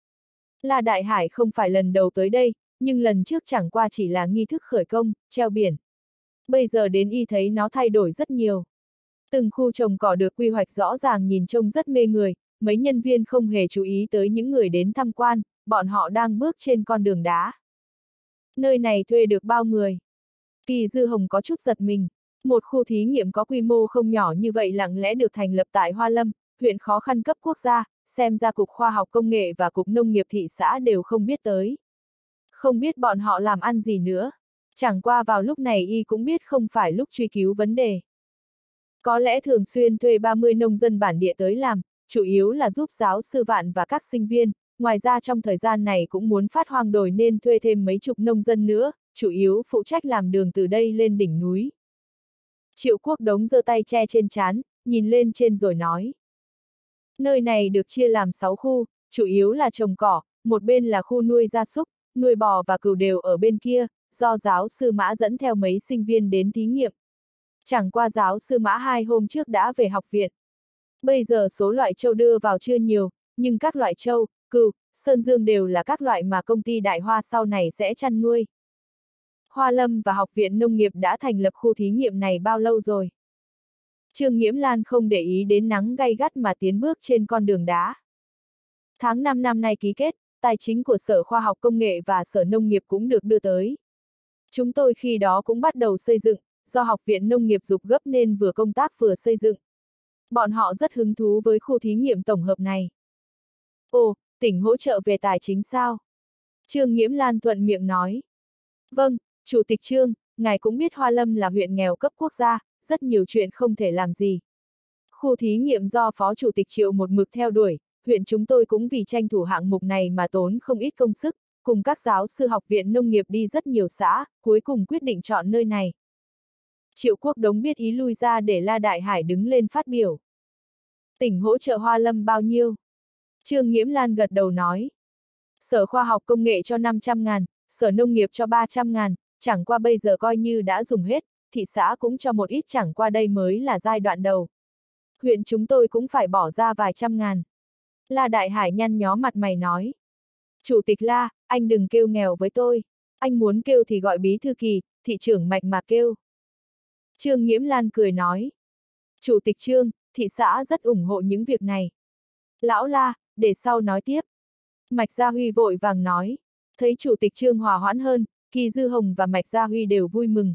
La Đại Hải không phải lần đầu tới đây, nhưng lần trước chẳng qua chỉ là nghi thức khởi công, treo biển. Bây giờ đến y thấy nó thay đổi rất nhiều. Từng khu trồng cỏ được quy hoạch rõ ràng nhìn trông rất mê người, mấy nhân viên không hề chú ý tới những người đến tham quan, bọn họ đang bước trên con đường đá. Nơi này thuê được bao người? Kỳ Dư Hồng có chút giật mình. Một khu thí nghiệm có quy mô không nhỏ như vậy lặng lẽ được thành lập tại Hoa Lâm, huyện khó khăn cấp quốc gia, xem ra Cục Khoa học Công nghệ và Cục Nông nghiệp thị xã đều không biết tới. Không biết bọn họ làm ăn gì nữa. Chẳng qua vào lúc này y cũng biết không phải lúc truy cứu vấn đề. Có lẽ thường xuyên thuê ba mươi nông dân bản địa tới làm, chủ yếu là giúp giáo sư Vạn và các sinh viên, ngoài ra trong thời gian này cũng muốn phát hoang đồi nên thuê thêm mấy chục nông dân nữa, chủ yếu phụ trách làm đường từ đây lên đỉnh núi. Triệu Quốc Đống giơ tay che trên trán, nhìn lên trên rồi nói. Nơi này được chia làm sáu khu, chủ yếu là trồng cỏ, một bên là khu nuôi gia súc, nuôi bò và cừu đều ở bên kia, do giáo sư Mã dẫn theo mấy sinh viên đến thí nghiệm. Chẳng qua giáo sư Mã hai hôm trước đã về học viện. Bây giờ số loại trâu đưa vào chưa nhiều, nhưng các loại trâu, cừu, sơn dương đều là các loại mà công ty Đại Hoa sau này sẽ chăn nuôi. Hoa Lâm và Học viện Nông nghiệp đã thành lập khu thí nghiệm này bao lâu rồi? Trương Nghiễm Lan không để ý đến nắng gay gắt mà tiến bước trên con đường đá. Tháng năm năm nay ký kết, tài chính của Sở Khoa học Công nghệ và Sở Nông nghiệp cũng được đưa tới. Chúng tôi khi đó cũng bắt đầu xây dựng, do Học viện Nông nghiệp giục gấp nên vừa công tác vừa xây dựng. Bọn họ rất hứng thú với khu thí nghiệm tổng hợp này. Ồ, tỉnh hỗ trợ về tài chính sao? Trương Nghiễm Lan thuận miệng nói. Vâng, Chủ tịch Trương, ngài cũng biết Hoa Lâm là huyện nghèo cấp quốc gia, rất nhiều chuyện không thể làm gì. Khu thí nghiệm do Phó Chủ tịch Triệu một mực theo đuổi, huyện chúng tôi cũng vì tranh thủ hạng mục này mà tốn không ít công sức, cùng các giáo sư Học viện Nông nghiệp đi rất nhiều xã, cuối cùng quyết định chọn nơi này. Triệu Quốc Đống biết ý lui ra để La Đại Hải đứng lên phát biểu. Tỉnh hỗ trợ Hoa Lâm bao nhiêu? Trương Nghiễm Lan gật đầu nói. Sở Khoa học Công nghệ cho năm trăm ngàn, Sở Nông nghiệp cho ba trăm ngàn, chẳng qua bây giờ coi như đã dùng hết, thị xã cũng cho một ít, chẳng qua đây mới là giai đoạn đầu. Huyện chúng tôi cũng phải bỏ ra vài trăm ngàn. La Đại Hải nhăn nhó mặt mày nói. Chủ tịch La, anh đừng kêu nghèo với tôi. Anh muốn kêu thì gọi bí thư Kỳ, thị trưởng Mạch mà kêu. Trương Nghiễm Lan cười nói. Chủ tịch Trương, thị xã rất ủng hộ những việc này. Lão La, để sau nói tiếp. Mạch Gia Huy vội vàng nói. Thấy Chủ tịch Trương hòa hoãn hơn, Kỳ Dư Hồng và Mạch Gia Huy đều vui mừng.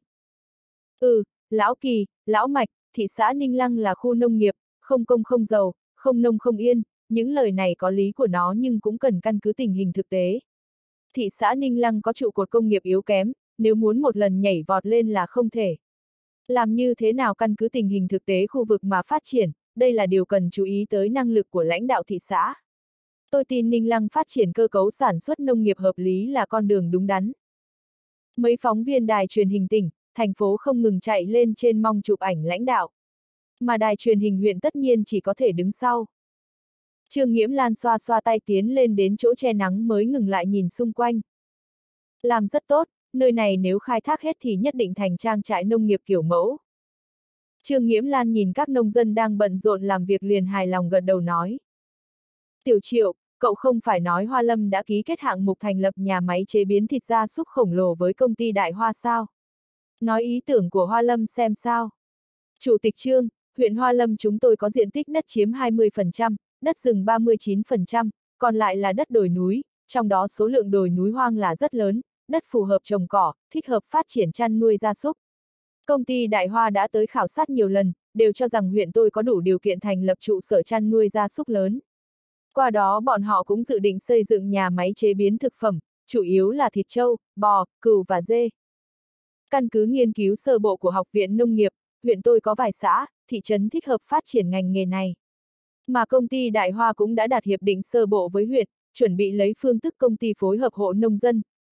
Ừ, Lão Kỳ, Lão Mạch, thị xã Ninh Lăng là khu nông nghiệp, không công không giàu, không nông không yên, những lời này có lý của nó nhưng cũng cần căn cứ tình hình thực tế. Thị xã Ninh Lăng có trụ cột công nghiệp yếu kém, nếu muốn một lần nhảy vọt lên là không thể. Làm như thế nào căn cứ tình hình thực tế khu vực mà phát triển, đây là điều cần chú ý tới năng lực của lãnh đạo thị xã. Tôi tin Ninh Lăng phát triển cơ cấu sản xuất nông nghiệp hợp lý là con đường đúng đắn. Mấy phóng viên đài truyền hình tỉnh, thành phố không ngừng chạy lên trên mong chụp ảnh lãnh đạo. Mà đài truyền hình huyện tất nhiên chỉ có thể đứng sau. Trương Nghiễm Lan xoa xoa tay tiến lên đến chỗ che nắng mới ngừng lại nhìn xung quanh. Làm rất tốt, nơi này nếu khai thác hết thì nhất định thành trang trại nông nghiệp kiểu mẫu. Trương Nghiễm Lan nhìn các nông dân đang bận rộn làm việc liền hài lòng gật đầu nói. Tiểu Triệu, cậu không phải nói Hoa Lâm đã ký kết hạng mục thành lập nhà máy chế biến thịt gia súc khổng lồ với công ty Đại Hoa sao? Nói ý tưởng của Hoa Lâm xem sao? Chủ tịch Trương, huyện Hoa Lâm chúng tôi có diện tích đất chiếm hai mươi phần trăm, đất rừng ba mươi chín phần trăm, còn lại là đất đồi núi, trong đó số lượng đồi núi hoang là rất lớn, đất phù hợp trồng cỏ, thích hợp phát triển chăn nuôi gia súc. Công ty Đại Hoa đã tới khảo sát nhiều lần, đều cho rằng huyện tôi có đủ điều kiện thành lập trụ sở chăn nuôi gia súc lớn. Qua đó bọn họ cũng dự định xây dựng nhà máy chế biến thực phẩm, chủ yếu là thịt trâu, bò, cừu và dê. Căn cứ nghiên cứu sơ bộ của Học viện Nông nghiệp, huyện tôi có vài xã, thị trấn thích hợp phát triển ngành nghề này. Mà công ty Đại Hoa cũng đã đạt hiệp định sơ bộ với huyện, chuẩn bị lấy phương thức công ty phối hợp hộ nông dân,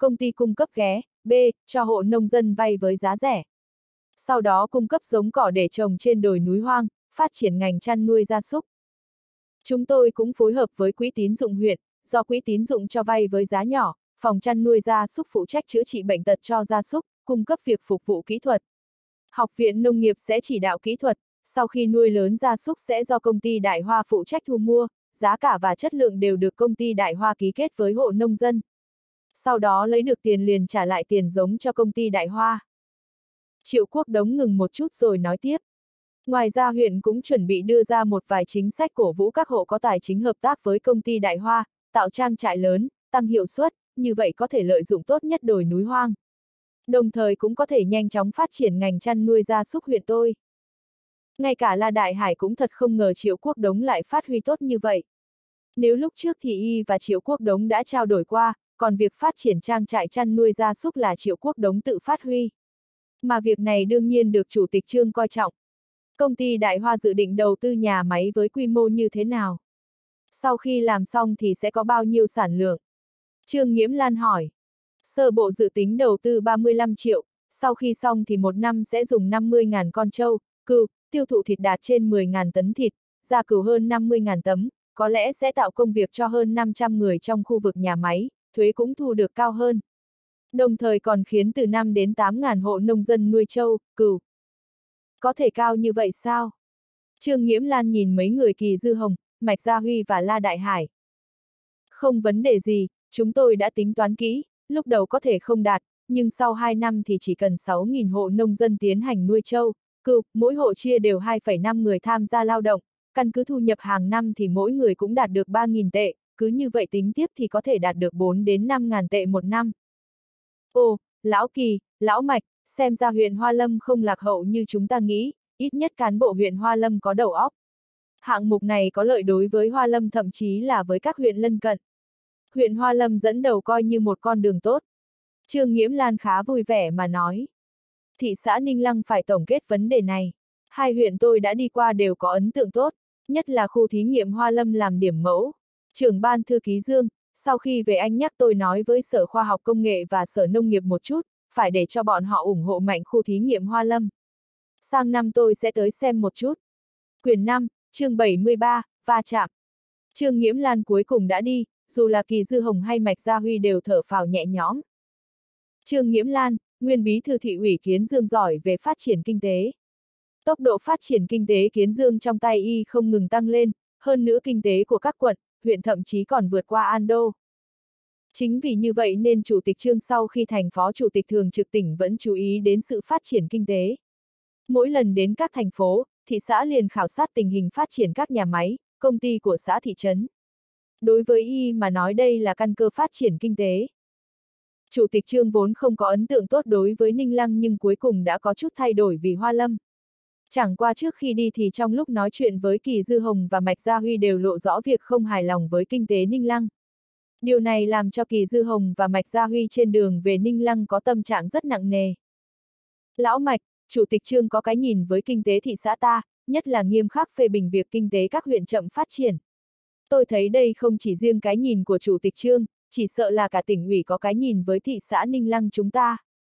công ty cung cấp ghé, B, cho hộ nông dân vay với giá rẻ. Sau đó cung cấp giống cỏ để trồng trên đồi núi hoang, phát triển ngành chăn nuôi gia súc. Chúng tôi cũng phối hợp với quỹ tín dụng huyện, do quỹ tín dụng cho vay với giá nhỏ, phòng chăn nuôi gia súc phụ trách chữa trị bệnh tật cho gia súc, cung cấp việc phục vụ kỹ thuật. Học viện nông nghiệp sẽ chỉ đạo kỹ thuật, sau khi nuôi lớn gia súc sẽ do công ty Đại Hoa phụ trách thu mua, giá cả và chất lượng đều được công ty Đại Hoa ký kết với hộ nông dân. Sau đó lấy được tiền liền trả lại tiền giống cho công ty Đại Hoa. Triệu Quốc Đống ngừng một chút rồi nói tiếp. Ngoài ra huyện cũng chuẩn bị đưa ra một vài chính sách cổ vũ các hộ có tài chính hợp tác với công ty Đại Hoa, tạo trang trại lớn, tăng hiệu suất, như vậy có thể lợi dụng tốt nhất đồi núi hoang. Đồng thời cũng có thể nhanh chóng phát triển ngành chăn nuôi gia súc huyện tôi. Ngay cả La Đại Hải cũng thật không ngờ Triệu Quốc Đống lại phát huy tốt như vậy. Nếu lúc trước thì y và Triệu Quốc Đống đã trao đổi qua, còn việc phát triển trang trại chăn nuôi gia súc là Triệu Quốc Đống tự phát huy. Mà việc này đương nhiên được Chủ tịch Trương coi trọng. Công ty Đại Hoa dự định đầu tư nhà máy với quy mô như thế nào? Sau khi làm xong thì sẽ có bao nhiêu sản lượng? Trương Nghiễm Lan hỏi. Sơ bộ dự tính đầu tư ba mươi lăm triệu, sau khi xong thì một năm sẽ dùng năm mươi nghìn con trâu, cừu, tiêu thụ thịt đạt trên mười nghìn tấn thịt, gia cừu hơn năm mươi nghìn tấm, có lẽ sẽ tạo công việc cho hơn năm trăm người trong khu vực nhà máy, thuế cũng thu được cao hơn. Đồng thời còn khiến từ năm đến tám nghìn hộ nông dân nuôi trâu, cừu. Có thể cao như vậy sao? Trương Nghiễm Lan nhìn mấy người Kỳ Dư Hồng, Mạch Gia Huy và La Đại Hải. Không vấn đề gì, chúng tôi đã tính toán kỹ, lúc đầu có thể không đạt, nhưng sau hai năm thì chỉ cần sáu nghìn hộ nông dân tiến hành nuôi trâu, cừu, mỗi hộ chia đều hai phẩy năm người tham gia lao động, căn cứ thu nhập hàng năm thì mỗi người cũng đạt được ba nghìn tệ, cứ như vậy tính tiếp thì có thể đạt được bốn đến năm nghìn tệ một năm. Ồ, Lão Kỳ, Lão Mạch, xem ra huyện Hoa Lâm không lạc hậu như chúng ta nghĩ, ít nhất cán bộ huyện Hoa Lâm có đầu óc. Hạng mục này có lợi đối với Hoa Lâm thậm chí là với các huyện lân cận. Huyện Hoa Lâm dẫn đầu coi như một con đường tốt. Trương Nghiễm Lan khá vui vẻ mà nói. Thị xã Ninh Lăng phải tổng kết vấn đề này. Hai huyện tôi đã đi qua đều có ấn tượng tốt, nhất là khu thí nghiệm Hoa Lâm làm điểm mẫu. Trưởng ban thư ký Dương, sau khi về anh nhắc tôi nói với Sở Khoa học Công nghệ và Sở Nông nghiệp một chút, phải để cho bọn họ ủng hộ mạnh khu thí nghiệm Hoa Lâm. Sang năm tôi sẽ tới xem một chút. Quyển năm, chương bảy mươi ba, va chạm. Trương Nghiễm Lan cuối cùng đã đi, dù là Kỳ Dư Hồng hay Mạch Gia Huy đều thở phào nhẹ nhõm. Trương Nghiễm Lan, nguyên bí thư thị ủy Kiến Dương giỏi về phát triển kinh tế. Tốc độ phát triển kinh tế Kiến Dương trong tay y không ngừng tăng lên, hơn nữa kinh tế của các quận, huyện thậm chí còn vượt qua An Đô. Chính vì như vậy nên Chủ tịch Trương sau khi thành Phó Chủ tịch Thường trực tỉnh vẫn chú ý đến sự phát triển kinh tế. Mỗi lần đến các thành phố, thị xã liền khảo sát tình hình phát triển các nhà máy, công ty của xã thị trấn. Đối với y mà nói đây là căn cơ phát triển kinh tế. Chủ tịch Trương vốn không có ấn tượng tốt đối với Ninh Lăng nhưng cuối cùng đã có chút thay đổi vì Hoa Lâm. Chẳng qua trước khi đi thì trong lúc nói chuyện với Kỳ Dư Hồng và Mạch Gia Huy đều lộ rõ việc không hài lòng với kinh tế Ninh Lăng. Điều này làm cho Kỳ Dư Hồng và Mạch Gia Huy trên đường về Ninh Lăng có tâm trạng rất nặng nề. Lão Mạch, Chủ tịch Trương có cái nhìn với kinh tế thị xã ta, nhất là nghiêm khắc phê bình việc kinh tế các huyện chậm phát triển. Tôi thấy đây không chỉ riêng cái nhìn của Chủ tịch Trương, chỉ sợ là cả tỉnh ủy có cái nhìn với thị xã Ninh Lăng chúng ta.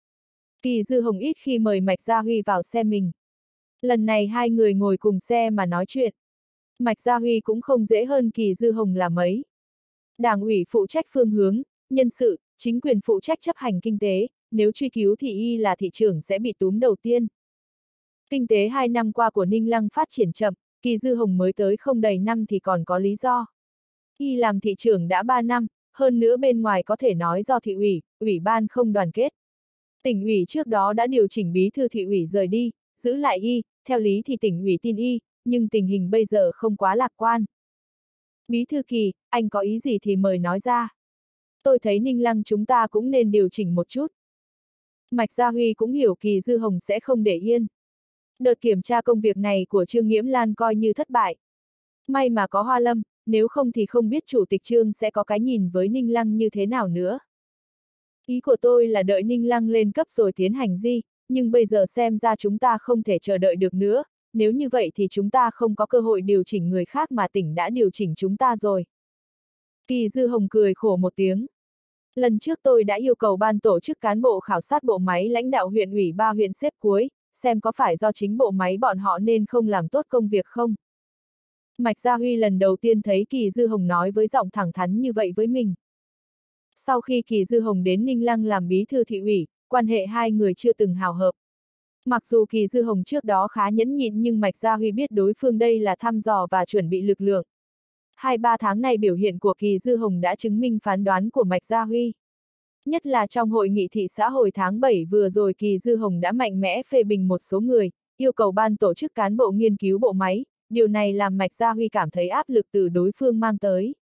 Kỳ Dư Hồng ít khi mời Mạch Gia Huy vào xe mình. Lần này hai người ngồi cùng xe mà nói chuyện. Mạch Gia Huy cũng không dễ hơn Kỳ Dư Hồng là mấy. Đảng ủy phụ trách phương hướng, nhân sự, chính quyền phụ trách chấp hành kinh tế, nếu truy cứu thì y là thị trưởng sẽ bị túm đầu tiên. Kinh tế hai năm qua của Ninh Lăng phát triển chậm, Kỳ Dư Hồng mới tới không đầy năm thì còn có lý do. Y làm thị trưởng đã ba năm, hơn nữa bên ngoài có thể nói do thị ủy, ủy ban không đoàn kết. Tỉnh ủy trước đó đã điều chỉnh bí thư thị ủy rời đi, giữ lại y, theo lý thì tỉnh ủy tin y, nhưng tình hình bây giờ không quá lạc quan. Bí thư Kỳ, anh có ý gì thì mời nói ra. Tôi thấy Ninh Lăng chúng ta cũng nên điều chỉnh một chút. Mạch Gia Huy cũng hiểu Kỳ Dư Hồng sẽ không để yên. Đợt kiểm tra công việc này của Trương Nghiễm Lan coi như thất bại. May mà có Hoa Lâm, nếu không thì không biết Chủ tịch Trương sẽ có cái nhìn với Ninh Lăng như thế nào nữa. Ý của tôi là đợi Ninh Lăng lên cấp rồi tiến hành gì, nhưng bây giờ xem ra chúng ta không thể chờ đợi được nữa, nếu như vậy thì chúng ta không có cơ hội điều chỉnh người khác mà tỉnh đã điều chỉnh chúng ta rồi. Kỳ Dư Hồng cười khổ một tiếng. Lần trước tôi đã yêu cầu ban tổ chức cán bộ khảo sát bộ máy lãnh đạo huyện ủy ba huyện xếp cuối, xem có phải do chính bộ máy bọn họ nên không làm tốt công việc không. Mạch Gia Huy lần đầu tiên thấy Kỳ Dư Hồng nói với giọng thẳng thắn như vậy với mình. Sau khi Kỳ Dư Hồng đến Ninh Lăng làm bí thư thị ủy, quan hệ hai người chưa từng hào hợp. Mặc dù Kỳ Dư Hồng trước đó khá nhẫn nhịn nhưng Mạch Gia Huy biết đối phương đây là thăm dò và chuẩn bị lực lượng. Hai ba tháng này biểu hiện của Kỳ Dư Hồng đã chứng minh phán đoán của Mạch Gia Huy. Nhất là trong hội nghị thị xã hồi tháng bảy vừa rồi, Kỳ Dư Hồng đã mạnh mẽ phê bình một số người, yêu cầu ban tổ chức cán bộ nghiên cứu bộ máy, điều này làm Mạch Gia Huy cảm thấy áp lực từ đối phương mang tới.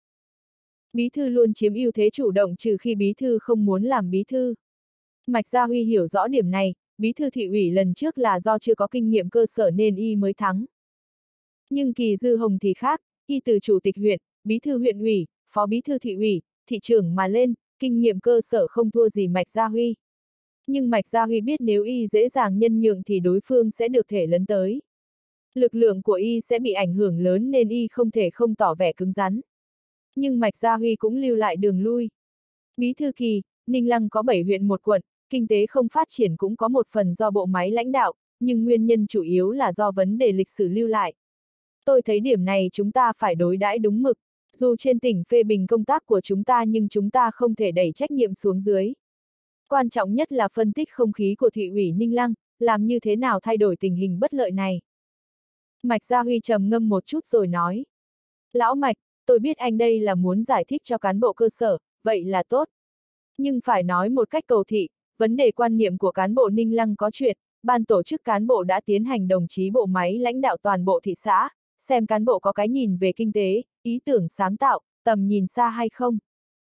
Bí thư luôn chiếm ưu thế chủ động trừ khi bí thư không muốn làm bí thư. Mạch Gia Huy hiểu rõ điểm này, bí thư thị ủy lần trước là do chưa có kinh nghiệm cơ sở nên y mới thắng. Nhưng Kỳ Dư Hồng thì khác, y từ chủ tịch huyện, bí thư huyện ủy, phó bí thư thị ủy, thị trưởng mà lên, kinh nghiệm cơ sở không thua gì Mạch Gia Huy. Nhưng Mạch Gia Huy biết nếu y dễ dàng nhân nhượng thì đối phương sẽ được thể lấn tới. Lực lượng của y sẽ bị ảnh hưởng lớn nên y không thể không tỏ vẻ cứng rắn. Nhưng Mạch Gia Huy cũng lưu lại đường lui. Bí thư Kỳ, Ninh Lăng có bảy huyện một quận, kinh tế không phát triển cũng có một phần do bộ máy lãnh đạo, nhưng nguyên nhân chủ yếu là do vấn đề lịch sử lưu lại. Tôi thấy điểm này chúng ta phải đối đãi đúng mực, dù trên tỉnh phê bình công tác của chúng ta nhưng chúng ta không thể đẩy trách nhiệm xuống dưới. Quan trọng nhất là phân tích không khí của thị ủy Ninh Lăng, làm như thế nào thay đổi tình hình bất lợi này. Mạch Gia Huy trầm ngâm một chút rồi nói. Lão Mạch, tôi biết anh đây là muốn giải thích cho cán bộ cơ sở, vậy là tốt. Nhưng phải nói một cách cầu thị, vấn đề quan niệm của cán bộ Ninh Lăng có chuyện, ban tổ chức cán bộ đã tiến hành đồng chí bộ máy lãnh đạo toàn bộ thị xã, xem cán bộ có cái nhìn về kinh tế, ý tưởng sáng tạo, tầm nhìn xa hay không.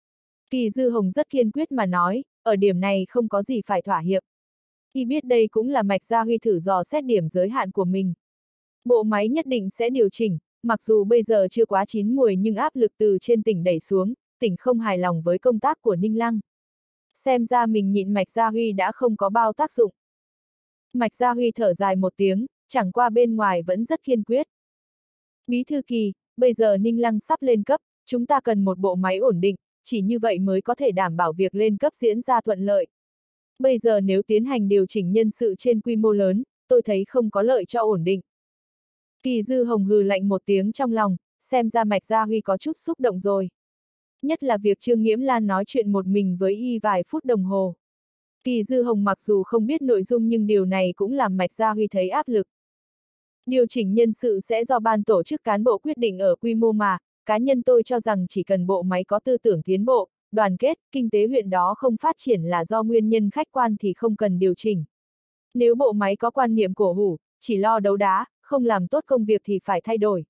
Kỳ Dư Hồng rất kiên quyết mà nói, ở điểm này không có gì phải thỏa hiệp. Y biết đây cũng là Mạch Gia Huy thử dò xét điểm giới hạn của mình. Bộ máy nhất định sẽ điều chỉnh, mặc dù bây giờ chưa quá chín muồi nhưng áp lực từ trên tỉnh đẩy xuống, tỉnh không hài lòng với công tác của Ninh Lăng. Xem ra mình nhịn Mạch Gia Huy đã không có bao tác dụng. Mạch Gia Huy thở dài một tiếng, chẳng qua bên ngoài vẫn rất kiên quyết. Bí thư Kỳ, bây giờ Ninh Lăng sắp lên cấp, chúng ta cần một bộ máy ổn định, chỉ như vậy mới có thể đảm bảo việc lên cấp diễn ra thuận lợi. Bây giờ nếu tiến hành điều chỉnh nhân sự trên quy mô lớn, tôi thấy không có lợi cho ổn định. Kỳ Dư Hồng hừ lạnh một tiếng trong lòng, xem ra Mạch Gia Huy có chút xúc động rồi. Nhất là việc Trương Nghiễm Lan nói chuyện một mình với y vài phút đồng hồ. Kỳ Dư Hồng mặc dù không biết nội dung nhưng điều này cũng làm Mạch Gia Huy thấy áp lực. Điều chỉnh nhân sự sẽ do ban tổ chức cán bộ quyết định ở quy mô mà, cá nhân tôi cho rằng chỉ cần bộ máy có tư tưởng tiến bộ, đoàn kết, kinh tế huyện đó không phát triển là do nguyên nhân khách quan thì không cần điều chỉnh. Nếu bộ máy có quan niệm cổ hủ, chỉ lo đấu đá, không làm tốt công việc thì phải thay đổi.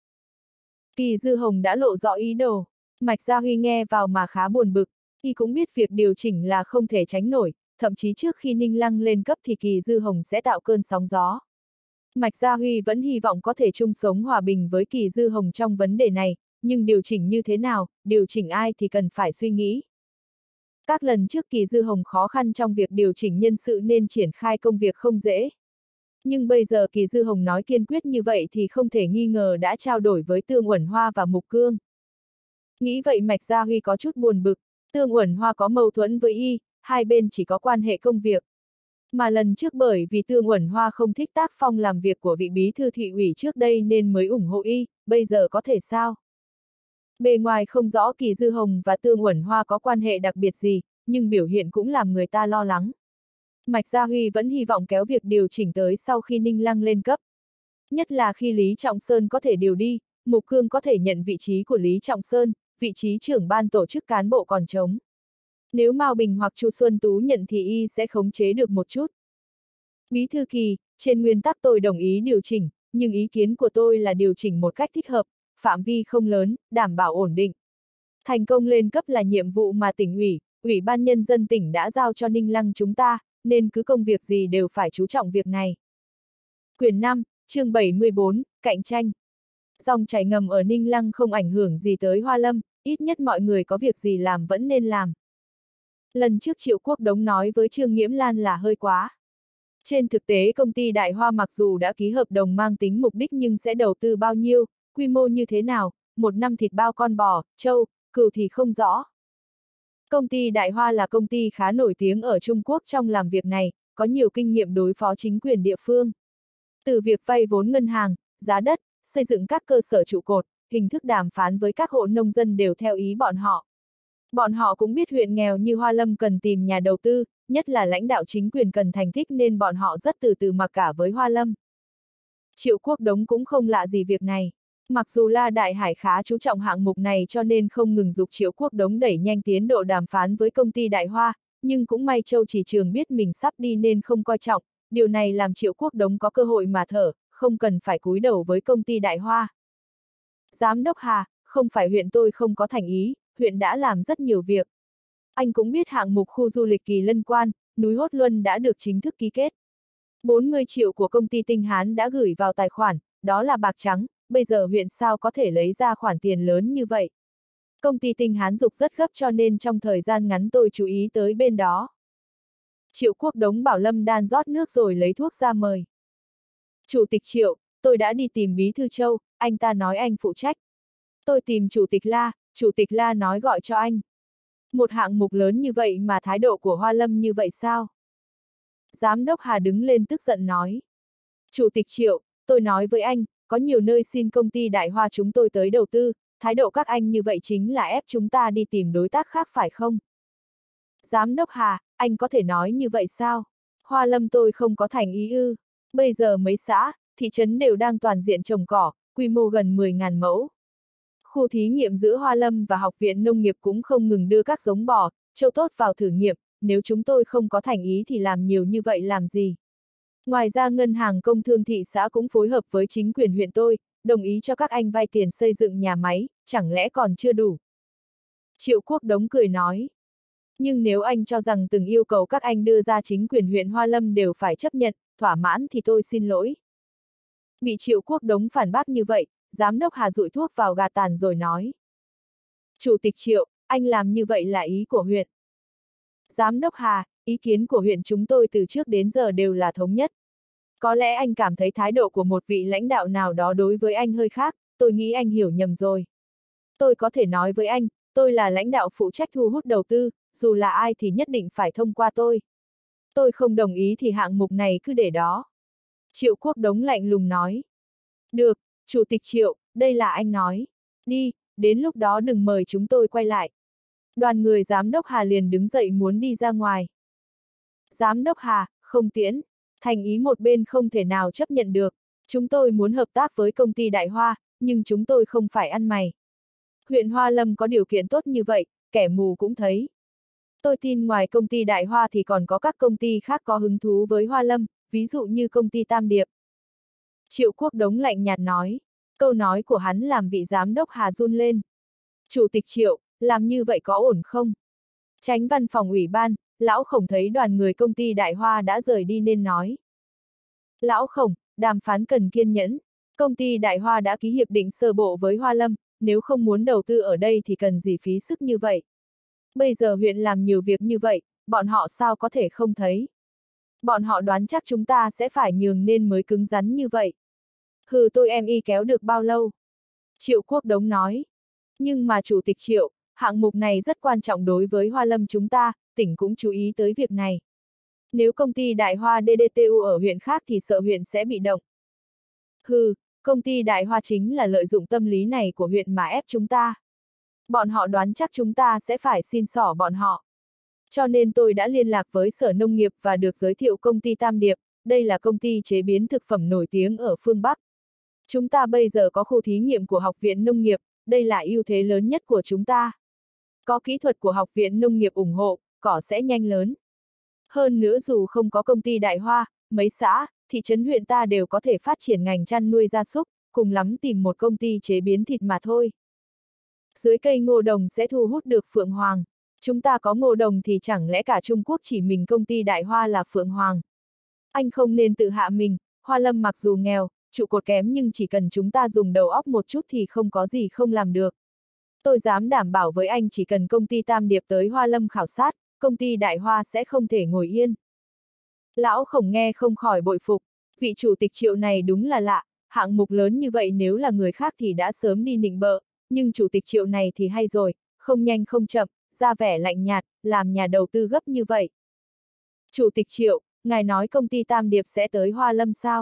Kỳ Dư Hồng đã lộ rõ ý đồ. Mạch Gia Huy nghe vào mà khá buồn bực, y cũng biết việc điều chỉnh là không thể tránh nổi, thậm chí trước khi Ninh Lăng lên cấp thì Kỳ Dư Hồng sẽ tạo cơn sóng gió. Mạch Gia Huy vẫn hy vọng có thể chung sống hòa bình với Kỳ Dư Hồng trong vấn đề này, nhưng điều chỉnh như thế nào, điều chỉnh ai thì cần phải suy nghĩ. Các lần trước Kỳ Dư Hồng khó khăn trong việc điều chỉnh nhân sự nên triển khai công việc không dễ. Nhưng bây giờ Kỳ Dư Hồng nói kiên quyết như vậy thì không thể nghi ngờ đã trao đổi với Tương Uẩn Hoa và Mục Cương. Nghĩ vậy Mạch Gia Huy có chút buồn bực, Tương Uẩn Hoa có mâu thuẫn với y, hai bên chỉ có quan hệ công việc. Mà lần trước bởi vì Tương Uẩn Hoa không thích tác phong làm việc của vị bí thư thị ủy trước đây nên mới ủng hộ y, bây giờ có thể sao? Bề ngoài không rõ Kỳ Dư Hồng và Tương Uẩn Hoa có quan hệ đặc biệt gì, nhưng biểu hiện cũng làm người ta lo lắng. Mạch Gia Huy vẫn hy vọng kéo việc điều chỉnh tới sau khi Ninh Lăng lên cấp. Nhất là khi Lý Trọng Sơn có thể điều đi, Mục Cương có thể nhận vị trí của Lý Trọng Sơn, vị trí trưởng ban tổ chức cán bộ còn trống. Nếu Mao Bình hoặc Chu Xuân Tú nhận thì y sẽ khống chế được một chút. Bí thư Kỳ, trên nguyên tắc tôi đồng ý điều chỉnh, nhưng ý kiến của tôi là điều chỉnh một cách thích hợp, phạm vi không lớn, đảm bảo ổn định. Thành công lên cấp là nhiệm vụ mà tỉnh ủy, Ủy ban Nhân dân tỉnh đã giao cho Ninh Lăng chúng ta, nên cứ công việc gì đều phải chú trọng việc này. Quyển năm, chương bảy mươi bốn, cạnh tranh. Dòng chảy ngầm ở Ninh Lăng không ảnh hưởng gì tới Hoa Lâm, ít nhất mọi người có việc gì làm vẫn nên làm. Lần trước Triệu Quốc Đống nói với Trương Nghiễm Lan là hơi quá. Trên thực tế công ty Đại Hoa mặc dù đã ký hợp đồng mang tính mục đích nhưng sẽ đầu tư bao nhiêu, quy mô như thế nào, một năm thịt bao con bò, trâu, cừu thì không rõ. Công ty Đại Hoa là công ty khá nổi tiếng ở Trung Quốc trong làm việc này, có nhiều kinh nghiệm đối phó chính quyền địa phương. Từ việc vay vốn ngân hàng, giá đất, xây dựng các cơ sở trụ cột, hình thức đàm phán với các hộ nông dân đều theo ý bọn họ. Bọn họ cũng biết huyện nghèo như Hoa Lâm cần tìm nhà đầu tư, nhất là lãnh đạo chính quyền cần thành tích nên bọn họ rất từ từ mặc cả với Hoa Lâm. Triệu Quốc Đống cũng không lạ gì việc này. Mặc dù La Đại Hải khá chú trọng hạng mục này cho nên không ngừng giục Triệu Quốc Đống đẩy nhanh tiến độ đàm phán với công ty Đại Hoa, nhưng cũng may Châu Chỉ Trường biết mình sắp đi nên không coi trọng, điều này làm Triệu Quốc Đống có cơ hội mà thở, không cần phải cúi đầu với công ty Đại Hoa. Giám đốc Hà, không phải huyện tôi không có thành ý, huyện đã làm rất nhiều việc. Anh cũng biết hạng mục khu du lịch Kỳ Lân Quan, núi Hốt Luân đã được chính thức ký kết. bốn mươi triệu của công ty Tinh Hán đã gửi vào tài khoản, đó là bạc trắng, bây giờ huyện sao có thể lấy ra khoản tiền lớn như vậy. Công ty Tinh Hán dục rất gấp cho nên trong thời gian ngắn tôi chú ý tới bên đó. Triệu Quốc Đống bảo Lâm Đan rót nước rồi lấy thuốc ra mời. Chủ tịch Triệu, tôi đã đi tìm Bí thư Châu, anh ta nói anh phụ trách. Tôi tìm Chủ tịch La, Chủ tịch La nói gọi cho anh. Một hạng mục lớn như vậy mà thái độ của Hoa Lâm như vậy sao? Giám đốc Hà đứng lên tức giận nói. Chủ tịch Triệu, tôi nói với anh, có nhiều nơi xin công ty Đại Hoa chúng tôi tới đầu tư, thái độ các anh như vậy chính là ép chúng ta đi tìm đối tác khác phải không? Giám đốc Hà, anh có thể nói như vậy sao? Hoa Lâm tôi không có thành ý ư. Bây giờ mấy xã, thị trấn đều đang toàn diện trồng cỏ, quy mô gần mười nghìn mẫu. Khu thí nghiệm giữa Hoa Lâm và Học viện Nông nghiệp cũng không ngừng đưa các giống bò, trâu tốt vào thử nghiệm, nếu chúng tôi không có thành ý thì làm nhiều như vậy làm gì? Ngoài ra Ngân hàng Công thương thị xã cũng phối hợp với chính quyền huyện tôi, đồng ý cho các anh vay tiền xây dựng nhà máy, chẳng lẽ còn chưa đủ? Triệu Quốc Đống cười nói. Nhưng nếu anh cho rằng từng yêu cầu các anh đưa ra chính quyền huyện Hoa Lâm đều phải chấp nhận, thỏa mãn thì tôi xin lỗi. Bị Triệu Quốc Đống phản bác như vậy, Giám đốc Hà dụi thuốc vào gà tàn rồi nói. Chủ tịch Triệu, anh làm như vậy là ý của huyện. Giám đốc Hà, ý kiến của huyện chúng tôi từ trước đến giờ đều là thống nhất. Có lẽ anh cảm thấy thái độ của một vị lãnh đạo nào đó đối với anh hơi khác, tôi nghĩ anh hiểu nhầm rồi. Tôi có thể nói với anh, tôi là lãnh đạo phụ trách thu hút đầu tư, dù là ai thì nhất định phải thông qua tôi. Tôi không đồng ý thì hạng mục này cứ để đó. Triệu Quốc Đống lạnh lùng nói. Được, Chủ tịch Triệu, đây là anh nói. Đi, đến lúc đó đừng mời chúng tôi quay lại. Đoàn người Giám đốc Hà liền đứng dậy muốn đi ra ngoài. Giám đốc Hà, không tiễn. Thành ý một bên không thể nào chấp nhận được. Chúng tôi muốn hợp tác với công ty Đại Hoa, nhưng chúng tôi không phải ăn mày. Huyện Hoa Lâm có điều kiện tốt như vậy, kẻ mù cũng thấy. Tôi tin ngoài công ty Đại Hoa thì còn có các công ty khác có hứng thú với Hoa Lâm, ví dụ như công ty Tam Điệp. Triệu Quốc Đống lạnh nhạt nói. Câu nói của hắn làm vị giám đốc Hà run lên. Chủ tịch Triệu, làm như vậy có ổn không? Chánh văn phòng ủy ban, Lão Khổng thấy đoàn người công ty Đại Hoa đã rời đi nên nói. Lão Khổng, đàm phán cần kiên nhẫn. Công ty Đại Hoa đã ký hiệp định sơ bộ với Hoa Lâm, nếu không muốn đầu tư ở đây thì cần gì phí sức như vậy. Bây giờ huyện làm nhiều việc như vậy, bọn họ sao có thể không thấy. Bọn họ đoán chắc chúng ta sẽ phải nhường nên mới cứng rắn như vậy. Hừ, tôi em y kéo được bao lâu? Triệu Quốc Đống nói. Nhưng mà Chủ tịch Triệu, hạng mục này rất quan trọng đối với Hoa Lâm chúng ta, tỉnh cũng chú ý tới việc này. Nếu công ty Đại Hoa đê đê tê u ở huyện khác thì sợ huyện sẽ bị động. Hừ, công ty Đại Hoa chính là lợi dụng tâm lý này của huyện mà ép chúng ta. Bọn họ đoán chắc chúng ta sẽ phải xin xỏ bọn họ. Cho nên tôi đã liên lạc với Sở Nông nghiệp và được giới thiệu công ty Tam Điệp, đây là công ty chế biến thực phẩm nổi tiếng ở phương Bắc. Chúng ta bây giờ có khu thí nghiệm của Học viện Nông nghiệp, đây là ưu thế lớn nhất của chúng ta. Có kỹ thuật của Học viện Nông nghiệp ủng hộ, cỏ sẽ nhanh lớn. Hơn nữa dù không có công ty Đại Hoa, mấy xã, thị trấn huyện ta đều có thể phát triển ngành chăn nuôi gia súc, cùng lắm tìm một công ty chế biến thịt mà thôi. Dưới cây ngô đồng sẽ thu hút được Phượng Hoàng. Chúng ta có ngô đồng thì chẳng lẽ cả Trung Quốc chỉ mình công ty Đại Hoa là Phượng Hoàng. Anh không nên tự hạ mình, Hoa Lâm mặc dù nghèo, trụ cột kém nhưng chỉ cần chúng ta dùng đầu óc một chút thì không có gì không làm được. Tôi dám đảm bảo với anh chỉ cần công ty Tam Điệp tới Hoa Lâm khảo sát, công ty Đại Hoa sẽ không thể ngồi yên. Lão Khổng nghe không khỏi bội phục, vị chủ tịch Triệu này đúng là lạ, hạng mục lớn như vậy nếu là người khác thì đã sớm đi nịnh bợ, nhưng chủ tịch Triệu này thì hay rồi, không nhanh không chậm, ra vẻ lạnh nhạt, làm nhà đầu tư gấp như vậy. Chủ tịch Triệu, ngài nói công ty Tam Điệp sẽ tới Hoa Lâm sao?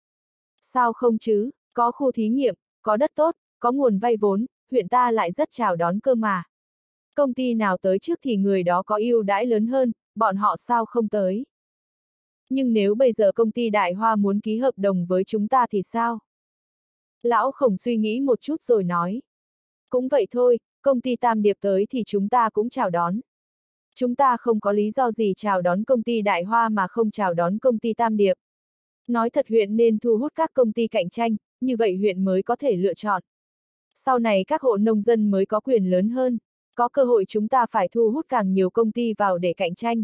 Sao không chứ, có khu thí nghiệm, có đất tốt, có nguồn vay vốn, huyện ta lại rất chào đón cơ mà. Công ty nào tới trước thì người đó có ưu đãi lớn hơn, bọn họ sao không tới? Nhưng nếu bây giờ công ty Đại Hoa muốn ký hợp đồng với chúng ta thì sao? Lão Khổng suy nghĩ một chút rồi nói. Cũng vậy thôi, công ty Tam Điệp tới thì chúng ta cũng chào đón. Chúng ta không có lý do gì chào đón công ty Đại Hoa mà không chào đón công ty Tam Điệp. Nói thật huyện nên thu hút các công ty cạnh tranh, như vậy huyện mới có thể lựa chọn. Sau này các hộ nông dân mới có quyền lớn hơn, có cơ hội chúng ta phải thu hút càng nhiều công ty vào để cạnh tranh.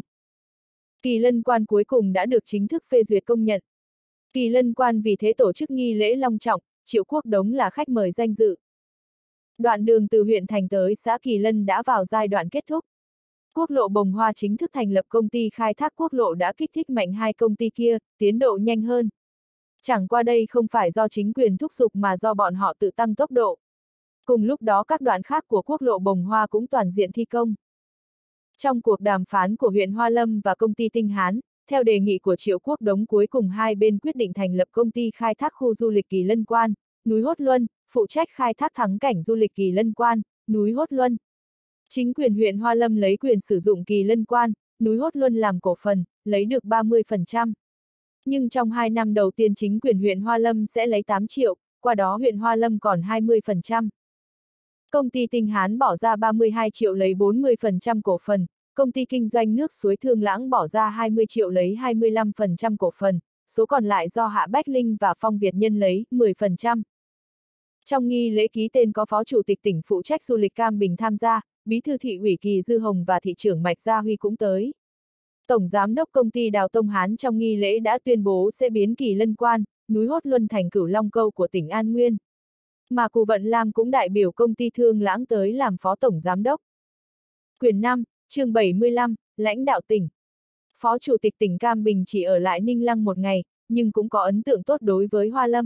Kỳ lân quan cuối cùng đã được chính thức phê duyệt công nhận. Kỳ lân quan vì thế tổ chức nghi lễ long trọng, Triệu Quốc Đống là khách mời danh dự. Đoạn đường từ huyện thành tới xã Kỳ Lân đã vào giai đoạn kết thúc. Quốc lộ Bồng Hoa chính thức thành lập công ty khai thác quốc lộ đã kích thích mạnh hai công ty kia, tiến độ nhanh hơn. Chẳng qua đây không phải do chính quyền thúc giục mà do bọn họ tự tăng tốc độ. Cùng lúc đó các đoạn khác của quốc lộ Bồng Hoa cũng toàn diện thi công. Trong cuộc đàm phán của huyện Hoa Lâm và công ty Tinh Hán, theo đề nghị của Triệu Quốc Đống cuối cùng hai bên quyết định thành lập công ty khai thác khu du lịch Kỳ Lân Quan, núi Hốt Luân, phụ trách khai thác thắng cảnh du lịch Kỳ Lân Quan, núi Hốt Luân. Chính quyền huyện Hoa Lâm lấy quyền sử dụng Kỳ Lân Quan, núi Hốt Luân làm cổ phần, lấy được ba mươi phần trăm. Nhưng trong hai năm đầu tiên chính quyền huyện Hoa Lâm sẽ lấy tám triệu, qua đó huyện Hoa Lâm còn hai mươi phần trăm. Công ty Tinh Hán bỏ ra ba mươi hai triệu lấy bốn mươi phần trăm cổ phần, công ty kinh doanh nước suối Thương Lãng bỏ ra hai mươi triệu lấy hai mươi lăm phần trăm cổ phần, số còn lại do Hạ Bách Linh và Phong Việt Nhân lấy mười phần trăm. Trong nghi lễ ký tên có Phó Chủ tịch tỉnh phụ trách du lịch Cam Bình tham gia, Bí thư thị ủy Kỳ Dư Hồng và thị trưởng Mạch Gia Huy cũng tới. Tổng giám đốc công ty Đào Tông Hán trong nghi lễ đã tuyên bố sẽ biến Kỳ Lân Quan, núi Hốt Luân thành Cửu Long Câu của tỉnh An Nguyên. Mà Cù Vận Lam cũng đại biểu công ty Thương Lãng tới làm phó tổng giám đốc. Quyển năm, chương bảy mươi lăm, lãnh đạo tỉnh. Phó Chủ tịch tỉnh Cam Bình chỉ ở lại Ninh Lăng một ngày, nhưng cũng có ấn tượng tốt đối với Hoa Lâm.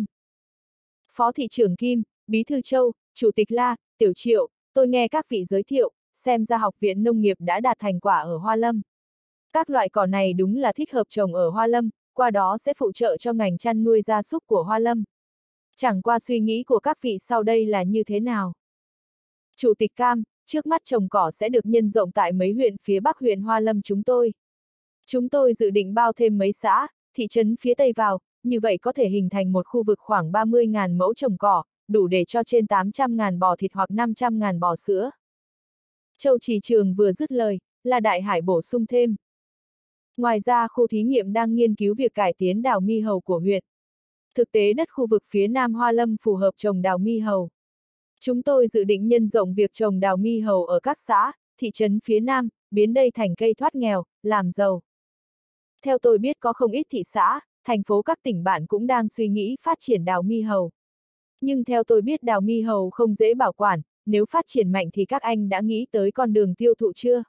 Phó thị trưởng Kim, Bí thư Châu, Chủ tịch La, Tiểu Triệu, tôi nghe các vị giới thiệu, xem ra học viện nông nghiệp đã đạt thành quả ở Hoa Lâm. Các loại cỏ này đúng là thích hợp trồng ở Hoa Lâm, qua đó sẽ phụ trợ cho ngành chăn nuôi gia súc của Hoa Lâm. Chẳng qua suy nghĩ của các vị sau đây là như thế nào? Chủ tịch Cam, trước mắt trồng cỏ sẽ được nhân rộng tại mấy huyện phía Bắc huyện Hoa Lâm chúng tôi. Chúng tôi dự định bao thêm mấy xã, thị trấn phía Tây vào, như vậy có thể hình thành một khu vực khoảng ba mươi nghìn mẫu trồng cỏ, đủ để cho trên tám trăm nghìn bò thịt hoặc năm trăm nghìn bò sữa. Châu Trì Trường vừa dứt lời, là Đại Hải bổ sung thêm. Ngoài ra khu thí nghiệm đang nghiên cứu việc cải tiến đào mi hầu của huyện. Thực tế đất khu vực phía Nam Hoa Lâm phù hợp trồng đào mi hầu. Chúng tôi dự định nhân rộng việc trồng đào mi hầu ở các xã, thị trấn phía Nam, biến đây thành cây thoát nghèo, làm giàu. Theo tôi biết có không ít thị xã, thành phố các tỉnh bản cũng đang suy nghĩ phát triển đào mi hầu. Nhưng theo tôi biết đào mi hầu không dễ bảo quản, nếu phát triển mạnh thì các anh đã nghĩ tới con đường tiêu thụ chưa?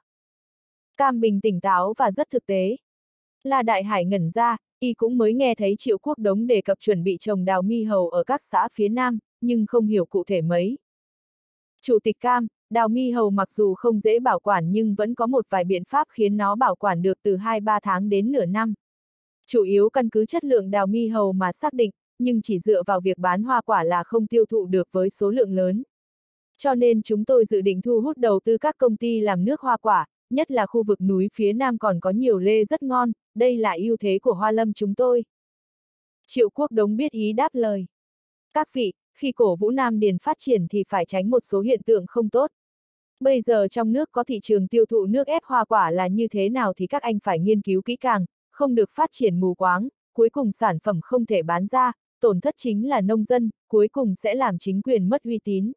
Cam Bình tỉnh táo và rất thực tế. La Đại Hải ngẩn ra, y cũng mới nghe thấy Triệu Quốc Đống đề cập chuẩn bị trồng đào mi hầu ở các xã phía Nam, nhưng không hiểu cụ thể mấy. Chủ tịch Cam, đào mi hầu mặc dù không dễ bảo quản nhưng vẫn có một vài biện pháp khiến nó bảo quản được từ hai ba tháng đến nửa năm. Chủ yếu căn cứ chất lượng đào mi hầu mà xác định, nhưng chỉ dựa vào việc bán hoa quả là không tiêu thụ được với số lượng lớn. Cho nên chúng tôi dự định thu hút đầu tư các công ty làm nước hoa quả, nhất là khu vực núi phía Nam còn có nhiều lê rất ngon, đây là ưu thế của Hoa Lâm chúng tôi. Triệu Quốc Đống biết ý đáp lời. Các vị, khi cổ vũ Nam Điền phát triển thì phải tránh một số hiện tượng không tốt. Bây giờ trong nước có thị trường tiêu thụ nước ép hoa quả là như thế nào thì các anh phải nghiên cứu kỹ càng, không được phát triển mù quáng, cuối cùng sản phẩm không thể bán ra, tổn thất chính là nông dân, cuối cùng sẽ làm chính quyền mất uy tín.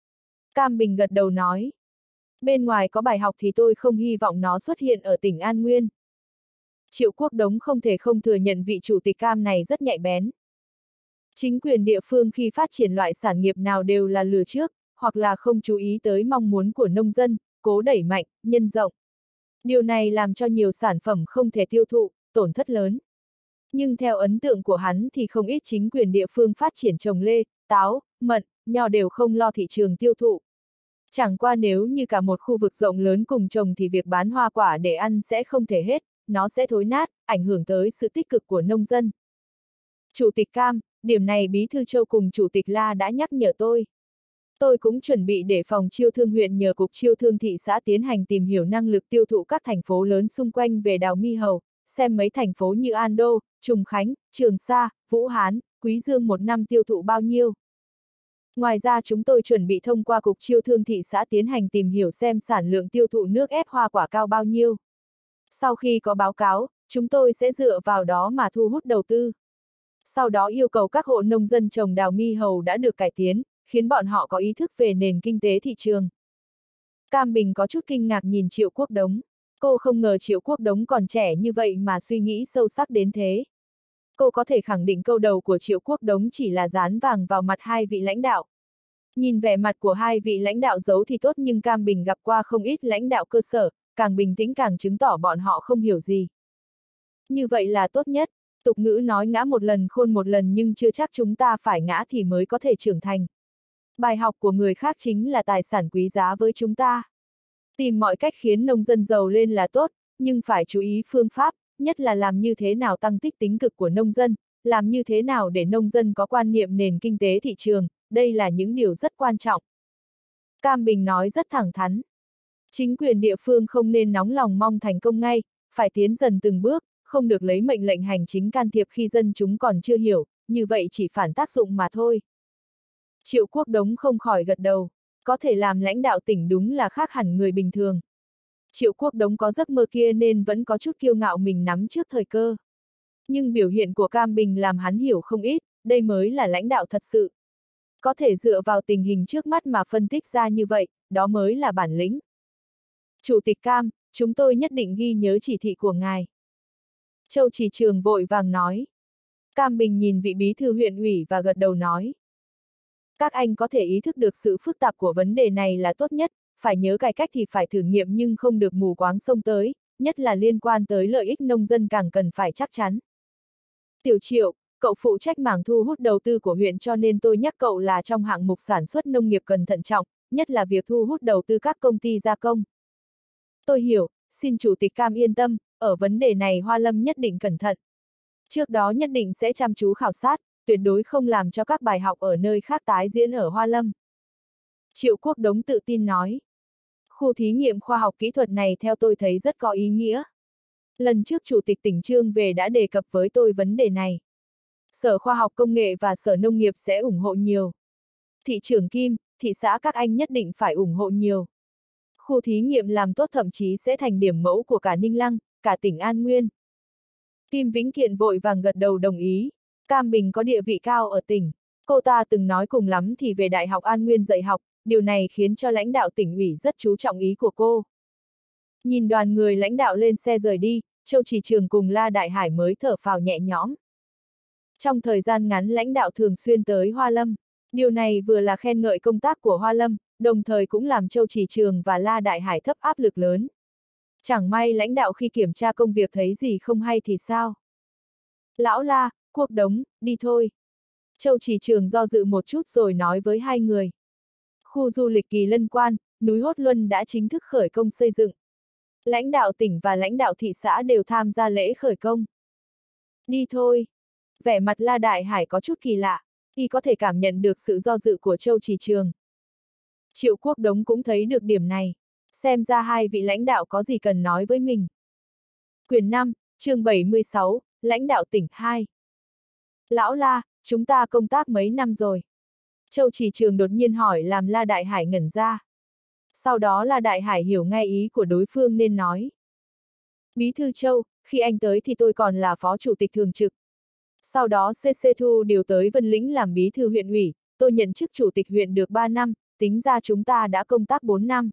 Cam Bình gật đầu nói. Bên ngoài có bài học thì tôi không hy vọng nó xuất hiện ở tỉnh An Nguyên. Triệu Quốc Đống không thể không thừa nhận vị chủ tịch Cam này rất nhạy bén. Chính quyền địa phương khi phát triển loại sản nghiệp nào đều là lừa trước, hoặc là không chú ý tới mong muốn của nông dân, cố đẩy mạnh, nhân rộng. Điều này làm cho nhiều sản phẩm không thể tiêu thụ, tổn thất lớn. Nhưng theo ấn tượng của hắn thì không ít chính quyền địa phương phát triển trồng lê, táo, mận, nho đều không lo thị trường tiêu thụ. Chẳng qua nếu như cả một khu vực rộng lớn cùng trồng thì việc bán hoa quả để ăn sẽ không thể hết, nó sẽ thối nát, ảnh hưởng tới sự tích cực của nông dân. Chủ tịch Cam, điểm này Bí thư Châu cùng Chủ tịch La đã nhắc nhở tôi. Tôi cũng chuẩn bị để phòng chiêu thương huyện nhờ cục chiêu thương thị xã tiến hành tìm hiểu năng lực tiêu thụ các thành phố lớn xung quanh về đào mi hầu, xem mấy thành phố như An Đô, Trùng Khánh, Trường Sa, Vũ Hán, Quý Dương một năm tiêu thụ bao nhiêu. Ngoài ra chúng tôi chuẩn bị thông qua cục chiêu thương thị xã tiến hành tìm hiểu xem sản lượng tiêu thụ nước ép hoa quả cao bao nhiêu. Sau khi có báo cáo, chúng tôi sẽ dựa vào đó mà thu hút đầu tư. Sau đó yêu cầu các hộ nông dân trồng đào mi hầu đã được cải tiến, khiến bọn họ có ý thức về nền kinh tế thị trường. Cam Bình có chút kinh ngạc nhìn Triệu Quốc Đống. Cô không ngờ Triệu Quốc Đống còn trẻ như vậy mà suy nghĩ sâu sắc đến thế. Cô có thể khẳng định câu đầu của Triệu Quốc Đống chỉ là dán vàng vào mặt hai vị lãnh đạo. Nhìn vẻ mặt của hai vị lãnh đạo giấu thì tốt nhưng Cam Bình gặp qua không ít lãnh đạo cơ sở, càng bình tĩnh càng chứng tỏ bọn họ không hiểu gì. Như vậy là tốt nhất, tục ngữ nói ngã một lần khôn một lần nhưng chưa chắc chúng ta phải ngã thì mới có thể trưởng thành. Bài học của người khác chính là tài sản quý giá với chúng ta. Tìm mọi cách khiến nông dân giàu lên là tốt, nhưng phải chú ý phương pháp, nhất là làm như thế nào tăng tích tính cực của nông dân, làm như thế nào để nông dân có quan niệm nền kinh tế thị trường, đây là những điều rất quan trọng. Cam Bình nói rất thẳng thắn. Chính quyền địa phương không nên nóng lòng mong thành công ngay, phải tiến dần từng bước, không được lấy mệnh lệnh hành chính can thiệp khi dân chúng còn chưa hiểu, như vậy chỉ phản tác dụng mà thôi. Triệu Quốc Đống không khỏi gật đầu, có thể làm lãnh đạo tỉnh đúng là khác hẳn người bình thường. Triệu Quốc Đống có giấc mơ kia nên vẫn có chút kiêu ngạo mình nắm trước thời cơ. Nhưng biểu hiện của Cam Bình làm hắn hiểu không ít, đây mới là lãnh đạo thật sự. Có thể dựa vào tình hình trước mắt mà phân tích ra như vậy, đó mới là bản lĩnh. Chủ tịch Cam, chúng tôi nhất định ghi nhớ chỉ thị của ngài. Châu Chỉ Trường vội vàng nói. Cam Bình nhìn vị bí thư huyện ủy và gật đầu nói. Các anh có thể ý thức được sự phức tạp của vấn đề này là tốt nhất, phải nhớ cải cách thì phải thử nghiệm nhưng không được mù quáng xông tới, nhất là liên quan tới lợi ích nông dân càng cần phải chắc chắn. Tiểu Triệu, cậu phụ trách mảng thu hút đầu tư của huyện cho nên tôi nhắc cậu là trong hạng mục sản xuất nông nghiệp cần thận trọng, nhất là việc thu hút đầu tư các công ty gia công. Tôi hiểu, xin Chủ tịch Cam yên tâm, ở vấn đề này Hoa Lâm nhất định cẩn thận. Trước đó nhất định sẽ chăm chú khảo sát, tuyệt đối không làm cho các bài học ở nơi khác tái diễn ở Hoa Lâm. Triệu Quốc Đống tự tin nói. Khu thí nghiệm khoa học kỹ thuật này theo tôi thấy rất có ý nghĩa. Lần trước Chủ tịch tỉnh Trương về đã đề cập với tôi vấn đề này. Sở Khoa học Công nghệ và Sở Nông nghiệp sẽ ủng hộ nhiều. Thị trưởng Kim, thị xã các anh nhất định phải ủng hộ nhiều. Khu thí nghiệm làm tốt thậm chí sẽ thành điểm mẫu của cả Ninh Lăng, cả tỉnh An Nguyên. Kim Vĩnh Kiện vội vàng gật đầu đồng ý. Cam Bình có địa vị cao ở tỉnh. Cô ta từng nói cùng lắm thì về Đại học An Nguyên dạy học, điều này khiến cho lãnh đạo tỉnh ủy rất chú trọng ý của cô. Nhìn đoàn người lãnh đạo lên xe rời đi, Châu Chỉ Trường cùng La Đại Hải mới thở phào nhẹ nhõm. Trong thời gian ngắn lãnh đạo thường xuyên tới Hoa Lâm. Điều này vừa là khen ngợi công tác của Hoa Lâm, đồng thời cũng làm Châu Chỉ Trường và La Đại Hải thấp áp lực lớn. Chẳng may lãnh đạo khi kiểm tra công việc thấy gì không hay thì sao? Lão La, Quốc Đống, đi thôi. Châu Chỉ Trường do dự một chút rồi nói với hai người. Khu du lịch Kỳ Lân Quan, núi Hốt Luân đã chính thức khởi công xây dựng. Lãnh đạo tỉnh và lãnh đạo thị xã đều tham gia lễ khởi công. Đi thôi. Vẻ mặt La Đại Hải có chút kỳ lạ, y có thể cảm nhận được sự do dự của Châu Chỉ Trường. Triệu Quốc Đống cũng thấy được điểm này. Xem ra hai vị lãnh đạo có gì cần nói với mình. Quyển năm, chương bảy mươi sáu, lãnh đạo tỉnh hai. Lão La, chúng ta công tác mấy năm rồi? Châu Chỉ Trường đột nhiên hỏi làm La Đại Hải ngẩn ra. Sau đó La Đại Hải hiểu ngay ý của đối phương nên nói. Bí thư Châu, khi anh tới thì tôi còn là phó chủ tịch thường trực. Sau đó xê xê Thu điều tới Vân Lĩnh làm bí thư huyện ủy, tôi nhận chức chủ tịch huyện được ba năm, tính ra chúng ta đã công tác bốn năm.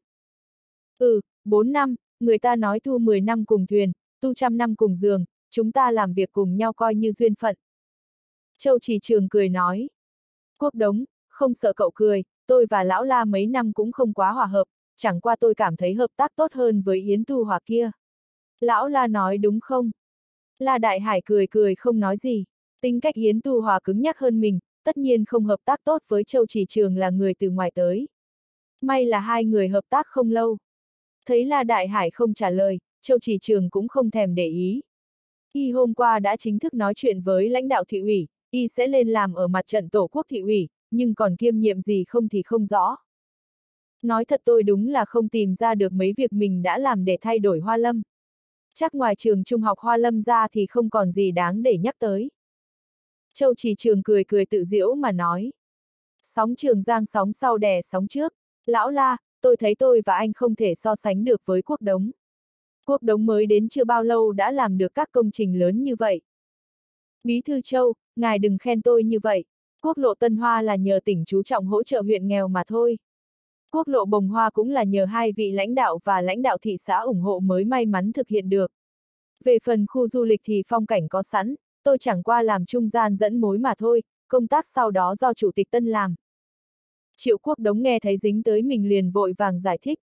Ừ, bốn năm, người ta nói thu mười năm cùng thuyền, tu trăm năm cùng giường, chúng ta làm việc cùng nhau coi như duyên phận. Châu Chỉ Trường cười nói. Quốc Đống, không sợ cậu cười, tôi và Lão La mấy năm cũng không quá hòa hợp, chẳng qua tôi cảm thấy hợp tác tốt hơn với Yến Tu Hòa kia. Lão La nói đúng không? La Đại Hải cười cười không nói gì. Tính cách Yến Tu Hòa cứng nhắc hơn mình, tất nhiên không hợp tác tốt với Châu Chỉ Trường là người từ ngoài tới. May là hai người hợp tác không lâu. Thấy La Đại Hải không trả lời, Châu Chỉ Trường cũng không thèm để ý. Y hôm qua đã chính thức nói chuyện với lãnh đạo thị ủy, Y sẽ lên làm ở mặt trận tổ quốc thị ủy, nhưng còn kiêm nhiệm gì không thì không rõ. Nói thật tôi đúng là không tìm ra được mấy việc mình đã làm để thay đổi Hoa Lâm. Chắc ngoài trường trung học Hoa Lâm ra thì không còn gì đáng để nhắc tới. Châu Chỉ Trường cười cười tự giễu mà nói. Sóng Trường Giang sóng sau đè sóng trước. Lão La, tôi thấy tôi và anh không thể so sánh được với Quốc Đống. Quốc Đống mới đến chưa bao lâu đã làm được các công trình lớn như vậy. Bí thư Châu, ngài đừng khen tôi như vậy. Quốc lộ Tân Hoa là nhờ tỉnh chú trọng hỗ trợ huyện nghèo mà thôi. Quốc lộ Bồng Hoa cũng là nhờ hai vị lãnh đạo và lãnh đạo thị xã ủng hộ mới may mắn thực hiện được. Về phần khu du lịch thì phong cảnh có sẵn, tôi chẳng qua làm trung gian dẫn mối mà thôi, công tác sau đó do Chủ tịch Tân làm. Triệu Quốc Đống nghe thấy dính tới mình liền vội vàng giải thích.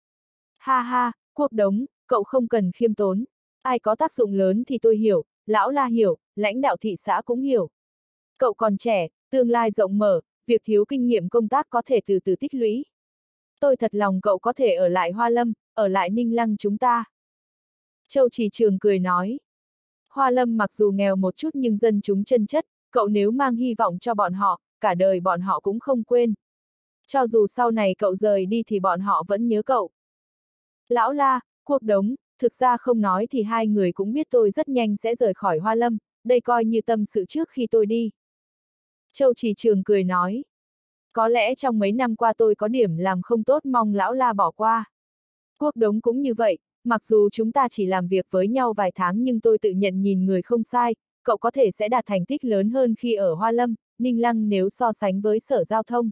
Ha ha, Quốc Đống, cậu không cần khiêm tốn. Ai có tác dụng lớn thì tôi hiểu, lão La hiểu, lãnh đạo thị xã cũng hiểu. Cậu còn trẻ, tương lai rộng mở, việc thiếu kinh nghiệm công tác có thể từ từ tích lũy. Tôi thật lòng cậu có thể ở lại Hoa Lâm, ở lại Ninh Lăng chúng ta. Châu Chỉ Trường cười nói. Hoa Lâm mặc dù nghèo một chút nhưng dân chúng chân chất, cậu nếu mang hy vọng cho bọn họ, cả đời bọn họ cũng không quên. Cho dù sau này cậu rời đi thì bọn họ vẫn nhớ cậu. Lão La, Quốc Đống, thực ra không nói thì hai người cũng biết tôi rất nhanh sẽ rời khỏi Hoa Lâm, đây coi như tâm sự trước khi tôi đi. Châu Chỉ Trường cười nói. Có lẽ trong mấy năm qua tôi có điểm làm không tốt mong lão La bỏ qua. Quốc Đống cũng như vậy, mặc dù chúng ta chỉ làm việc với nhau vài tháng nhưng tôi tự nhận nhìn người không sai, cậu có thể sẽ đạt thành tích lớn hơn khi ở Hoa Lâm, Ninh Lăng nếu so sánh với Sở Giao thông.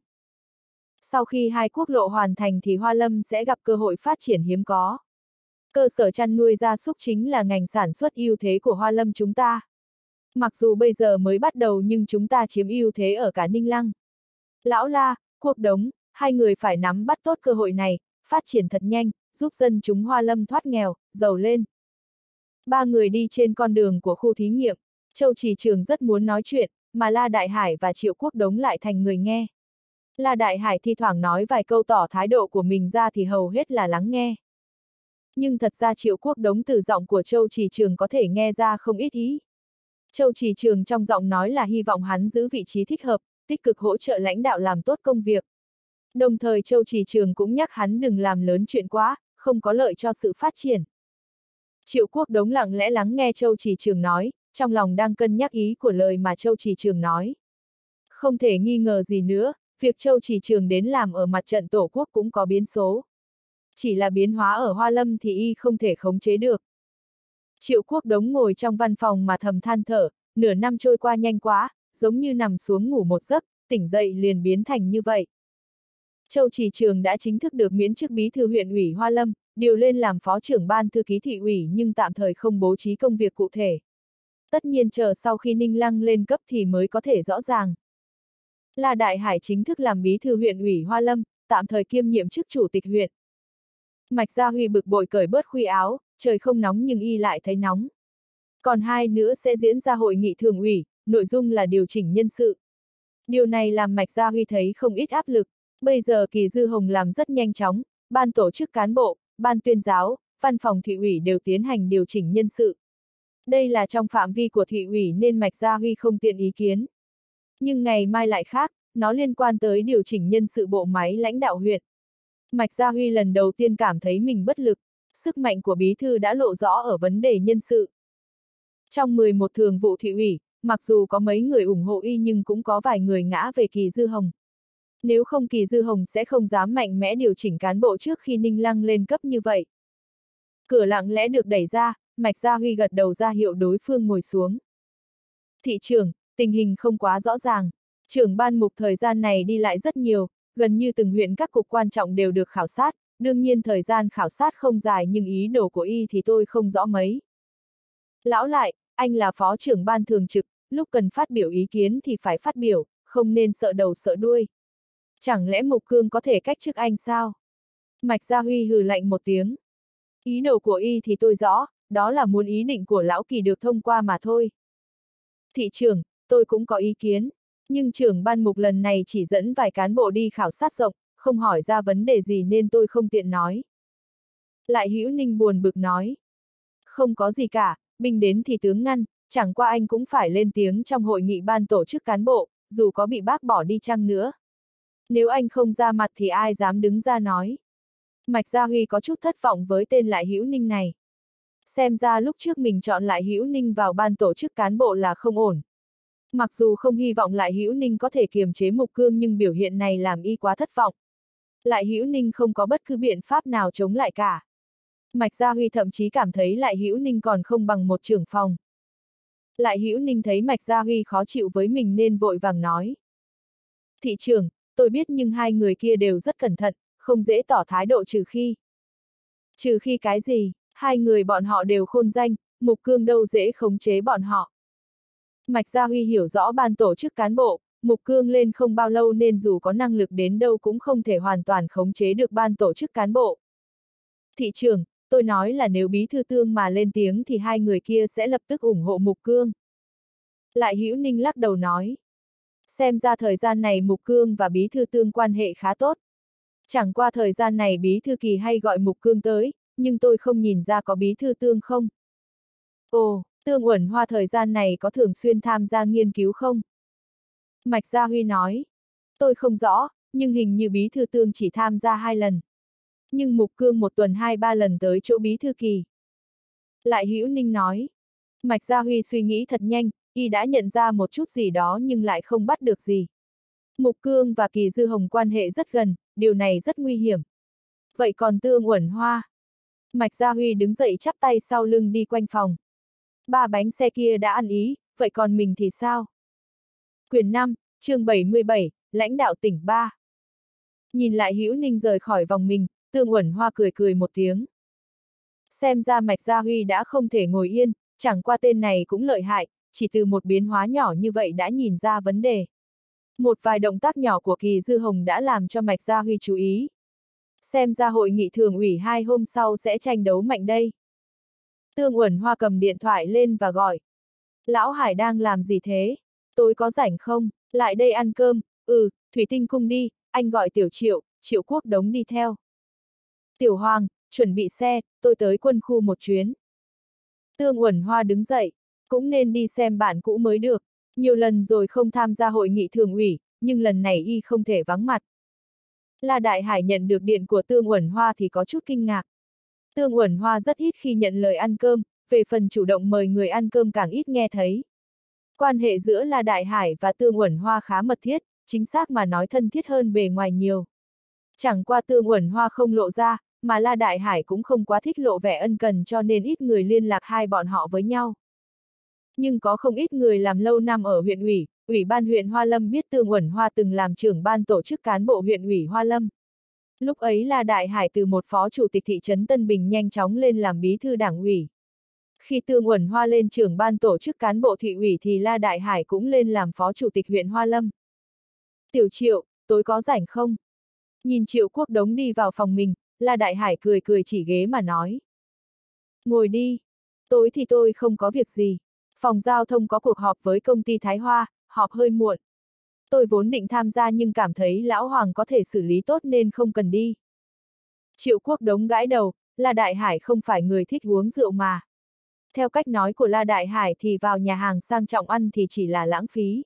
Sau khi hai quốc lộ hoàn thành thì Hoa Lâm sẽ gặp cơ hội phát triển hiếm có. Cơ sở chăn nuôi gia súc chính là ngành sản xuất ưu thế của Hoa Lâm chúng ta. Mặc dù bây giờ mới bắt đầu nhưng chúng ta chiếm ưu thế ở cả Ninh Lăng. Lão La, Quốc Đống, hai người phải nắm bắt tốt cơ hội này, phát triển thật nhanh, giúp dân chúng Hoa Lâm thoát nghèo, giàu lên. Ba người đi trên con đường của khu thí nghiệm, Châu Chỉ Trường rất muốn nói chuyện, mà La Đại Hải và Triệu Quốc Đống lại thành người nghe. La Đại Hải thi thoảng nói vài câu tỏ thái độ của mình ra thì hầu hết là lắng nghe. Nhưng thật ra Triệu Quốc Đống từ giọng của Châu Chỉ Trường có thể nghe ra không ít ý. Châu Chỉ Trường trong giọng nói là hy vọng hắn giữ vị trí thích hợp, tích cực hỗ trợ lãnh đạo làm tốt công việc. Đồng thời Châu Chỉ Trường cũng nhắc hắn đừng làm lớn chuyện quá, không có lợi cho sự phát triển. Triệu Quốc Đống lặng lẽ lắng nghe Châu Chỉ Trường nói, trong lòng đang cân nhắc ý của lời mà Châu Chỉ Trường nói. Không thể nghi ngờ gì nữa, việc Châu Chỉ Trường đến làm ở mặt trận tổ quốc cũng có biến số. Chỉ là biến hóa ở Hoa Lâm thì y không thể khống chế được. Triệu Quốc Đống ngồi trong văn phòng mà thầm than thở, nửa năm trôi qua nhanh quá, giống như nằm xuống ngủ một giấc, tỉnh dậy liền biến thành như vậy. Châu Chỉ Trường đã chính thức được miễn chức bí thư huyện ủy Hoa Lâm, điều lên làm phó trưởng ban thư ký thị ủy nhưng tạm thời không bố trí công việc cụ thể. Tất nhiên chờ sau khi Ninh Lăng lên cấp thì mới có thể rõ ràng. La Đại Hải chính thức làm bí thư huyện ủy Hoa Lâm, tạm thời kiêm nhiệm chức chủ tịch huyện. Mạch Gia Huy bực bội cởi bớt khuy áo, trời không nóng nhưng y lại thấy nóng. Còn hai nữa sẽ diễn ra hội nghị thường ủy, nội dung là điều chỉnh nhân sự. Điều này làm Mạch Gia Huy thấy không ít áp lực. Bây giờ Kỳ Dư Hồng làm rất nhanh chóng, ban tổ chức cán bộ, ban tuyên giáo, văn phòng thị ủy đều tiến hành điều chỉnh nhân sự. Đây là trong phạm vi của thị ủy nên Mạch Gia Huy không tiện ý kiến. Nhưng ngày mai lại khác, nó liên quan tới điều chỉnh nhân sự bộ máy lãnh đạo huyện. Mạch Gia Huy lần đầu tiên cảm thấy mình bất lực, sức mạnh của bí thư đã lộ rõ ở vấn đề nhân sự. Trong mười một thường vụ thị ủy, mặc dù có mấy người ủng hộ y nhưng cũng có vài người ngã về Kỳ Dư Hồng. Nếu không Kỳ Dư Hồng sẽ không dám mạnh mẽ điều chỉnh cán bộ trước khi Ninh Lăng lên cấp như vậy. Cửa lặng lẽ được đẩy ra, Mạch Gia Huy gật đầu ra hiệu đối phương ngồi xuống. Thị trưởng, tình hình không quá rõ ràng. Trưởng ban mục thời gian này đi lại rất nhiều, gần như từng huyện các cục quan trọng đều được khảo sát, đương nhiên thời gian khảo sát không dài nhưng ý đồ của y thì tôi không rõ mấy. Lão Lại, anh là phó trưởng ban thường trực, lúc cần phát biểu ý kiến thì phải phát biểu, không nên sợ đầu sợ đuôi. Chẳng lẽ Mục Cương có thể cách chức anh sao? Mạch Gia Huy hừ lạnh một tiếng. Ý đồ của y thì tôi rõ, đó là muốn ý định của lão Kỳ được thông qua mà thôi. Thị trưởng, tôi cũng có ý kiến, nhưng trưởng ban mục lần này chỉ dẫn vài cán bộ đi khảo sát rộng, không hỏi ra vấn đề gì nên tôi không tiện nói. Lại Hữu Ninh buồn bực nói. Không có gì cả, binh đến thì tướng ngăn, chẳng qua anh cũng phải lên tiếng trong hội nghị ban tổ chức cán bộ, dù có bị bác bỏ đi chăng nữa. Nếu anh không ra mặt thì ai dám đứng ra nói. Mạch Gia Huy có chút thất vọng với tên Lại Hữu Ninh này. Xem ra lúc trước mình chọn Lại Hữu Ninh vào ban tổ chức cán bộ là không ổn. Mặc dù không hy vọng Lại Hữu Ninh có thể kiềm chế Mục Cương nhưng biểu hiện này làm y quá thất vọng. Lại Hữu Ninh không có bất cứ biện pháp nào chống lại cả. Mạch Gia Huy thậm chí cảm thấy Lại Hữu Ninh còn không bằng một trưởng phòng. Lại Hữu Ninh thấy Mạch Gia Huy khó chịu với mình nên vội vàng nói. Thị trưởng, tôi biết nhưng hai người kia đều rất cẩn thận, không dễ tỏ thái độ trừ khi. Trừ khi cái gì, hai người bọn họ đều khôn danh, Mục Cương đâu dễ khống chế bọn họ. Mạch Gia Huy hiểu rõ ban tổ chức cán bộ, Mục Cương lên không bao lâu nên dù có năng lực đến đâu cũng không thể hoàn toàn khống chế được ban tổ chức cán bộ. Thị trưởng, tôi nói là nếu Bí Thư Tương mà lên tiếng thì hai người kia sẽ lập tức ủng hộ Mục Cương. Lại Hữu Ninh lắc đầu nói. Xem ra thời gian này Mục Cương và Bí Thư Tương quan hệ khá tốt. Chẳng qua thời gian này Bí Thư Kỳ hay gọi Mục Cương tới, nhưng tôi không nhìn ra có Bí Thư Tương không. Ồ, Tương Uẩn Hoa thời gian này có thường xuyên tham gia nghiên cứu không? Mạch Gia Huy nói. Tôi không rõ, nhưng hình như Bí Thư Tương chỉ tham gia hai lần. Nhưng Mục Cương một tuần hai ba lần tới chỗ Bí Thư Kỳ. Lại Hữu Ninh nói. Mạch Gia Huy suy nghĩ thật nhanh, y đã nhận ra một chút gì đó nhưng lại không bắt được gì. Mục Cương và Kỳ Dư Hồng quan hệ rất gần, điều này rất nguy hiểm. Vậy còn Tương Uẩn Hoa? Mạch Gia Huy đứng dậy chắp tay sau lưng đi quanh phòng. Ba bánh xe kia đã ăn ý, vậy còn mình thì sao? Quyển năm, chương bảy mươi bảy, lãnh đạo tỉnh ba. Nhìn Lại Hữu Ninh rời khỏi vòng mình, Tương Uẩn Hoa cười cười một tiếng. Xem ra Mạch Gia Huy đã không thể ngồi yên, chẳng qua tên này cũng lợi hại, chỉ từ một biến hóa nhỏ như vậy đã nhìn ra vấn đề. Một vài động tác nhỏ của Kỳ Dư Hồng đã làm cho Mạch Gia Huy chú ý. Xem ra hội nghị thường ủy hai hôm sau sẽ tranh đấu mạnh đây. Tương Uẩn Hoa cầm điện thoại lên và gọi. Lão Hải đang làm gì thế? Tối có rảnh không? Lại đây ăn cơm. Ừ, Thủy Tinh Cung đi, anh gọi Tiểu Triệu, Triệu Quốc Đống đi theo. Tiểu Hoàng, chuẩn bị xe, tôi tới quân khu một chuyến. Tương Uẩn Hoa đứng dậy, cũng nên đi xem bạn cũ mới được. Nhiều lần rồi không tham gia hội nghị thường ủy, nhưng lần này y không thể vắng mặt. La Đại Hải nhận được điện của Tương Uẩn Hoa thì có chút kinh ngạc. Tương Uẩn Hoa rất ít khi nhận lời ăn cơm, về phần chủ động mời người ăn cơm càng ít nghe thấy. Quan hệ giữa La Đại Hải và Tương Uẩn Hoa khá mật thiết, chính xác mà nói thân thiết hơn bề ngoài nhiều. Chẳng qua Tương Uẩn Hoa không lộ ra, mà La Đại Hải cũng không quá thích lộ vẻ ân cần cho nên ít người liên lạc hai bọn họ với nhau. Nhưng có không ít người làm lâu năm ở huyện ủy, ủy ban huyện Hoa Lâm biết Tương Uẩn Hoa từng làm trưởng ban tổ chức cán bộ huyện ủy Hoa Lâm. Lúc ấy La Đại Hải từ một phó chủ tịch thị trấn Tân Bình nhanh chóng lên làm bí thư đảng ủy. Khi Tương Uẩn Hoa lên trưởng ban tổ chức cán bộ thị ủy thì La Đại Hải cũng lên làm phó chủ tịch huyện Hoa Lâm. Tiểu Triệu, tối có rảnh không? Nhìn Triệu Quốc Đống đi vào phòng mình, La Đại Hải cười cười chỉ ghế mà nói. Ngồi đi. Tối thì tôi không có việc gì. Phòng giao thông có cuộc họp với công ty Thái Hoa, họp hơi muộn. Tôi vốn định tham gia nhưng cảm thấy Lão Hoàng có thể xử lý tốt nên không cần đi. Triệu Quốc Đống gãi đầu, La Đại Hải không phải người thích uống rượu mà. Theo cách nói của La Đại Hải thì vào nhà hàng sang trọng ăn thì chỉ là lãng phí.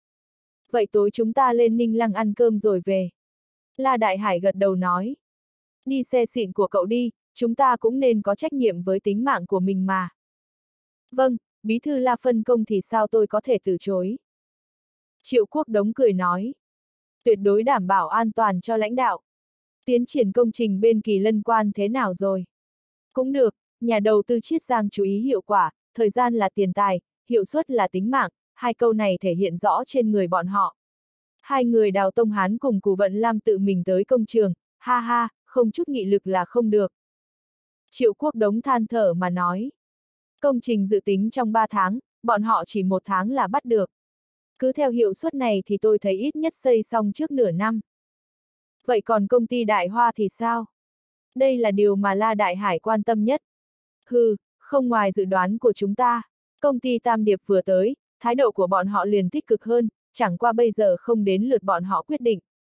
Vậy tối chúng ta lên Ninh Lăng ăn cơm rồi về. La Đại Hải gật đầu nói. Đi xe xịn của cậu đi, chúng ta cũng nên có trách nhiệm với tính mạng của mình mà. Vâng, bí thư La phân công thì sao tôi có thể từ chối. Triệu Quốc Đống cười nói. Tuyệt đối đảm bảo an toàn cho lãnh đạo. Tiến triển công trình bên Kỳ Lân Quan thế nào rồi? Cũng được, nhà đầu tư Chiết Giang chú ý hiệu quả, thời gian là tiền tài, hiệu suất là tính mạng, hai câu này thể hiện rõ trên người bọn họ. Hai người Đào Tông Hán cùng Cù Vận Lam tự mình tới công trường, ha ha, không chút nghị lực là không được. Triệu Quốc Đống than thở mà nói. Công trình dự tính trong ba tháng, bọn họ chỉ một tháng là bắt được. Cứ theo hiệu suất này thì tôi thấy ít nhất xây xong trước nửa năm. Vậy còn công ty Đại Hoa thì sao? Đây là điều mà La Đại Hải quan tâm nhất. Hừ, không ngoài dự đoán của chúng ta. Công ty Tam Điệp vừa tới, thái độ của bọn họ liền tích cực hơn, chẳng qua bây giờ không đến lượt bọn họ quyết định.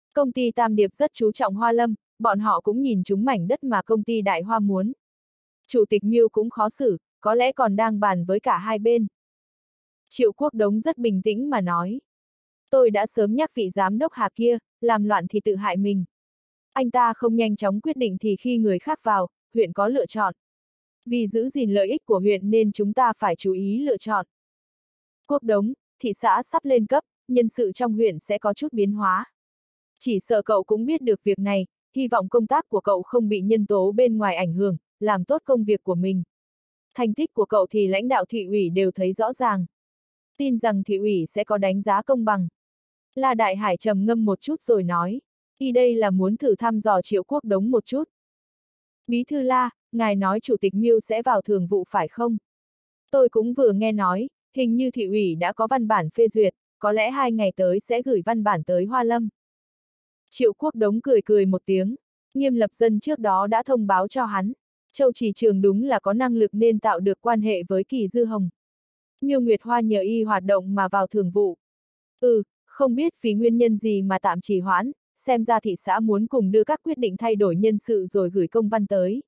Công ty Tam Điệp rất chú trọng Hoa Lâm, bọn họ cũng nhìn chúng mảnh đất mà công ty Đại Hoa muốn. Chủ tịch Miêu cũng khó xử, có lẽ còn đang bàn với cả hai bên. Triệu Quốc Đống rất bình tĩnh mà nói. Tôi đã sớm nhắc vị giám đốc Hà kia, làm loạn thì tự hại mình. Anh ta không nhanh chóng quyết định thì khi người khác vào, huyện có lựa chọn. Vì giữ gìn lợi ích của huyện nên chúng ta phải chú ý lựa chọn. Quốc Đống, thị xã sắp lên cấp, nhân sự trong huyện sẽ có chút biến hóa. Chỉ sợ cậu cũng biết được việc này, hy vọng công tác của cậu không bị nhân tố bên ngoài ảnh hưởng, làm tốt công việc của mình. Thành tích của cậu thì lãnh đạo thị ủy đều thấy rõ ràng. Tin rằng thị ủy sẽ có đánh giá công bằng. La Đại Hải trầm ngâm một chút rồi nói, y đây là muốn thử thăm dò Triệu Quốc Đống một chút. Bí thư La, ngài nói chủ tịch Miêu sẽ vào thường vụ phải không? Tôi cũng vừa nghe nói, hình như thị ủy đã có văn bản phê duyệt, có lẽ hai ngày tới sẽ gửi văn bản tới Hoa Lâm. Triệu Quốc Đống cười cười một tiếng, Nghiêm Lập Dân trước đó đã thông báo cho hắn, Châu Chỉ Trường đúng là có năng lực nên tạo được quan hệ với Kỳ Dư Hồng. Miêu Nguyệt Hoa nhờ y hoạt động mà vào thường vụ. Ừ, không biết vì nguyên nhân gì mà tạm trì hoãn, xem ra thị xã muốn cùng đưa các quyết định thay đổi nhân sự rồi gửi công văn tới.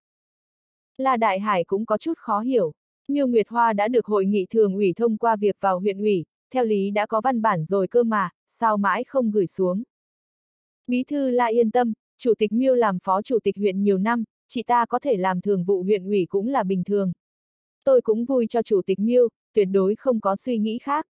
La Đại Hải cũng có chút khó hiểu, Miêu Nguyệt Hoa đã được hội nghị thường ủy thông qua việc vào huyện ủy, theo lý đã có văn bản rồi cơ mà, sao mãi không gửi xuống. Bí thư La yên tâm, chủ tịch Miêu làm phó chủ tịch huyện nhiều năm, chị ta có thể làm thường vụ huyện ủy cũng là bình thường. Tôi cũng vui cho chủ tịch Miêu, tuyệt đối không có suy nghĩ khác.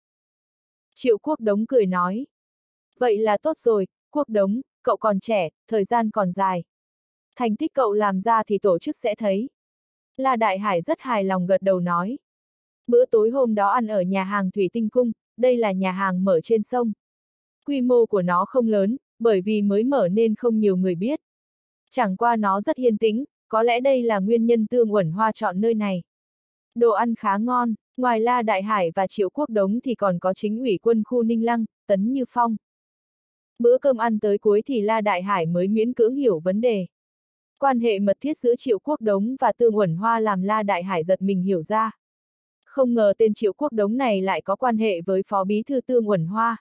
Triệu Quốc Đống cười nói. Vậy là tốt rồi, Quốc Đống, cậu còn trẻ, thời gian còn dài. Thành tích cậu làm ra thì tổ chức sẽ thấy. La Đại Hải rất hài lòng gật đầu nói. Bữa tối hôm đó ăn ở nhà hàng Thủy Tinh Cung, đây là nhà hàng mở trên sông. Quy mô của nó không lớn, bởi vì mới mở nên không nhiều người biết. Chẳng qua nó rất yên tĩnh, có lẽ đây là nguyên nhân Tương Uẩn Hoa chọn nơi này. Đồ ăn khá ngon, ngoài La Đại Hải và Triệu Quốc Đống thì còn có chính ủy quân khu Ninh Lăng, Tấn Như Phong. Bữa cơm ăn tới cuối thì La Đại Hải mới miễn cưỡng hiểu vấn đề. Quan hệ mật thiết giữa Triệu Quốc Đống và Tương Uẩn Hoa làm La Đại Hải giật mình hiểu ra. Không ngờ tên Triệu Quốc Đống này lại có quan hệ với phó bí thư Tương Uẩn Hoa.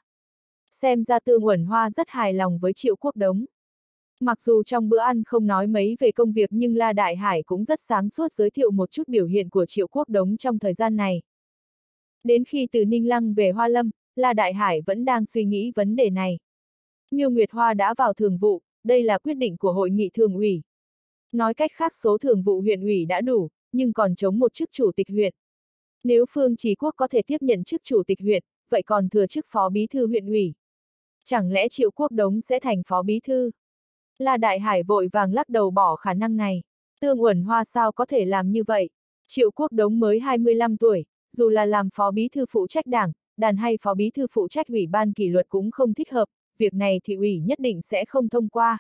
Xem ra Tương Uẩn Hoa rất hài lòng với Triệu Quốc Đống. Mặc dù trong bữa ăn không nói mấy về công việc nhưng La Đại Hải cũng rất sáng suốt giới thiệu một chút biểu hiện của Triệu Quốc Đống trong thời gian này. Đến khi từ Ninh Lăng về Hoa Lâm, La Đại Hải vẫn đang suy nghĩ vấn đề này. Miêu Nguyệt Hoa đã vào thường vụ, đây là quyết định của hội nghị thường ủy. Nói cách khác số thường vụ huyện ủy đã đủ, nhưng còn chống một chức chủ tịch huyện. Nếu Phương Chí Quốc có thể tiếp nhận chức chủ tịch huyện, vậy còn thừa chức phó bí thư huyện ủy. Chẳng lẽ Triệu Quốc Đống sẽ thành phó bí thư? La Đại Hải vội vàng lắc đầu bỏ khả năng này. Tương Uẩn Hoa sao có thể làm như vậy? Triệu Quốc Đống mới hai mươi lăm tuổi, dù là làm phó bí thư phụ trách đảng, đàn hay phó bí thư phụ trách ủy ban kỷ luật cũng không thích hợp, việc này thị ủy nhất định sẽ không thông qua.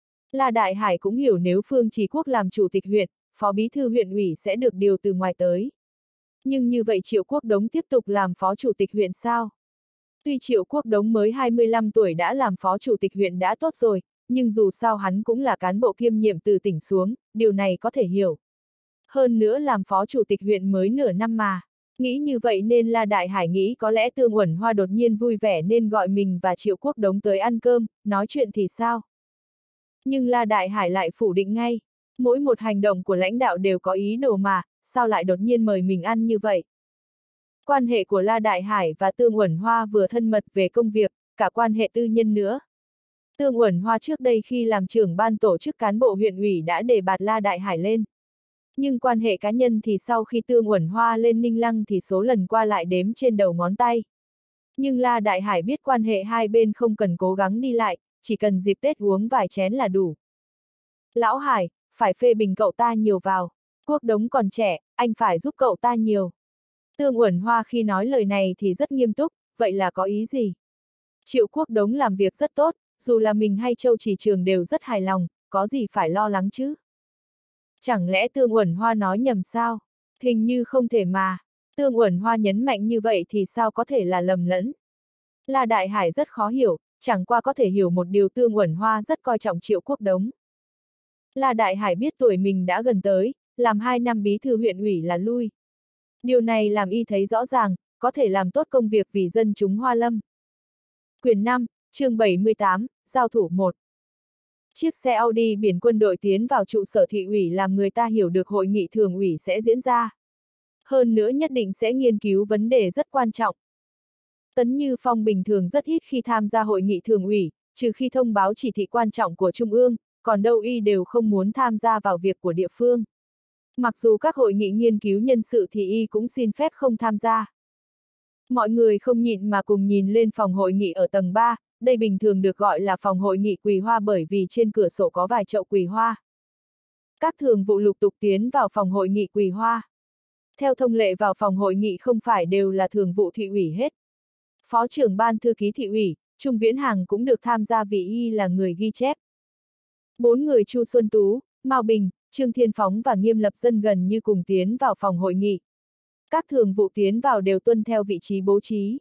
La Đại Hải cũng hiểu nếu Phương Chí Quốc làm chủ tịch huyện, phó bí thư huyện ủy sẽ được điều từ ngoài tới. Nhưng như vậy Triệu Quốc Đống tiếp tục làm phó chủ tịch huyện sao? Tuy Triệu Quốc Đống mới hai mươi lăm tuổi đã làm phó chủ tịch huyện đã tốt rồi, nhưng dù sao hắn cũng là cán bộ kiêm nhiệm từ tỉnh xuống, điều này có thể hiểu. Hơn nữa làm phó chủ tịch huyện mới nửa năm mà. Nghĩ như vậy nên La Đại Hải nghĩ có lẽ Tương Uẩn Hoa đột nhiên vui vẻ nên gọi mình và Triệu Quốc Đống tới ăn cơm, nói chuyện thì sao? Nhưng La Đại Hải lại phủ định ngay. Mỗi một hành động của lãnh đạo đều có ý đồ mà, sao lại đột nhiên mời mình ăn như vậy? Quan hệ của La Đại Hải và Tương Uẩn Hoa vừa thân mật về công việc, cả quan hệ tư nhân nữa. Tương Uẩn Hoa trước đây khi làm trưởng ban tổ chức cán bộ huyện ủy đã đề bạt La Đại Hải lên. Nhưng quan hệ cá nhân thì sau khi Tương Uẩn Hoa lên Ninh Lăng thì số lần qua lại đếm trên đầu ngón tay. Nhưng La Đại Hải biết quan hệ hai bên không cần cố gắng đi lại, chỉ cần dịp Tết uống vài chén là đủ. Lão Hải, phải phê bình cậu ta nhiều vào. Quốc Đống còn trẻ, anh phải giúp cậu ta nhiều. Tương Uẩn Hoa khi nói lời này thì rất nghiêm túc, vậy là có ý gì? Triệu Quốc Đống làm việc rất tốt, dù là mình hay Châu Chỉ Trường đều rất hài lòng, có gì phải lo lắng chứ? Chẳng lẽ Tương Uẩn Hoa nói nhầm sao? Hình như không thể mà. Tương Uẩn Hoa nhấn mạnh như vậy thì sao có thể là lầm lẫn? La Đại Hải rất khó hiểu, chẳng qua có thể hiểu một điều Tương Uẩn Hoa rất coi trọng Triệu Quốc Đống. La Đại Hải biết tuổi mình đã gần tới, làm hai năm bí thư huyện ủy là lui. Điều này làm y thấy rõ ràng, có thể làm tốt công việc vì dân chúng Hoa Lâm. Quyển năm, Chương bảy mươi tám, giao thủ một. Chiếc xe Audi biển quân đội tiến vào trụ sở thị ủy làm người ta hiểu được hội nghị thường ủy sẽ diễn ra. Hơn nữa nhất định sẽ nghiên cứu vấn đề rất quan trọng. Tấn Như Phong bình thường rất ít khi tham gia hội nghị thường ủy, trừ khi thông báo chỉ thị quan trọng của Trung ương, còn đâu y đều không muốn tham gia vào việc của địa phương. Mặc dù các hội nghị nghiên cứu nhân sự thì y cũng xin phép không tham gia. Mọi người không nhịn mà cùng nhìn lên phòng hội nghị ở tầng ba, đây bình thường được gọi là phòng hội nghị Quỳ Hoa bởi vì trên cửa sổ có vài chậu quỳ hoa. Các thường vụ lục tục tiến vào phòng hội nghị Quỳ Hoa. Theo thông lệ vào phòng hội nghị không phải đều là thường vụ thị ủy hết. Phó trưởng ban thư ký thị ủy, Trung Viễn Hằng cũng được tham gia vì y là người ghi chép. Bốn người Chu Xuân Tú, Mao Bình, Trương Thiên Phóng và Nghiêm Lập Dân gần như cùng tiến vào phòng hội nghị. Các thường vụ tiến vào đều tuân theo vị trí bố trí.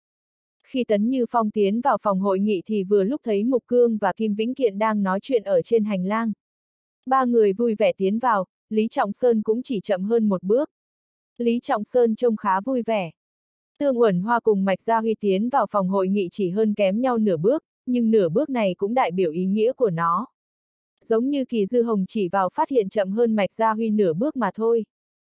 Khi Tấn Như Phong tiến vào phòng hội nghị thì vừa lúc thấy Mục Cương và Kim Vĩnh Kiện đang nói chuyện ở trên hành lang. Ba người vui vẻ tiến vào, Lý Trọng Sơn cũng chỉ chậm hơn một bước. Lý Trọng Sơn trông khá vui vẻ. Tương Uẩn Hoa cùng Mạch Gia Huy tiến vào phòng hội nghị chỉ hơn kém nhau nửa bước, nhưng nửa bước này cũng đại biểu ý nghĩa của nó. Giống như Kỳ Dư Hồng chỉ vào phát hiện chậm hơn Mạch Gia Huy nửa bước mà thôi.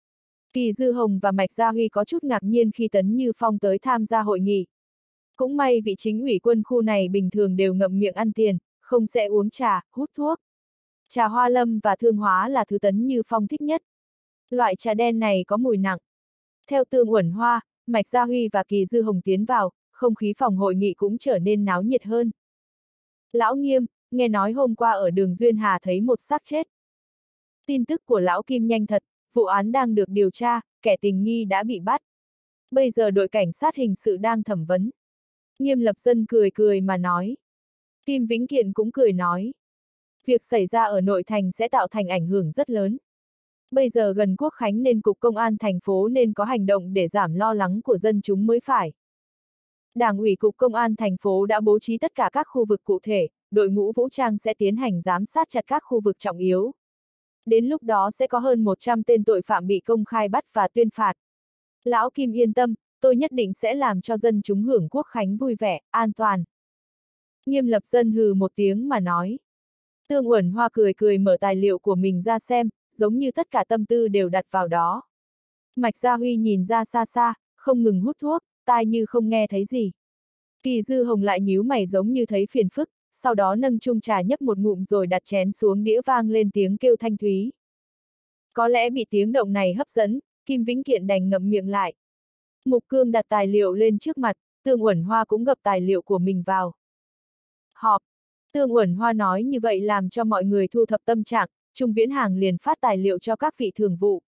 Kỳ Dư Hồng và Mạch Gia Huy có chút ngạc nhiên khi Tấn Như Phong tới tham gia hội nghị. Cũng may vị chính ủy quân khu này bình thường đều ngậm miệng ăn tiền, không sẽ uống trà, hút thuốc. Trà hoa lâm và thương hóa là thứ Tấn Như Phong thích nhất. Loại trà đen này có mùi nặng. Theo Tương Uẩn Hoa, Mạch Gia Huy và Kỳ Dư Hồng tiến vào, không khí phòng hội nghị cũng trở nên náo nhiệt hơn. Lão Nghiêm, nghe nói hôm qua ở đường Duyên Hà thấy một xác chết. Tin tức của Lão Kim nhanh thật, vụ án đang được điều tra, kẻ tình nghi đã bị bắt. Bây giờ đội cảnh sát hình sự đang thẩm vấn. Nghiêm Lập Dân cười cười mà nói. Kim Vĩnh Kiện cũng cười nói. Việc xảy ra ở nội thành sẽ tạo thành ảnh hưởng rất lớn. Bây giờ gần Quốc Khánh nên Cục Công an thành phố nên có hành động để giảm lo lắng của dân chúng mới phải. Đảng ủy Cục Công an thành phố đã bố trí tất cả các khu vực cụ thể, đội ngũ vũ trang sẽ tiến hành giám sát chặt các khu vực trọng yếu. Đến lúc đó sẽ có hơn một trăm tên tội phạm bị công khai bắt và tuyên phạt. Lão Kim yên tâm, tôi nhất định sẽ làm cho dân chúng hưởng Quốc Khánh vui vẻ, an toàn. Nghiêm Lập Dân hừ một tiếng mà nói. Tương Uẩn Hoa cười cười mở tài liệu của mình ra xem, giống như tất cả tâm tư đều đặt vào đó. Mạch Gia Huy nhìn ra xa xa, không ngừng hút thuốc, tai như không nghe thấy gì. Kỳ Dư Hồng lại nhíu mày giống như thấy phiền phức, sau đó nâng chung trà nhấp một ngụm rồi đặt chén xuống đĩa vang lên tiếng kêu thanh thúy. Có lẽ bị tiếng động này hấp dẫn, Kim Vĩnh Kiện đành ngậm miệng lại. Mục Cương đặt tài liệu lên trước mặt, Tương Uẩn Hoa cũng gập tài liệu của mình vào. Họp. Tương Uẩn Hoa nói như vậy làm cho mọi người thu thập tâm trạng, Trung Viễn Hàng liền phát tài liệu cho các vị thường vụ.